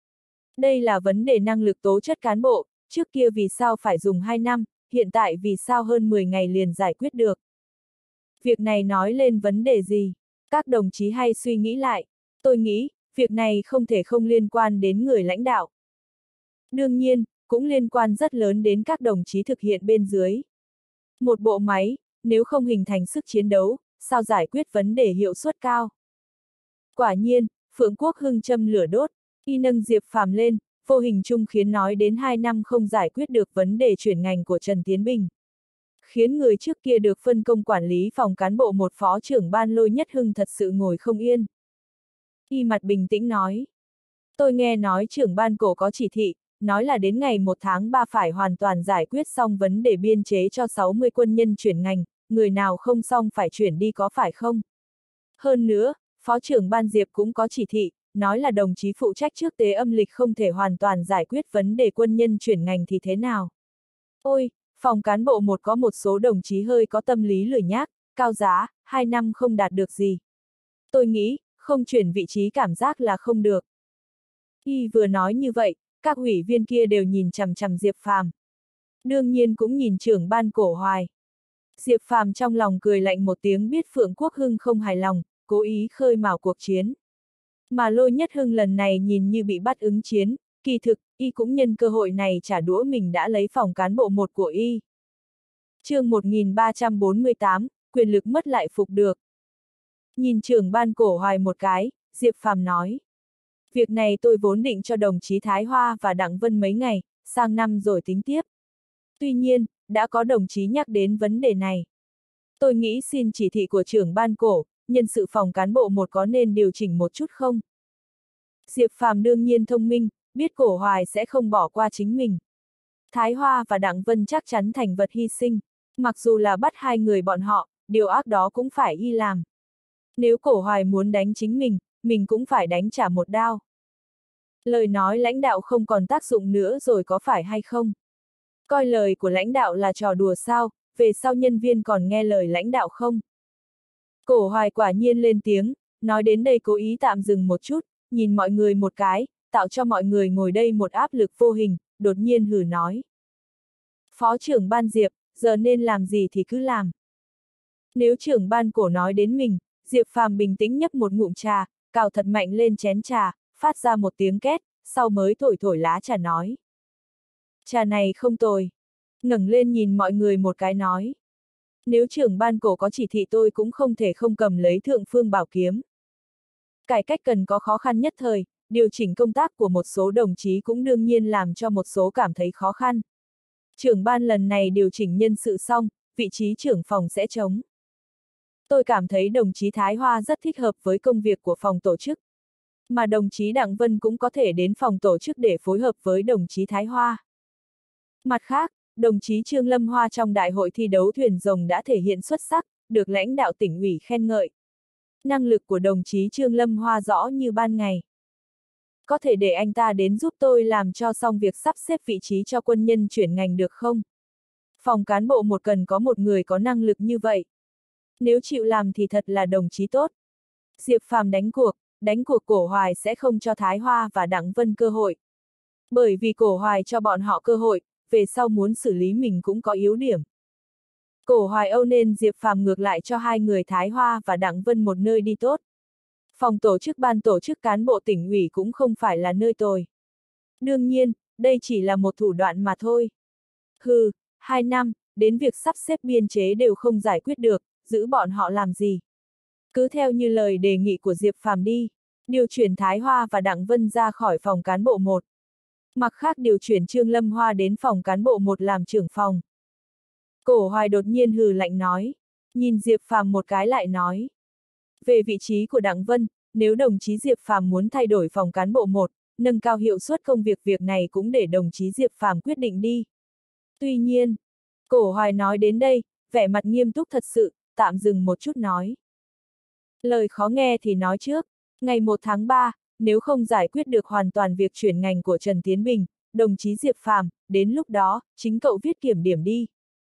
Đây là vấn đề năng lực tố chất cán bộ, trước kia vì sao phải dùng 2 năm, hiện tại vì sao hơn 10 ngày liền giải quyết được. Việc này nói lên vấn đề gì? Các đồng chí hay suy nghĩ lại. Tôi nghĩ, việc này không thể không liên quan đến người lãnh đạo. Đương nhiên, cũng liên quan rất lớn đến các đồng chí thực hiện bên dưới. Một bộ máy, nếu không hình thành sức chiến đấu, sao giải quyết vấn đề hiệu suất cao? Quả nhiên, Phượng Quốc Hưng châm lửa đốt, y nâng Diệp Phàm lên, vô hình chung khiến nói đến 2 năm không giải quyết được vấn đề chuyển ngành của Trần Tiến Bình. Khiến người trước kia được phân công quản lý phòng cán bộ một phó trưởng ban Lôi Nhất Hưng thật sự ngồi không yên. Y mặt bình tĩnh nói. Tôi nghe nói trưởng ban Cổ có chỉ thị, nói là đến ngày 1 tháng 3 phải hoàn toàn giải quyết xong vấn đề biên chế cho 60 quân nhân chuyển ngành, người nào không xong phải chuyển đi có phải không? Hơn nữa, Phó trưởng ban Diệp cũng có chỉ thị, nói là đồng chí phụ trách trước tế âm lịch không thể hoàn toàn giải quyết vấn đề quân nhân chuyển ngành thì thế nào? Ôi, phòng cán bộ một có một số đồng chí hơi có tâm lý lười nhác, cao giá, 2 năm không đạt được gì. Tôi nghĩ, không chuyển vị trí cảm giác là không được. Y vừa nói như vậy, các ủy viên kia đều nhìn chằm chằm Diệp Phàm. Đương nhiên cũng nhìn trưởng ban Cổ Hoài. Diệp Phàm trong lòng cười lạnh một tiếng biết Phượng Quốc Hưng không hài lòng, cố ý khơi mào cuộc chiến. Mà Lôi Nhất Hưng lần này nhìn như bị bắt ứng chiến, kỳ thực, y cũng nhân cơ hội này trả đũa mình đã lấy phòng cán bộ một của y. Chương 1348, quyền lực mất lại phục được. Nhìn trưởng ban Cổ Hoài một cái, Diệp Phàm nói. Việc này tôi vốn định cho đồng chí Thái Hoa và Đặng Vân mấy ngày, sang năm rồi tính tiếp. Tuy nhiên, đã có đồng chí nhắc đến vấn đề này. Tôi nghĩ xin chỉ thị của trưởng ban Cổ, nhân sự phòng cán bộ một có nên điều chỉnh một chút không? Diệp Phàm đương nhiên thông minh, biết Cổ Hoài sẽ không bỏ qua chính mình. Thái Hoa và Đặng Vân chắc chắn thành vật hy sinh, mặc dù là bắt hai người bọn họ, điều ác đó cũng phải y làm. Nếu Cổ Hoài muốn đánh chính mình cũng phải đánh trả một đao. Lời nói lãnh đạo không còn tác dụng nữa rồi có phải hay không? Coi lời của lãnh đạo là trò đùa sao, về sau nhân viên còn nghe lời lãnh đạo không? Cổ Hoài quả nhiên lên tiếng, nói đến đây cố ý tạm dừng một chút, nhìn mọi người một cái, tạo cho mọi người ngồi đây một áp lực vô hình, đột nhiên hử nói. Phó trưởng ban Diệp, giờ nên làm gì thì cứ làm. Nếu trưởng ban Cổ nói đến mình, Diệp Phàm bình tĩnh nhấp một ngụm trà, cào thật mạnh lên chén trà, phát ra một tiếng két, sau mới thổi thổi lá trà nói. Trà này không tồi. Ngẩng lên nhìn mọi người một cái nói. Nếu trưởng ban Cổ có chỉ thị tôi cũng không thể không cầm lấy thượng phương bảo kiếm. Cải cách cần có khó khăn nhất thời, điều chỉnh công tác của một số đồng chí cũng đương nhiên làm cho một số cảm thấy khó khăn. Trưởng ban lần này điều chỉnh nhân sự xong, vị trí trưởng phòng sẽ trống. Tôi cảm thấy đồng chí Thái Hoa rất thích hợp với công việc của phòng tổ chức. Mà đồng chí Đặng Vân cũng có thể đến phòng tổ chức để phối hợp với đồng chí Thái Hoa. Mặt khác, đồng chí Trương Lâm Hoa trong đại hội thi đấu thuyền rồng đã thể hiện xuất sắc, được lãnh đạo tỉnh ủy khen ngợi. Năng lực của đồng chí Trương Lâm Hoa rõ như ban ngày. Có thể để anh ta đến giúp tôi làm cho xong việc sắp xếp vị trí cho quân nhân chuyển ngành được không? Phòng cán bộ một cần có một người có năng lực như vậy. Nếu chịu làm thì thật là đồng chí tốt. Diệp Phàm đánh cuộc Cổ Hoài sẽ không cho Thái Hoa và Đặng Vân cơ hội. Bởi vì Cổ Hoài cho bọn họ cơ hội, về sau muốn xử lý mình cũng có yếu điểm. Cổ Hoài Âu nên Diệp Phàm ngược lại cho hai người Thái Hoa và Đặng Vân một nơi đi tốt. Phòng tổ chức ban tổ chức cán bộ tỉnh ủy cũng không phải là nơi tồi. Đương nhiên, đây chỉ là một thủ đoạn mà thôi. Hừ, 2 năm, đến việc sắp xếp biên chế đều không giải quyết được, giữ bọn họ làm gì? Cứ theo như lời đề nghị của Diệp Phàm đi, điều chuyển Thái Hoa và Đặng Vân ra khỏi phòng cán bộ 1. Mặt khác điều chuyển Trương Lâm Hoa đến phòng cán bộ 1 làm trưởng phòng. Cổ Hoài đột nhiên hừ lạnh nói, nhìn Diệp Phàm một cái lại nói. Về vị trí của Đặng Vân, nếu đồng chí Diệp Phàm muốn thay đổi phòng cán bộ 1, nâng cao hiệu suất công việc này cũng để đồng chí Diệp Phàm quyết định đi. Tuy nhiên, Cổ Hoài nói đến đây, vẻ mặt nghiêm túc thật sự, tạm dừng một chút nói. Lời khó nghe thì nói trước, ngày 1 tháng 3, nếu không giải quyết được hoàn toàn việc chuyển ngành của Trần Tiến Bình, đồng chí Diệp Phàm, đến lúc đó, chính cậu viết kiểm điểm đi.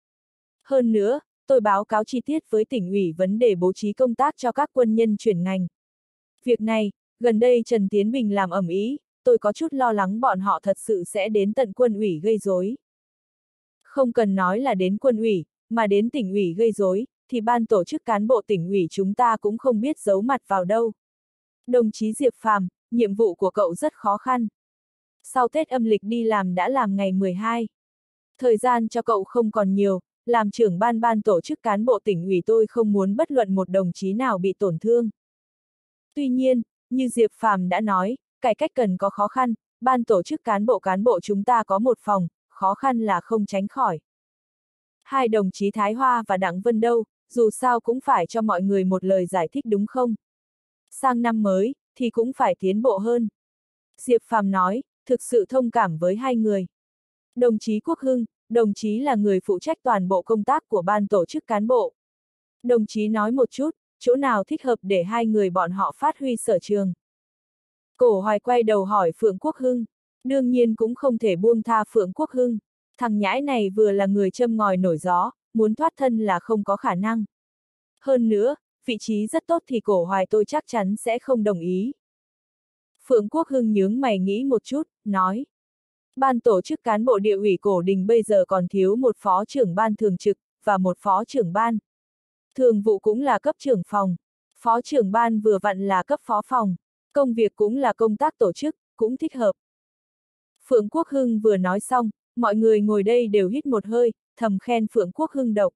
Hơn nữa, tôi báo cáo chi tiết với tỉnh ủy vấn đề bố trí công tác cho các quân nhân chuyển ngành. Việc này, gần đây Trần Tiến Bình làm ầm ĩ, tôi có chút lo lắng bọn họ thật sự sẽ đến tận quân ủy gây rối. Không cần nói là đến quân ủy, mà đến tỉnh ủy gây rối, thì ban tổ chức cán bộ tỉnh ủy chúng ta cũng không biết giấu mặt vào đâu. Đồng chí Diệp Phàm, nhiệm vụ của cậu rất khó khăn. Sau Tết âm lịch đi làm đã làm ngày 12. Thời gian cho cậu không còn nhiều, làm trưởng ban tổ chức cán bộ tỉnh ủy tôi không muốn bất luận một đồng chí nào bị tổn thương. Tuy nhiên, như Diệp Phàm đã nói, cải cách cần có khó khăn, ban tổ chức cán bộ chúng ta có một phòng, khó khăn là không tránh khỏi. Hai đồng chí Thái Hoa và Đặng Vân đâu, dù sao cũng phải cho mọi người một lời giải thích đúng không? Sang năm mới, thì cũng phải tiến bộ hơn. Diệp Phàm nói, thực sự thông cảm với hai người. Đồng chí Quốc Hưng, đồng chí là người phụ trách toàn bộ công tác của ban tổ chức cán bộ. Đồng chí nói một chút, chỗ nào thích hợp để hai người bọn họ phát huy sở trường. Cổ Hoài quay đầu hỏi Phượng Quốc Hưng, đương nhiên cũng không thể buông tha Phượng Quốc Hưng. Thằng nhãi này vừa là người châm ngòi nổi gió, muốn thoát thân là không có khả năng. Hơn nữa, vị trí rất tốt thì Cổ Hoài tôi chắc chắn sẽ không đồng ý. Phượng Quốc Hưng nhướng mày nghĩ một chút, nói. Ban tổ chức cán bộ địa ủy Cổ Đình bây giờ còn thiếu một phó trưởng ban thường trực, và một phó trưởng ban. Thường vụ cũng là cấp trưởng phòng. Phó trưởng ban vừa vặn là cấp phó phòng. Công việc cũng là công tác tổ chức, cũng thích hợp. Phượng Quốc Hưng vừa nói xong, mọi người ngồi đây đều hít một hơi, thầm khen Phượng Quốc Hưng độc.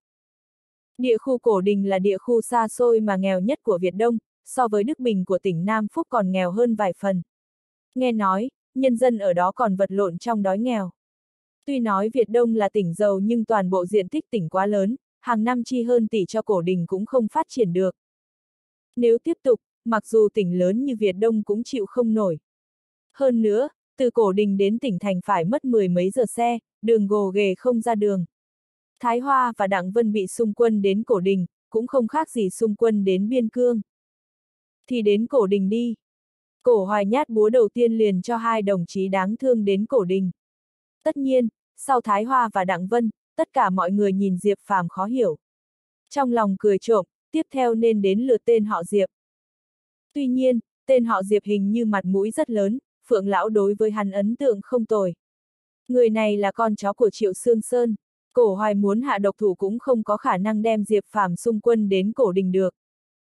Địa khu Cổ Đình là địa khu xa xôi mà nghèo nhất của Việt Đông, so với Đức Bình của tỉnh Nam Phúc còn nghèo hơn vài phần. Nghe nói, nhân dân ở đó còn vật lộn trong đói nghèo. Tuy nói Việt Đông là tỉnh giàu nhưng toàn bộ diện tích tỉnh quá lớn, hàng năm chi hơn tỷ cho Cổ Đình cũng không phát triển được. Nếu tiếp tục, mặc dù tỉnh lớn như Việt Đông cũng chịu không nổi. Hơn nữa, từ Cổ Đình đến tỉnh thành phải mất 10 mấy giờ xe, đường gồ ghề không ra đường. Thái Hoa và Đặng Vân bị xung quân đến Cổ Đình, cũng không khác gì xung quân đến Biên Cương. Thì đến Cổ Đình đi. Cổ Hoài nhát búa đầu tiên liền cho hai đồng chí đáng thương đến Cổ Đình. Tất nhiên, sau Thái Hoa và Đặng Vân, tất cả mọi người nhìn Diệp Phàm khó hiểu. Trong lòng cười trộm, tiếp theo nên đến lượt tên họ Diệp. Tuy nhiên, tên họ Diệp hình như mặt mũi rất lớn, Phượng lão đối với hắn ấn tượng không tồi. Người này là con cháu của Triệu Sương Sơn, Cổ Hoài muốn hạ độc thủ cũng không có khả năng đem Diệp Phàm xung quân đến Cổ Đình được.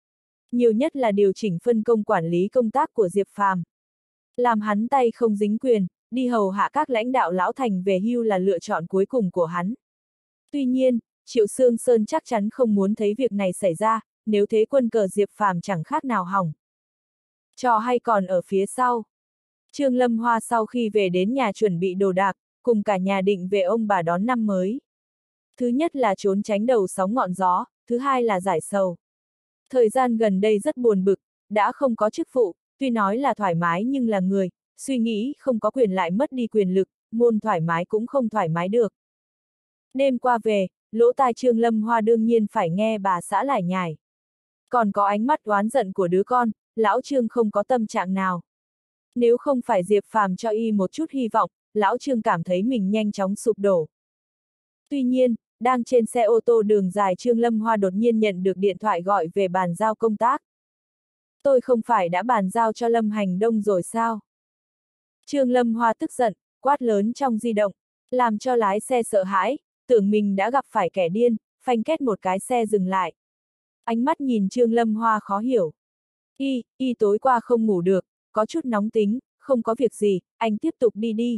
Nhiều nhất là điều chỉnh phân công quản lý công tác của Diệp Phàm. Làm hắn tay không dính quyền, đi hầu hạ các lãnh đạo lão thành về hưu là lựa chọn cuối cùng của hắn. Tuy nhiên, Triệu Sương Sơn chắc chắn không muốn thấy việc này xảy ra, nếu thế quân cờ Diệp Phàm chẳng khác nào hỏng. Trò hay còn ở phía sau. Trương Lâm Hoa sau khi về đến nhà chuẩn bị đồ đạc, cùng cả nhà định về ông bà đón năm mới. Thứ nhất là trốn tránh đầu sóng ngọn gió, thứ hai là giải sầu. Thời gian gần đây rất buồn bực, đã không có chức vụ, tuy nói là thoải mái nhưng là người, suy nghĩ không có quyền lại mất đi quyền lực, muốn thoải mái cũng không thoải mái được. Đêm qua về, lỗ tai Trương Lâm Hoa đương nhiên phải nghe bà xã lải nhải. Còn có ánh mắt oán giận của đứa con, lão Trương không có tâm trạng nào. Nếu không phải Diệp Phàm cho y một chút hy vọng, lão Trương cảm thấy mình nhanh chóng sụp đổ. Tuy nhiên, đang trên xe ô tô đường dài Trương Lâm Hoa đột nhiên nhận được điện thoại gọi về bàn giao công tác. Tôi không phải đã bàn giao cho Lâm Hành Đông rồi sao? Trương Lâm Hoa tức giận, quát lớn trong di động. làm cho lái xe sợ hãi, tưởng mình đã gặp phải kẻ điên, phanh két một cái xe dừng lại. Ánh mắt nhìn Trương Lâm Hoa khó hiểu. Y tối qua không ngủ được, có chút nóng tính, không có việc gì, anh tiếp tục đi đi.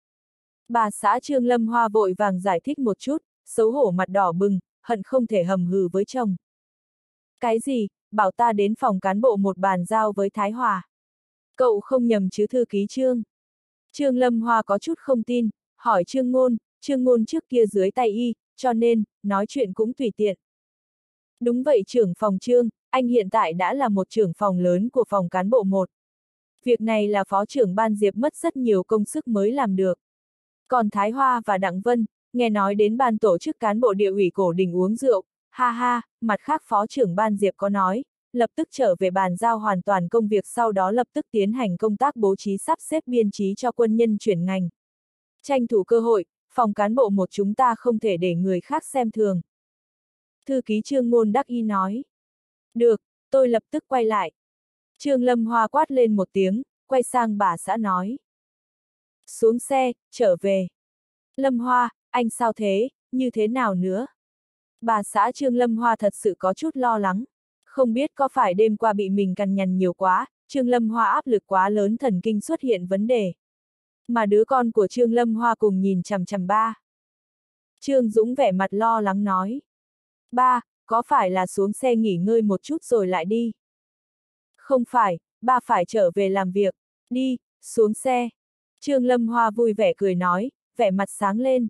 Bà xã Trương Lâm Hoa vội vàng giải thích một chút, xấu hổ mặt đỏ bừng, hận không thể hầm hừ với chồng. Cái gì, bảo ta đến phòng cán bộ một bàn giao với Thái Hòa. Cậu không nhầm chứ thư ký Trương. Trương Lâm Hoa có chút không tin, hỏi Trương Ngôn trước kia dưới tay y, cho nên, nói chuyện cũng tùy tiện. Đúng vậy trưởng phòng Trương, anh hiện tại đã là một trưởng phòng lớn của phòng cán bộ 1. Việc này là phó trưởng ban Diệp mất rất nhiều công sức mới làm được. Còn Thái Hoa và Đặng Vân, nghe nói đến ban tổ chức cán bộ địa ủy cổ đình uống rượu, ha ha, mặt khác phó trưởng ban Diệp có nói, lập tức trở về bàn giao hoàn toàn công việc sau đó lập tức tiến hành công tác bố trí sắp xếp biên chế cho quân nhân chuyển ngành. Tranh thủ cơ hội, phòng cán bộ 1 chúng ta không thể để người khác xem thường. Thư ký Trương Ngôn đắc ý nói. Được, tôi lập tức quay lại. Trương Lâm Hoa quát lên một tiếng, quay sang bà xã nói. Xuống xe, trở về. Lâm Hoa, anh sao thế, như thế nào nữa? Bà xã Trương Lâm Hoa thật sự có chút lo lắng. Không biết có phải đêm qua bị mình cằn nhằn nhiều quá, Trương Lâm Hoa áp lực quá lớn thần kinh xuất hiện vấn đề. Mà đứa con của Trương Lâm Hoa cùng nhìn chằm chằm ba. Trương Dũng vẻ mặt lo lắng nói. Ba, có phải là xuống xe nghỉ ngơi một chút rồi lại đi? Không phải, ba phải trở về làm việc. Đi, xuống xe. Trương Lâm Hoa vui vẻ cười nói, vẻ mặt sáng lên.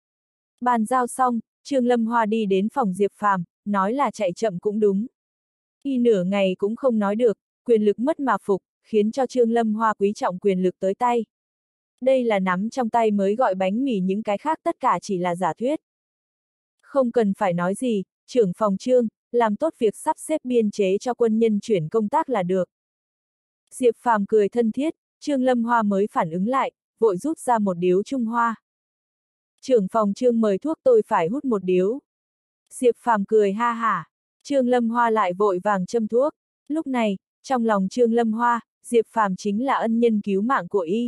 Bàn giao xong, Trương Lâm Hoa đi đến phòng Diệp Phàm, nói là chạy chậm cũng đúng. Y nửa ngày cũng không nói được, quyền lực mất mà phục, khiến cho Trương Lâm Hoa quý trọng quyền lực tới tay. Đây là nắm trong tay mới gọi bánh mì, những cái khác tất cả chỉ là giả thuyết. Không cần phải nói gì, trưởng phòng Trương, làm tốt việc sắp xếp biên chế cho quân nhân chuyển công tác là được. Diệp Phàm cười thân thiết, Trương Lâm Hoa mới phản ứng lại, vội rút ra một điếu Trung Hoa. Trưởng phòng Trương mời thuốc, tôi phải hút một điếu. Diệp Phàm cười ha hả, Trương Lâm Hoa lại vội vàng châm thuốc. Lúc này, trong lòng Trương Lâm Hoa, Diệp Phàm chính là ân nhân cứu mạng của y.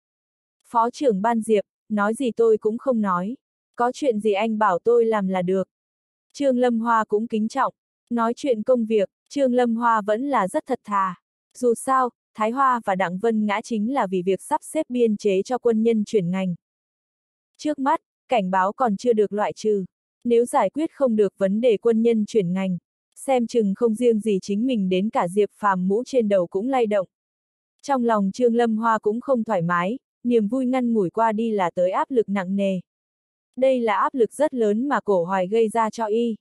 Phó trưởng ban Diệp, nói gì tôi cũng không nói. Có chuyện gì anh bảo tôi làm là được. Trương Lâm Hoa cũng kính trọng. Nói chuyện công việc, Trương Lâm Hoa vẫn là rất thật thà. Dù sao, Thái Hoa và Đặng Vân ngã chính là vì việc sắp xếp biên chế cho quân nhân chuyển ngành. Trước mắt, cảnh báo còn chưa được loại trừ. Nếu giải quyết không được vấn đề quân nhân chuyển ngành, xem chừng không riêng gì chính mình đến cả Diệp Phàm mũ trên đầu cũng lay động. Trong lòng Trương Lâm Hoa cũng không thoải mái, niềm vui ngăn ngủi qua đi là tới áp lực nặng nề. Đây là áp lực rất lớn mà Cổ Hoài gây ra cho y.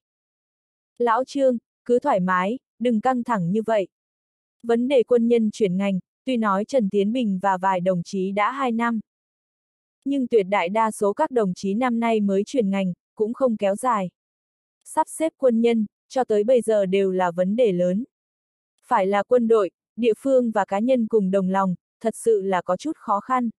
Lão Trương, cứ thoải mái, đừng căng thẳng như vậy. Vấn đề quân nhân chuyển ngành, tuy nói Trần Tiến Bình và vài đồng chí đã 2 năm. Nhưng tuyệt đại đa số các đồng chí năm nay mới chuyển ngành, cũng không kéo dài. Sắp xếp quân nhân, cho tới bây giờ đều là vấn đề lớn. Phải là quân đội, địa phương và cá nhân cùng đồng lòng, thật sự là có chút khó khăn.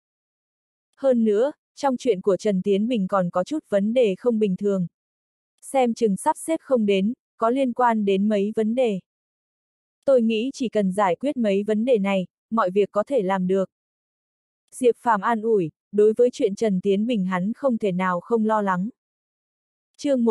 Hơn nữa, trong chuyện của Trần Tiến Bình còn có chút vấn đề không bình thường. Xem chừng sắp xếp không đến, có liên quan đến mấy vấn đề. Tôi nghĩ chỉ cần giải quyết mấy vấn đề này, mọi việc có thể làm được. Diệp Phàm an ủi, đối với chuyện Trần Tiến Bình hắn không thể nào không lo lắng. Chương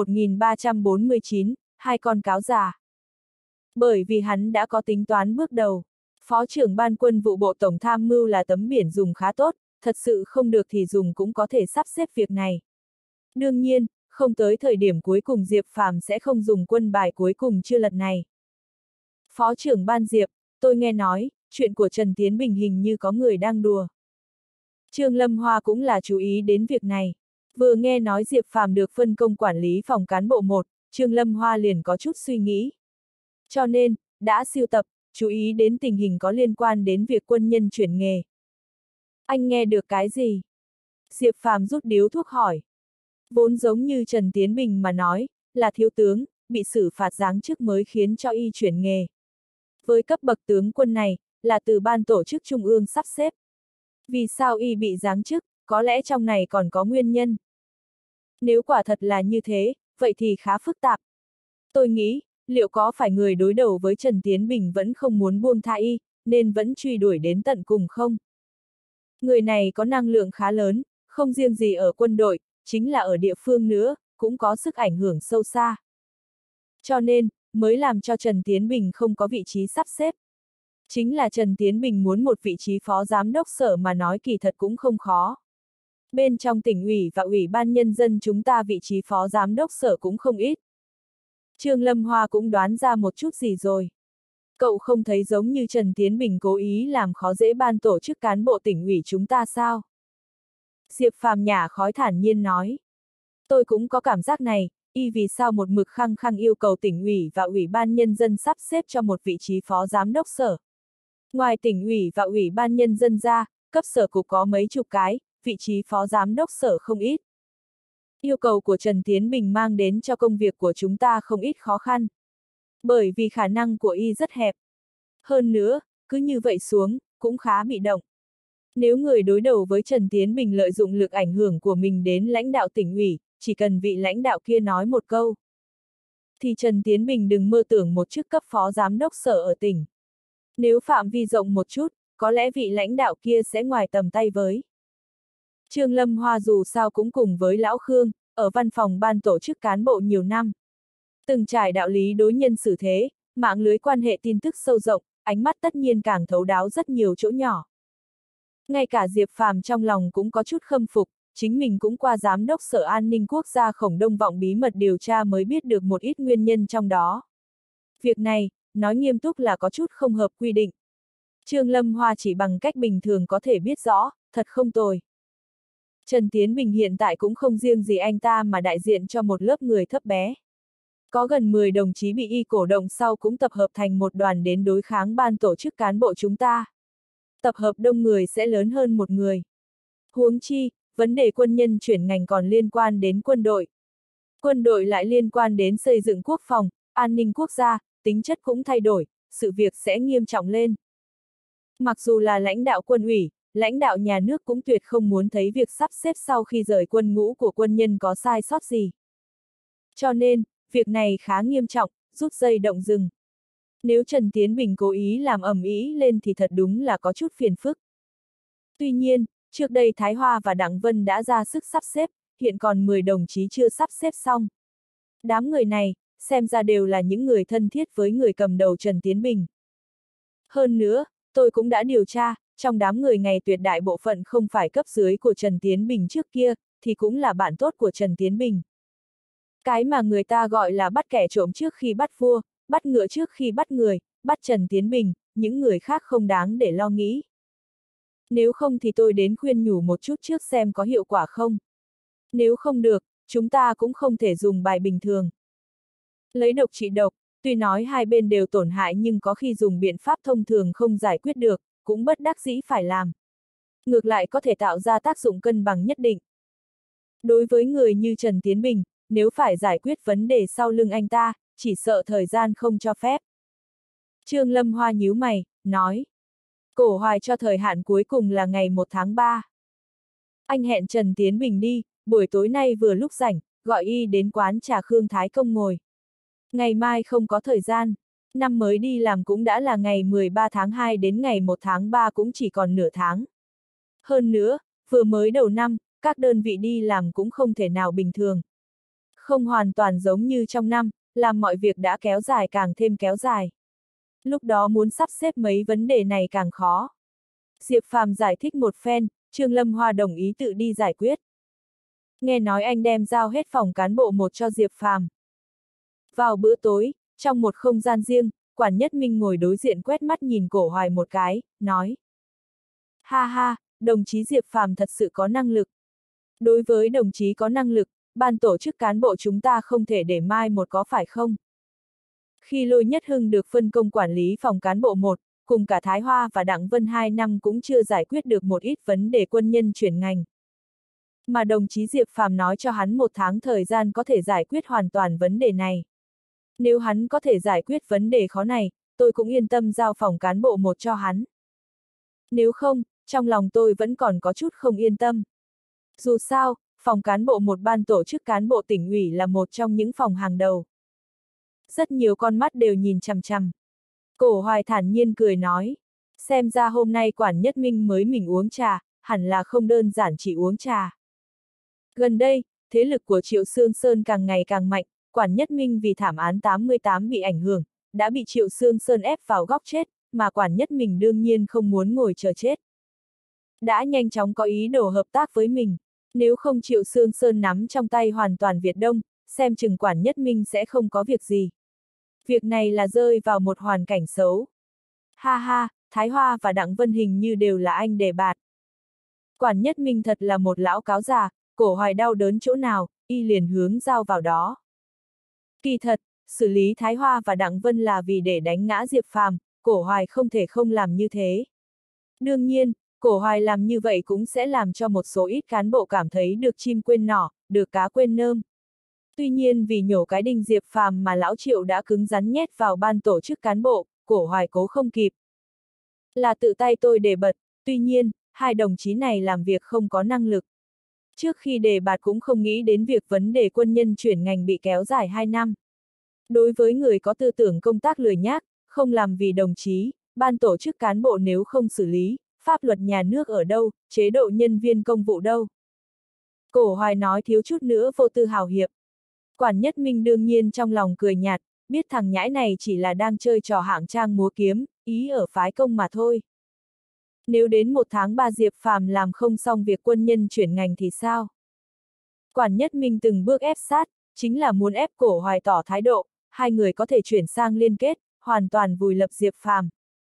1349, hai con cáo già. Bởi vì hắn đã có tính toán bước đầu. Phó trưởng ban quân vụ bộ tổng tham mưu là tấm biển dùng khá tốt, thật sự không được thì dùng cũng có thể sắp xếp việc này. Đương nhiên, không tới thời điểm cuối cùng Diệp Phàm sẽ không dùng quân bài cuối cùng chưa lật này. Phó trưởng ban Diệp, tôi nghe nói, chuyện của Trần Tiến Bình hình như có người đang đùa. Trương Lâm Hoa cũng là chú ý đến việc này. Vừa nghe nói Diệp Phàm được phân công quản lý phòng cán bộ 1, Trương Lâm Hoa liền có chút suy nghĩ. Cho nên, đã sưu tập, chú ý đến tình hình có liên quan đến việc quân nhân chuyển nghề. Anh nghe được cái gì? Diệp Phàm rút điếu thuốc hỏi. Vốn giống như Trần Tiến Bình mà nói, là thiếu tướng, bị xử phạt giáng chức mới khiến cho y chuyển nghề. Với cấp bậc tướng quân này, là từ ban tổ chức trung ương sắp xếp. Vì sao y bị giáng chức, có lẽ trong này còn có nguyên nhân. Nếu quả thật là như thế, vậy thì khá phức tạp. Tôi nghĩ, liệu có phải người đối đầu với Trần Tiến Bình vẫn không muốn buông tha y, nên vẫn truy đuổi đến tận cùng không? Người này có năng lượng khá lớn, Không riêng gì ở quân đội, chính là ở địa phương nữa, cũng có sức ảnh hưởng sâu xa. Cho nên, mới làm cho Trần Tiến Bình không có vị trí sắp xếp. Chính là Trần Tiến Bình muốn một vị trí phó giám đốc sở mà nói kỳ thật cũng không khó. Bên trong tỉnh ủy và ủy ban nhân dân chúng ta vị trí phó giám đốc sở cũng không ít. Trương Lâm Hoa cũng đoán ra một chút gì rồi. Cậu không thấy giống như Trần Tiến Bình cố ý làm khó dễ ban tổ chức cán bộ tỉnh ủy chúng ta sao? Diệp Phàm nhả khói thản nhiên nói. Tôi cũng có cảm giác này, vì sao một mực khăng khăng yêu cầu tỉnh ủy và ủy ban nhân dân sắp xếp cho một vị trí phó giám đốc sở. Ngoài tỉnh ủy và ủy ban nhân dân ra, cấp sở cục có mấy chục cái, vị trí phó giám đốc sở không ít. Yêu cầu của Trần Tiến Bình mang đến cho công việc của chúng ta không ít khó khăn. Bởi vì khả năng của y rất hẹp. Hơn nữa, cứ như vậy xuống, cũng khá bị động. Nếu người đối đầu với Trần Tiến Bình lợi dụng lực ảnh hưởng của mình đến lãnh đạo tỉnh ủy, chỉ cần vị lãnh đạo kia nói một câu, thì Trần Tiến Bình đừng mơ tưởng một chức cấp phó giám đốc sở ở tỉnh. Nếu phạm vi rộng một chút, có lẽ vị lãnh đạo kia sẽ ngoài tầm tay với. Trương Lâm Hoa dù sao cũng cùng với Lão Khương, ở văn phòng ban tổ chức cán bộ nhiều năm. Từng trải đạo lý đối nhân xử thế, mạng lưới quan hệ tin tức sâu rộng, ánh mắt tất nhiên càng thấu đáo rất nhiều chỗ nhỏ. Ngay cả Diệp Phàm trong lòng cũng có chút khâm phục, chính mình cũng qua giám đốc Sở An ninh Quốc gia Khổng Đông Vọng bí mật điều tra mới biết được một ít nguyên nhân trong đó. Việc này, nói nghiêm túc là có chút không hợp quy định. Trương Lâm Hoa chỉ bằng cách bình thường có thể biết rõ, thật không tồi. Trần Tiến Bình hiện tại cũng không riêng gì anh ta mà đại diện cho một lớp người thấp bé. Có gần 10 đồng chí bị y cổ động sau cũng tập hợp thành một đoàn đến đối kháng ban tổ chức cán bộ chúng ta. Tập hợp đông người sẽ lớn hơn một người. Huống chi, vấn đề quân nhân chuyển ngành còn liên quan đến quân đội. Quân đội lại liên quan đến xây dựng quốc phòng, an ninh quốc gia, tính chất cũng thay đổi, sự việc sẽ nghiêm trọng lên. Mặc dù là lãnh đạo quân ủy, lãnh đạo nhà nước cũng tuyệt không muốn thấy việc sắp xếp sau khi rời quân ngũ của quân nhân có sai sót gì. Cho nên, việc này khá nghiêm trọng, rút dây động rừng. Nếu Trần Tiến Bình cố ý làm ầm ĩ lên thì thật đúng là có chút phiền phức. Tuy nhiên, trước đây Thái Hoa và Đặng Vân đã ra sức sắp xếp, hiện còn 10 đồng chí chưa sắp xếp xong. Đám người này, xem ra đều là những người thân thiết với người cầm đầu Trần Tiến Bình. Hơn nữa, tôi cũng đã điều tra, trong đám người ngày tuyệt đại bộ phận không phải cấp dưới của Trần Tiến Bình trước kia, thì cũng là bạn tốt của Trần Tiến Bình. Cái mà người ta gọi là bắt kẻ trộm trước khi bắt vua, bắt ngựa trước khi bắt người, bắt Trần Tiến Bình, những người khác không đáng để lo nghĩ. Nếu không thì tôi đến khuyên nhủ một chút trước xem có hiệu quả không. Nếu không được, chúng ta cũng không thể dùng bài bình thường. Lấy độc trị độc, tuy nói hai bên đều tổn hại nhưng có khi dùng biện pháp thông thường không giải quyết được, cũng bất đắc dĩ phải làm. Ngược lại có thể tạo ra tác dụng cân bằng nhất định. Đối với người như Trần Tiến Bình, nếu phải giải quyết vấn đề sau lưng anh ta, chỉ sợ thời gian không cho phép. Trương Lâm Hoa nhíu mày, nói. Cổ hoài cho thời hạn cuối cùng là ngày 1 tháng 3. Anh hẹn Trần Tiến Bình đi, buổi tối nay vừa lúc rảnh, gọi y đến quán trà Khương Thái Công ngồi. Ngày mai không có thời gian, năm mới đi làm cũng đã là ngày 13 tháng 2 đến ngày 1 tháng 3 cũng chỉ còn nửa tháng. Hơn nữa, vừa mới đầu năm, các đơn vị đi làm cũng không thể nào bình thường. Không hoàn toàn giống như trong năm, làm mọi việc đã kéo dài càng thêm kéo dài. Lúc đó muốn sắp xếp mấy vấn đề này càng khó. Diệp Phàm giải thích một phen, Trương Lâm Hoa đồng ý tự đi giải quyết. Nghe nói anh đem giao hết phòng cán bộ một cho Diệp Phàm. Vào bữa tối, trong một không gian riêng, Quản Nhất Minh ngồi đối diện quét mắt nhìn Cổ Hoài một cái, nói. Ha ha, đồng chí Diệp Phàm thật sự có năng lực. Đối với đồng chí có năng lực, ban tổ chức cán bộ chúng ta không thể để mai một có phải không? Khi Lôi Nhất Hưng được phân công quản lý phòng cán bộ 1, cùng cả Thái Hoa và Đặng Vân 2 năm cũng chưa giải quyết được một ít vấn đề quân nhân chuyển ngành. Mà đồng chí Diệp Phàm nói cho hắn 1 tháng thời gian có thể giải quyết hoàn toàn vấn đề này. Nếu hắn có thể giải quyết vấn đề khó này, tôi cũng yên tâm giao phòng cán bộ 1 cho hắn. Nếu không, trong lòng tôi vẫn còn có chút không yên tâm. Dù sao, phòng cán bộ 1 ban tổ chức cán bộ tỉnh ủy là một trong những phòng hàng đầu. Rất nhiều con mắt đều nhìn chằm chằm. Cổ Hoài thản nhiên cười nói, xem ra hôm nay Quản Nhất Minh mới mình uống trà, hẳn là không đơn giản chỉ uống trà. Gần đây, thế lực của Triệu Sương Sơn càng ngày càng mạnh, Quản Nhất Minh vì thảm án 88 bị ảnh hưởng, đã bị Triệu Sương Sơn ép vào góc chết, mà Quản Nhất Minh đương nhiên không muốn ngồi chờ chết. Đã nhanh chóng có ý đồ hợp tác với mình, nếu không Triệu Sương Sơn nắm trong tay hoàn toàn Việt Đông, xem chừng Quản Nhất Minh sẽ không có việc gì. Việc này là rơi vào một hoàn cảnh xấu. Ha ha, Thái Hoa và Đặng Vân hình như đều là anh đề bạt. Quản Nhất Minh thật là một lão cáo già, Cổ Hoài đau đớn chỗ nào, y liền hướng dao vào đó. Kỳ thật, xử lý Thái Hoa và Đặng Vân là vì để đánh ngã Diệp Phàm, Cổ Hoài không thể không làm như thế. Đương nhiên, Cổ Hoài làm như vậy cũng sẽ làm cho một số ít cán bộ cảm thấy được chim quên nỏ, được cá quên nơm. Tuy nhiên vì nhổ cái đinh Diệp Phàm mà lão Triệu đã cứng rắn nhét vào ban tổ chức cán bộ, Cổ Hoài cố không kịp. Là tự tay tôi đề bạt, tuy nhiên, hai đồng chí này làm việc không có năng lực. Trước khi đề bạt cũng không nghĩ đến việc vấn đề quân nhân chuyển ngành bị kéo dài 2 năm. Đối với người có tư tưởng công tác lười nhác, không làm vì đồng chí, ban tổ chức cán bộ nếu không xử lý, pháp luật nhà nước ở đâu, chế độ nhân viên công vụ đâu. Cổ Hoài nói thiếu chút nữa vô tư hào hiệp. Quản Nhất Minh đương nhiên trong lòng cười nhạt, biết thằng nhãi này chỉ là đang chơi trò hạng trang múa kiếm, ý ở phái công mà thôi. Nếu đến 1 tháng 3 Diệp Phàm làm không xong việc quân nhân chuyển ngành thì sao? Quản Nhất Minh từng bước ép sát, chính là muốn ép Cổ Hoài tỏ thái độ, hai người có thể chuyển sang liên kết, hoàn toàn vùi lập Diệp Phàm.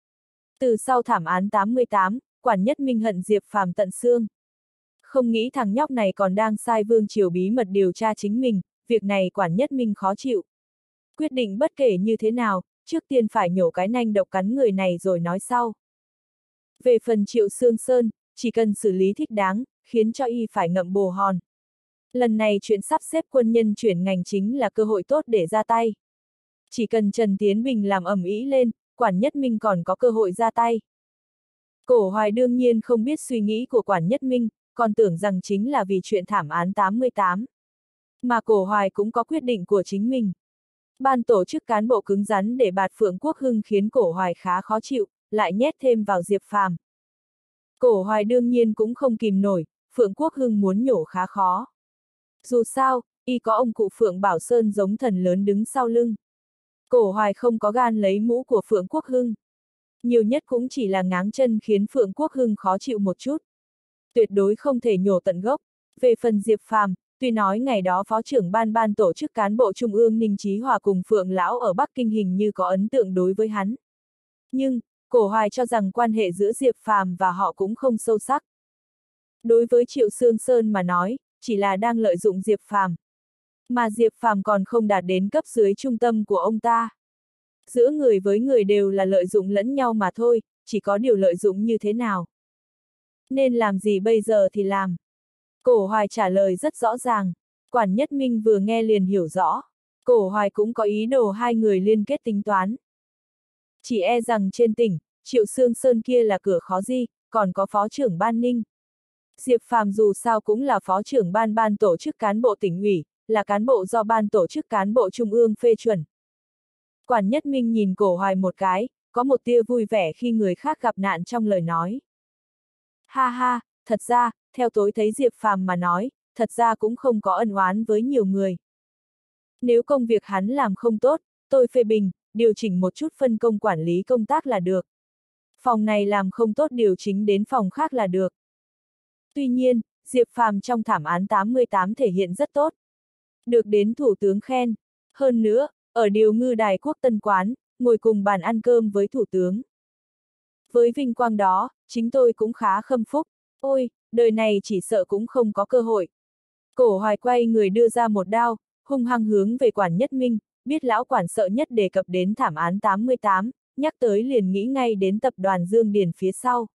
Từ sau thảm án 88, Quản Nhất Minh hận Diệp Phàm tận xương. Không nghĩ thằng nhóc này còn đang sai Vương Triều bí mật điều tra chính mình, việc này Quản Nhất Minh khó chịu. Quyết định bất kể như thế nào, trước tiên phải nhổ cái nanh độc cắn người này rồi nói sau. Về phần Triệu Sương Sơn, chỉ cần xử lý thích đáng, khiến cho y phải ngậm bồ hòn. Lần này chuyện sắp xếp quân nhân chuyển ngành chính là cơ hội tốt để ra tay. Chỉ cần Trần Tiến Bình làm ầm ĩ lên, Quản Nhất Minh còn có cơ hội ra tay. Cổ Hoài đương nhiên không biết suy nghĩ của Quản Nhất Minh, còn tưởng rằng chính là vì chuyện thảm án 88. Mà Cổ Hoài cũng có quyết định của chính mình. Ban tổ chức cán bộ cứng rắn để bạt Phượng Quốc Hưng khiến Cổ Hoài khá khó chịu, lại nhét thêm vào Diệp Phàm. Cổ Hoài đương nhiên cũng không kìm nổi, Phượng Quốc Hưng muốn nhổ khá khó. Dù sao, y có ông cụ Phượng Bảo Sơn giống thần lớn đứng sau lưng. Cổ Hoài không có gan lấy mũ của Phượng Quốc Hưng. Nhiều nhất cũng chỉ là ngáng chân khiến Phượng Quốc Hưng khó chịu một chút. Tuyệt đối không thể nhổ tận gốc. Về phần Diệp Phàm, tuy nói ngày đó Phó trưởng ban tổ chức cán bộ Trung ương Ninh Chí Hòa cùng Phượng Lão ở Bắc Kinh hình như có ấn tượng đối với hắn. Nhưng, Cổ Hoài cho rằng quan hệ giữa Diệp Phàm và họ cũng không sâu sắc. Đối với Triệu Sương Sơn mà nói, chỉ là đang lợi dụng Diệp Phàm. Mà Diệp Phàm còn không đạt đến cấp dưới trung tâm của ông ta. Giữa người với người đều là lợi dụng lẫn nhau mà thôi, chỉ có điều lợi dụng như thế nào. Nên làm gì bây giờ thì làm. Cổ Hoài trả lời rất rõ ràng. Quản Nhất Minh vừa nghe liền hiểu rõ. Cổ Hoài cũng có ý đồ hai người liên kết tính toán. Chỉ e rằng trên tỉnh, Triệu Sương Sơn kia là cửa khó di, còn có Phó trưởng ban Ninh. Diệp Phàm dù sao cũng là Phó trưởng ban tổ chức cán bộ tỉnh ủy, là cán bộ do ban tổ chức cán bộ Trung ương phê chuẩn. Quản Nhất Minh nhìn Cổ Hoài một cái, có một tia vui vẻ khi người khác gặp nạn trong lời nói. Ha ha, thật ra, theo tôi thấy Diệp Phàm mà nói, thật ra cũng không có ân oán với nhiều người. Nếu công việc hắn làm không tốt, tôi phê bình, điều chỉnh một chút phân công quản lý công tác là được. Phòng này làm không tốt điều chỉnh đến phòng khác là được. Tuy nhiên, Diệp Phàm trong thảm án 88 thể hiện rất tốt. Được đến Thủ tướng khen. Hơn nữa, ở Điều Ngư Đài Quốc Tân Quán, ngồi cùng bàn ăn cơm với Thủ tướng. Với vinh quang đó, chính tôi cũng khá khâm phúc. Ôi, đời này chỉ sợ cũng không có cơ hội. Cổ Hoài quay người đưa ra một đao, hung hăng hướng về Quản Nhất Minh, biết lão quản sợ nhất đề cập đến thảm án 88, nhắc tới liền nghĩ ngay đến tập đoàn Dương Điền phía sau.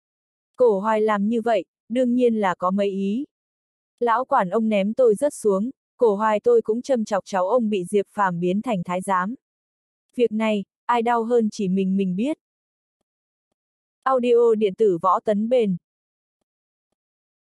Cổ Hoài làm như vậy, đương nhiên là có mấy ý. Lão quản ông ném tôi rớt xuống, Cổ Hoài tôi cũng châm chọc cháu ông bị Diệp Phàm biến thành thái giám. Việc này, ai đau hơn chỉ mình biết. Audio điện tử Võ Tấn Bền